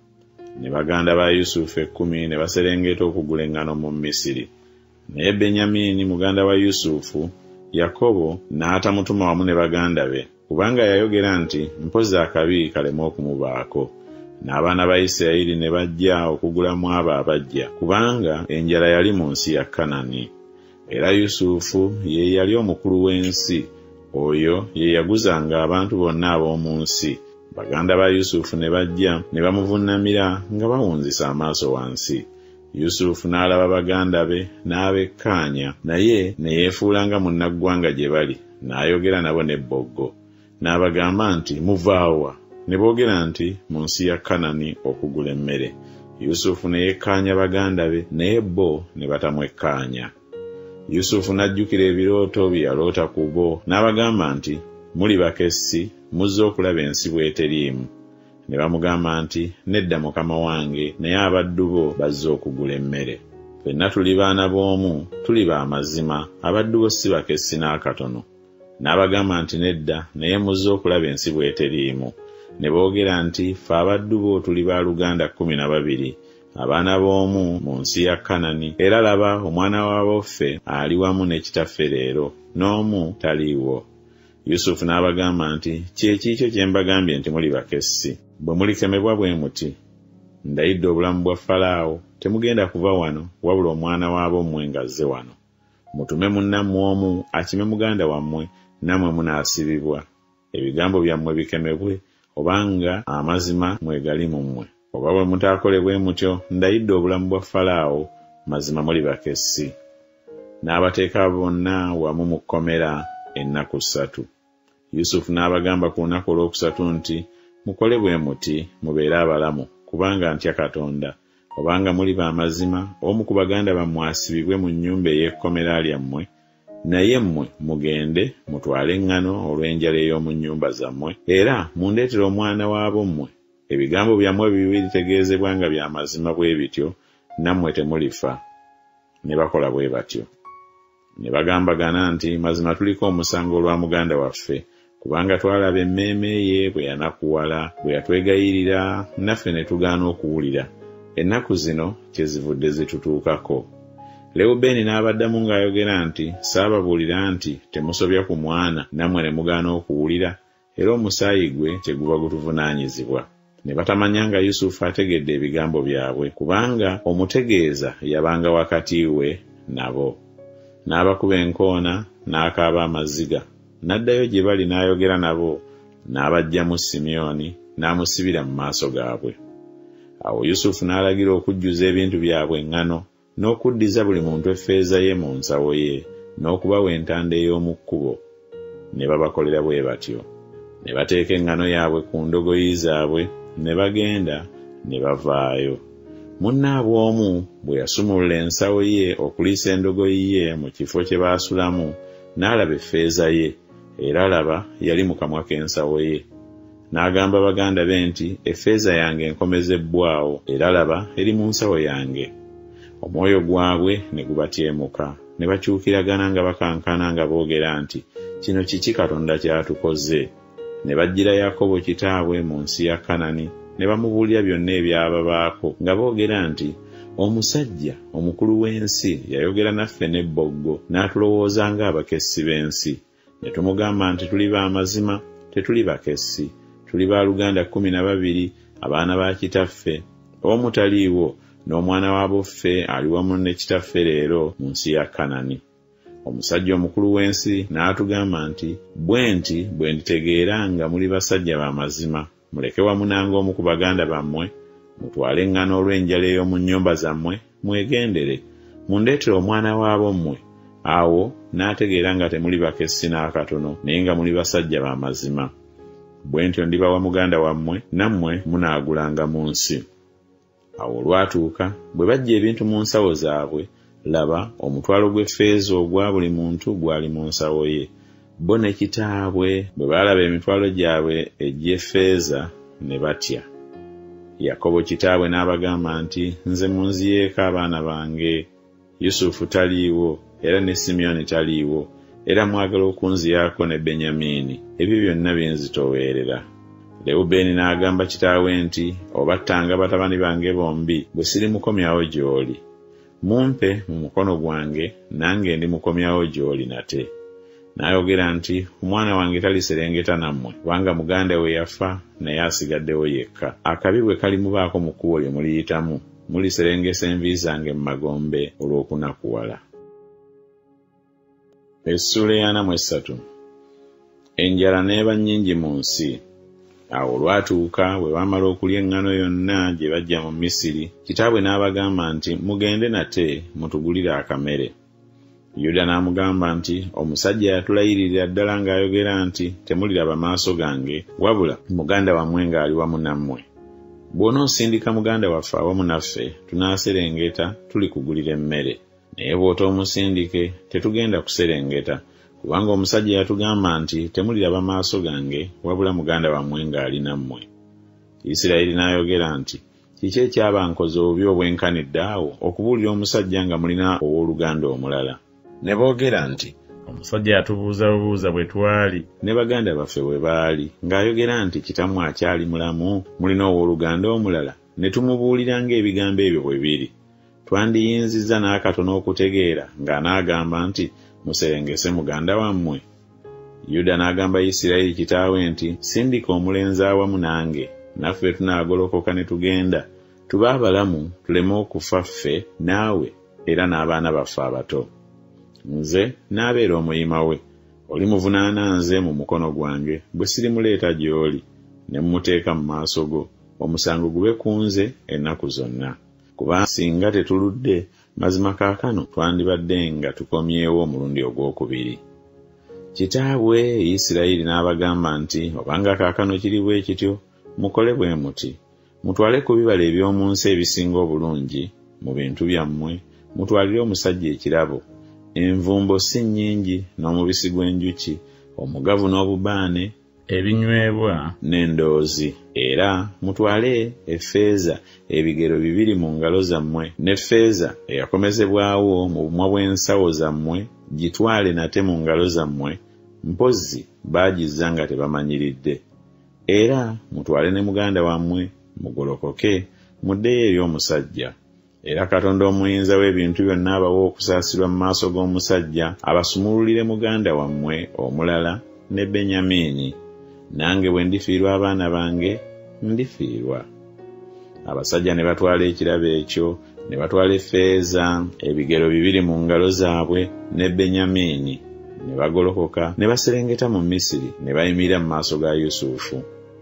ne baganda ba Yusufu ekkumi ne baserengeta okugula engano mu Misiri. Naye Benyamini muganda wa Yusufu, Yakobo n'atamutuma wamu ne baganda be, kubanga yayogera nti mpozi akabi kaleme okumubaako. N'abaana ba Isirayiri ne bajja okugulamu abo abajja, kubanga enjala yali mu nsi ya Kanani. Era Yusufu ye yali omukulu w'ensi, oyo ye yaguzanga abantu bonna ab'omu nsi. Baganda ba Yusufu ne bajja ne bamuvunnamira nga bawunzisa amaaso wansi. Yusufu n'alaba baganda be n'abekkaanya, naye ne yeefuula nga munnaggwanga gye bali, n'ayogera nabo n'ebboggo. N'abagamba nti, muvaawa? Ne boogera nti, mu nsi ya Kanani okugula emmere. Yusufu ne yekkaanya baganda be, naye bo ne batamwekkaanya. Yusufu n'ajjukira ebirooto bye yaloota ku bo, n'abagamba nti, muli bakessi, muzze okulaba ensi bw'eteriimu. Ne bamugamba nti, nedda mukama wange, naye abaddu bo bazze okugula emmere. Ffenna tuli baana b'omu, tuli ba mazima, abaddu bo si bakessi n'akatono. N'abagamba nti nedda, naye muzze okulaba ensi bw'eteriimu. Ne boogera nti, ffe abaddu bo tuli baaluganda kkumi na babiri, abaana b'omu mu nsi ya Kanani, era laba omwana w'aboffe ali wamu ne kitaffe leero, n'omu taliiwo. Yusufu n'abagamba nti, kyekikyo kye mbagambye nti muli bakessi. Bwe mulikemebwa bwe muti, ndayidde obulamu bwa Falaawo, temugenda kuva wano, wabula omwana w'abo mmwe ngazze wano. Mutume munnammwe omu akime muganda wammwe, nammwe munaasibibwa. Ebigambo byammwe bikemebwe, obanga amazima mwegali mu mmwe. Oba bwe mutaakole bwe mutyo, ndayidde obulamu bwa Falaawo, mazima muli bakessi. N'abateeka bonna wamu mu kkomera ennaku ssatu. Yusufu n'abagamba ku lunaku olwokusatu nti, mukole bwe muti, mubeere abalamu, kubanga ntya Katonda. Obanga muli ba mazima, omu ku baganda bammwe asibibwe mu nnyumba ey'ekkomera lyammwe, naye mmwe mugende mutwale eŋŋano olw'enjala ey'omu nnyumba zammwe, era mundeetera omwana w'abo mmwe. Ebigambo byammwe bibiri bitegeezebwa nga bya mazima bwe bityo, nammwe temulifa. Ne bakola bwe batyo. Ne bagambagana nti, mazima tuliko omusango olwa muganda waffe, kubanga twalaba emmeeme ye bwe yanakuwala, bwe yatwegayirira, naffe ne tugaana okuwulira. Ennaku zino kyezivudde zitutuukako. Lewubeeni n'abaddamu ng'ayogera nti, saababuulira nti temusobya ku mwana, nammwe ne mugaana okuwulira, era omusaayi gwe kyeguba gutuvunaanyizibwa. Ne batamanya nga Yusufu ategedde ebigambo byabwe, kubanga omutegeeza yabanga wakati we nabo. N'abakuba enkoona, n'akaaba amaziga. N'addayo gye bali n'ayogera nabo, n'abajjamu Simyoni, n'amusibira mu maaso gaabwe. Awo Yusufu n'alagira okujjuza ebintu byabwe eŋŋano, n'okuddiza buli muntu effeeza ye mu nsawo ye, n'okubawa entanda ey'omu kkubo. Ne babakolera bwe batyo. Ne bateeka eŋŋano yaabwe ku ndogoyi zaabwe, ne bagenda, ne bavaayo. Munnaabwe omu bwe yasumulula ensawo ye okuliisa endogoyi ye mu kifo kye baasulamu, n'alaba effeeza ye, era laba yali mu kamwa k'ensawo ye. N'agamba baganda be nti, effeeza yange enkomezebbwawo, era laba eri mu nsawo yange. Omwoyo gwabwe ne gubatyemuka, ne bakyukiragana nga bakankana nga boogera nti, kino kiki Katonda kyatukoze? Ne bajjira Yakobo kitaabwe mu nsi ya Kanani, ne bamubuulira byonna ebyababaako, nga boogera nti, omusajja omukulu w'ensi yayogera naffe n'ebboggo, n'atulowooza ng'abakessi b'ensi. Ne tumugamba nti tuli ba mazima, tetuli bakessi, tuli baaluganda kkumi na babiri, abaana ba kitaffe, omu taliiwo, n'omwana w'aboffe ali wamu ne kitaffe leero mu nsi ya Kanani. Omusajja omukulu w'ensi n'atugamba nti, bwe nti bwe nditegeera nga muli basajja ba mazima, muleke wamu nange omu ku baganda bammwe, mutwale eŋŋano olw'enjala ey'omu nnyumba zammwe, mwegendere, mundeetere omwana w'abo mmwe. Awo n'ategeera nga temuli bakessi n'akatono, naye nga muli basajja ba mazima. Bwe ntyo ndibawa muganda wammwe, nammwe munaagulanga mu nsi. Awo olwatuuka, bwe bajja ebintu mu nsawo zaabwe, laba omutwalo gw'effeeza ogwa buli muntu gwali mu nsawo ye. Bo ne kitaabwe bwe baalaba emitwalo gyabwe egy'effeeza ne batya. Yakobo kitaabwe n'abagamba nti, nze munziyeeko abaana bange. Yusufu taliiwo, era ne Simyoni taliiwo, era mwagala okunziyaako ne Benyamini. Ebyo byonna bye nzitoowerera. Lewubeeni n'agamba kitaawe nti, obattanga batabani bange bombi bwe sirimukomyawo gy'oli. Mumpe mu mukono gwange nange ndi mukomyawo gy'oli nate. N'ayogera nti, omwana wange taliserengeta nammwe, kubanga muganda we yafa naye asigaddewo yekka. Akabi bwe kalimubaako mu kkubo lye muliyitamu, muliserengesa envi zange mu magombe olw'okunakuwala. Essula y'ana mu essatu. Enjala n'eba nnyingi mu nsi. Awo olwatuuka bwe baamala okulya eŋŋano yonna gye bajja mu Misiri, kitaabwe n'abagamba nti, mugende nate mutugulire akamere. Yuda n'amugamba nti, omusajja yatulayirira ddala ng'ayogera nti, temuliraba maaso gange, wabula muganda wammwe ng'ali wamu nammwe. Bw'onoosindika muganda waffe awamu naffe, tunaaserengeta tulikugulira emmere. Naye bw'otoomusindike tetugenda kuserengeta, kubanga omusajja yatugamba nti, temuliraba maaso gange, wabula muganda wammwe ng'ali nammwe. Isirayiri n'ayogera nti, kiki ekyaba nkoze obubi obwenkanidde awo okubuulira omusajja nga mulina owooluganda omulala? Ne boogera nti, omusajja yatubuuza bubuuza bwe twali ne baganda baffe bwe baali, ng'ayogera nti kitammwe akyali mulamu, mulina owooluganda omulala, ne tumubuulira ng'ebigambo ebyo bwe biri. Twandiyinzizza n'akatono okutegeera ng'anaagamba nti, muserengese muganda wammwe. Yuda n'agamba Isirayiri kitaawe nti, sindika omulenzi awamu nange, naffe tunaagolokoka ne tugenda, tube abalamu tuleme okufa ffe naawe era n'abaana baffe abato. Nze n'abeera omuyima we, olimuvunaana nze mu mukono gwange bwe sirimuleeta gy'oli, ne mumuteeka mu maaso go, omusango gube ku nze ennaku zonna. Kuba singa tetuludde, mazima kaakano twandibadde nga tukomyewo omulundi ogwokubiri. Kitaawe Isirayiri n'abagamba nti, obanga kaakano kiri bwe kityo, mukole bwe muti. Mutwale ku bibala eby'omu nsi ebisinga obulungi mu bintu byammwe, mutwalire omusajja ekirabo. Envumbo si nnyingi n'omubisi gw'enjuki, omugavu n'obubaane, ebinywebwa n'endoozi. Era mutwale effeeza ebigero bibiri mu ngalo zammwe, n'effeeza eyakomezebwawo mu bumwa bw'ensawo zammwe gitwale nate mu ngalo zammwe, mpozzi baagizza nga tebamanyiridde. Era mutwale ne muganda wammwe, mugolokoke muddeyo eri omusajja. Era Katonda omuyinza w'ebintu byonna abawa okusaasirwa mu maaso g'omusajja, abasumululire muganda wammwe omulala ne Benyamini. Nange bwe ndifiirwa abaana bange, ndifiirwa. Abasajja ne batwala ekirabo ekyo, ne batwala effeeza ebigero bibiri mu ngalo zaabwe ne Benyamini, ne bagolokoka ne baserengeta mu Misiri, ne bayimirira mu maaso ga Yusufu.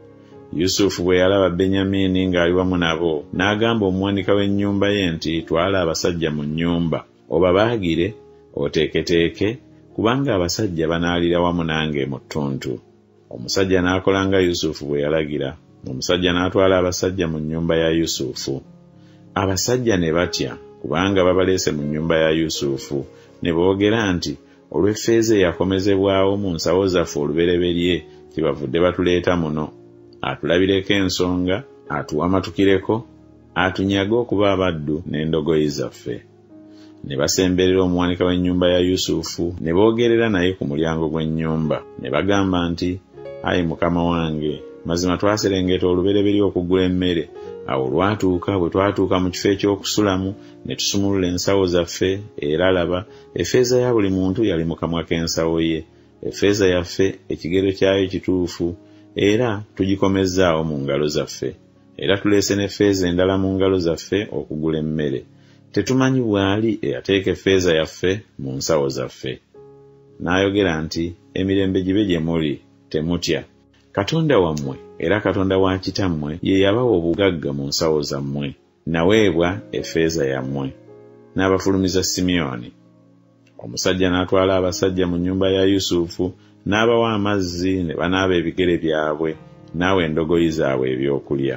Yusufu bwe yalaba Benyamini ng'ali wamu nabo, n'agamba omuwanika w'ennyumba ye nti, twala abasajja mu nnyumba, obabaagire, oteeketeeke, kubanga abasajja banaalira wamu nange mu ttuntu. Omusajja n'akola nga Yusufu bwe yalagira. Omusajja n'atwala abasajja mu nnyumba ya Yusufu. Abasajja ne batya, kubanga babaleese mu nnyumba ya Yusufu, ne boogera nti, olw'effeeza eyakomezebwawo mu nsawo zaffe olubereberye, kibavudde batuleeta muno. Atulabireko ensonga, atuwamatukireko, atunyage okuba abaddu n'endogoyi zaffe. Ne basemberera omuwanika w'ennyumba ya Yusufu, ne boogerera naye ku mulyango gw'ennyumba, ne bagamba nti, ayi mukama wange, mazima twaserengeta olubereberye okugula emmere. Awo lwatuuka bwe twatuuka mu kifo eky'okusulamu, ne tusumulula ensawo zaffe, era laba, effeeza ya buli muntu yali mu kamwa k'ensawo ye. Effeeza yaffe ekigero kyayo kituufu, era tugikomezzaawo mu ngalo zaffe. Era tuleese n'effeeza endala mu ngalo zaffe okugula emmere. Tetumanyi bw'ali eyateeka effeeza yaffe mu nsawo zaffe. N'ayogera nti, emirembe gibe gye muli, temutya. Katonda wammwe era Katonda wa kitammwe ye yabawa obugagga mu nsawo zammwe, naweebwa effeeza yammwe. N'abafulumiza Simyoni. Omusajja n'atwala abasajja mu nnyumba ya Yusufu, n'abawa amazzi ne banaaba ebigere byabwe, naawe endogoyi zaabwe ebyokulya.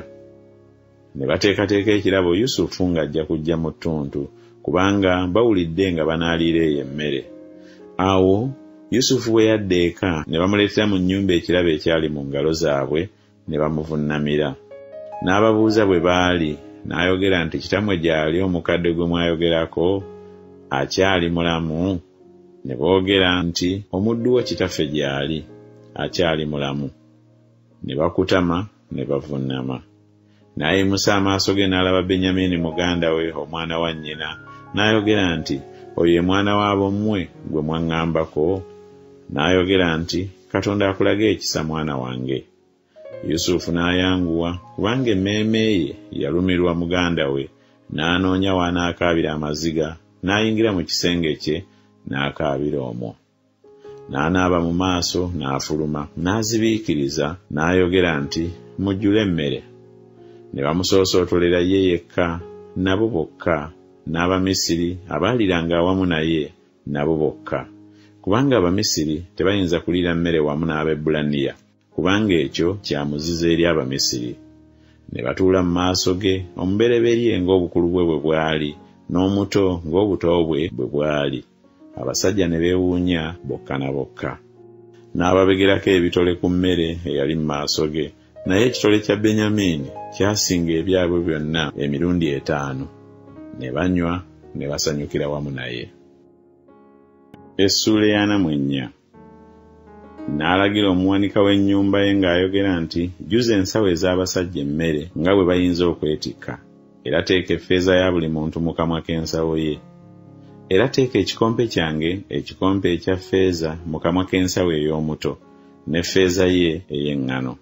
Ne bateekateeka ekirabo Yusufu ng'ajja kujja mu ttuntu, kubanga bawulidde nga banaaliira eyo emmere. Awo Yusufu bwe yadda eka, ne bamuleetera mu nnyumba ekirabo ekyali mu ngalo zaabwe, ne bamuvunnamira. N'ababuuza bwe baali, n'ayogera nti, kitammwe gy'ali omukadde gwe mwayogerako? Akyali mulamu? Ne boogera nti, omuddu wo kitaffe gy'ali, akyali mulamu. ne bakutama ne bavunnama. N'ayimusa amaaso ge n'alaba Benyamini muganda we omwana wa nnyina, n'ayogera nti, oyo ye mwana w'abo mmwe gwe mwaŋŋambako? N'ayogera nti, Katonda akulage ekisa mwana wange. Yusufu n'ayanguwa kubanga emmeeme ye yalumirwa muganda we, n'anoonya w'anaakaabira amaziga, n'ayingira mu kisenge kye n'akaabira omwo. N'anaaba mu maaso n'afuluma, n'azibiikiriza, n'ayogera nti, mujjule emmere. Ne bamusoosootolera ye yekka, nabo bokka, n'Abamisiri abaaliranga awamu naye nabo bokka, kubanga Abamisiri tebayinza kuliira mmere wamu n'Abaebbulaniya, kubanga ekyo kyamuziza eri Abamisiri. Ne batuula mu maaso ge, omubereberye ng'obukulu bwe bwe bwali, n'omuto ng'obuto bwe bwe bwali. Abasajja ne beewuunya bokka na bokka. N'ababegerako ebitole ku mmere eyali mu maaso ge, naye ekitole kya Benyamini kyasinga ebyabwe byonna emirundi etaano. Ne banywa ne basanyukira wamu naye. Essuula eyaana mu ennya. N'alagira omuwanika w'ennyumba ye ng'ayogera nti, jjuza ensawo ez'abasajja emmere nga bwe bayinza okwetikka, era teeka effeeza ya buli muntu mu kamwa k'ensawo ye. Era teeka ekikompe kyange ekikompe ekya ffeeza mu kamwa k'ensawo ey'omuto, ne ffeeza ye ey'eŋŋano.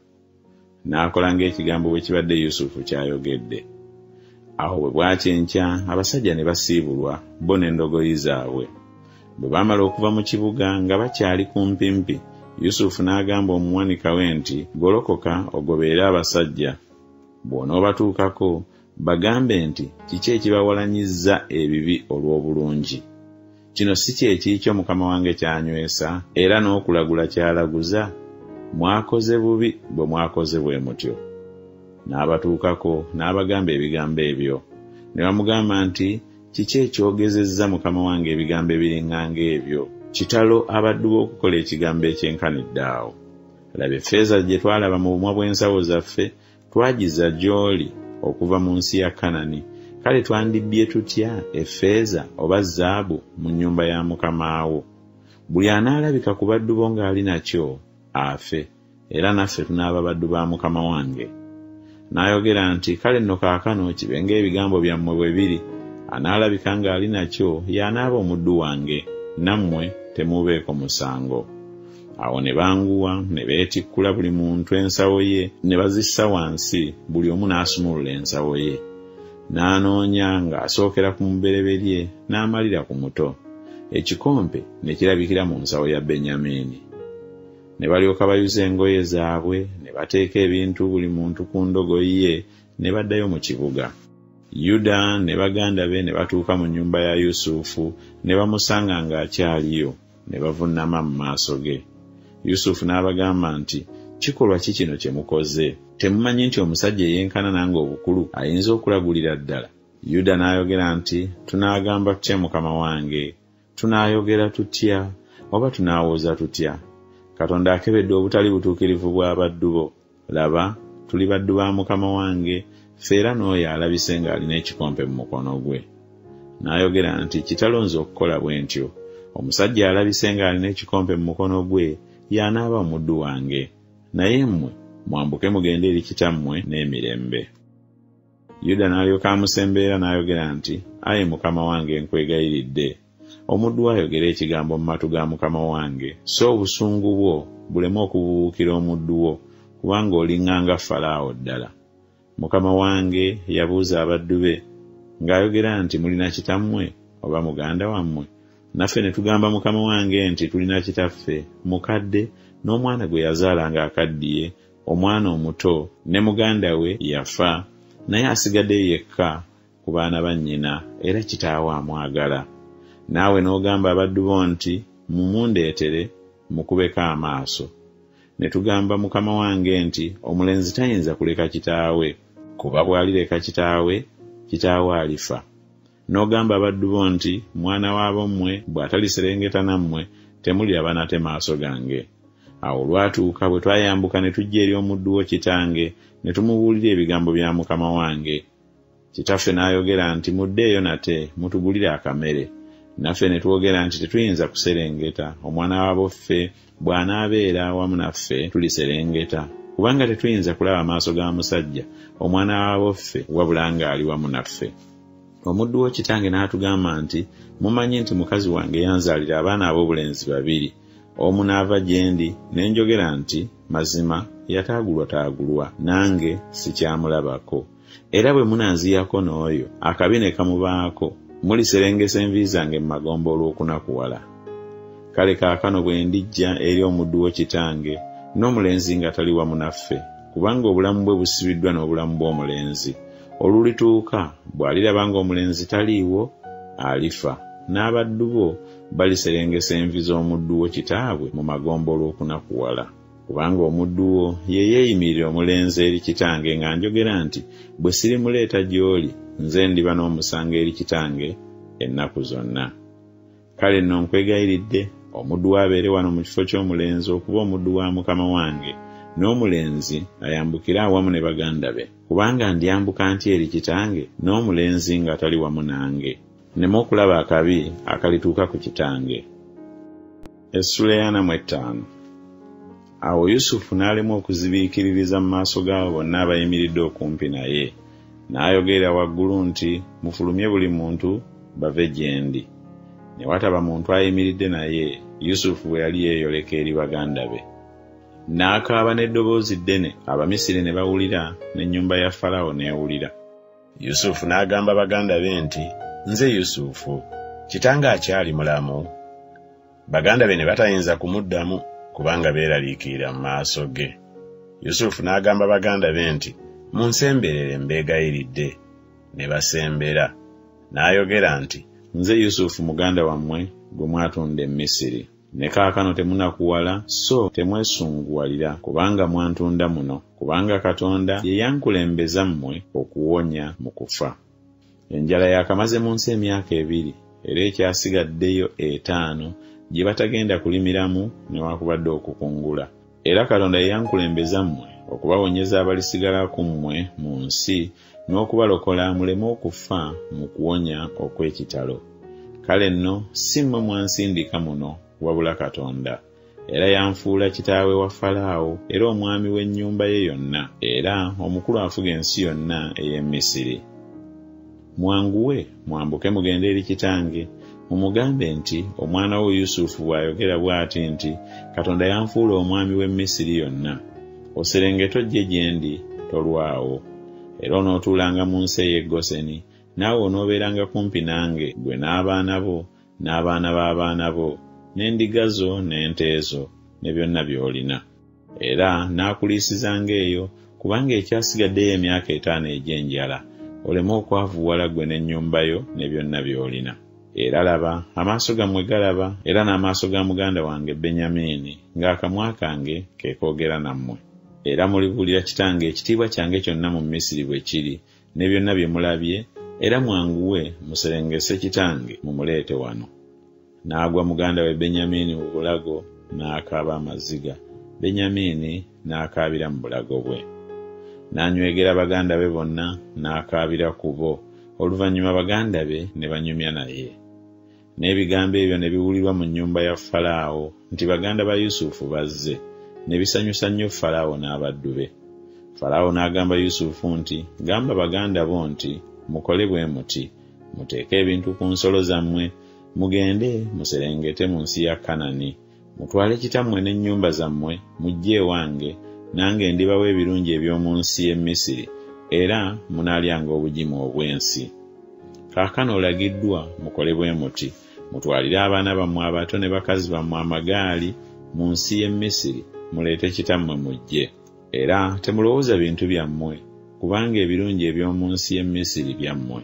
N'akola ng'ekigambo bwe kibadde Yusufu ky'ayogedde. Awo bwe bwakya enkya abasajja ne basiibulwa, bo n'endogoyi zaabwe. Bwe baamala okuva mu kibuga nga bakyali kumpimpi, Yusufu n'agamba omuwanika we nti, golokoka ogoberere abasajja. Bw'onoobatuukako bagambe nti, kiki ekibawalanyizza ebibi olw'obulungi? Kino si kyekikyo mukama wange kyanywesa, era n'okulagula kyalaguza? Mwakoze bubi bwe mwakoze bwe mutyo. N'abatuukako n'abagamba ebigambo ebyo. Ne bamugamba nti, kiki ekyogezezza mukama wange ebigambo ebiriŋŋanga ebyo? Kitalo abaddu b'okukola ekigambo ekyenkanidde awo. Laba effeeza gye twalaba mu bumwa bw'ensawo zaffe, twagiza gy'oli okuva mu nsi ya Kanani. Kale twandibbye tutya effeeza oba zaabu mu nnyumba ya mukama wo? Buli anaalabika ku baddu bo ng'ali nakyo afe, era naffe tunaaba baddu ba mukama wange. N'ayogera nti, kale nno kaakano kibe ng'ebigambo byammwe bwe biri, anaalabika ng'ali nakyo y'anaaba omuddu wange, nammwe temubeeko musango. Awo ne banguwa ne beetikkula buli muntu ensawo ye, ne bazissa wansi, buli omu n'asumulula ensawo ye. N'anoonya ng'asookera ku mubereberye n'amalira ku muto. Ekikompe ne kirabikira mu nsawo ya Benyamini. Ne balyoka bayuza engoye zaabwe, ne bateeka ebintu buli muntu ku ndogoyi ye, ne baddayo mu kibuga. Yuda ne baganda be ne batuuka mu nnyumba ya Yusufu, ne bamusanga ng'akyaliyo, ne bavunnama mu maaso ge. Yusufu n'abagamba nti, kikolwa ki kino kye mukoze? Temumanyi nti omusajja eyenkana nange obukulu ayinza okulagulira ddala? Yuda n'ayogera nti, tunaagamba tutya mukama wange? Tunaayogera tutya oba tunaawooza tutya? Katonda akebedde obutali butuukirivu bwa baddu bo. Laba, tuli baddu ba mukama wange, feera n'oyo alabise ng'alina ekikompe mu mukono gwe. N'ayogera nti, kitalonze okukola bwe ntyo. Omusajja alabise ng'alina ekikompe mu mukono gwe, y'anaaba omuddu wange. Naye mmwe mwambuke mugende eri kitammwe n'emirembe. Yuda n'alyoka amusembeera n'ayogera nti, ayi mukama wange nkwegayiridde, omuddu ayogera ekigambo mu matu ga mukama wange, so obusungu bwo buleme okububuukira omuddu wo, kubanga oliŋŋanga Falaawo ddala. Mukama wange yabuuza abaddu be ng'ayogera nti, mulina kitammwe oba muganda wammwe? Naffe ne tugamba mukama wange nti tulina kitaffe mukadde n'omwana gwe yazaala ng'akaddiye, omwana omuto ne muganda we yafa, naye asigadde yekka ku baana ba nnyina, era kitaawe amwagala. Naawe n'ogamba abaddu bo nti, mumundeetere mukubeko amaaso. Ne tugamba mukama wange nti, omulenzi tayinza kuleka kitaawe, kuba bw'alireka kitaawe, kitaawe alifa. N'ogamba abaddu bo nti, mwana w'abo mmwe bw'ataliserengeta nammwe, temuliraba nate maaso gange. Awo olwatuuka bwe twayambuka ne tujja eri omuddu wo kitange, ne tumubuulira ebigambo bya mukama wange. Kitaffe n'ayogera nti, muddeeyo nate mutugulire akamere. naffe ne twogera nti tetuyinza kuserengeta. Omwana wabo ffe bw'anaabeera awamu naffe tuliserengeta, kubanga tetuyinza kulaba amaaso ga musajja omwana wabo ffe wabula ng'ali wamu naffe. Omuddu wo kitange n'atugamba nti, mumanyi nti mukazi wange yanzaalira abaana ab'obulenzi babiri, omu n'ava gye ndi, ne njogera nti mazima yataagulwa taagulwa, nange sikyamulabako. Era bwe munanziyako n'oyo akabi ne kamubaako, muliserengesa envi zange mu magombo olw'okunakuwala. Kale kaakano bwe ndijja eri omuddu wo kitange n'omulenzi nga tali wamu naffe, kubanga obulamu bwe busibiddwa n'obulamu bw'omulenzi. Olulituuka bw'aliraba ng'omulenzi taliiwo, alifa, n'abaddu bo baliserengesa envi z'omuddu wo kitaabwe mu magombo olw'okunakuwala. Kubanga omuddu wo ye yeeyimirira omulenzi eri kitange nga njogera nti, bwe sirimuleeta gy'oli, nze ndiba n'omusanga eri kitange ennaku zonna. Kale nno nkwegayiridde, omuddu wo abeere wano mu kifo ky'omulenzi okuba omuddu wa mukama wange, n'omulenzi ayambukire awamu ne baganda be, kubanga ndyambuka ntya eri kitange n'omulenzi nga tali wamu nange, nneme okulaba akabi akalituuka ku kitange. Essula ya ana mu etaano. Awo Yusufu n'alema okuzibiikiririza mu maaso gaabo bonna abayimiridde okumpi naye, n'ayogerera waggulu nti, mufulumye buli muntu bave gye ndi. Ne wataba muntu ayimiridde naye Yusufu bwe yali yeeyoleka eri baganda be. N'akaaba n'eddoboozi ddene, Abamisiri ne bawulira, n'ennyumba ya Falaawo n'ewulira. Yusufu n'agamba baganda be nti, nze Yusufu, kitange akyali mulamu? Baganda be ne batayinza kumuddamu, kubanga beeraliikirira mu maaso ge. Yusufu n'agamba baganda be nti, munsemberere mbeegayiridde. Ne basembera. N'ayogera nti, nze Yusufu muganda wammwe gwe mwatunda e Misiri. Ne kaakano temunakuwala, so temwesunguwalira, kubanga mwantunda muno, kubanga Katonda ye yankulembeza mmwe okuwonya mu kufa. Enjala yakamaze mu nsi emyaka ebiri, era ekyasigaddeyo etaano gye batagenda kulimiramu newaakubadde okukungula. Era Katonda ye yankulembeza mmwe okubawonyeza abalisigala ku mmwe mu nsi, n'okubalokola muleme okufa mu kuwonya okw'ekitalo. Kale nno si mmwe mwansindika muno, wabula Katonda. Era yanfuula kitaawe wa Falaawo, era omwami w'ennyumba ye yonna, era omukulu afuga ensi yonna ey'e Misiri. Mwanguwe mwambuke mugende eri kitange, mumugambe nti, omwana wo Yusufu bw'ayogera bw'ati nti, Katonda yanfuula omwami w'e Misiri yonna. Oserengete ojje gye ndi, tolwawo. Era onootuulanga mu nsi ey'e Goseni, naawe onoobeeranga kumpi nange, gwe n'abaana bo, n'abaana b'abaana bo, n'endiga zo n'ente zo, ne byonna by'olina. Era naakuliisizanga eyo, kubanga ekyasigaddeyo emyaka etaano egy'enjala, oleme okwavuwala gwe n'ennyumba yo ne byonna by'olina. Era laba, amaaso gammwe galaba, era n'amaaso ga muganda wange Benyamini, ng'akamwa kange ke koogera nammwe. Era mulibuulira kitange ekitiibwa kyange kyonna mu Misiri bwe kiri, ne byonna bye mulabye, era mwanguwe muserengese kitange mumuleete wano. N'agwa muganda we Benyamini mu bulago, n'akaaba amaziga. Benyamini n'akaabira mu bulago bwe. N'anywegera baganda be bonna, n'akaabira ku bo. Oluvannyuma baganda be ne banyumya naye. N'ebigambo ebyo ne biwulirwa mu nnyumba ya Falaawo nti baganda ba Yusufu bazze, ne bisanyusa nnyo Falaawo n'abaddu be. Falaawo n'agamba Yusufu nti, gamba baganda bo nti, mukole bwe muti, muteeke ebintu ku nsolo zammwe, mugende muserengete mu nsi ya Kanani, mutwale kitammwe n'ennyumba zammwe, mujje ewange, nange ndibawa ebirungi eby'omu nsi y'e Misiri, era munaalyanga obugimu obw'ensi. Kaakano olagiddwa mukole bwe muti, mutwalire abaana bammwe abato ne bakazi bammwe amagaali mu nsi y'e Misiri, muleete kitammwe mujje. Era temulowooza bintu byammwe, kubanga ebirungi eby'omu nsi y'e Misiri byammwe.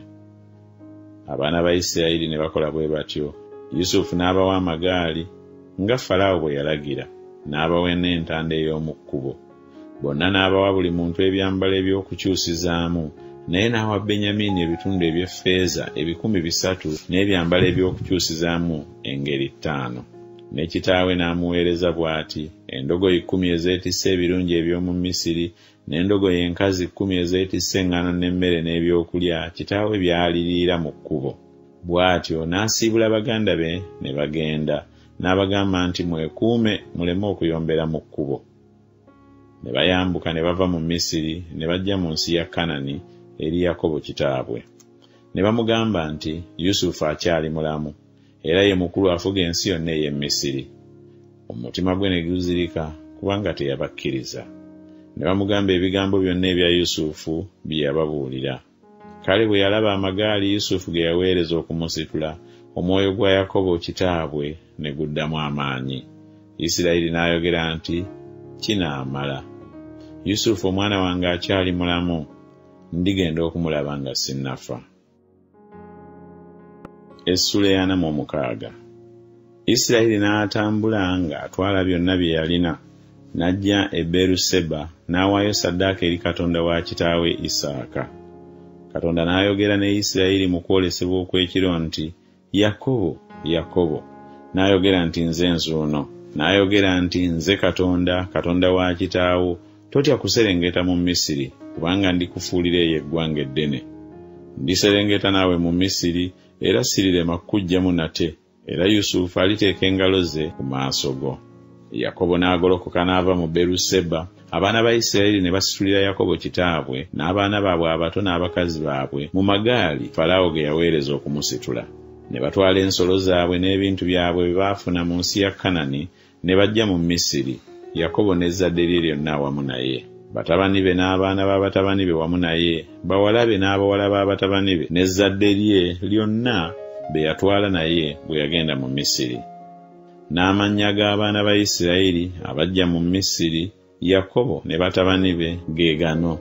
Abaana ba Isirayiri ne bakola bwe batyo. Yusufu n'abawa amagaali, nga Falaawo bwe yalagira, n'abawa n'entanda ey'omu kkubo. Bonna n'abawa buli muntu ebyambalo eby'okukyusizaamu, naye n'awa Benyamini ebitundu eby'effeeza ebikumi bisatu n'ebyambalo eby'okukyusizaamu engeri ttaano. Ne kitaawe n'amuweereza bw'ati, endogoyi kkumi ezeetisse ebirungi eby'omu Misiri, n'endogoyi enkazi kkumi ezeetisse eŋŋaano n'emmere n'ebyokulya kitaawe by'aliriira mu kkubo. Bw'atyo n'asiibula baganda be ne bagenda, n'abagamba nti mwekuume muleme okuyombera mu kkubo. Ne bayambuka ne bava mu Misiri ne bajja mu nsi ya Kanani eri Yakobo kitaabwe. Ne bamugamba nti Yusufu akyali mulamu, era ye mukulu afuga ensi yonna ey'e Misiri. Omutima gwe ne guzirika kubanga teyabakkiriza. Ne bamugamba ebigambo byonna ebya Yusufu bye yababuulira. Kale bwe yalaba amagaali Yusufu ge yaweereza okumusitula, omwoyo gwa Yakobo kitaabwe ne guddamu amaanyi. Isirayiri n'ayogera nti, kinaamala. Yusufu omwana wange akyali mulamu, ndigenda okumulaba nga sinnafa. Essula y'ana mu mukaaga. Isirayiri n'atambula nga atwala byonna bye yalina, n'ajja e Beeruseba n'awaayo ssaddaaka eri Katonda wa kitaawe Isaaka. Katonda n'ayogera ne Isirayiri mu kwolesebwa okw'ekiro nti, Yakobo, Yakobo. N'ayogera nti nze nzuuno. N'ayogera nti nze Katonda, Katonda wa kitaawo, totya kuserengeta mu Misiri, kubanga ndikufuulira eyo eggwanga eddene. Ndiserengeta naawe mu Misiri, era sirirema kukugyamu nate, era Yusufu aliteeka engalo ze ku maaso go. Yakobo n'agolokoka n'ava mu Beeruseba. Abaana ba Isirayiri ne basitulira Yakobo kitaabwe n'abaana baabwe abato n'abakazi baabwe mu magaali Falaawo ge yaweereza okumusitula. Ne batwala ensolo zaabwe n'ebintu byabwe bye baafuna mu nsi ya Kanani ne bajja mu Misiri, Yakobo n'ezzadde lye lyonna awamu naye. Batabani be n'abaana b'abatabani be wamu naye, bawala be n'abawala b'abatabani be n'ezzadde lye lyonna be yatwala naye bwe yagenda mu Misiri. N'amannya g'abaana ba Isirayiri abajja mu Misiri, Yakobo ne batabani be ge gano: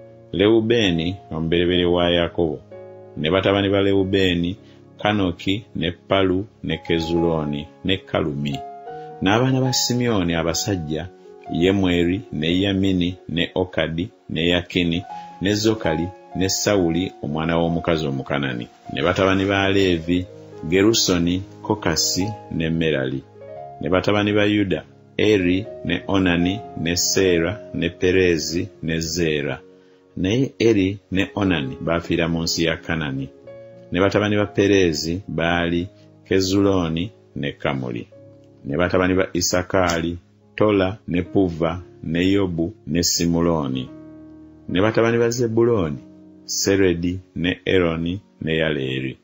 Lewubeeni omubereberye wa Yakobo, ne batabani ba Lewubeeni, Kanoki ne Palu ne Kezulooni ne Kalumi. N'abaana ba Simyoni abasajja, Yemweri ne Yamini ne Okadi ne Yakini ne Zokali ne Sawuli omwana w'omukazi Omukanani. Ne batabani ba Leevi, Gerusoni, Kokasi ne Merali. Ne batabani ba Yuda, Eri ne Onani ne Seera ne Perezi ne Zeera. Naye Eri ne Onani baafiira mu nsi ya Kanani. Ne batabani ba Perezi baali Kezulooni ne Kamuli. Ne batabani ba Isakaali, Tola ne Puva ne Yobu ne Simuloni. Ne batabani ba Zebuloni, Seredi ne Eroni ne Yaleeri.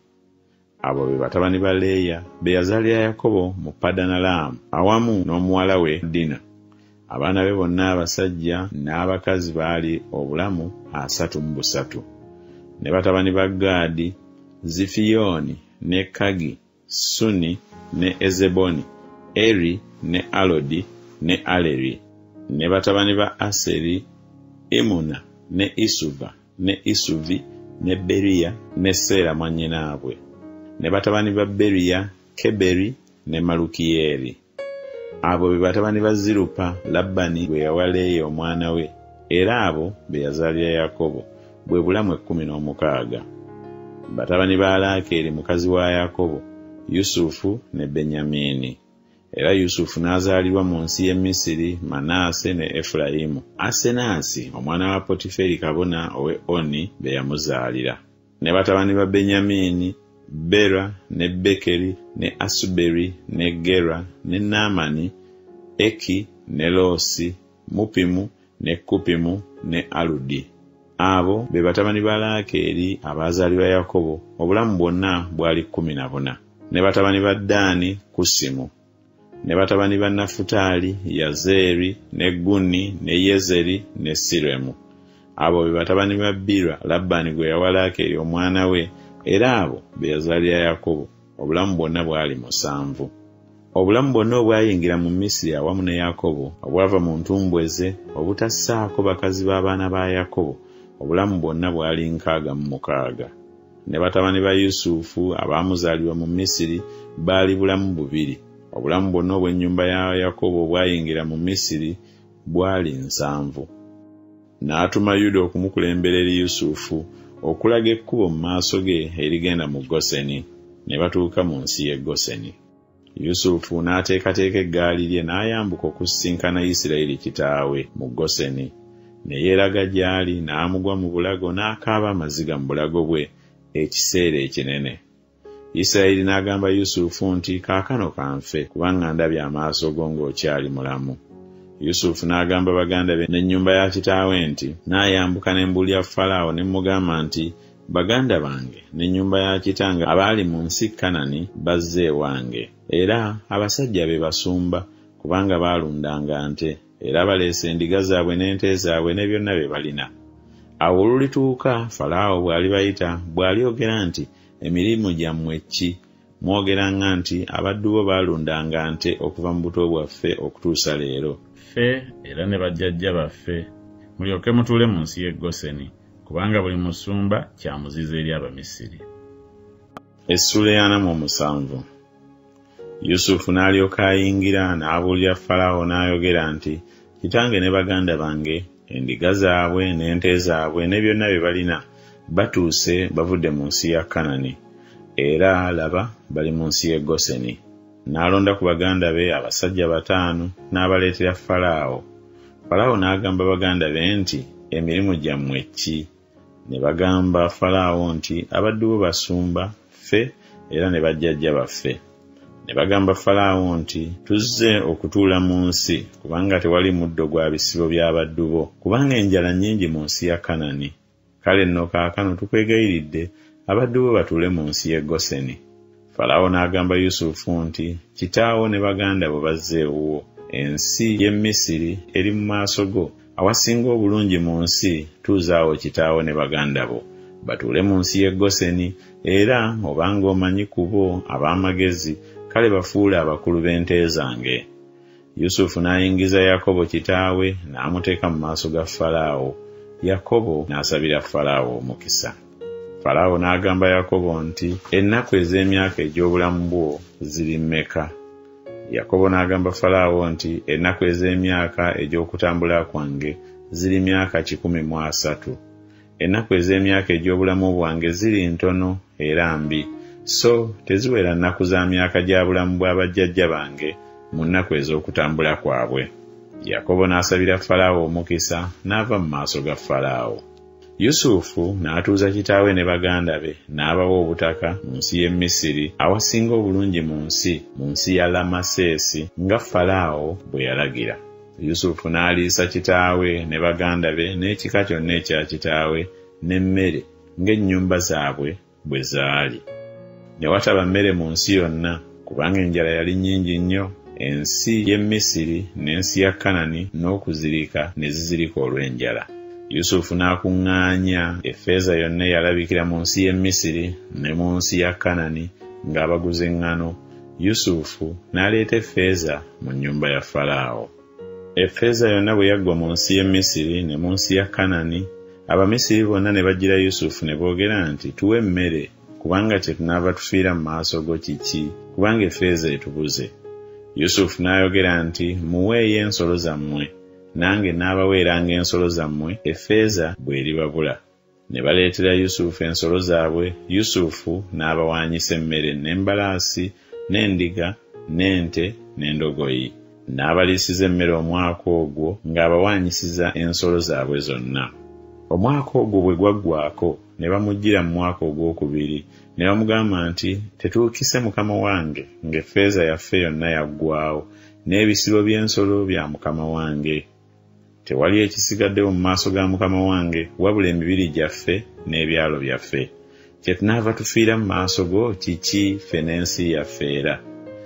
Abo be batabani ba Leeya be yazaalira Yakobo mu Padanalaamu awamu n'omuwala we Dina. Abaana be bonna abasajja n'abakazi baali obulamu asatu mu busatu. Ne batabani ba Gaadi, Zifiyoni ne Kagi, Suni ne Ezeboni, Eri ne Alodi ne Aleri. Ne batabani ba Aseri, Imuna ne Isuva ne Isuvi ne Beriya ne Seera mwannyinaabwe. Ne batabani ba Beriya, Keberi ne Malukiyeri. Abo be batabani ba Zirupa, Labani gwe yawa Leeya omwana we, era abo be yazaalira Yakobo, bwe bulamu ekkumi n'omukaaga. Batabani ba Laakeeri mukazi wa Yakobo, Yusufu ne Benyamini. Era Yusufu n'azaalirwa mu nsi y'e Misiri, Manaase ne Efulayimu. Asenaasi omwana wa Potiferi kabona owe Oni be yamuzaalira. Ne batabani ba Benyamini, Bera ne Bekeri ne Asuberi ne Gera ne Naamani, Eki ne Loosi, Mupimu ne Kupimu ne Aludi. Abo be batabani ba Laakeeri abaazaalirwa Yakobo, obulamu bwonna bwali kkumi na buna. Ne batabani ba Ddaani, Kusimu. Ne batabani ba Nafutaali, Yazeeri ne Guni ne Yezeri ne Siremu. Abo be batabani ba Bira, Labbaani gwe yawa Laakeeri omwana we, era abo be yazaalira Yakobo, obulamu bwonna bwali musanvu. Obulamu bwonna obwayingira mu Misiri awamu ne Yakobo, obwava mu ntumbwe ze, obutassaako bakazi b'abaana ba Yakobo, obulamu bwonna bwali nkaaga mu mukaaga. Ne batabani ba Yusufu abaamuzaalirwa mu Misiri baali bulamu bubiri. Obulamu bwonna obw'ennyumba ya Yakobo obwayingira mu Misiri bwali nsanvu. N'atuma Yuda okumukulembera eri Yusufu okulaga ekkubo mu maaso ge erigenda mu Goseni. Ne batuuka mu nsi y'e Goseni. Yusufu n'ateekateeka eggaali lye n'ayambuka okusisinkana Isirayiri kitaawe mu Goseni. Ne yeeraga gy'ali n'amugwa mu bulago n'akaaba amaziga mu bulago bwe ekiseera ekinene. Isirayiri n'agamba Yusufu nti kaakano kanfe kubanga ndabye amaaso go ng'okyali mulamu. Yusufu n'agamba baganda be n'ennyumba ya kitaawe nti n'ayambuka n'embuulira Falaawo ne mugamba nti baganda bange n'ennyumba ya kitange abaali mu nsi Kanani bazze ewange, era abasajja be basumba kubanga baalundanga nte, era baleese endiga zaabwe n'ente zaabwe ne byonna bye balina. Awo olulituuka Falaawo bw'alibayita bw'alyogera nti emirimu gyammwe ki? Mwogeranga nti abaddu bo baalundanga nte okuva mu buto bwaffe okutuusa leero. Ffe era ne bajjajja baffe mulyoke mutuule mu nsi y'e Goseni, kubanga buli musumba kyamuziza eri Abamisiri. Essula y'ana mu musanvu. Yusufu n'alyoka ayingira n'abuulira Falaawo n'ayogera nti kitange ne baganda bange endiga zaabwe n'ente zaabwe ne byonna bye balina batuuse bavudde mu nsi ya Kanani, era laba bali mu nsi y'e Goseni. N'alonda ku baganda be abasajja bataano n'abaleetera Falaawo. Falaawo n'agamba baganda be nti emirimu gyammwe ki? Ne bagamba Falaawo nti abaddu bo basumba ffe era ne bajjajja baffe. Ne bagamba Falaawo nti tuzze okutuula mu nsi kubanga tewali muddo gwa bisibo by'abaddu bo, kubanga enjala nnyingi mu nsi ya Kanani. Kale nno kaakano tukwegayiridde abaddu bo batuule mu nsi y'e Goseni. Falaawo n'agamba Yusufu nti kitaawo ne baganda bo bazze ewuwo, ensi y'e Misiri eri mu maaso go, awasinga obulungi mu nsi tuuzaawo kitaawo ne baganda bo batuule mu nsi y'e Goseni, era obanga omanyi ku bo ab'amagezi kale bafuule abakulu b'ente zange. Yusufu n'ayingiza Yakobo kitaawe n'amuteeka mu maaso ga Falaawo. Yakobo n'asabira Falaawo omukisa. Falaawo n'agamba Yakobo nti ennaku ez'emyaka egy'obulamu bwo ziri mmeka? Yakobo n'agamba Falaawo nti ennaku ez'emyaka egy'okutambula kwange ziri myaka kikumi mu asatu. Ennaku ez'emyaka egy'obulamu bwange ziri ntono era mbi, so teziwera nnaku za myaka gya bulamu bwa bajjajja bange mu nnaku ez'okutambula kwabwe. Yakobo n'asabira Falaawo omukisa n'ava mu maaso ga Falaawo. Yusufu n'atuuza kitaawe ne baganda be n'abawa obutaka mu nsi y'e Misiri awasinga obulungi mu nsi, mu nsi ya Lamasesi nga Falaawo bwe yalagira. Yusufu n'aliisa kitaawe ne baganda be n'ekika kyonna ekya kitaawe n'emmere ng'ennyumba zaabwe bwe zaali. Ne wataba mmere mu nsi yonna kubanga enjala yali nnyingi nnyo. Ensi y'e Misiri n'ensi ya Kanani n'okuzirika ne zizirika olw'enjala. Yusufu n'akuŋŋaanya effeeza yonna eyalabikira mu nsi y'e Misiri ne mu nsi ya Kanani ng'abaguza eŋŋano. Yusufu n'aleeta effeeza mu nnyumba ya Falaawo. Effeeza yonna bwe yaggwa mu nsi y'e Misiri ne mu nsi ya Kanani, Abamisiri bonna ne bajjira Yusufu ne boogera nti tuwe emmere kubanga kye tunaava tufiira mu maaso go kiki, kubanga effeeza etubuze. Yusufu n'ayogera nti muweeyo ensolo zammwe, nange n'abaweeranga ensolo zammwe effeeza bw'eribabula. Ne baleetera Yusufu ensolo zaabwe. Yusufu n'abawaanyisa emmere n'embalaasi n'endiga n'ente n'endogoyi. N'abaliisiza emmere omwaka ogwo ng'abawaanyisiza ensolo zaabwe zonna. Omwaka ogwo bwe gwaggwaako ne bamujjira mu mwaka ogwokubiri ne bamugamba nti tetuukise mukama wange ng'effeeza yaffe yonna yaggwaawo n'ebisibo by'ensolo bya mukama wange. Tewali ekisigaddewo mu maaso ga mukama wange wabula emibiri gyaffe n'ebyalo byaffe. Kye tunaava tufiira mu maaso go kiki ffe n'ensi yaffe era?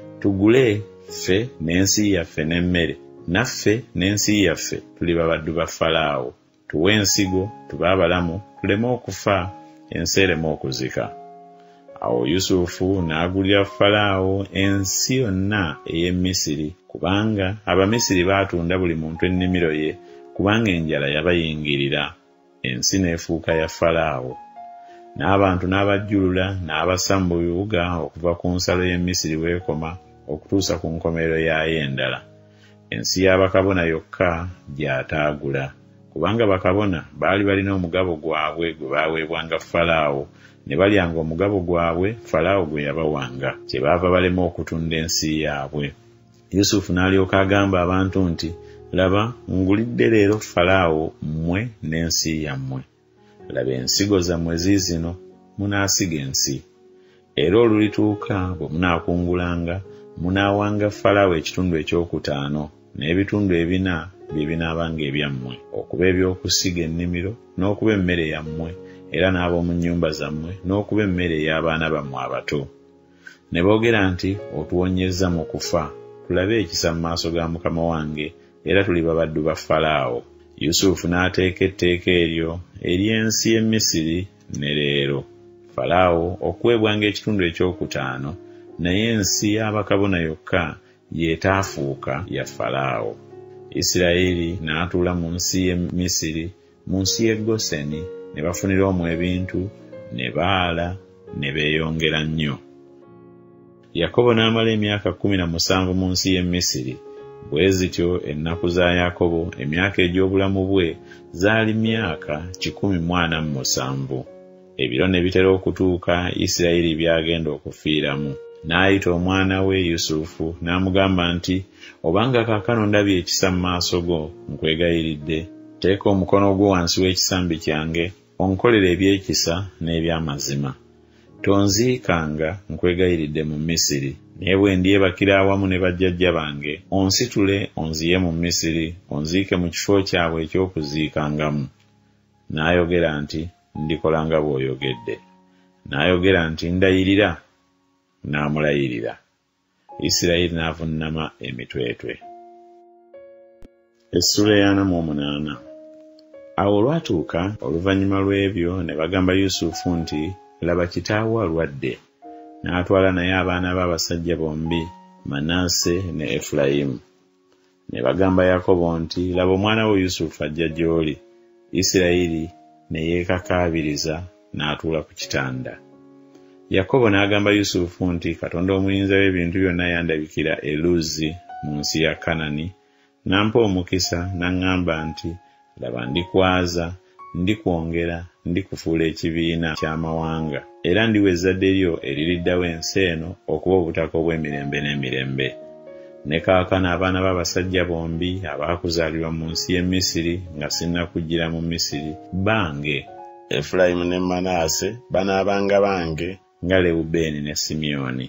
Tugule ffe n'ensi yaffe n'emmere, naffe n'ensi yaffe tuli babaddu ba Falaawo. Tuwe ensigo tube abalamu tuleme okufa, ensi ereme okuzika. Awo Yusufu n'agulira Falaawo ensi yonna ey'e Misiri kubanga Abamisiri baatunda buli muntu ennimiro ye kubanga enjala yabayingirira. Ensi n'efuuka ya Falaawo. N'abantu n'abajjulula n'abassa mu bibuga okuva ku nsalo y'e Misiri w'ekoma okutuusa ku nkomerero yayo endala. Ensi y'abakabona yokka gy'ataagula kubanga bakabona baali balina omugabo gwabwe gwe baaweebwanga Falaawo, ne balyanga omugabo gwabwe Falaawo gwe yabawanga, kyebaava balema okutunda ensi yaabwe. Yusufu n'alyoka agamba abantu nti laba ngulidde leero Falaawo mmwe n'ensi yammwe. Laba ensigo zammwe ziizino, munaasiga ensi. era olulituuka bwe munaakungulanga munaawanga Falaawo ekitundu ekyokutaano n'ebitundu ebina bye binaabanga ebyammwe okuba ebyokusiga ennimiro n'okuba emmere yammwe era n'ab'omu nnyumba zammwe n'okuba emmere ey'abaana bammwe abato. Ne boogera nti otuwonyezza mu kufa tulabe ekisa mu maaso ga mukama wange era tuli babaddu ba Falaawo. Yusufu n'ateeka etteeka eryo ery'ensi y'e Misiri ne leero. Falaawo okuweebwanga ekitundu ekyokutaano naye ensi y'abakabona yokka yeetaafuuka ya Falaawo. Isirayiri n'atuula mu nsi y'e Misiri mu nsi y'e Goseni ne bafunira omwo ebintu ne baala ne beeyongera nnyo. Yakobo n'amala emyaka kkumi na musanvu mu nsi y'e Misiri. Bwe zityo ennaku za Yakobo emyaka egy'obulamu bwe zaali myaka kikumi mu ana mu musanvu. Ebiro ne bitera okutuuka Isirayiri byagenda okufiiramu. N'ayita omwana we Yusufu n'amugamba nti, obanga kaakano ndabye ekisa mu maaso go, nkwegayiridde teeka omukono gwo wansi w'ekisambi kyange onkolere ebyekisa n'eby'amazima. Tonziikanga nkwegayiridde mu Misiri, naye bwe ndyebakira awamu ne bajjajja bange onsitule onziye mu Misiri onziike mu kifo kyabwe eky'okuziikangamu. N'ayogera nti, ndikola nga bw'oyogedde. N'ayogera nti, ndayirira. N'amulayirira. Isirayiri n'avunnama emitwetwe. Essula y'ana mu omunaana. Awo olwatuuka oluvannyuma lw'ebyo ne bagamba Yusufu nti, laba kitaawo alwadde. N'atwala naye abaana b'abasajja bombi, Manaase ne Efulayimu. Ne bagamba Yakobo nti, laba omwana wo Yusufu ajja gy'oli. Isirayiri ne yeekakaabiriza n'atuula ku kitanda. Yakobo n'agamba Yusufu nti, Katonda omuyinza w'ebintu byonna yandabikira e Luzi mu nsi ya Kanani, n'ampa omukisa n'aŋŋamba nti, laba ndikwaza, ndikwongera, ndikufuula ekibiina ky'amawanga, era ndiwa ezzadde lyo eririddawo ensi eno okuba obutaka obw'emirembe n'emirembe. Ne kaakano abaana b'abasajja bombi abaakuzaalirwa mu nsi y'e Misiri nga sinnakujjira mu Misiri bange. Efulayimu ne Manaase banaabanga bange nga Lewubeeni ne Simyoni.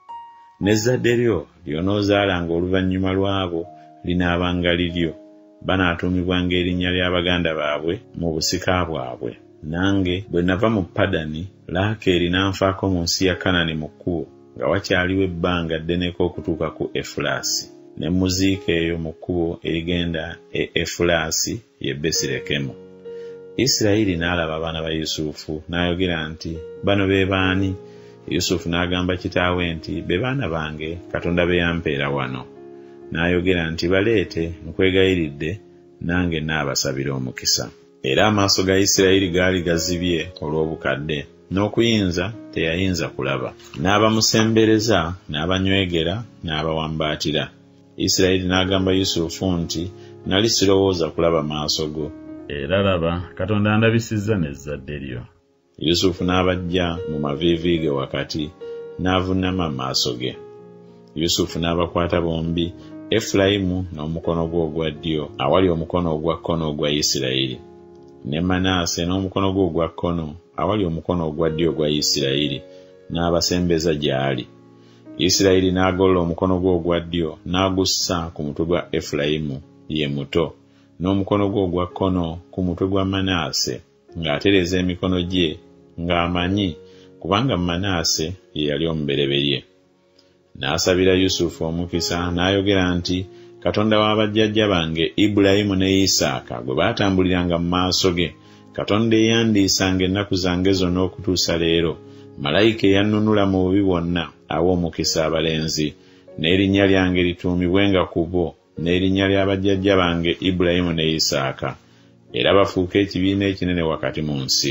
N'ezzadde lyo ly'onoozaalanga oluvannyuma lw'abo linaabanga liryo, banaatuumibwanga erinnya lya baganda baabwe mu busika bwabwe. Nange bwe nava mu Padani, Laakeeri n'anfaako mu nsi ya Kanani mu kkubo nga wakyaliwo ebbanga ddeneko okutuuka ku Efulaasi. Ne muziika eyo mu kkubo erigenda e Efulaasi ye Besirekemu. Isirayiri n'alaba abaana ba Yusufu n'ayogera nti, bano be baani? Yusufu n'agamba kitaawe nti, be baana bange Katonda be yampeera wano. N'ayogera nti, baleete nkwegayiridde nange naabasabira omukisa. Era amaaso ga Isirayiri gaali gazibye olw'obukadde, n'okuyinza teyayinza kulaba. N'abamusembereza, n'abanywegera, n'abawambaatira. Isirayiri n'agamba Yusufu nti, nali sirowooza kulaba maaso go. Era laba Katonda andabisizza n'ezzadde lyo. Yusufu n'abajja mu maviivi ge wakati, n'avunnama maaso ge. Yusufu n'abakwata bombi, Efulayimu n'omukono gwe ogwa ddyo awali omukono ogwa kkono ogwa Isirayiri, ne Manaase n'omukono gwe ogwa kkono awali omukono ogwa ddyo ogwa Isirayiri, n'abasembeza gy'ali. Isirayiri n'agolola omukono gwe ogwa ddyo n'agussa ku mutwe gwa Efulayimu ye muto, n'omukono gwe ogwa kkono ku mutwe gwa Manaase, ng'atereeza emikono gye ng'amanyi kubanga Manaase ye yali omubereberye. N'asabira Yusufu omukisa n'ayogera nti, Katonda wa bajjajja bange Ibulayimu ne Isaaka gwe baatambuliranga mu maaso ge, Katonda eyandiisanga ennaku zange zonna okutuusa leero, malayika eyannunula mu bubi bwonna awa omukisa abalenzi, n'erinnya lyange lituumibwenga ku bo, n'erinnya lya bajjajja bange Ibulayimu ne Isaaka, era bafuuke ekibiina ekinene wakati mu nsi.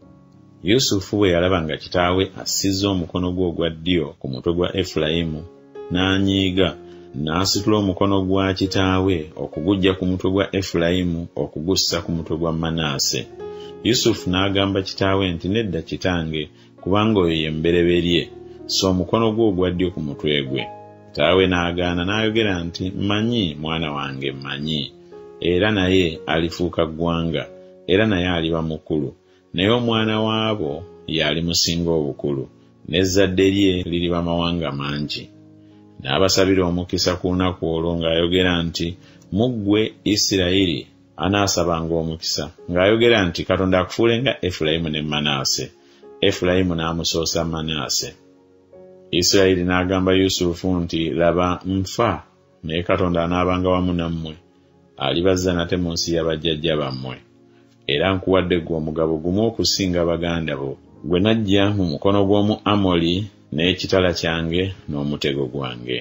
Yusufu bwe yalaba nga kitaawe assizza omukono gwe ogwa ddyo ku mutwe gwa Efulayimu, n'anyiiga, n'asitula omukono gwa kitaawe okugujja ku mutwe gwa Efulayimu okugussa ku mutwe gwa Manaase. Yusufu n'agamba kitaawe nti, nedda kitange, kubanga oyo ye mubereberye, so omukono gwe ogwa ddyo ku mutwe gwe. Kitaawe n'agaana n'ayogera nti, mmanyi mwana wange, mmanyi, era naye alifuuka ggwanga, era naye aliba mukulu, naye omwana waabo y'ali musinga obukulu, n'ezzadde lye liriba mawanga mangi. N'abasabira omukisa ku lunaku olwo ng'ayogera nti muggwe Isirayiri anaasabanga omukisa, ng'ayogera nti Katonda akufuule nga Efulayimu ne Manaase. Efulayimu n'amusoosa Manaase. Isirayiri n'agamba Yusufu nti laba nfa, naye Katonda anaabanga wamu nammwe, alibazza nate mu nsi y'abajjajja bammwe. Era nkuwadde ggwe omugabo gumu okusinga baganda bo, gwe najja mu mukono gw'omu Amoli n'ekitala kyange n'omutego gwange.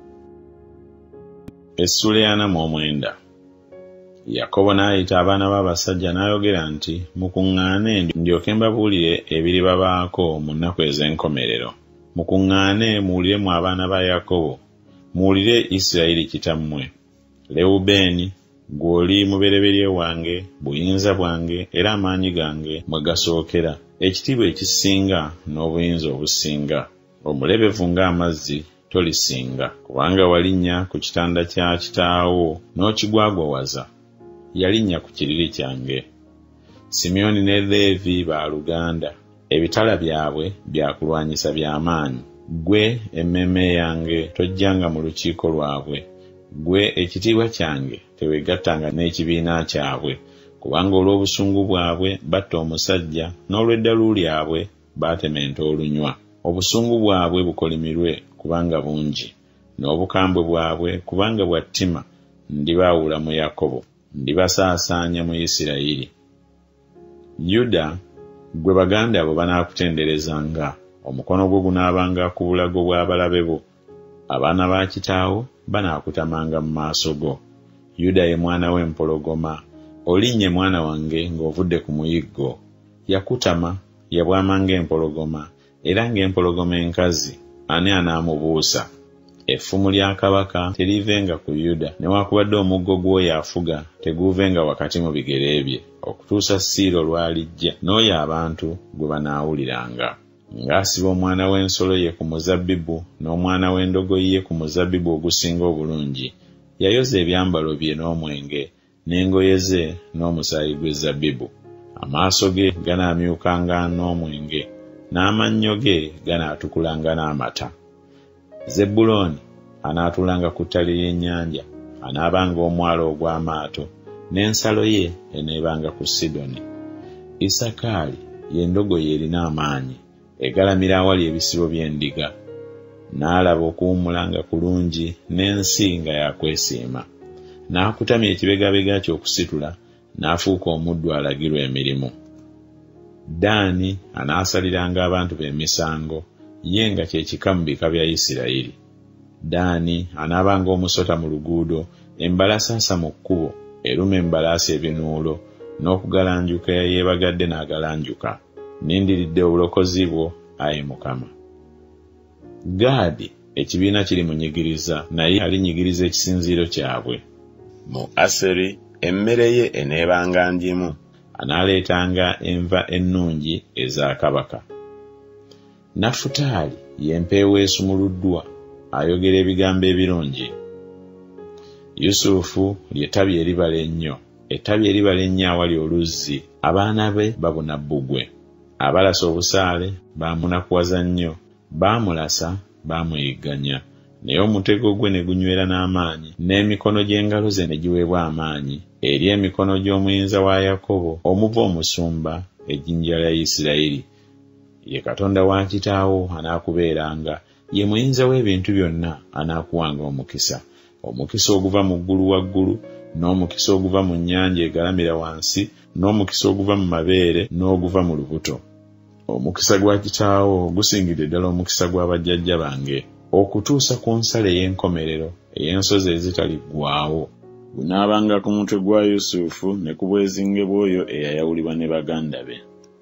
Essula ya ana mu mwenda. Yakobo n'ayita abaana b'abasajja n'ayogera nti mukuŋŋaane ndyoke mbabuulire ebiribabaako mu nnaku ez'enkomerero. Mukuŋŋaane muwulire mu abaana ba Yakobo, muwulire Isirayiri kitammwe. Lewubeeni, gw'oli mubereberye wange, buyinza bwange era amaanyi gange mwe gasookera, ekitiibwa ekisinga n'obuyinza obusinga. Omulebevu ng'amazzi tolisinga, kubanga walinnya ku kitanda kya kitaawo n'okigwagwawaza. Yalinnya ku kiriri kyange. Simyoni ne Leevi baaluganda, ebitala byabwe byakulwanyisa by'amaanyi. Gwe emmeme yange tojjanga mu lukiiko lwabwe. Gwe ekitiibwa kyange teweegattanga n'ekibiina kyabwe, kubanga olw'obusungu bwabwe batta omusajja, n'olw'eddalu lyabwe baatementa olunywa. Obusungu bwabwe bukolimirwe kubanga bungi, n'obukambwe bwabwe kubanga bwa ttima ndibaawula mu Yakobo, ndibasaasaanya mu Isirayiri. Yuda, gwe baganda abo banaakutenderezanga, omukono gwo gunaabanga ku bulago bw'abalabe bo. Abaana ba kitaawo banaakutamanga mu maaso go. Yuda ye mwana w'empologoma, olinnye mwana wange ng'ovudde ku muyiggo. Yakutama, yabwamanga empologoma, era ng'empologoma enkazi ani anaamubuusa. Effumu lya kabaka terivenga ku Yuda, newaakubadde omuggo gw'oyo afuga teguuvenga wakati mu bigere bye, okutuusa Siiro lw'alijja n'oyo abantu gwe banaawuliranga. Ng'asiba omwana w'ensolo ye ku muzabbibu n'omwana w'endogoyi ye ku muzabbibu ogusinga obulungi, yayoza ebyambalo bye n'omwenge, n'engoye ze n'omusaayi gw'ezabbibu. Amaaso ge ganaamyukanga n'omwenge, n'amannyo ge ganaatukulanga n'amata. Zebbulooni anaatulanga ku ttale ly'ennyanja, anaabanga omwalo ogw'amaato, n'ensalo ye eneebanga ku Sidoni. Isakaali y'endogoyi erina amaanyi, egalamira awali ebisibo by'endiga. N'alaba okuwummulanga kulungi n'ensi nga yakwesiima. N'akutamya ekibegabega ky'okusitula, n'afuuka omuddu alagirwa emirimu. Ddaani anaasaliranga abantu b'emisango, ye nga kye kika mu bika bya Isirayiri. Ddaani anaabanga omusota mu luguudo, embalasaasa mu kkubo, eruma embalaasi ebinuulo, n'okugalanjuka yeebagadde n'agalanjuka. Nindiridde obulokozi bwo, Ayi Mukama. Gaadi, ekibiina kiri munyigiriza, naye alinyigiriza ekisinziiro kyabwe. Mu Aseri, emmere ye eneebanga ngimu, anaaleetanga enva ennungi eza kabaka. Nafutaali y'empeewo esumuluddwa, ayogera ebigambo ebirungi. Yusufu ly'ettabi eribala ennyo, ettabi eribala ennyo awali oluzzi, abaana be babuna bbugwe. Abalasa obusaale baamunakuwaza nnyo, baamulasa baamuyigganya, naye omutego gwe ne gunywera n'amaanyi, n'emikono gy'engalo ze ne giweebwa amaanyi eri emikono gy'omuyinza wa Yakobo, omuva omusumba, ejjinja lya Isirayiri. Ye Katonda wa kitaawo anaakubeeranga, ye muyinza w'ebintu byonna anaakuwanga omukisa, omukisa oguva mu ggulu waggulu, n'omukisa oguva mu nnyanja egalamira wansi, n'omukisa oguva mu mabeere n'oguva mu lubuto. Omukisa gwa kitaawo gusingidde ddala omukisa gwa bajjajja bange, okutuusa ku nsalo ey'enkomerero ey'ensozi ezitaliggwaawo. Gunaabanga ku mutwe gwa Yusufu ne ku bwezinge bw'oyo eyayawulibwa ne baganda be.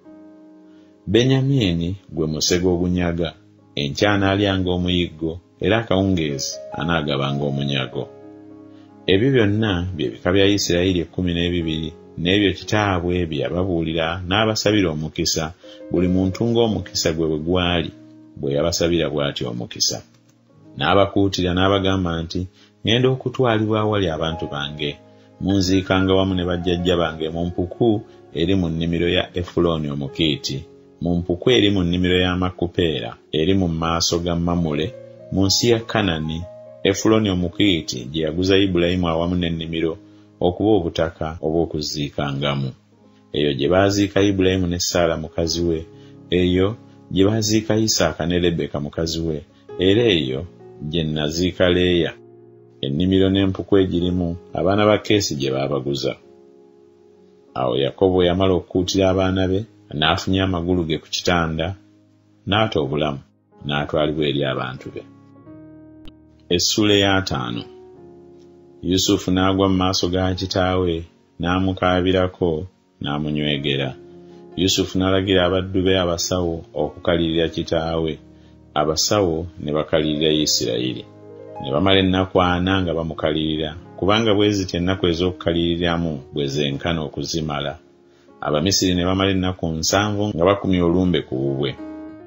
Benyamini gwe musege ogunyaga, enkya anaalyanga omuyiggo, era akawungeezi anaagabanga omunyago. Ebyo byonna bye bika bya Isirayiri ekkumi n'ebibiri, n'ebyo kitaabwe bye yababuulira n'abasabira omukisa, buli muntu ng'omukisa gwe bwe gwali, bwe yabasabira bw'atyo omukisa. N'abakuutira n'abagamba nti, ŋŋenda okutwalibwa awali abantu bange, munziikanga wamu ne bajjajja bange mu mpuku eri mu nnimiro ya Efulooni Omukiiti, mu mpuku eri mu nnimiro ya Makupeera eri mu maaso ga Mamule mu nsi ya Kanani, Efuloni Omukiiti gye yaguza Ibulayimu awamu n'ennimiro okuba obutaka obw'okuziikangamu. Eyo gye baaziika Ibulayimu ne Saala mukazi we, eyo gye baaziika Isaaka ne Lebeka mukazi we, era eyo gye naziika Leeya. Ennimiro n'empuku egirimu abaana ba Keesi gye baabaguza. Awo Yakobo yamala okukuutira abaana be, n'afunya amagulu ge ku kitanda, n'ata obulamu, n'atwalibwa eri abantu be. Essula ey'ataano. Yusufu n'agwa mu maaso ga kitaawe, n'amukaabirako, n'amunywegera. Yusufu n'alagira abaddu be abasawo okukalirira kitaawe. Abasawo ne bakalirira Isirayiri. Ne bamala ennaku ana nga bamukalirira, kubanga bwe ziti ennaku ez'okukaliriramu bwe zenkana okuzimala. Abamisiri ne bamala ennaku nsanvu nga bakumye olumbe ku bubwe.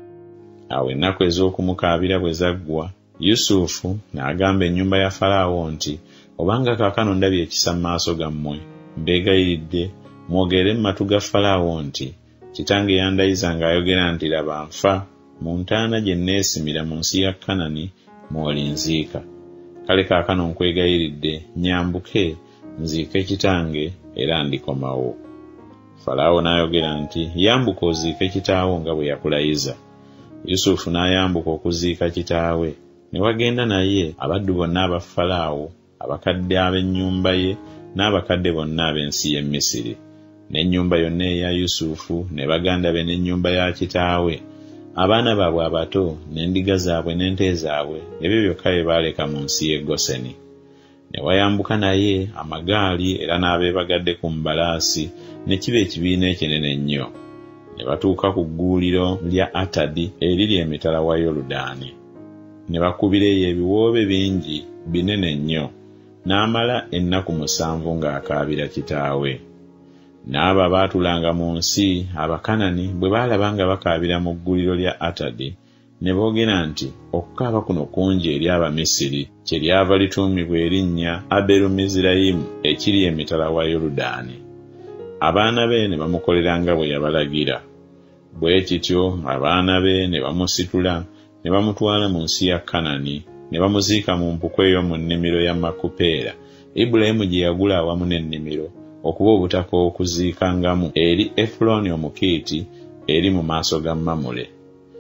Awo ennaku ez'okumukaabira bwe zaggwa, Yusufu n'agamba ennyumba ya Falaawo nti, obanga kaakano ndabye ekisa mu maaso gammwe, mbeegayiridde mwogere mu matu ga Falaawo nti, kitange yandayiza ng'ayogera nti, laba nfa mu ntaana gye neesimira mu nsi ya Kanani mw'olinziika. Kale kaakano nkwegayiridde, nyambuke nziike kitange era ndikomawo. Falaawo n'ayogera nti, yambuka oziike kitaawo nga bwe yakulayiza. Yusufu n'ayambuka okuziika kitaawe, ne wagenda naye abaddu bonna aba Falaawo, abakadde ab'ennyumba ye n'abakadde bonna ab'ensi y'e Misiri. N'ennyumba yonna eya Yusufu ne baganda be n'ennyumba ya kitaawe, abaana baabwe abato n'endiga zaabwe n'ente zaabwe, ebyo byokka bye baaleka mu nsi y'e Goseni. Ne wayambuka naye amagaali era n'abeebagadde ku mbalaasi, ne kiba ekibiina ekinene nnyo. Ne batuuka ku gguuliro lya Atadi eriri emitala wa Yoludaani. Ne bakubira eyo ebiwoobe bingi binene nnyo, n'amala ennaku musanvu ng'akaabira kitaawe. N'abo abaatulanga mu nsi Abakanani bwe baalaba nga bakaabira mu gguuliro lya Atadi, ne boogera nti, okukaaba kuno kungi eri Abamisiri, kyeryava lituumibwa erinnya Aberumizirayimu ekiri emitala wa Yoludaani. Abaana be ne bamukolera nga bwe yabalagira. Bwe kityo abaana be ne bamusitula, ne bamutwala mu nsi ya Kanani, ne bamuziika mu mpuku eyo mu nnimiro ya Makupeera, Ibulayimu gye yagula awamu n'ennimiro, okuba obutaka okuziikangamu eri Efuloni Omukiiti eri mu maaso ga Mamule.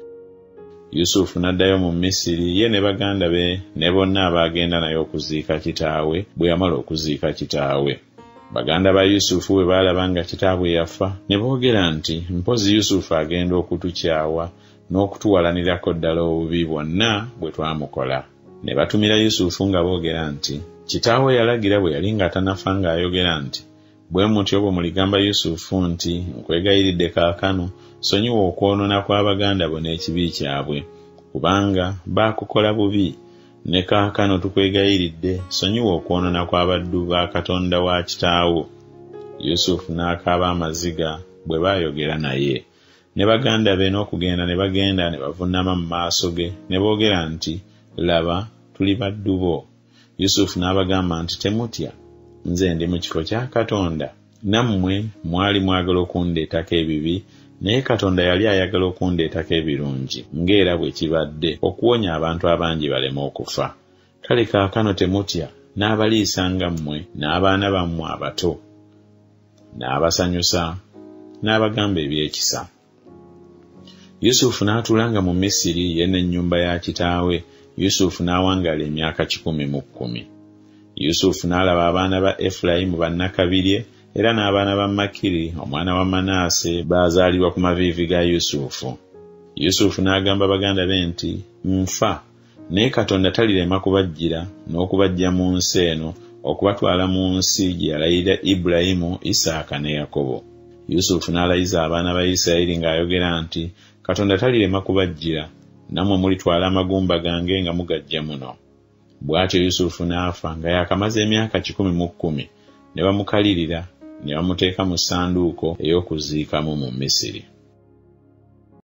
Yusufu n'addayo mu Misiri, ye ne baganda be ne bonna abaagenda naye okuziika kitaawe bwe yamala okuziika kitaawe. Baganda ba Yusufu bwe baalaba nga kitaabwe yafa, ne boogera nti, mpozi Yusufu agenda okutukyawa n'okutuwalanirako ddala obubi bwonna bwe twamukola. Ne batumira Yusufu nga boogera nti, kitaawe yalagira bwe yali nga tanafa ng'ayogera nti, bwe mutyo bwe muligamba Yusufu nti, nkwegayiridde kaakano, sonyiwa okwonoona kw'abaganda bo n'ekibi kyabwe, kubanga baakukola bubi. Ne kaakano tukwegayiridde, sonyiwa okwonoona kw'abaddu ba Katonda wa kitaawo. Yusufu n'akaaba amaziga bwe baayogera naye. Ne baganda be n'okugenda ne bagenda ne bavuunama mu maaso ge, ne boogera nti, laba, tuli baddu bo. Yusufu n'abagamba nti, temutya, nze ndi mu kifo kya Katonda. Nammwe mwali mwagala okundeetako ebibi, naye Katonda yali ayagala okundeetako ebirungi, ng'era bwe kibadde, okuwonya abantu abangi baleme okufa. Kale kaakano temutya, n'abaliisa nga mmwe n'abaana bammwe abato. N'abasanyusa, n'abagamba ebyekisa. Yusufu n'atuulanga mu Misiri ye n'ennyumba ya kitaawe. Yusufu n'awangaala emyaka kikumi mu kkumi. Yusufu n'alaba abaana ba Efulayimu bannakabirye, era n'abaana ba Makiri omwana wa Manaase baazaalibwa ku maviivi ga Yusufu. Yusufu n'agamba baganda be nti, nfa, naye Katonda talirema kubajjira n'okubajja mu nsi eno, okubatwala mu nsi gye yalayirira Ibulayimu, Isaaka ne Yakobo. Yusufu n'alayiza abaana ba Isirayiri ng'ayogera nti, Katonda talirema kubajjira, nammwe mulitwala amagumba gange nga mugajja muno. Bw'atyo Yusufu n'afa nga yakamaze emyaka kikumi mu kkumi, ne bamukalirira, ne bamuteeka mu ssanduuko ey'okuziikamu mu Misiri.